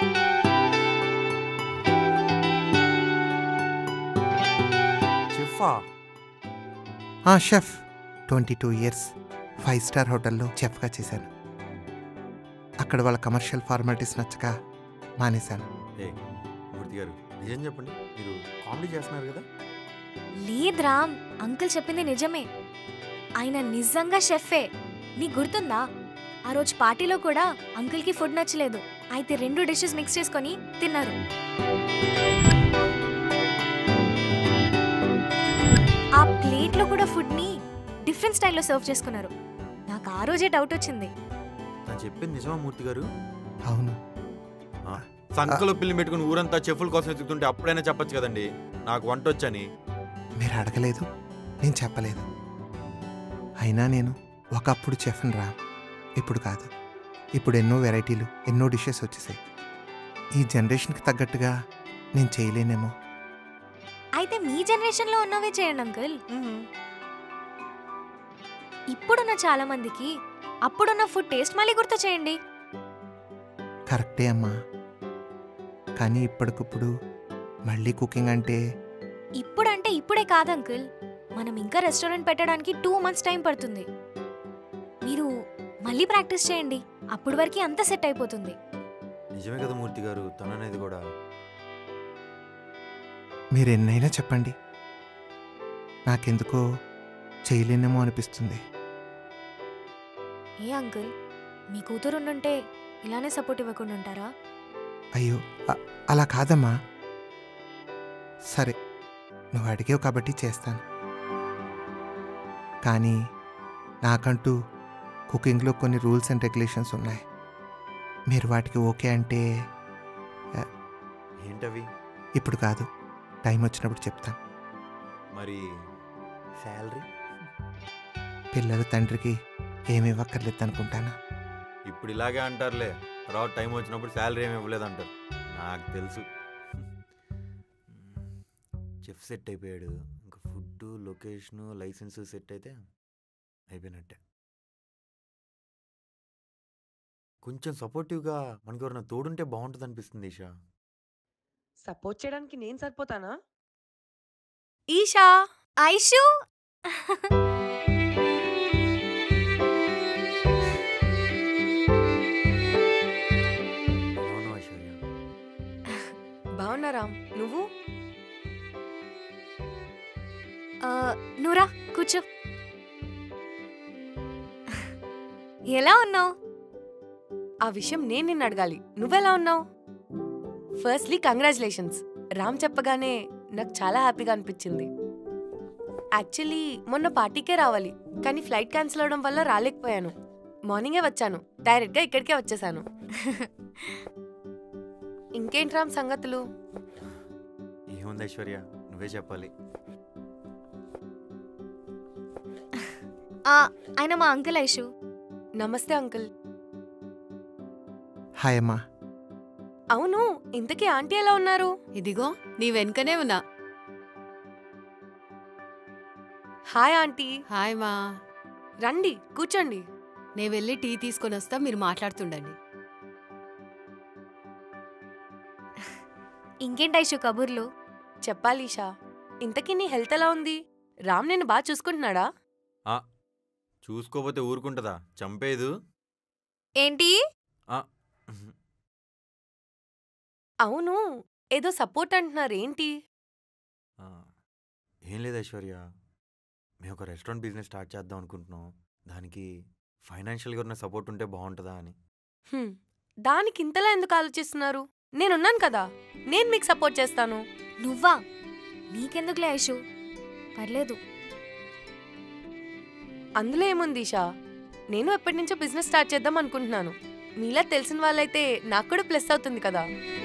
షెఫా? Chef. Twenty two years five star హోటల్లో చెఫ్గా చేశాను. అక్కడ వాళ్ళ కమర్షియల్ ఫార్మాలిటీస్ నచ్చక మానేశాను. ఏ మూర్తి గారు, నిజం చెప్పండి, మీరు కామెడీ చేస్తున్నారు కదా? లేదు రామ్, అంకుల్ చెప్పింది నిజమే. ఆయన నిజంగా షెఫే. నీకు గుర్తుందా, ఆ రోజు పార్టీలో కూడా అంకుల్కి ఫుడ్ నచ్చలేదు, అయితే రెండు డిషెస్ మిక్స్ చేసుకొని తిన్నారు. ఆ ప్లేట్లో కూడా ఫుడ్ని డిఫరెంట్ స్టైల్లో సర్వ్ చేసుకున్నారు. నాకు ఆ రోజే డౌట్ వచ్చింది. నేను చెప్పింది నిజమా మూర్తి గారు? అవును. సంకలో పిల్లి పెట్టుకుని ఊరంతా చెఫ్ల కోసం ఎత్తుకుంటే అప్పుడైనా చెప్పచ్చు కదండి నాకు వంట వచ్చని. మీరు అడగలేదు, నేను చెప్పలేదు. అయినా నేను ఒకప్పుడు చెఫ్ని రా, ఇప్పుడు కాదు. ఇప్పుడు ఎన్నో వెరైటీలు, ఎన్నో డిషెస్ వచ్చేసాయి. ఈ జనరేషన్కి తగ్గట్టుగా నేను చేయలేనేమో. అయితే మీ జనరేషన్లో ఉన్నవే చేయండి అంకుల్. ఇప్పుడున్న చాలా మందికి అప్పుడున్న ఫుడ్ టేస్ట్ మళ్ళీ గుర్తు చేయండి. కరెక్టే అమ్మా, కానీ ఇప్పటికిప్పుడు మళ్ళీ కుకింగ్ అంటే ఇప్పుడంటే ఇప్పుడే కాదు అంకుల్, మనం ఇంకా రెస్టారెంట్ పెట్టడానికి టూ మంత్స్ టైం పడుతుంది. మీరు మళ్ళీ ప్రాక్టీస్ చేయండి, అప్పటి వరకు అంతా సెట్ అయిపోతుంది. నిజమే కదా మూర్తి గారు, తననేది కూడా. మీరు ఎన్నైనా చెప్పండి, నాకెందుకో చేయలేనేమో అనిపిస్తుంది. ఏ అంకుల్, మీ కూతురు ఉండుంటే ఇలానే సపోర్ట్ ఇవ్వకుండా ఉంటారా? అయ్యో అ- అలా కాదమ్మా. సరే నువ్వు అడిగావు కాబట్టి చేస్తాను. కానీ నాకంటూ కుకింగ్లో కొన్ని రూల్స్ అండ్ రెగ్యులేషన్స్ ఉన్నాయి. మీరు వాటికి ఓకే అంటే ఆ, ఏంటవి? ఇప్పుడు కాదు, టైం వచ్చినప్పుడు చెప్తాను. మరి శాలరీ? పిల్లలు తండ్రికి ఏమి ఇవ్వక్కర్లేదు అనుకుంటాను. ఇప్పుడు ఇలాగే అంటారులే, తర్వాత టైం వచ్చినప్పుడు శాలరీ ఏమి ఇవ్వలేదు అంటారు. నాకు తెలుసు. చెఫ్ సెట్ అయిపోయాడు, ఇంకా ఫుడ్, లొకేషను, లైసెన్స్ సెట్ అయితే అయిపోయినట్టే. కొంచెం సపోర్టివ్గా మనకి ఎవరైనా తోడుంటే బాగుంటుంది అనిపిస్తుంది ఈషా. సపోర్ట్ చేయడానికి నేను సరిపోతానా? ఈషా, ఐషు అవును ఐశ్వర్య. బాగున్నా రామ్, నువ్వు? ఆ, నూరా కూర్చో. ఎలా ఉన్నావు? ఆ విషయం నేను నిన్ను అడగాలి, నువ్వెలా ఉన్నావు? Firstly congratulations. రామ్ చెప్పగానే నాకు చాలా హ్యాపీగా అనిపించింది. యాక్చువల్లీ మొన్న పార్టీకే రావాలి, కానీ ఫ్లైట్ క్యాన్సిల్ అవడం వల్ల రాలేకపోయాను. మార్నింగే వచ్చాను, డైరెక్ట్గా ఇక్కడికే వచ్చేసాను. ఇంకేంటి రామ్ సంగతులు? ఏముంది ఐశ్వర్య, నువ్వే చెప్పాలి. ఆ, ఆయన మా అంకుల్ ఐషు. నమస్తే అంకుల్. హాయ్ అమ్మా. అవును, ఇంతకీ ఆంటీ ఎలా ఉన్నారు? ఇదిగో నీ వెనుకనే ఉన్నా. Hi aunty. హాయ్ మా. రండి కూర్చోండి. నేను వెళ్ళి టీ తీసుకొని వస్తా, మీరు మాట్లాడుతుండండి. ఇంకేంటి ఐషు కబుర్లు? చెప్పాలి ఈషా, ఇంతకీ నీ హెల్త్ ఎలా ఉంది? రామ్ నేను బాగా చూసుకుంటున్నాడా? ఆ, చూసుకోపోతే ఊరుకుంటుందా? చంపేదు. ఏంటి? ఆ, అవును, ఏదో సపోర్ట్ అంటున్నారు, ఏంటి? ఆ, ఏం లేదు ఐశ్వర్య, మేము ఒక రెస్టారెంట్ బిజినెస్ స్టార్ట్ చేద్దాం అనుకుంటున్నాం. దానికి ఫైనాన్షియల్గా ఉన్న సపోర్ట్ ఉంటే బాగుంటుందా అని. హ్మ్, దానికి ఇంతలా ఎందుకు ఆలోచిస్తున్నారు? నేనున్నాను కదా, నేను మీకు సపోర్ట్ చేస్తాను. నువ్వా? నీకెందుకులే ఐషు, పర్లేదు. అందులో ఏముంది ఈషా, నేను ఎప్పటి నుంచో బిజినెస్ స్టార్ట్ చేద్దాం అనుకుంటున్నాను. మీలా తెలిసిన వాళ్ళైతే నాకు కూడా ప్లస్ అవుతుంది కదా.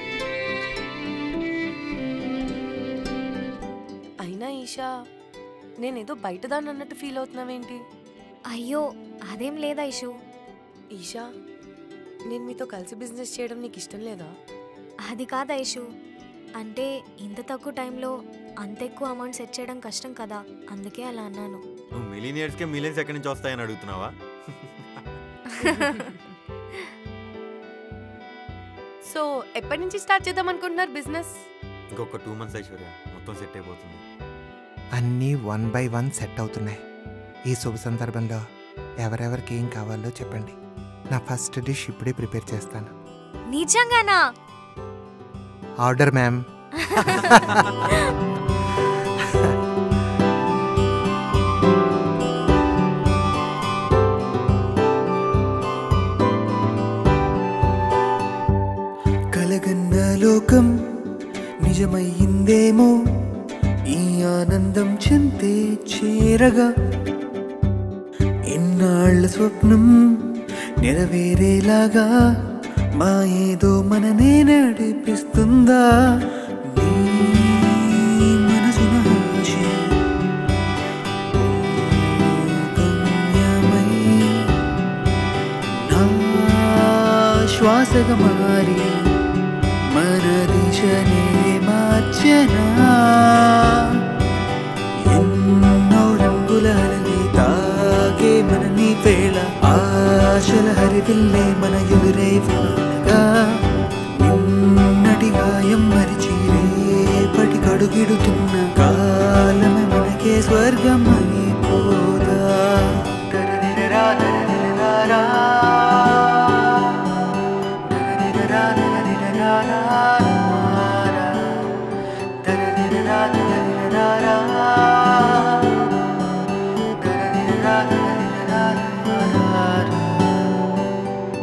అయినా ఈషా, నేనేదో బయటదాన్ని అన్నట్టు ఫీల్ అవుతున్నావేంటి? అయ్యో అదేం లేదా ఐషు. ఈషా, నేను మీతో కలిసి బిజినెస్ చేయడం నీకు ఇష్టం లేదా? అది కాదు ఐషు, అంటే ఇంత తక్కువ టైంలో అంత ఎక్కువ అమౌంట్ సెట్ చేయడం కష్టం కదా, అందుకే అలా అన్నాను. నువ్వు మిలీనియర్స్కే మిలియన్స్ ఎక్కడి నుంచి వస్తాయని అడుగుతున్నావా? సో ఎప్పటి నుంచి స్టార్ట్ చేద్దాం అనుకుంటున్నారు బిజినెస్? ఇంకొక టూ మంత్స్ ఐశ్వర్య, మొత్తం సెట్ అయిపోతుంది. అన్నీ వన్ బై వన్ సెట్ అవుతున్నాయి. ఈ శుభ సందర్భంలో ఎవరెవరికి ఏం కావాలో చెప్పండి. నా ఫస్ట్ డిష్ ఇప్పుడే ప్రిపేర్ చేస్తాను. నిజంగానా? Order ma'am. కలగన్న లోకం నిజమయ్యిందేమో, ఈ ఆనందం చెంతే చేరగా ఎన్నాళ్ళ స్వప్నం నెరవేరేలాగా మా ఏదో మననే నడిపిస్తుందా? నీ మనసున ఆశ గమ్యమై నా శ్వాసగా మారి మన దిశనే మార్చనా? ఎన్నో రంగుల అలలే తాగే మన నీ వేళ, ఆశల హరివిల్లే మన ఎదురై వానగా, నిన్నటి గాయం మరిచి రేపటి కడుగిడుతున్న కాలమే మనకే స్వర్గం అయిపోదా? దరదిరరా దరదిరరా దరదిరరా దరదిరరా దరదిరరా దరదిరరా దరదిరరా దరదిరరా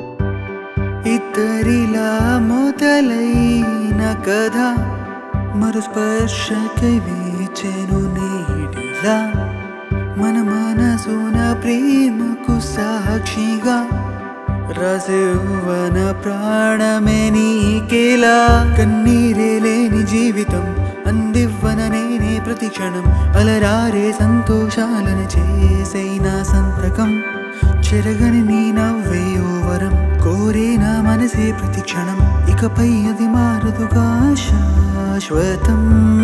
మొదలైన కథ మరు స్పర్శకై వేచెను నేడిలా మన మనసున ప్రేమకు సాక్షిగా రసవన ప్రాణమే నీకేలా కన్నీరే లేని జీవితం అందివ్వన నేనే ప్రతి క్షణం అలరారే సంతోషాలను చేసైన సంతకం చెరగని నీ నవ్వే ఓ వరం కోరే నా మనసే ప్రతి క్షణం ఇకపై అది మారదుగా శాశ్వతం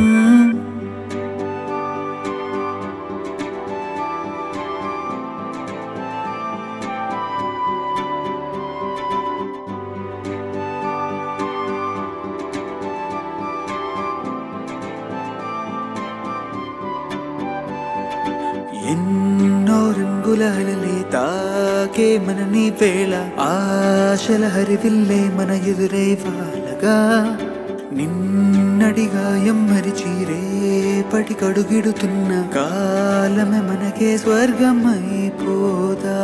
ఎన్నో రంగుల అలలే తాకే మన నీ వేళ ఆశల హరివిల్లే మన ఎదురై వాలగా నిన్నడిగా ఎమ్మరిచి రేపటి కడుగిడుతున్న కాలమే మనకే స్వర్గం అయిపోదా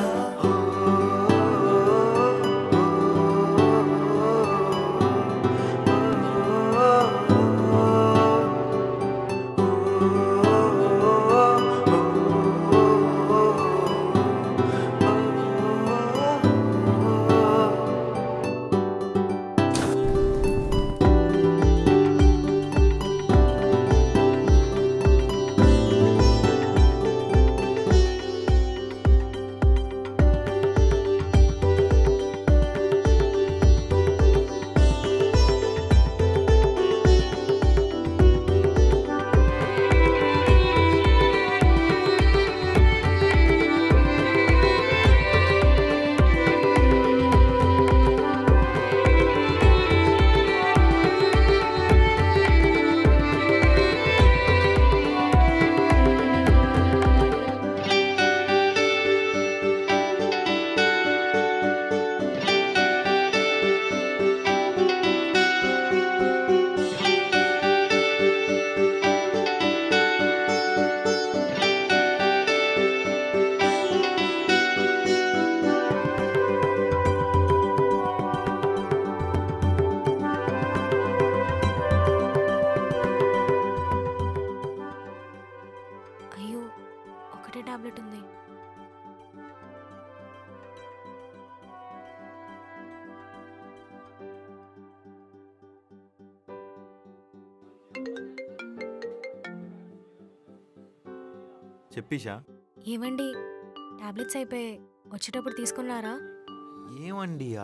చెప్పిషా ఏమండి టాబ్లెట్స్ అయిపోయి వచ్చేటప్పుడు తీసుకున్నారా? ఏమండియా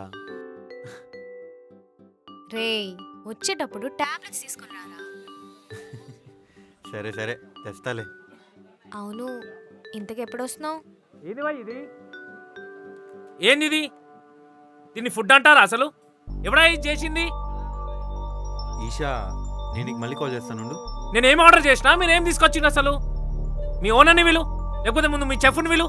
రే వచ్చేటప్పుడు టాబ్లెట్స్ తీసుకున్నారా? సరే సరే తెస్తాలే. అవును ఇంతకు ఎప్పుడు వస్తున్నావు? ఏది వా ఇది ఏంది ఇది? దీన్ని ఫుడ్ అంటారా అసలు? ఎవడా ఇది చేసింది? ఈషా నేను నీకు మళ్ళీ కాల్ చేస్తాను. నేనేం ఆర్డర్ చేసినా మీరేం తీసుకొచ్చింది అసలు? మీ ఓనర్ని విలు లేకపోతే ముందు మీ చెఫ్ని విలు.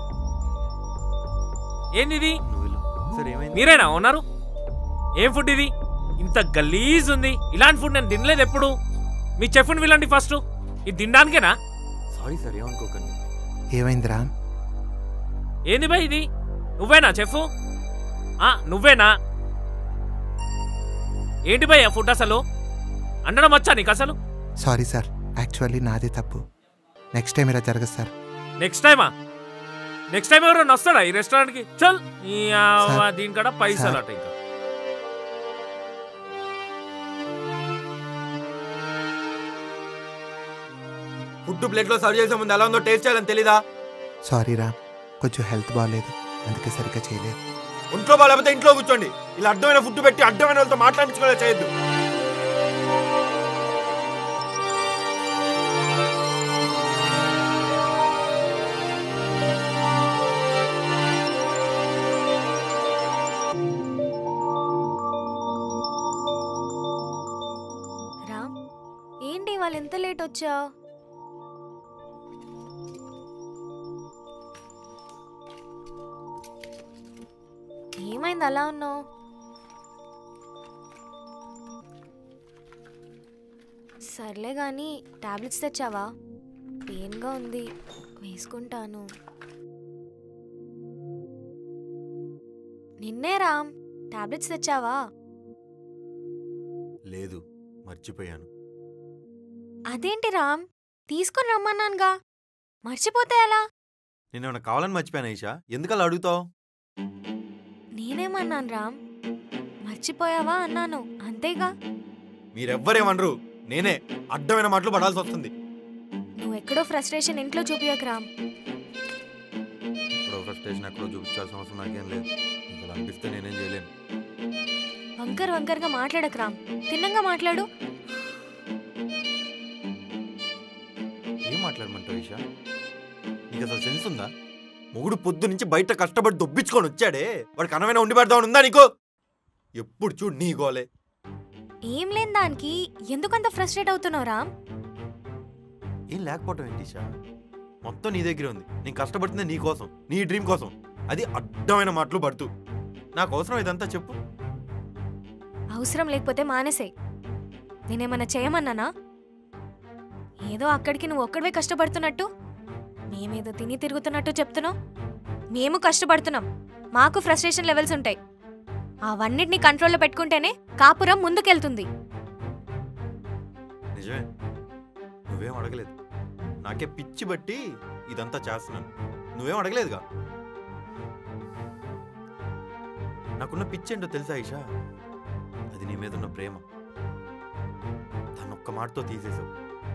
ఏంది ఇది? మీరేనా ఓనరు? ఏం ఫుడ్ ఇది? ఇంత గలీజ్ ఉంది. ఇలాంటి ఫుడ్ నేను తినలేదు ఎప్పుడు. మీ చెఫ్ని విలండి ఫస్ట్. ఇది తినడానికేనా? సారీ సార్ ఏమనుకోకండి. ఏమైందిరా? ఏంది బా ఇది? నువ్వేనా చెఫ్? నువ్వేనా? ఏంటి భయ్ ఆ ఫుడ్ అసలు? అండడం వచ్చా నీకు అసలు? సారీ సార్, యాక్చువల్లీ నాదే తప్పు. నెక్స్ట్ టైం ఇలా జరగదు సార్. నెక్స్ట్ టైమా? నెక్స్ట్ టైం ఎవరైనా వస్తాడా ఈ రెస్టారెంట్కి? చల్ దీనికడ పైసలు అట. ఇంకా ఫుడ్ ప్లేట్లో సర్వ్ చేసే ముందు ఎలా ఉందో టేస్ట్ చేయాలని తెలీదా? సారీ రా, కొంచెం హెల్త్ బాగాలేదు అందుకే సరిగ్గా చేయలేదు. ఒంట్లో బాగాలేకపోతే ఇంట్లో కూర్చోండి. ఇలా అడ్డమైన ఫుడ్ పెట్టి అడ్డమైన వాళ్ళతో మాట్లాడించుకోలే చేయొద్దు. రామ్ ఏంటి వాళ్ళు ఎంత లేట్ వచ్చావు? ఏమైంది అలా ఉన్నావు? సర్లే కానీ టాబ్లెట్స్ తెచ్చావా? పెయిన్గా ఉంది, వేసుకుంటాను. నిన్నే రామ్ టాబ్లెట్స్ తెచ్చావా? లేదు, మర్చిపోయాను. అదేంటి రామ్, తీసుకొని రమ్మన్నానుగా, మర్చిపోతే ఎలా? నేనేమన్నా కావాలని మర్చిపోయాను ఈషా, ఎందుకలా అడుగుతావు? నేనేమన్నాను రామ్, మర్చిపోయావా అన్నాను, అంతేగా. మీరెవ్వరేమనరు, నేనే అడ్డమైన మాటలు పడాల్సి వస్తుంది. నువ్వు ఎక్కడో ఫ్రస్ట్రేషన్ ఇంట్లో చూపియకు రామ్. ఎక్కడో ఫ్రస్ట్రేషన్ ఎక్కడో చూపించాల్సిన అవసరం నాకేం లేదు. ఇంకా అనిపిస్తే నేనేం చేయలేను. వంకర్ వంకర్గా మాట్లాడకు రామ్, తిన్నంగా మాట్లాడు. ఏం మాట్లాడమంటావు ఈషా? నీకు అసలు సెన్స్ ఉందా? మొగుడు పొద్దు నుంచి బయట కష్టపడి దొబ్బించుకొని వచ్చాడే, వాడికి అనవైనా ఉండి పెడదామని ఉందా నీకు? ఎప్పుడు చూడు నీ గోలే. ఏం లేని దానికి ఎందుకంత ఫ్రస్ట్రేట్ అవుతున్నావు రామ్? ఏం లేకపోవటం ఏంటి ఈషా? మొత్తం నీ దగ్గరే ఉంది. నేను కష్టపడుతుంది నీ కోసం, నీ డ్రీమ్ కోసం. అది అడ్డమైన మాటలు పడుతూ. నాకు అవసరం ఇదంతా చెప్పు. అవసరం లేకపోతే మానేసే. నేనేమన్నా చేయమన్నానా? ఏదో అక్కడికి నువ్వు ఒక్కడివే కష్టపడుతున్నట్టు, మేమేదో తిని తిరుగుతున్నట్టు చెప్తున్నావు. మేము కష్టపడుతున్నాం, మాకు ఫ్రస్ట్రేషన్ లెవెల్స్ ఉంటాయి. అవన్నిటిని కంట్రోల్లో పెట్టుకుంటేనే కాపురం ముందుకెళ్తుంది. నిజమే, నువ్వేం అడగలేదు. నాకే పిచ్చి బట్టి ఇదంతా చేస్తున్నాను. నువ్వేం అడగలేదుగా. నాకున్న పిచ్చి ఏంటో తెలుసా ఈషా? అది నీ మీద ఉన్న ప్రేమ. దాన్ని ఒక్క మాటతో తీసేసావు.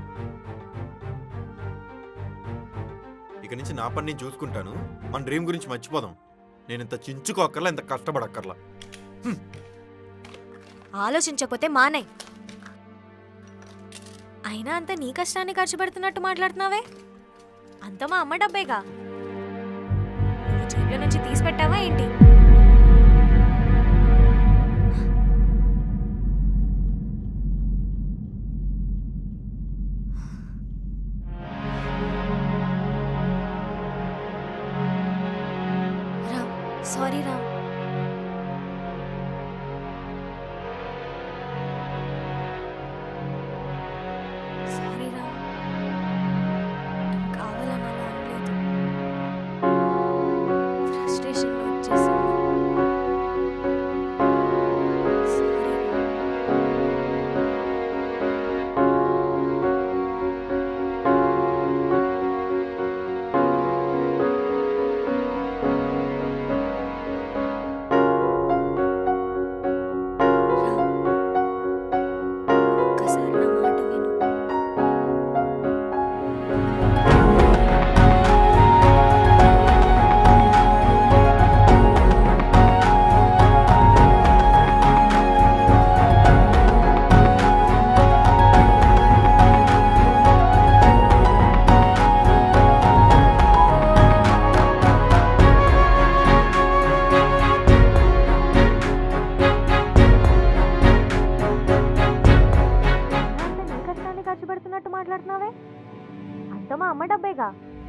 ఇక నుంచి నా పని నేను చూసుకుంటాను. మన డ్రీమ్ గురించి మర్చిపోదాం. నేను ఇంత చించుకోక్కర్లా, ఇంత కష్టపడక్కర్లా. ఆలోచించకపోతే మానే. అయినా అంత నీ కష్టాన్ని ఖర్చు పెడుతున్నట్టు మాట్లాడుతున్నావే, అంత మా అమ్మ డబ్బేగా. నువ్వు జేబులో నుంచి తీసి పెట్టావా ఏంటి? రామ్, సారీ రామ్. సారీ రామ్, కావాలని అలా అనలేదు. ఫ్రస్ట్రేషన్లో వచ్చేసింది. ఒక్కసారి నా మాట విను. అంత నీ కష్టాన్ని ఖర్చు పెడుతున్నట్టు మాట్లాడుతున్నావే, అంత మా అమ్మ డబ్బేగా.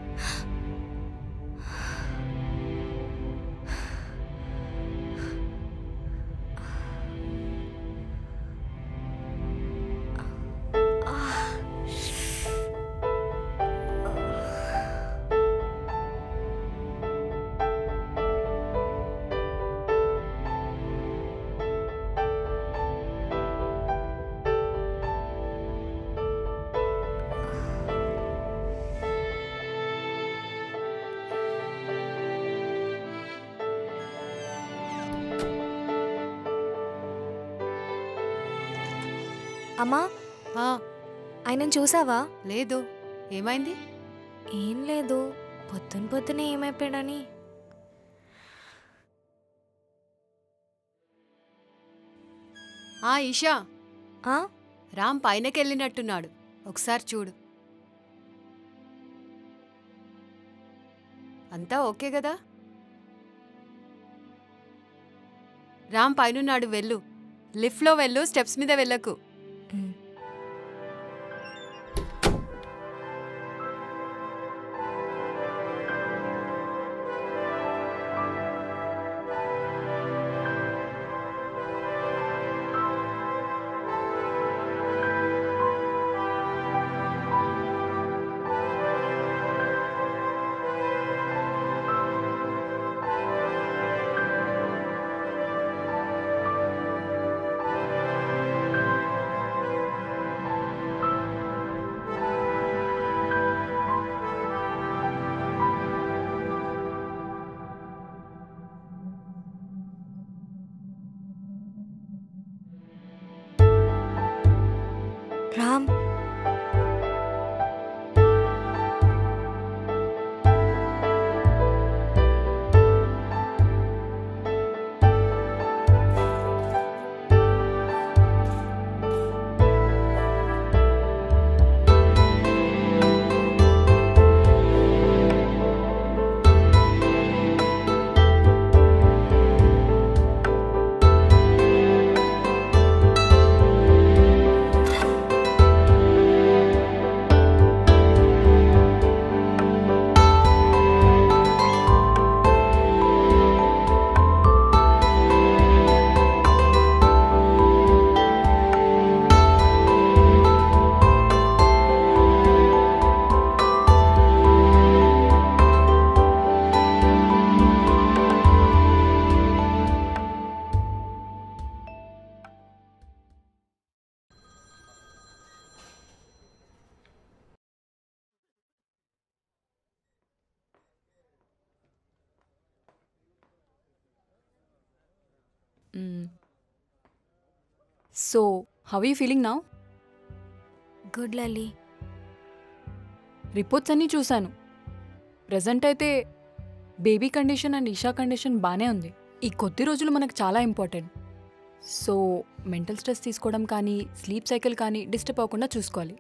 అమ్మా, ఆయనను చూసావా? లేదు, ఏమైంది? ఏం లేదు, పొద్దున పొద్దునే ఏమైపోయాడని. ఆ ఈషా, ఆ రామ్ పైనకి వెళ్ళినట్టున్నాడు, ఒకసారి చూడు. అంతా ఓకే కదా? రామ్ పైనున్నాడు, వెళ్ళు. లిఫ్ట్లో వెళ్ళు, స్టెప్స్ మీద వెళ్ళకు. So how you feeling now? Good లలి. రిపోర్ట్స్ అన్నీ చూశాను. ప్రజెంట్ అయితే baby condition and Isha condition బాగానే ఉంది. ఈ కొద్ది రోజులు మనకు చాలా ఇంపార్టెంట్. సో మెంటల్ స్ట్రెస్ తీసుకోవడం కానీ స్లీప్ సైకిల్ కానీ డిస్టర్బ్ అవ్వకుండా చూసుకోవాలి.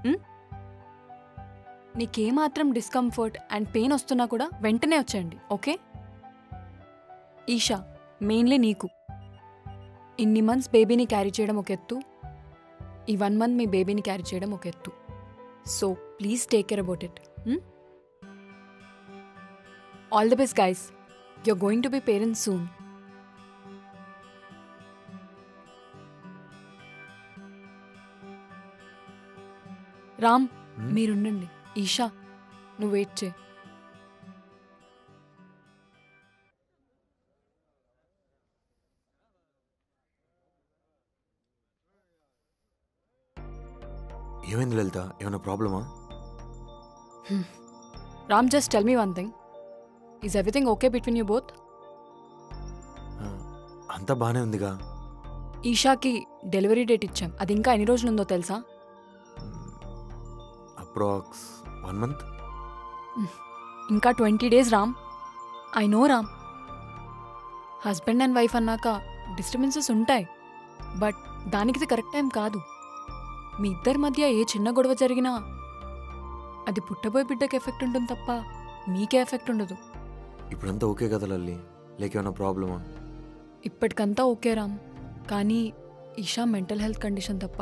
నీకేమాత్రం డిస్కంఫర్ట్ అండ్ పెయిన్ వస్తున్నా కూడా వెంటనే వచ్చేయండి, ఓకే? ఈషా, మెయిన్లీ నీకు ఇన్ని మంత్స్ బేబీని క్యారీ చేయడం ఒక ఎత్తు, ఈ వన్ మంత్ మీ బేబీని క్యారీ చేయడం ఒక ఎత్తు. So please take care about it. All the best guys. You are going to be parents soon. Ram, మీరుండండి. ఈషా, నువ్వు వెయిట్ చేయి. ఏమైంది లలిత? ఏమైనా ప్రాబ్లమా? Ram, just tell me one thing. Is everything okay between you both? అంతా బాగానే ఉందిగా. ఈషాకి డెలివరీ డేట్ ఇచ్చాం. అది ఇంకా ఎన్ని రోజులు ఉందో తెలుసా? Approx one month. ఇంకా twenty days Ram. I know Ram. Husband and wife అన్నాక డిస్టర్బెన్సెస్ ఉంటాయి, బట్ దానికి ఇది కరెక్ట్ టైం కాదు. మీ ఇద్దరి మధ్య ఏ చిన్న గొడవ జరిగినా అది పుట్టబోయే బిడ్డకి ఎఫెక్ట్ ఉంటుంది తప్ప మీకే ఎఫెక్ట్ ఉండదు. ఇప్పుడంతా ఓకే కదా లల్లి? లేక ఏమైనా ప్రాబ్లమా? ఇప్పటికంతా ఓకే రామ్, కానీ ఈషా మెంటల్ హెల్త్ కండిషన్ తప్ప.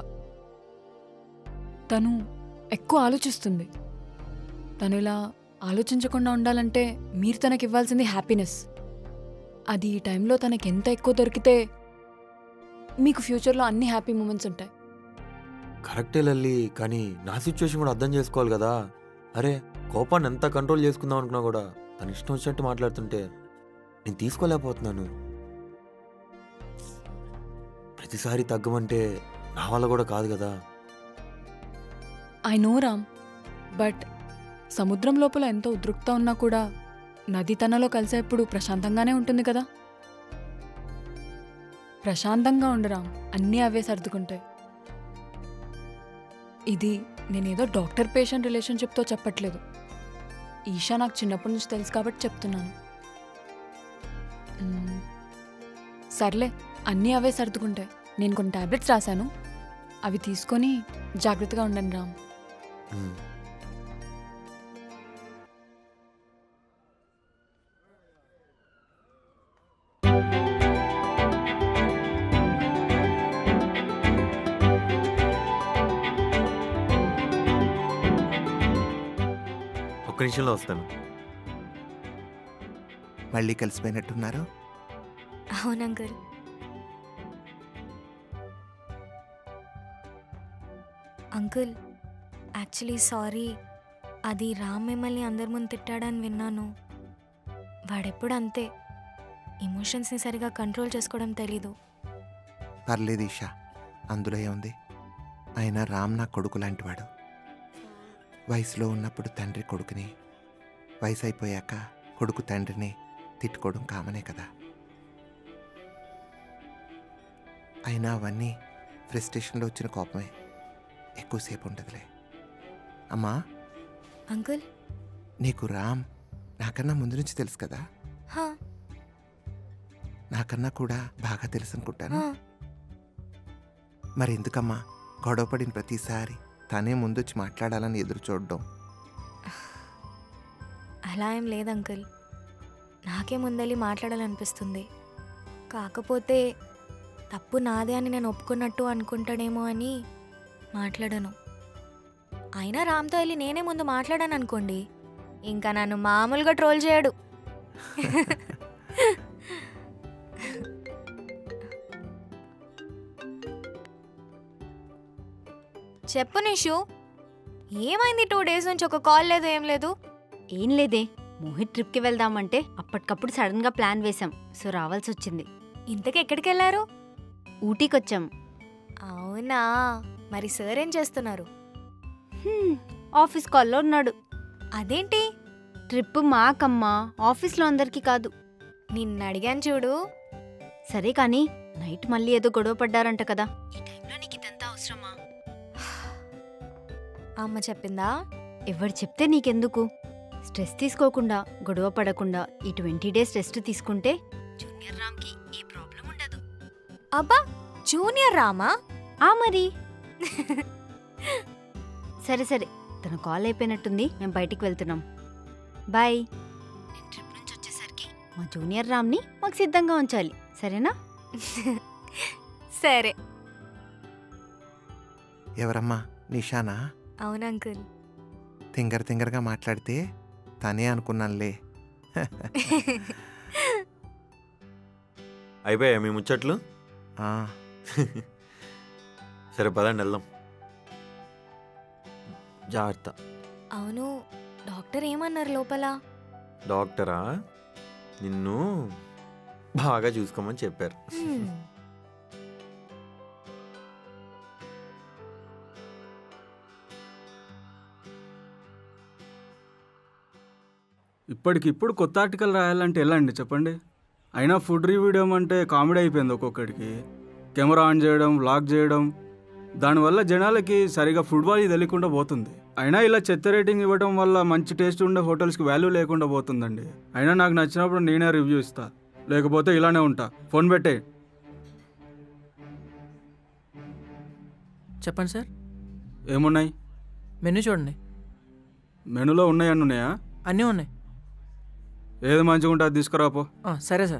తను ఎక్కువ ఆలోచిస్తుంది. తను ఇలా ఆలోచించకుండా ఉండాలంటే మీరు తనకి ఇవ్వాల్సింది హ్యాపీనెస్. అది ఈ టైంలో తనకి ఎంత ఎక్కువ దొరికితే మీకు ఫ్యూచర్లో అన్ని హ్యాపీ మూమెంట్స్ ఉంటాయి. కరెక్టే లల్లి, కానీ నా సిచ్యువేషన్ కూడా అర్థం చేసుకోవాలి కదా. అరే, కోపాన్ని ఎంత కంట్రోల్ చేసుకుందాం అనుకున్నా కూడా తను ఇష్టం వచ్చినట్టు మాట్లాడుతుంటే నేను తీసుకోలేకపోతున్నాను. ప్రతిసారి తగ్గమంటే నా వల్ల కూడా కాదు కదా. ఐ నో రామ్, బట్ సముద్రం లోపల ఎంతో ఉద్రిక్త ఉన్నా కూడా నది తనలో కలిసేప్పుడు ప్రశాంతంగానే ఉంటుంది కదా. ప్రశాంతంగా ఉండరామ్, అన్నీ అవే సర్దుకుంటాయి. ఇది నేనేదో డాక్టర్ పేషెంట్ రిలేషన్షిప్తో చెప్పట్లేదు. ఈషా నాకు చిన్నప్పటి నుంచి తెలుసు కాబట్టి చెప్తున్నాను. సర్లే, అన్నీ అవే సర్దుకుంటాయి. నేను కొన్ని టాబ్లెట్స్ రాశాను, అవి తీసుకొని జాగ్రత్తగా ఉండండి రామ్. ఒక్క నిమిషంలో వస్తాను. మళ్ళీ కలిసిపోయినట్టున్నారు. అవును అంకుల్. Uncle, actually sorry. అది రామ్ మిమ్మల్ని అందరి ముందు తిట్టాడని విన్నాను. వాడెప్పుడు అంతే, ఎమోషన్స్ని సరిగా కంట్రోల్ చేసుకోవడం తెలీదు. పర్లేదు ఈషా, అందులో ఏముంది? అయినా రామ్ నా కొడుకు లాంటివాడు. వయసులో ఉన్నప్పుడు తండ్రి కొడుకుని, వయసు అయిపోయాక కొడుకు తండ్రిని తిట్టుకోవడం కామనే కదా. అయినా అవన్నీ ఫ్రస్ట్రేషన్లో వచ్చిన కోపమే, ఎక్కువసేపు ఉండదులే. అమ్మా అంకుల్, నీకు రామ్ నాకన్నా ముందు నుంచి తెలుసు కదా? హా, నాకన్నా కూడా బాగా తెలుసు అనుకుంటాను. హా. మరి ఎందుకమ్మా గొడవపడిన ప్రతిసారి తనే ముందొచ్చి మాట్లాడాలని ఎదురు చూడడం? అలా ఏం లేదు అంకుల్, నాకే ముందెళ్ళి మాట్లాడాలనిపిస్తుంది. కాకపోతే తప్పు నాదే అని నేను ఒప్పుకున్నట్టు అనుకుంటాడేమో అని మాట్లాడను. అయినా రామ్తో వెళ్ళి నేనే ముందు మాట్లాడాను అనుకోండి, ఇంకా నన్ను మామూలుగా ట్రోల్ చేయడు. చెప్పు నిషు, ఏమైంది? టూ డేస్ నుంచి ఒక కాల్ లేదు, ఏం లేదు. ఏం లేదే, మోహిత్ ట్రిప్కి వెళ్దామంటే అప్పటికప్పుడు సడన్గా ప్లాన్ వేశాం, సో రావాల్సి వచ్చింది. ఇంతకీ ఎక్కడికి వెళ్ళారు? ఊటీకి వచ్చాం. అవునా, మరి సార్ ఏం చేస్తున్నారు? ఆఫీస్ కాల్లో ఉన్నాడు. అదేంటి? ట్రిప్ మాకమ్మా, ఆఫీస్లో అందరికీ కాదు. నిన్ను అడిగాను చూడు. సరే కానీ నైట్ మళ్ళీ ఏదో గొడవ పడ్డారంట కదా, ఈ టైంలో నీకు ఇదంతా అవసరమా? అమ్మ చెప్పిందా? ఎవరు చెప్తే నీకెందుకు? స్ట్రెస్ తీసుకోకుండా గొడవ పడకుండా ఈ ట్వంటీ డేస్ రెస్ట్ తీసుకుంటే జూనియర్ రామ్కి ఏ ప్రాబ్లం ఉండదు. అబ్బా జూనియర్ రామా? ఆ మరి. సరే సరే, తన కాల్ అయిపోయినట్టుంది, మేము బయటికి వెళ్తున్నాం. బాయ్. నేను ట్రిప్ నుంచి వచ్చేసరికి మా జూనియర్ రామ్ని మాకు సిద్ధంగా ఉంచాలి, సరేనా? సరే. ఎవరమ్మా? నిషానా? అవును అంకుల్. తింగర తింగరగా మాట్లాడితే తనే అనుకున్నానులే. అయిపోయా మీ ముచ్చట్లు? ఆ. సరే పదండి వెళ్దాం. జాగ్రత్త. అవును, డాక్టర్ ఏమన్నారు లోపల? డాక్టరా నిన్ను బాగా చూసుకోమని చెప్పారు. హ్మ్. ఇప్పటికిప్పుడు కొత్త ఆర్టికల్ రాయాలంటే ఎలా అండి చెప్పండి? అయినా ఫుడ్ రివ్యూ అంటే కామెడీ అయిపోయింది ఒక్కొక్కడికి. కెమెరా ఆన్ చేయడం, వ్లాగ్ చేయడం, దానివల్ల జనాలకి సరిగా ఫుడ్ వాల్యూ తెలియకుండా పోతుంది. అయినా ఇలా చెత్త రేటింగ్ ఇవ్వడం వల్ల మంచి టేస్ట్ ఉండే హోటల్స్కి వాల్యూ లేకుండా పోతుందండి. అయినా నాకు నచ్చినప్పుడు నేనే రివ్యూ ఇస్తా, లేకపోతే ఇలానే ఉంటా. ఫోన్ పెట్టే. చెప్పండి సార్. ఏమున్నాయి మెనూ చూడండి. మెనూలో ఉన్నాయి అన్నీ ఉన్నాయా? అన్నీ ఉన్నాయి. ఏది మంచిగా ఉంటే అది తీసుకురాపో. ఆ, సరే సార్.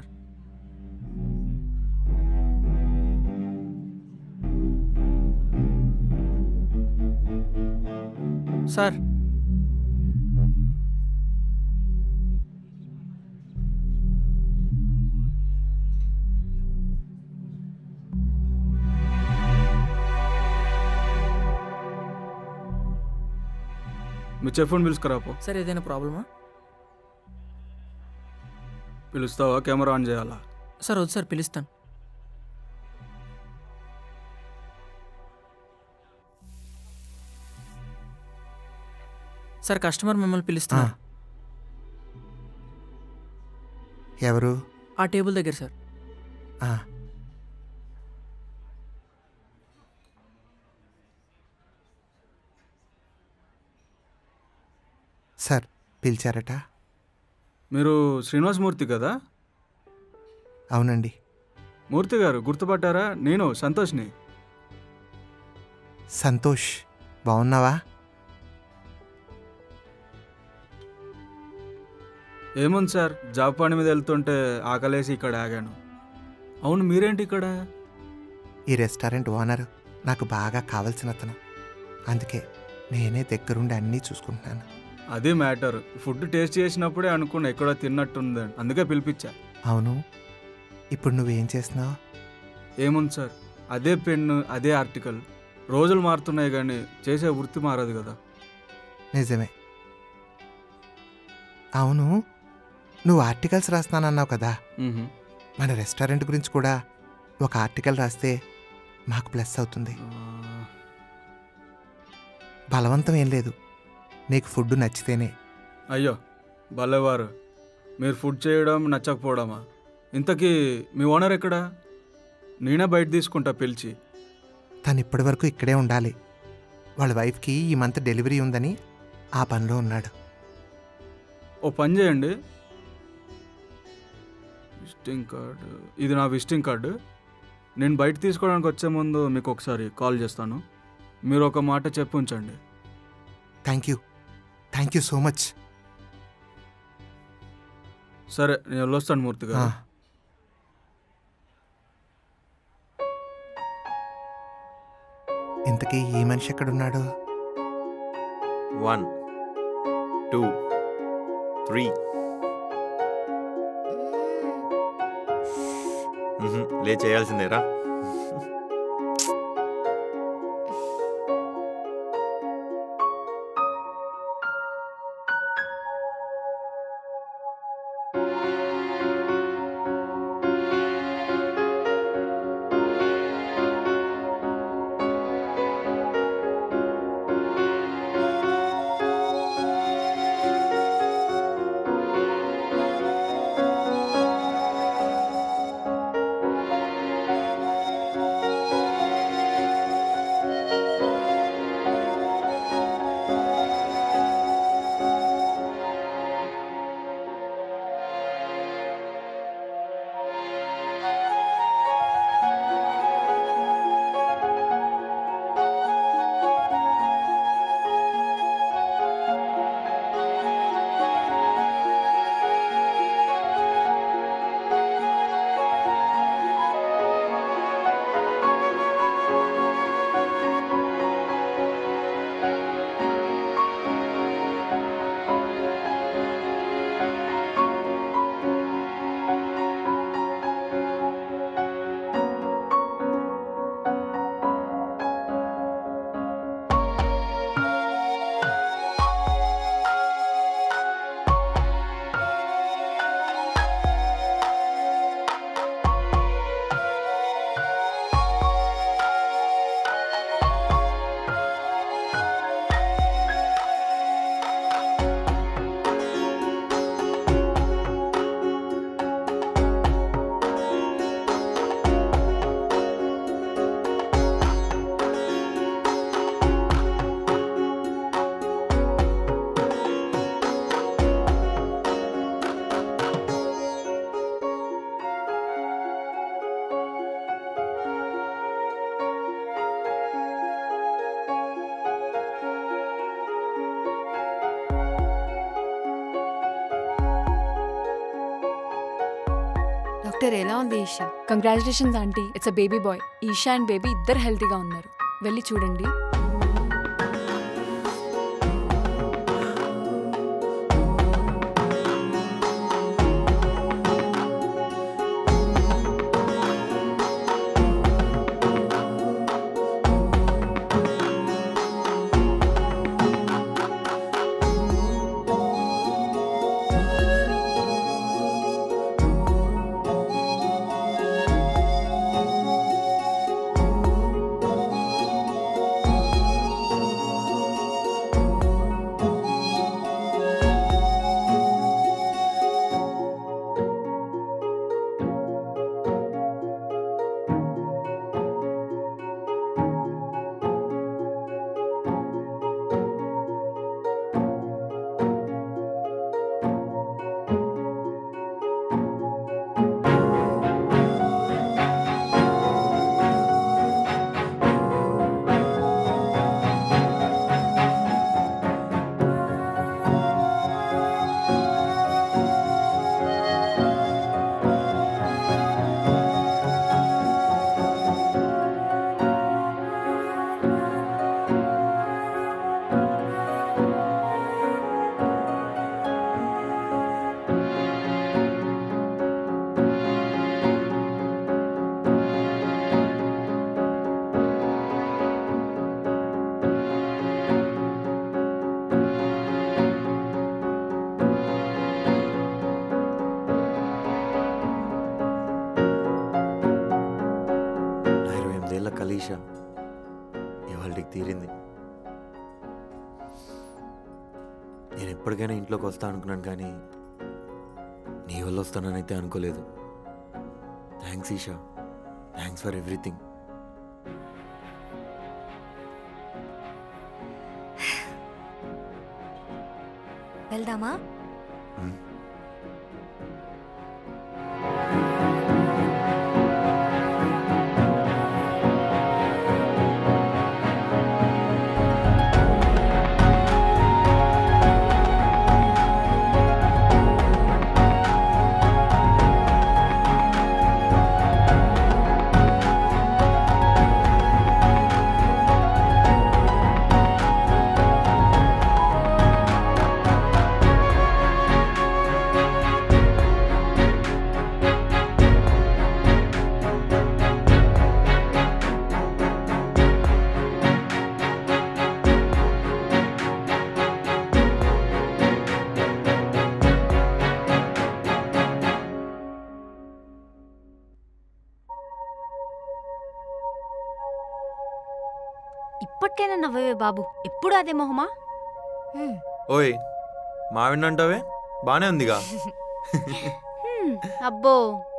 సార్ మీ చెఫ్ని పిలుచుకురాపో. సార్ ఏదైనా ప్రాబ్లమా? పిలుస్తావా? కెమెరా ఆన్ చేయాలా? సార్ వద్దు సార్, పిలుస్తాను. సార్ కస్టమర్ మిమ్మల్ని పిలుస్తున్నారు. ఎవరు? ఆ టేబుల్ దగ్గర సార్. ఆ. సార్ పిలిచారట? మీరు శ్రీనివాసమూర్తి కదా? అవునండి. మూర్తి గారు గుర్తుపట్టారా? నేను సంతోష్ని. సంతోష్, బాగున్నావా? ఏముంది సార్, జాబ్ పని మీద వెళ్తుంటే ఆకలేసి ఇక్కడ ఆగాను. అవును, మీరేంటి ఇక్కడ? ఈ రెస్టారెంట్ ఓనర్ నాకు బాగా కావాల్సిన అతను, అందుకే నేనే దగ్గరుండి అన్నీ చూసుకుంటున్నాను. అదే మ్యాటర్. ఫుడ్ టేస్ట్ చేసినప్పుడే అనుకున్నా ఎక్కడో తిన్నట్టుందని, అందుకే పిలిపించా. అవును, ఇప్పుడు నువ్వేం చేస్తున్నావు? ఏముంది సార్, అదే పెన్ను, అదే ఆర్టికల్. రోజులు మారుతున్నాయి కానీ చేసే వృత్తి మారదు కదా. నిజమే. అవును, నువ్వు ఆర్టికల్స్ రాస్తానన్నావు కదా, మన రెస్టారెంట్ గురించి కూడా ఒక ఆర్టికల్ రాస్తే మాకు ప్లస్ అవుతుంది. బలవంతం ఏం లేదు, నీకు ఫుడ్ నచ్చితేనే. అయ్యో భలేవారు, మీరు ఫుడ్ చేయడం నచ్చకపోవడమా? ఇంతకీ మీ ఓనర్ ఎక్కడా? నేనే బయట తీసుకుంటా పిలిచి. తను ఇప్పటి వరకు ఇక్కడే ఉండాలి. వాళ్ళ వైఫ్కి ఈ మంత్ డెలివరీ ఉందని ఆ పనిలో ఉన్నాడు. ఓ పని చేయండి, విజిటింగ్ కార్డు, ఇది నా విజిటింగ్ కార్డు. నేను బయట తీసుకోవడానికి వచ్చే ముందు మీకు ఒకసారి కాల్ చేస్తాను, మీరు ఒక మాట చెప్పి ఉంచండి. Thank you, thank you so much. సరే, నేను వెళ్ళొస్తాను మూర్తి గారు. ఇంతకీ ఈ మనిషి ఎక్కడున్నాడు? One two three. లే చేయాల్సిందేరా. డాక్టర్ ఎలా ఉంది Isha? Congratulations aunty, it's a baby boy. Isha and baby ఇద్దరు హెల్తీగా ఉన్నారు. వెళ్ళి చూడండి. కలిషా ఇవాళకి తీరింది. నేను ఎప్పటికైనా ఇంట్లోకి వస్తా అనుకున్నాను, కానీ నీ వల్ల వస్తాననైతే అనుకోలేదు. Thanks Isha, thanks for everything. వెళ్దామా? ఇప్పటికైనా నవ్వవే బాబు, ఎప్పుడు అదే మొహమా? ఓయ్ మావిడంటావే, బానే ఉందిగా. అబ్బో,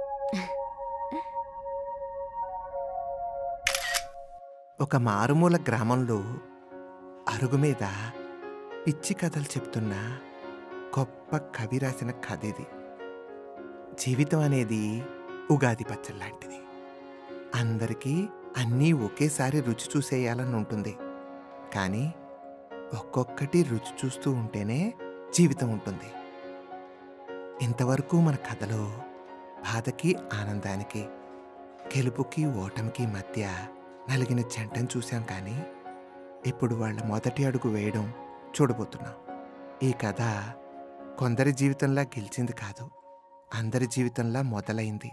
ఒక మారుమూల గ్రామంలో అరుగు మీద పిచ్చి కథలు చెప్తున్న గొప్ప కవి రాసిన కథ ఇది. జీవితం అనేది ఉగాది పచ్చడి లాంటిది. అందరికీ అన్నీ ఒకేసారి రుచి చూసేయాలని ఉంటుంది, కానీ ఒక్కొక్కటి రుచి చూస్తూ ఉంటేనే జీవితం ఉంటుంది. ఇంతవరకు మన కథలో బాధకి ఆనందానికి, గెలుపుకి ఓటమికి మధ్య నలిగిన జంటను చూశాం, కానీ ఇప్పుడు వాళ్ళ మొదటి అడుగు వేయడం చూడబోతున్నాం. ఈ కథ కొందరి జీవితంలా గెలిచింది కాదు, అందరి జీవితంలా మొదలైంది.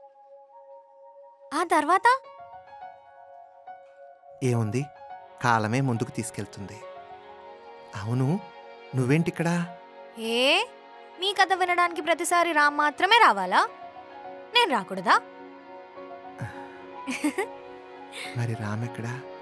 ఆ తర్వాత ఏముంది, కాలమే ముందుకు తీసుకెళ్తుంది. అవును, నువ్వేంటిక్కడా? ఏ మీ కథ వినడానికి ప్రతిసారి రామ్ మాత్రమే రావాలా? నేను రాకూడదా? మరి రామ్ ఎక్కడా?